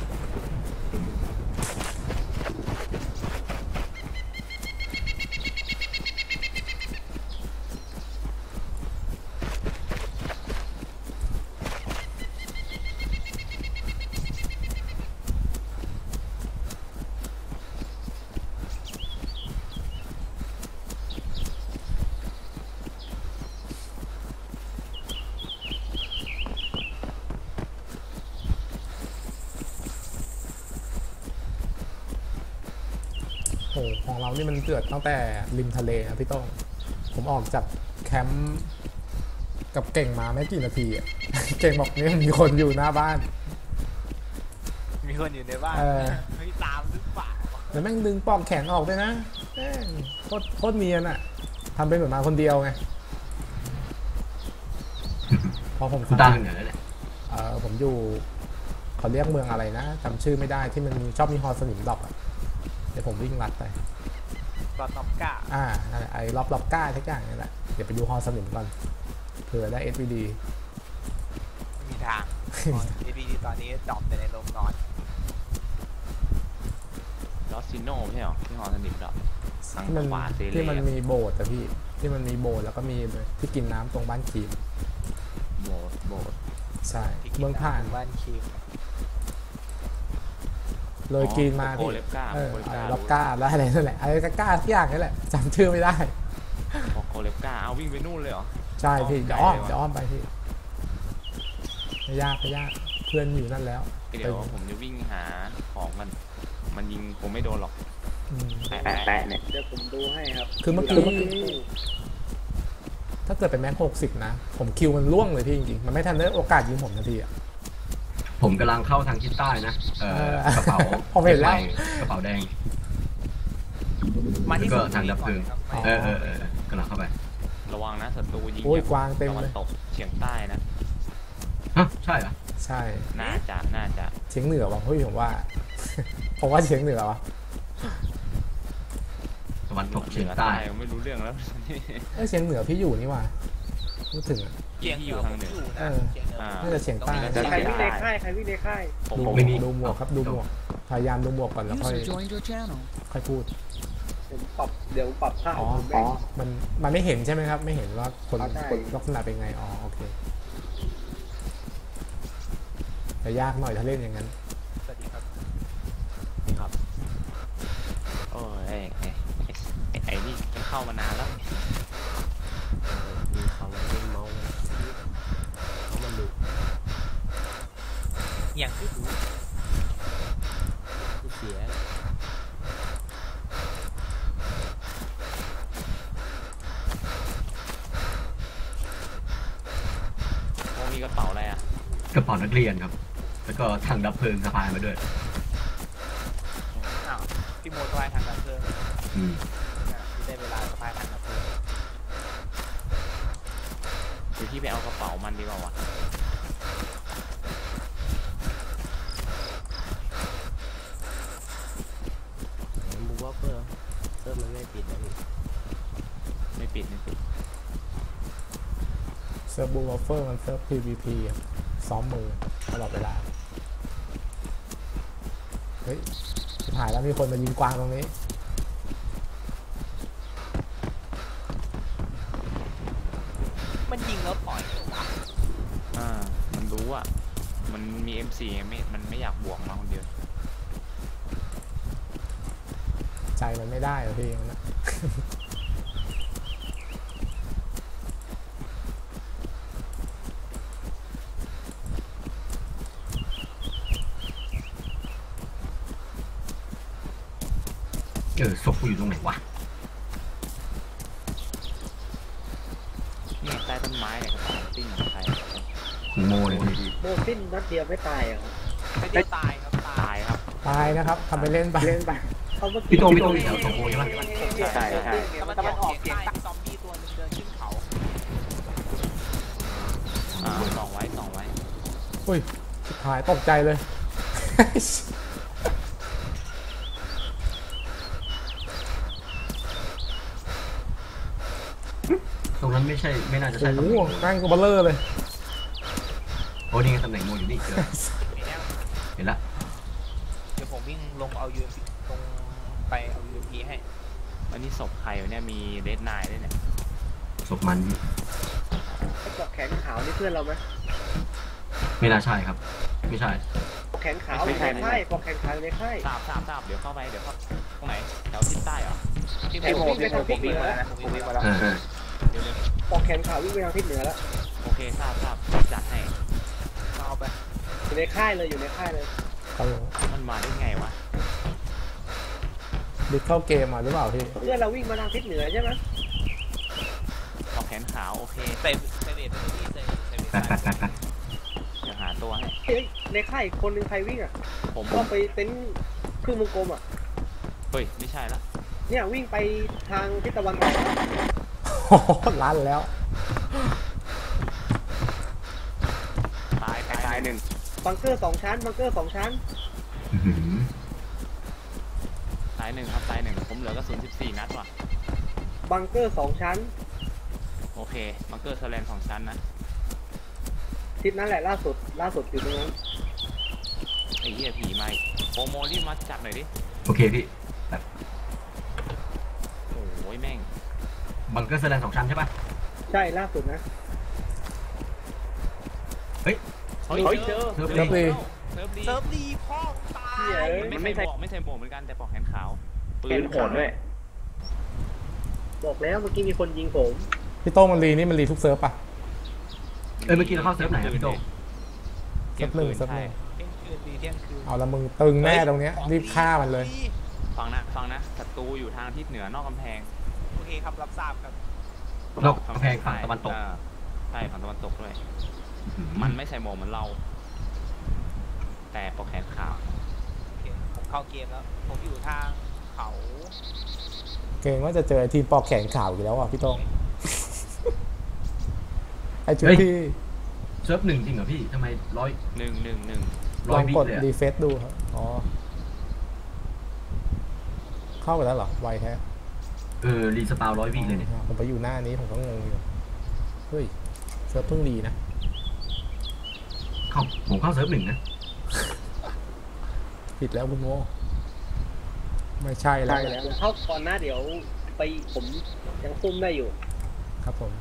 โอ้โหของเรานี่มันเกิดตั้งแต่ริมทะเลนะพี่โต้งผมออกจากแคมป์กับเก่งมาไม่กี่นาทีอะ เก่งบอกนี่มีคนอยู่หน้าบ้านมีคนอยู่ในบ้านเออเฮ้ยตามหรือเปล่าแล้วแม่งดึงปอกแขนออกด้วยนะแม่งโคตรโคตรเนียนอะทำเป็นเหมือนมาคนเดียวไง พอผมคุณเข้าตาเหนือแหละเออผมอยู่เขาเรียกเมืองอะไรนะจำชื่อไม่ได้ที่มันมีชอบมีฮอสนิมดอกอะเดี๋ยวผมวิ่งลัดไปตอนนอกก้าอ่านั่นแหละไอ้ล็อบล็อบก้าทุกอย่างนี่แหละเดี๋ยวไปดูฮอสนิมก่อนเผื่อได้ เอส วี ดีไม่มีทางเอพีดีตอนนี้ดรอปแต่ในโรงนอนลอสซิโน่ใช่หรอที่ฮอสนิมดอกทางที่มันขวาเซเลที่มันมีโบสถ์แต่พี่ที่มันมีโบสถ์แล้วก็มีที่กินน้ำตรงบ้านคีมโบสโบสใช่ที่กินเมืองผ่านน้ำบ้านคิมเลยกินมาโคพี่เลปก้าเออโคเลปก้าล็อบก้าแล้วอะไรนั่นแหละอะไรก็ก้าทุกอย่างนั่นแหละจำชื่อไม่ได้โคเลปก้าเอาวิ่งไปนู่นเลยเหรอใช่พี่อ้อมเดี๋ยวอ้อมไกลเลยวะเดี๋ยวอ้อมไปพี่ไม่ยากไม่ยากเพื่อนอยู่นั่นแล้วเดี๋ยวผมจะวิ่งหาของมัน มันยิงผมไม่โดนหรอกอืมแปะแปะเนี่ยเดี๋ยวผมดูให้ครับคือเมื่อกี้ถ้าเกิดเป็นแม็กหกสิบนะ ผมคิวมันล่วงเลยพี่จริงๆมันไม่ทันได้โอกาสยิงผมนาทีอ่ะผมกำลังเข้าทางทิศใต้นะเออเออกระเป๋าผมเห็นแล้วกระเป๋าแดงมาที่แล้วก็ศูนย์ทางดับเพลิงก่อนครับเออเออเออกำลังเข้าไประวังนะศัตรูยิงโอ้ยจากกวางเต็มตะวัเลนยตกเฉียงใต้นะฮะใช่เหรอใช่น่าจะน่าจะเฉียงเหนือว่ะเฮ้ยผมว่า ผมว่าเฉียงเหนือวะตะวันตกเฉียงใต้ไม่รู้เรื่องแล้วเอ้ยเฉียงเหนือพี่อยู่นี่ว่ะพูดถึงอะเชียงเหนือผมอยู่เอนะอเชียงเหนืออ่าน่าจะเฉียงใต้ตรงนี้ใครก็วิ่งเชีในยงใต้ค่ายใครวิ่งในค่ายผมดูผมไม่มีดูหมวกครับดูหมวกพยายามดูหมวกก่อนแล้วค่อย User joined your channel. ค่อยพูดผมปรับเดี๋ยวผมปรับค่ายอ๋อผมแม่งมันมันไม่เห็นใช่ไหมครับ ไม่เห็นว่าคนอ๋อใช่คนลักษณะเป็นไงอ๋อโอเคแต่ยากหน่อยถ้าเล่นอย่างนั้นสวัสดีครับครับโอ้ยไอ้ไอ้ไอ้ไอ้นี่มันเข้ามานานแล้วมีเขาเล่นเมาส์เขามันดูอย่างที่รู้ที่เสียโอ้มีกระเป๋าอะไรอ่ะกระเป๋านักเรียนครับ แล้วก็ถังดับเพลิงสะพายมาด้วยอ้าวพี่โมทวายทางดับเพลิงอืมอ่ะที่ได้เวลาสะพายทางดับเพลิงหรือพี่ไปเอากระเป๋ามันดีกว่าวะมูวอล์กเกอร์เซิร์ฟมันไม่ปิดนะพี่ไม่ปิดไม่ปิดเซิร์ฟบูวอฟเฟอร์มันเซิร์ฟ พี วี พี อะซ้อมมือตลอดเวลาเฮ้ยชิบหายแล้วมีคนมายิงกวางตรงนี้มันยิงแล้วปล่อยเหรอวะอ่ามันรู้อ่ะมันมี เอ็ม โฟร์ ไม่มันไม่อยากบวกมาคนเดียวใจมันไม่ได้เหรอพี่มันนะเออศพกูอยู่ตรงไหนวะเนี่ยใต้ต้นไม้เนี่ยกระเป๋าติ้งของใครคุณโมเลยพี่โมสิ้นนัดเดียวไม่ตายเหรอครับไม่ได้ตายครับตาตาย ยครับตายนะครับทำไปเล่นไปเล่นไปเขาเมื่อกี้พี่โตพี่โตอยู่แถวศพโมใช่ไหมใช่ใช่แต่มันออกเสียงตั้งซอมบี้ตัวหนึงเดินขึ้นเขาอ่าสองไว้สองไว้อุ้ยชิบหายตกใจเลยตรงนั้นไม่ใช่ไม่น่าจะใช่โอ้ตำโหแหน่งโมแม่งตัวเบลเลอร์เลยโอ้นี่ไงตำแหน่งโมอยู่นี่เจอมีแล้วเห็นละเดี๋ยวผมวิ่งลงเอายูเอ็มพีลงไปเอายูเอ็มพีให้วันนี้ศพใครวะเนี่ยมีเดดไนด้วยเนี่ยศพมันไอ้ปลอกแขนขาวนี่เพื่อนเราไหมไม่น่าใช่ครับ ไม่ใช่ปลอกแขนขาวอยู่ในค่ายปลอกแขนขาวอยู่ในค่ายทราบทราบทราบเดี๋ยวเข้าไปเดี๋ยวเข้าตรงไหนแถวทิศใต้เหรอพี่ผมวิ่งไปทางทิศเหนือแล้วผมวิ่งมาแล้วอ่าอ่าเดี๋ยวเดี๋ยวปลอกแขนขาววิ่งไปทางทิศเหนือแล้วโอเคทราบทราบจัดให้เอาไปอยู่ในค่ายเลยอยู่ในค่ายเลยครับผมมันมาได้ไงวะดิเข้าเกมมาหรือเปล่าพี่เพื่อนเราวิ่งมาทางทิศเหนือใช่ไหมปอกแขนขาวโอเคใส่ใส่เวทไปที่ใส่ใส่เวทแป๊บแป๊บแป๊บแป๊บเดี๋ยวหาตัวให้เฮ้ยในค่ายอีกคนหนึ่งใครวิ่งอ่ะผมผก็มไปเต็นท์ครึ่งวงกลมอ่ะเฮ้ยไม่ใช่ละเนี่ยวิ่งไปทางทิศตะวันออกโอ้โหลั่นแล้วตายตายตายหนึ่งบังเกอร์สองชั้นบังเกอร์สองชั้นอื้อหือตายหนึ่งครับตายหนึ่งผมเหลือกระสุนสิบสี่นัดว่ะบังเกอร์สองชั้นโอเคบังเกอร์สแลนสองชั้นนะทิศนั้นแหละล่าสุดล่าสุดอยู่ตรงนั้นไอ้เหี้ยผีมาอีกโปรโมรีบมาจัดหน่อยดิโอเคพี่แบบโอ้ยแม่งบังเกอร์แสดงสองชั้นใช่ปะใช่ล่าสุดนะเฮ้ยเฮ้ยเจอเซิร์ฟเซิร์ฟลีลีเซิร์ฟดีเซิร์ฟดีพ่อตายมันไม่ใส่หมวกไม่ใส่หมวกเหมือนกันแต่ปอกแขนขาวปืนโหดด้วยบอกแล้วเมื่อกี้มีคนยิงผมพี่โต้งมันรีนี่มันรีทุกเซิร์ฟป่ะเอ้ยเมื่อกี้เราเข้าเซิร์ฟไหนอะพี่โต้งเซิร์ฟหนึ่งเซิร์ฟหนึ่งเที่ยงคืนดีเที่ยงคืนเอาละมึงตึงแน่ตรงเนี้ยรีบฆ่ามันเลยฟังนะฟังนะศัตรูอยู่ทางทิศเหนือนอกกำแพงโอเคครับรับทราบครับนอกกำแพงฝั่งตะวันตกอ่าใช่ฝั่งตะวันตกด้วยอื้อหือมันไม่ใส่หมวกเหมือนเรา แต่ปอกแขนขาวโอเคผมเข้าเกมแล้ว ผมอยู่ทางเขาเกรงว่าจะเจอไอ้ทีมปอกแขนข่าวอีกแล้วอ่ะพี่โต้งไอ้จุดที่เซิร์ฟหนึ่งจริงเหรอพี่ทำไมร้อยหนึ่งหนึ่งหนึ่งร้ลออย งวิกดเลยอะรีเฟซดูครับอ๋อเข้าไปแล้วเหรอไวแท้เออรีสปาวร้อยวิเลยเนี่ยผมไปอยู่หน้านี้ผมก็งงอยู่เฮ้ยเซิร์ฟเพิ่งรีนะเข้าผมเข้าเซิร์ฟหนึ่งนะผิดแล้วคุณโมไม่ใช่แล้ใช่วแล้วผมเข้าก่อนหน้าเดี๋ยวไปผมยังซุ่มได้อยู่ครับผม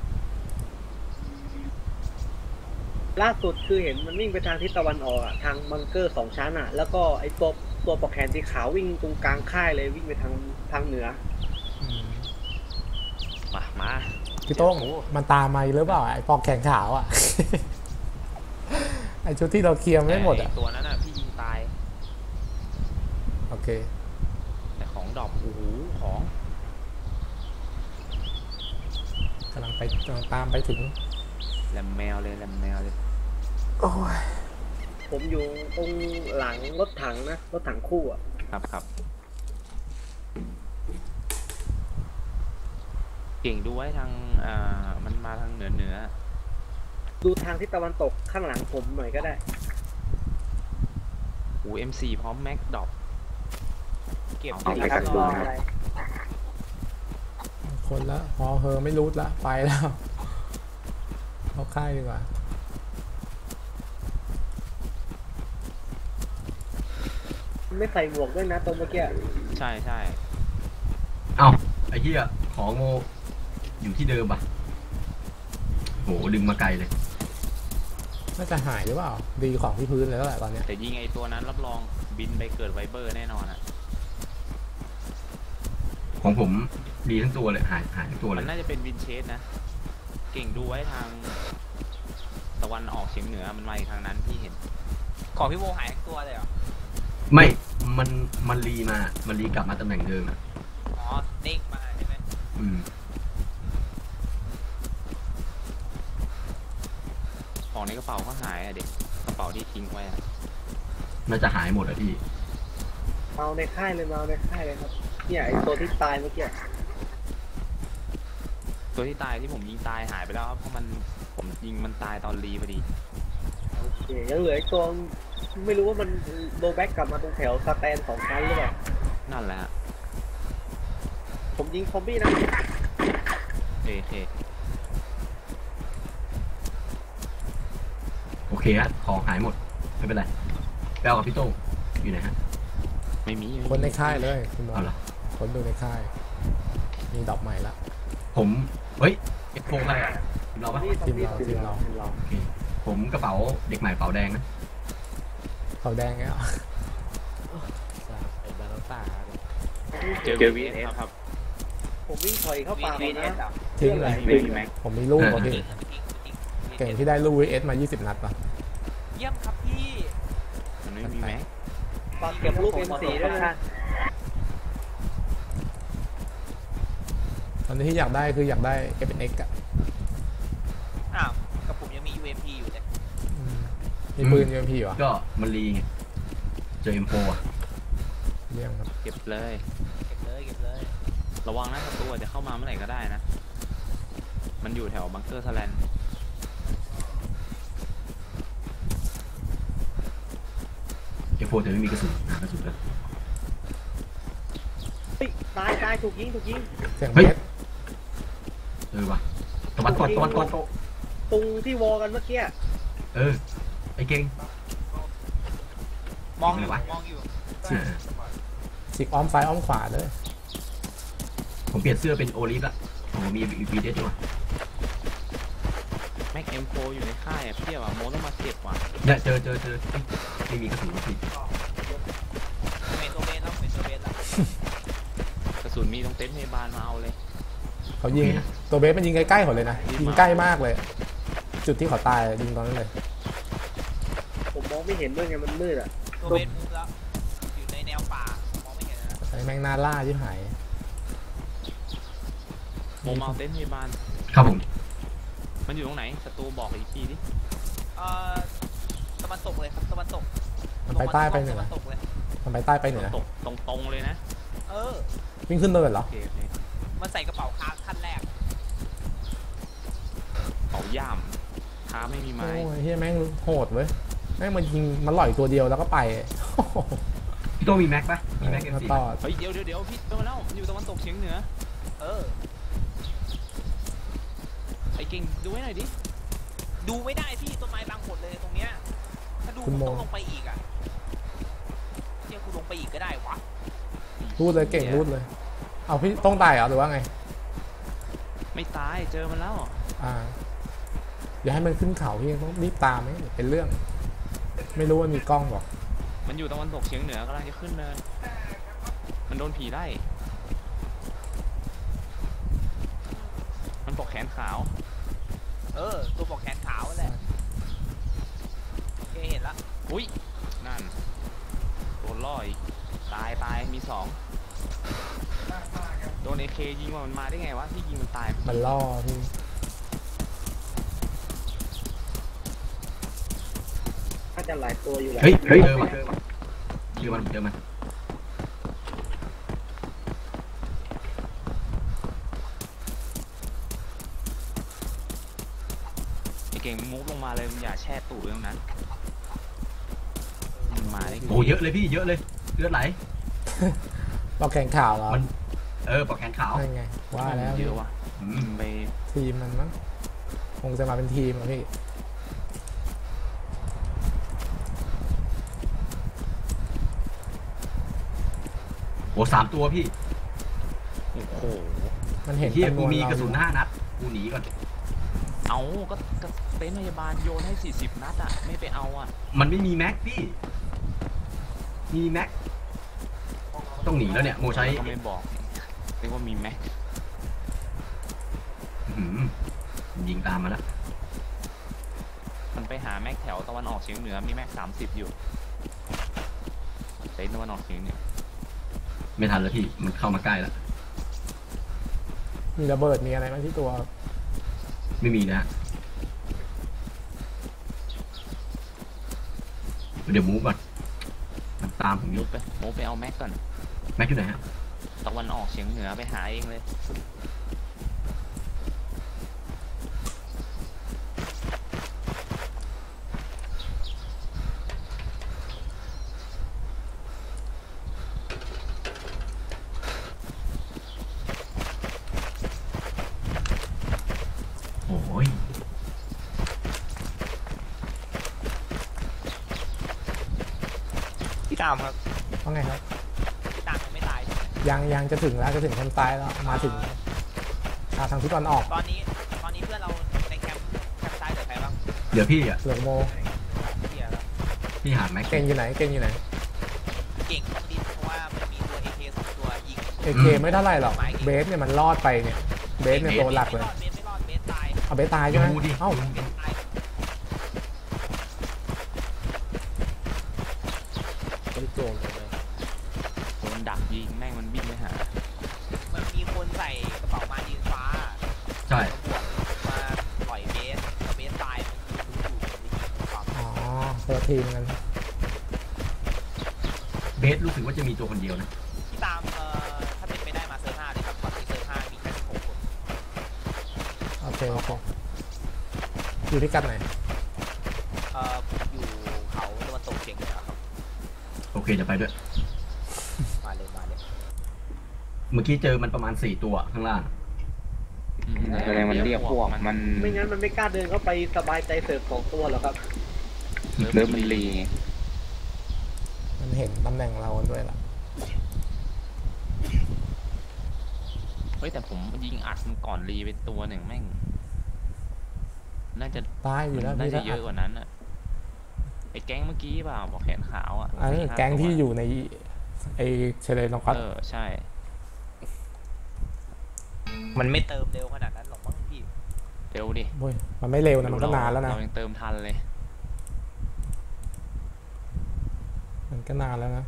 ล่าสุดคือเห็นมันวิ่งไปทางทิศตะวันออกอะทางบังเกอร์สองชั้นอะแล้วก็ไอ้ตัวตัวปลอกแขนสีขาววิ่งตรงกลางค่ายเลยวิ่งไปทางทางเหนืออืมมามาพี่โต้งมันตามมาอีกหรือเปล่าไอ้ปอกแขนขาวอ่ะ ไอ้ชุดที่เราเคลียร์ไม่หมดอ่ะแต่ตัวนั้นอ่ะพี่ยิงตายโอเคแต่ของดอกโอ้โหของกำลังไปกำลังตามไปถึงแลมแมวเลยแลมแมวเลยโอ้ยผมอยู่ตรงหลังรถถังนะรถถังคู่อะครับครับเก่งดูไว้ทางอ่ามันมาทางเหนือเหนือดูทางทิศตะวันตกข้างหลังผมหน่อยก็ได้โอ้เอ็มซีพร้อมแม็กดอกเก็บเอาไปไปครับรออะไรคนละพอเฮอไม่รู้ละไปแล้วเข้าค่ายดีกว่าไม่ใส่หมวกด้วยนะตรงเมื่อกี้ใช่ใช่เอ้าไอ้เหี้ยของโมอยู่ที่เดิมป่ะโหดึงมาไกลเลยน่าจะหายหรือเปล่าดีของที่พื้นแล้วแหละตอนเนี้ยแต่ยิงไอตัวนั้นรับรองบินไปเกิดไวเบอร์แน่นอนอ่ะของผมดีทั้งตัวเลยหายหายทั้งตัวเลมันยน่าจะเป็นวินเชสนะ เก่งดูไว้ทางตะวันออกเฉียงเหนือมันมาอีกทางนั้นที่เห็นของพี่โมหายทั้งตัวเลยเหรอไม่ มันมันรีมา มันรีกลับมาตำแหน่งเดิมอ่ะอ๋อเด้งมาใช่ไหมอืมของในกระเป๋าก็หายอะเด็กกระเป๋าที่ทิ้งไว้อะน่าจะหายหมดอ่ะพี่เมาในค่ายเลยเมาในค่ายเลยครับเนี่ยไอ้ตัวที่ตายเมื่อกี้ตัวที่ตายที่ผมยิงตายหายไปแล้วครับเพราะมันผมยิงมันตายตอนรีพอดีโอเคยังเหลืออีกตัวไม่รู้ว่ามันโดแบ็กกลับมาตรงแถวสแตนสองชั้นหรือเปล่านั่นแหละฮะผมยิงซอมบี้นะโอเคโอเคฮะของหายหมดไม่เป็นไรไปเอากับพี่โต้งอยู่ไหนฮะไม่มีคนในค่ายเลยคุณมอเอางเหรอคนดูในค่าย มีดอกใหม่ละผมเฮ้ยเอ็กโฟอะไรอ่ะเราปะทีมเราทีมเราโอเคผมกระเป๋าเด็กใหม่เป๋าแดงนะเขาแดงไงอ่ะไอ้บาร์ซ่าเจอวีเอสครับผมวิ่งถอยเข้าป่าวีนะเอสเหรอทิ้งเลยไม่มีแม็กผมมีลูกเออป่ะพี่จริงจริงจริงเก่งที่ได้ลูก วี เอส มา ยี่สิบ นัดป่ะเยี่ยมครับพี่มันไม่มีแม็กฝากเก็บลูก เอ็ม โฟร์ ด้วยนะตอนนี้ที่อยากได้คืออยากได้ เอฟ เอ็น เอ็กซ์ อ่ะอ้าวกับผมยังมี ยู เอ็ม พี อยู่เลยอืมมีปืน ยู เอ็ม พี เหรอก็มันรีไงเจอเอ็มโฟอ่ะเยี่ยมครับเก็บเลยเก็บเลยเก็บเลยระวังนะศัตรูอาจจะเข้ามาเมื่อไหร่ก็ได้นะ มันอยู่แถวบังเกอร์สแลนด์เอ็มโฟแต่ไม่มีกระสุนหากระสุนกันเฮ้ยตายตายถูกยิงถูกยิงเสียงเฮ้เพยชรเออว่ะตะวันตกตะวันตกตรงที่วอกันเมื่อกี้เออไอ้เก่งมองอยู่อะไรวะมองอยู่เออฉีกอ้อมซ้ายอ้อมขวาเลยผมเปลี่ยนเสื้อเป็นโอลิฟละผมมีวีเดสด้วยแม็กเอ็มโฟอยู่ในค่ายอะเพียบอะโมต้องมาเก็บว่ะเนี่ยเจอเจอเจอเอ้ยไม่มีกระสุนผิดเมนตัวเบนแล้วเมนตัวเบนแล้วกระสุนมีตรงเต็นท์พยาบาลมาเอาเลยเขายิงตัวเบสมันยิงใกล้ๆเขาเลยนะ ยิงใกล้มากเลย จุดที่เขาตายยิงตอนนั้นเลยผมมองไม่เห็นด้วยไงมันมืดอ่ะตัวเบนมุมแล้วอยู่ในแนวป่ามองไม่เห็นนะไอ้แมงนาล่าที่หายโมมาเอาเต็นท์พยาบาลครับผมมันอยู่ตรงไหนศัตรูบอกอีกทีดิเอ่อตะวันตกเลยครับตะวันตกมันไปใต้ไปเหนือตะวันตกเลยมันไปใต้ไปเหนือตกตรงๆเลยนะเออวิ่งขึ้นเนินเหรอโอเคโอเคมันใส่กระเป๋าค้างขั้นแรกเป่าย่ามค้าไม่มีไม้โอ้ยเฮียแม่งโหดเว้ยแม่งมันยิงมันหล่อยตัวเดียวแล้วก็ไปโอ้โหพี่โต้มีแม็กปะมีแม็กเอ็มมาสี่ต่อเฮ้ยเดี๋ยวเดี๋ยวเดี๋ยวพี่เจอมาแล้วมันอยู่ตะวันตกเฉียงเหนือเออไอ้เก่งดูให้หน่อยดิดูไม่ได้พี่ต้นไม้บางหมดเลยตรงเนี้ยถ้าดูผมต้องลงไปอีกอ่ะเที่ยกูลงไปอีกก็ได้วะรูดเลยเก่งรูดเลย เอาพี่ต้องตายเหรอหรือว่าไงไม่ตายเจอมันแล้วอ่าอย่าให้มันขึ้นเขาพี่ต้องรีบตามไหมเป็นเรื่อง ไม่รู้ว่ามีกล้องหรอกมันอยู่ตะวันตกเฉียงเหนือกำลังจะขึ้นเนินมันโดนผีไล่มันปกแขนขาวเออตัวบอกแขนขาวแหละโอเคเห็นละอุ้ยนั่นโดนล่ออีกตายตายมีสองโดนเอเคยิงว่ามันมาได้ไงวะที่ยิงมันตายมันล่อพี่ถ้าจะหลายตัวอยู่แหละเฮ้ยเฮ้ยเจอมันเจอมันเจอมันไอเก่งมันมุกลงมาเลยมันอย่าแช่ตูดไว้ตรงนั้นมันมาได้ไงโอ้เยอะเลยพี่เยอะเลยเลือดไหลเราแข่งข่าวเหรอมัน เออปอกแขนขาวนั่นไงว่าแล้วเยอะว่ะอือืมมไปทีมมันมั้งคงจะมาเป็นทีมอะพี่โอ้สามตัวพี่โอ้โหมันเห็นที่จำนกูวนมีเรากระสุนห้านัดกูหนีก่อนเอาก็ก็เต็นท์พยาบาลโยนให้สี่สิบนัดอ่ะไม่ไปเอาอ่ะมันไม่มีแม็กพี่มีแม็กต้องหนีแล้วเนี่ยโมใช้ก็ไม่บอกเรียกว่ามีแม็กอื้อหือยิงตามมาแล้วมันไปหาแม็กแถวตะวันออกเฉียงเหนือมีแม็กสามสิบอยู่เต็นท์ตะวันออกเฉียงเหนือไม่ทันแล้วพี่มันเข้ามาใกล้แล้วมีระเบิดมีอะไรไหมที่ตัวไม่มีนะฮะเดี๋ยวมูฟก่อนมันตามผมอมุยู่กไปมุกไปเอาแม็กก่อนแม็กอยู่ไหนฮะตะวันออกเฉียงเหนือไปหาเองเลยพี่ตามครับว่าไงครับพี่ตามยังไม่ตายใช่ไหมยังยังจะถึงแล้วจะถึงคนตายแล้วมาถึงมาทางทิศตะวันออกตอนนี้ตอนนี้เพื่อนเราในแคมป์แคมป์ซ้ายเหลือใครบ้างเดี๋ยวพี่อ่ะเหลืองโมเฮียแล้วพี่หาแม็กเก่งอยู่ไหนเก่งอยู่ไหนเก่งต้องดิ้นเพราะว่ามันมีตัว เอ เค สองตัวยิงเอเคไม่เท่าไหร่หรอกเบสเนี่ยมันรอดไปเนี่ยเบสเนี่ยตัวหลักเลยเบสไม่รอดเบสตายเอาเบสตายใช่ไหมดูดิเอ้าเบสตายไม่โจมเลยโดนดักยิงแม่งมันวิ่งไปหามันมีคนใส่กระเป๋ามาดินฟ้าใช่บวกมาปล่อยเบสแล้วเบสตายมันอยู่ในทีมความอ๋อคนละทีมกันเบสรู้สึกว่าจะมีตัวคนเดียวนะที่ตามเอ่อถ้าเป็นไปได้มาเซอร์ห้าเลยครับตอนนี้เซอร์ห้ามีแค่สิบหกคนโอเคโอเคอยู่ที่กันไหนเอ่อผมอยู่เขาตะวันตกเฉียงเหนือครับโอเคจะไปด้วยมาเลยมาเลยเมื่อกี้เจอมันประมาณสี่ตัวข้างล่างอืมแสดงมันเรียกพวกมันไม่งั้นมันไม่กล้าเดินเข้าไปสบายใจเสิร์ฟสองตัวหรอกครับเริ่มมันรีมันเห็นตำแหน่งเราด้วยล่ะเฮ้ยแต่ผมยิงอัดมันก่อนรีไปตัวหนึ่งแม่งน่าจะตายอยู่แล้วน่าพี่จะก็เยอะกว่านั้นอะไอ้แก๊งเมื่อกี้เปล่าบอกแขนขาวอะอันนี้แก๊งที่อยู่ในไอเชเลนลองคัสเออใช่มันไม่เติมเร็วขนาดนั้นหรอกมั้งพี่เร็วดิโอ้ยมันไม่เร็วนะมันก็นานแล้วนะเรายังเติมทันเลยมันก็นานแล้วนะ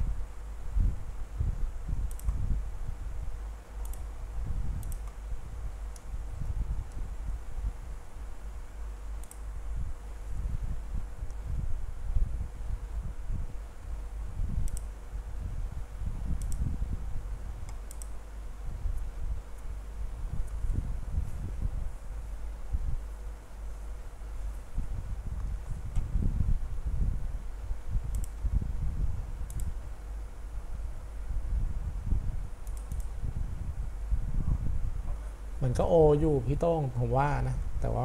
มันก็โออยู่พี่โต้งผมว่านะ แต่ว่า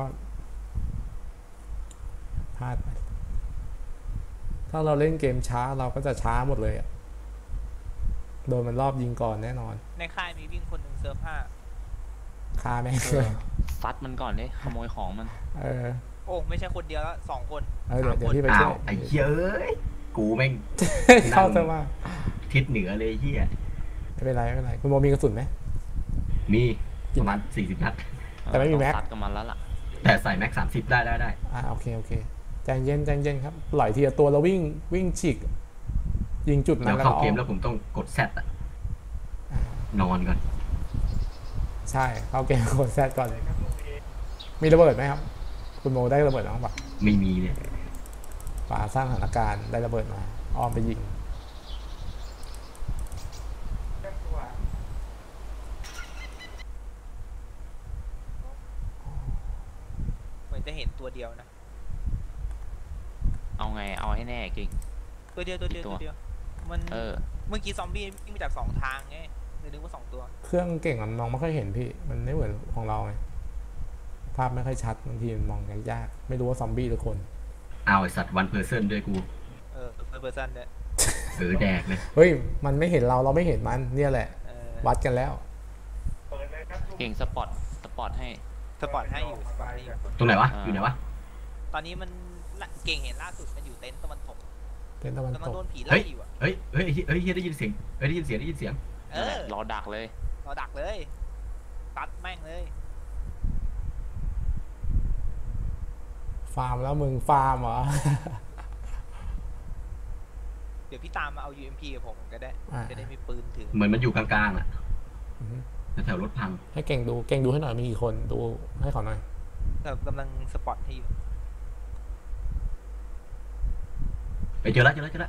พลาดไปถ้าเราเล่นเกมช้าเราก็จะช้าหมดเลยอะโดนมันรอบยิงก่อนแน่นอนในค่ายมีวิ่งคนหนึ่งเซิร์ฟห้าคาแม่งเออ ซัดมันก่อนดิขโมยของมันเออโอ้ไม่ใช่คนเดียวแล้วสองคนเออเดี๋ยวเดี๋ยวพี่ไปอ้าช่ววย ไอ้เหี้ยเอ้ยกูแม่งเข้าซะว่าทิศเหนือเลยเหี้ยไม่เป็นไรไม่เป็นไรคุณโมมีกระสุนไหมมีประมาณสี่สิบนัดแต่ไม่มีแม็กต้องซัดกับมันแล้วล่ะแต่ใส่แม็กสามสิบได้ได้ได้อ่าโอเคโอเคใจเย็นใจเย็นครับปล่อยทีละตัวแล้ววิ่งวิ่งฉีกยิงจุดนั้แล้นวแล้วเข้าก็อเกอมกแล้วผมต้องกดแซดอะนอนก่อนใช่เข้าเกมกดแซดก่อนเลยมีระเบิดไหมครับ คุณโมได้ระเบิดบ้างปะไม่มีเนี่ยป่าสร้างสถานการณ์ได้ระเบิดมาอ้อมไปยิงเหมือนจะเห็นตัวเดียวนะเอาไงเอาให้แน่จริงตัวเดียวตัวเดียวกี่ตัวตัวเดียวมันเออเมื่อกี้ซอมบี้วิ่งมาจากสองทางไงเลยนึกว่าสองตัวเครื่องเก่งมันมองไม่ค่อยเห็นพี่ มันไม่เหมือนของเราไงภาพไม่ค่อยชัดบางทีมันมองยากไม่รู้ว่าซอมบี้หรือคนเอาไอสัตว์วันเพอร์เซนด้วยกูเออเปอร์เซ็นต์เนี่ยเออแดกเลยเฮ้ยมันไม่เห็นเราเราไม่เห็นมันเนี่ยแหละเออวัดกันแล้วเก่งสปอตสปอตให้สปอร์ตให้อยู่สปอร์ตให้อยู่ตรงไหนวะอ่าอยู่ไหนวะตอนนี้มันละเก่งเห็นล่าสุดมันอยู่เต็นท์ตะวันตกเป็นตะวันกำลัตงกโดนผีเฮ้ไล่ยอยู่อะเฮ้ยเฮ้ยเฮ้ยเฮ้ยได้ยินเสียงเฮ้ยได้ยินเสียงได้ยินเสียงเออรอดักเลยเราดักเลยตัดแม่งเลยฟาร์มแล้วมึงฟาร์มเหรอเดี๋ยวพี่ตามมาเอา ยู เอ็ม พี กับผมก็ได้อ่าจะได้มีปืนถือเหมือนมันอยู่กลางๆอ่ะอือฮึแถวๆรถพังให้เก่งดูเก่งดูให้หน่อยมีกี่คนดูให้เขาหน่อยแต่กำลังสปอร์ตให้อยู่ไปเจอแล้วเจอแล้วเจอแล้ว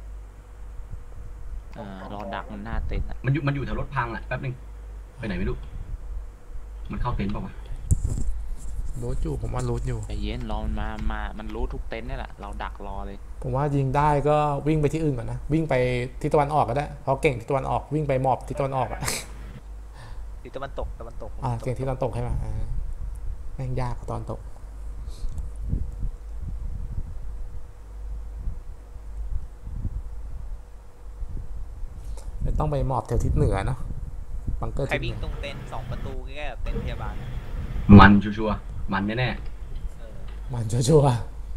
เออรอดักมันหน้าเต็นท์อะมันอยู่มันอยู่แถวรถพังอ่ะแป๊บนึงไปไหนไม่รู้มันเข้าเต็นท์เปล่าวะรูทอยู่ผมว่ารูทอยู่ใจเย็นรอมันมามามันรู้ทุกเต็นท์นี่แหละเราดักรอเลยผมว่ายิงได้ก็วิ่งไปที่อื่นก่อนนะวิ่งไปทิศตะวันออกก็ได้เพราะเก่งทิศตะวันออกวิ่งไปหมอบทิศตะวันออกอะทิศตะวันตกตะวันตกอ่าเก่งทิศตะวันตกใช่ไหมอ่าแม่งยากกว่าตอนตกต้องไปหมอบแถวทิศเหนือเนาะบังเกอร์ใครทิศเหวิ่งนือตรงเต็นท์สองประตูใกล้ๆกับเต็นท์พยาบาลมันชัวร์ๆมันแน่เออมันชัวร์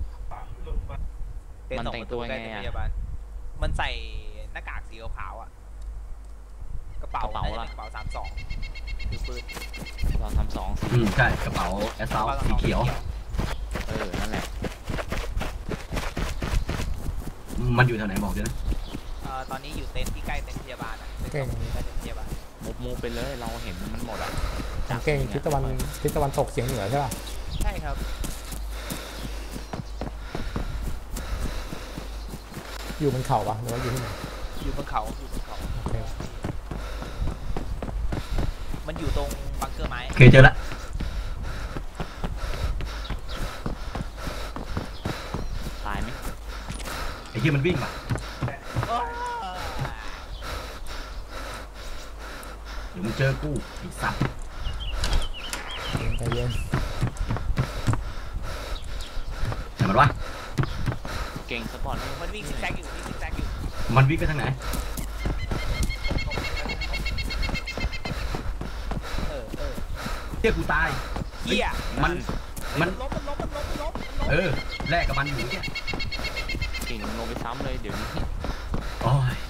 เต็นท์สองประตูใกล้เต็นท์พยาบาลมันใส่หน้ากากสีขาวๆอ่ะกระเป๋าน่าจะเป็นกระเป๋าสามสองถือปืนเราทำสองๆสี่อืมใช่กระเป๋าแอสซาวสีเขียวเออนั่นแหละมันอยู่แถวไหนบอกด้วยนะเอ่อตอนนี้อยู่เต็นท์ที่ใกล้เต็นท์พยาบาลอ่ะเต็นท์สองประตูใกล้เต็นท์พยาบาลมุกมูไปเลยเราเห็นมันหมดอ่ะผมเก่งทิศตะวันทิศตะวันตกเฉียงเหนือใช่ป่ะใช่ครับอยู่บนเขาปะหรือว่าอยู่ที่ไหนอยู่บนเขาอยู่บนเขาโอเคมันอยู่ตรงบังเกอร์ไม้เคยเจอละตายไหมไอ้ที่มันวิ่งป่ะโอ้ยเดี๋ยวมึงเจอกูไอ้สัตว์ใจเย็นไหนมันวะเก่งสปอร์ตมันวิ่งซิกแซกอยู่วิ่งซิกแซกอยู่มันวิ่งไปทางไหนเออเออเที่ยกูตายเฮียมันมันล้มมันล้มมันล้มมันล้มมันล้มเออแลกกับมันอยู่เนี่ยเก่งลงไปซ้ำเลยเดี๋ยวนี้โอ้ย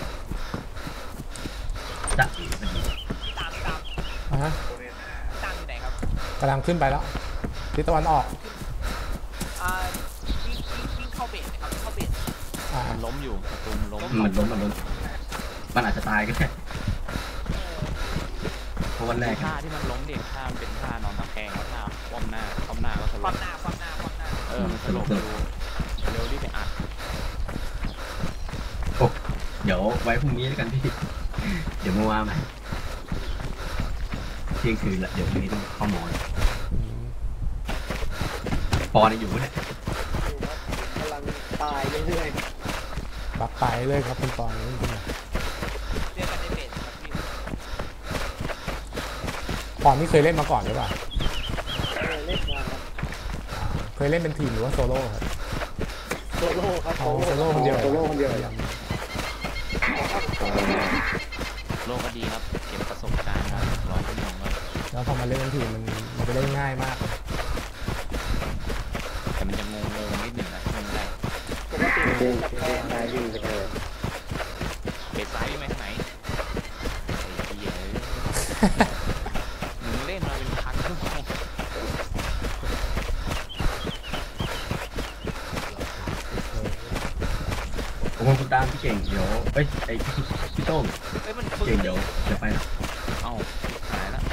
จะเอ๋มันดีพี่ตามพี่ตามอ่ะฮะพี่ตามอยู่ไหนครับกำลังขึ้นไปแล้วทิศตะวันออกอ่าวิ่งวิ่งวิ่งเข้าเบสนะครับเข้าเบสอ่ามันล้มอยู่ประตูมันล้มมันล้มมันล้มมันอาจจะตายก็ได้เพราะวันแรกท่าที่มันล้มเด็กท่ามันเป็นท่านอนตะแคงแล้วท่าคว่ำหน้าคว่ำหน้าก็สคลวาบมหน้าความหน้าความหน้าเออมันสลบดูเร็วรีบไปอัดเดี๋ยวไว้พรุ่งนี้แล้วกันพี่ เดี๋ยวมาว่าใหม่เที่ยงคืนละเดี๋ยวพรุ่งนี้ต้องเข้านอนอืมปอเนี่ยอยู่เนี่ยกำลังตายเรื่อยบักไปเลยครับคุณปอนนี่คุณเรียกกันในเบสครับพี่ปอนนี่เคยเล่นมาก่อนหรือเปล่าๆเออเล่นมาครับเคยเล่นเป็นทีมหรือว่าโซโล่ครับโซโล่ครับอ๋อโซโล่คนเดียวโซโล่คนเดียวโลกก็ดีครับเก็บประสบการณ์มาร้อยชั่วโมงแล้วแล้วพอมาเล่นเป็นทีมมันมันจะเล่นง่ายมากแต่มันจะงงงๆนิดหนึ่งนะช่วงแรกปกติเล่นกับแพงได้วิ่งไปเลยเบสซ้ายไหมไหนไอ้เหี้ยมึงเล่นมาเป็นพันชั่วโมงผมคงคุณตามพี่เก่งเดี๋ยวเอ้ยไอ้พี่พี่โต้งเอ้ยมันปืนเก่งเดี๋ยวเดี๋ยวไปนะเอ้าหายแล้ว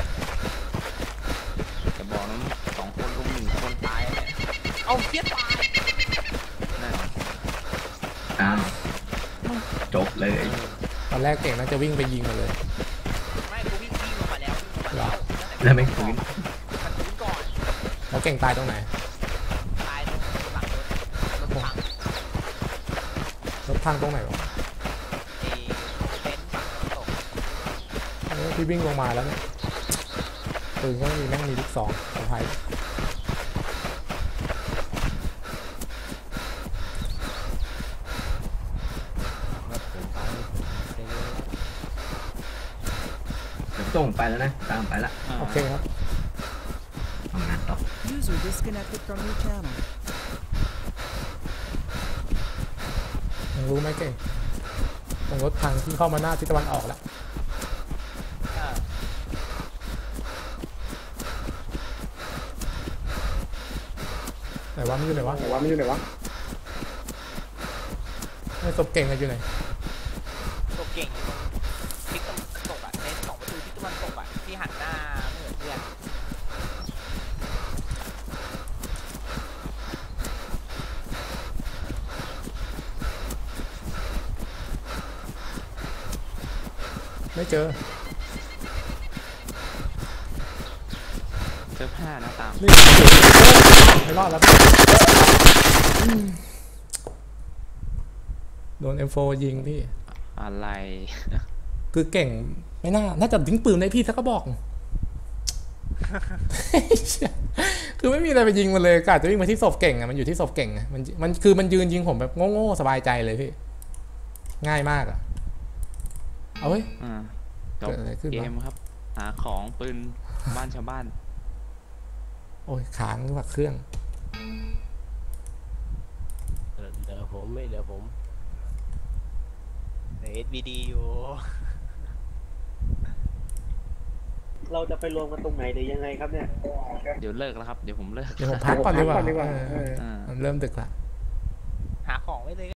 จะบอกนะสองคนรุมหนึ่งคนตายเลยเอาเฮียตายนั่นอ้าวจบเลยตอนแรกเก่งน่าจะวิ่งไปยิงมันเลยไม่กูวิ่งวิ่งลงมาแล้ววิ่งลงมาแล้วแล้วไม่ฟื้นมันฟื้นก่อนแล้วเก่งตายตรงไหนตายตรงหลังรถรถพังรถพังตรงไหนวะเอเต็นท์ฝั่งตกเออพี่วิ่งลงมาแล้วเนี่ยปืนก็ไม่มีแม่งมีลูกซองสะพายว่าผมไปไปเลยเดี๋ยวพี่โต้งไปแล้วนะตามไปละโอเคครับทำงานต่อ User disconnected from your channel. ยังรู้ไหมเก่งตรงรถพังที่เข้ามาหน้าทิศตะวันออกแล้วเออไหนวะมันอยู่ไหนวะแต่ว่าไม่อยู่ไหนวะไอ้ศพเก่งอะอยู่ไหนตกเก่งอยู่ตรงทิศตะวันตกอ่ะเต็นท์สองประตูทิศตะวันตกอ่ะที่หันหน้าเหมือนเพื่อนไม่เจอเสื้อผ้านะตามนี่ไม่รอดแล้วอืมโดน เอ็ม โฟร์ ยิงพี่อะไรคือเก่งไม่น่า น่าจะทิ้งปืนได้พี่สักกระบอก คือไม่มีอะไรไปยิงมันเลยกะจะวิ่งมาที่ศพเก่งอะมันอยู่ที่ศพเก่งอะมันมันคือมันยืนยิงผมแบบโง่ๆสบายใจเลยพี่ ง่ายมากอะเอาเว้ยอ่าจบเกิดอะไรขึ้นเกวะมครับ หาของปืนบ้านชาวบ้านโอ้ยค้างหรือว่าเครื่องเหลือผมไม่เหลือผมในเอสบีดีอยู่เราจะไปรวมกันตรงไหนหรือยังไงครับเนี่ยเดี๋ยวเลิกแล้วครับ เดี๋ยวผมเลิกเดี๋ยวผมพักก่อนดีกว่าพักก่อนดีกว่าเอออ่ามันเริ่มดึกละหาของไว้เลย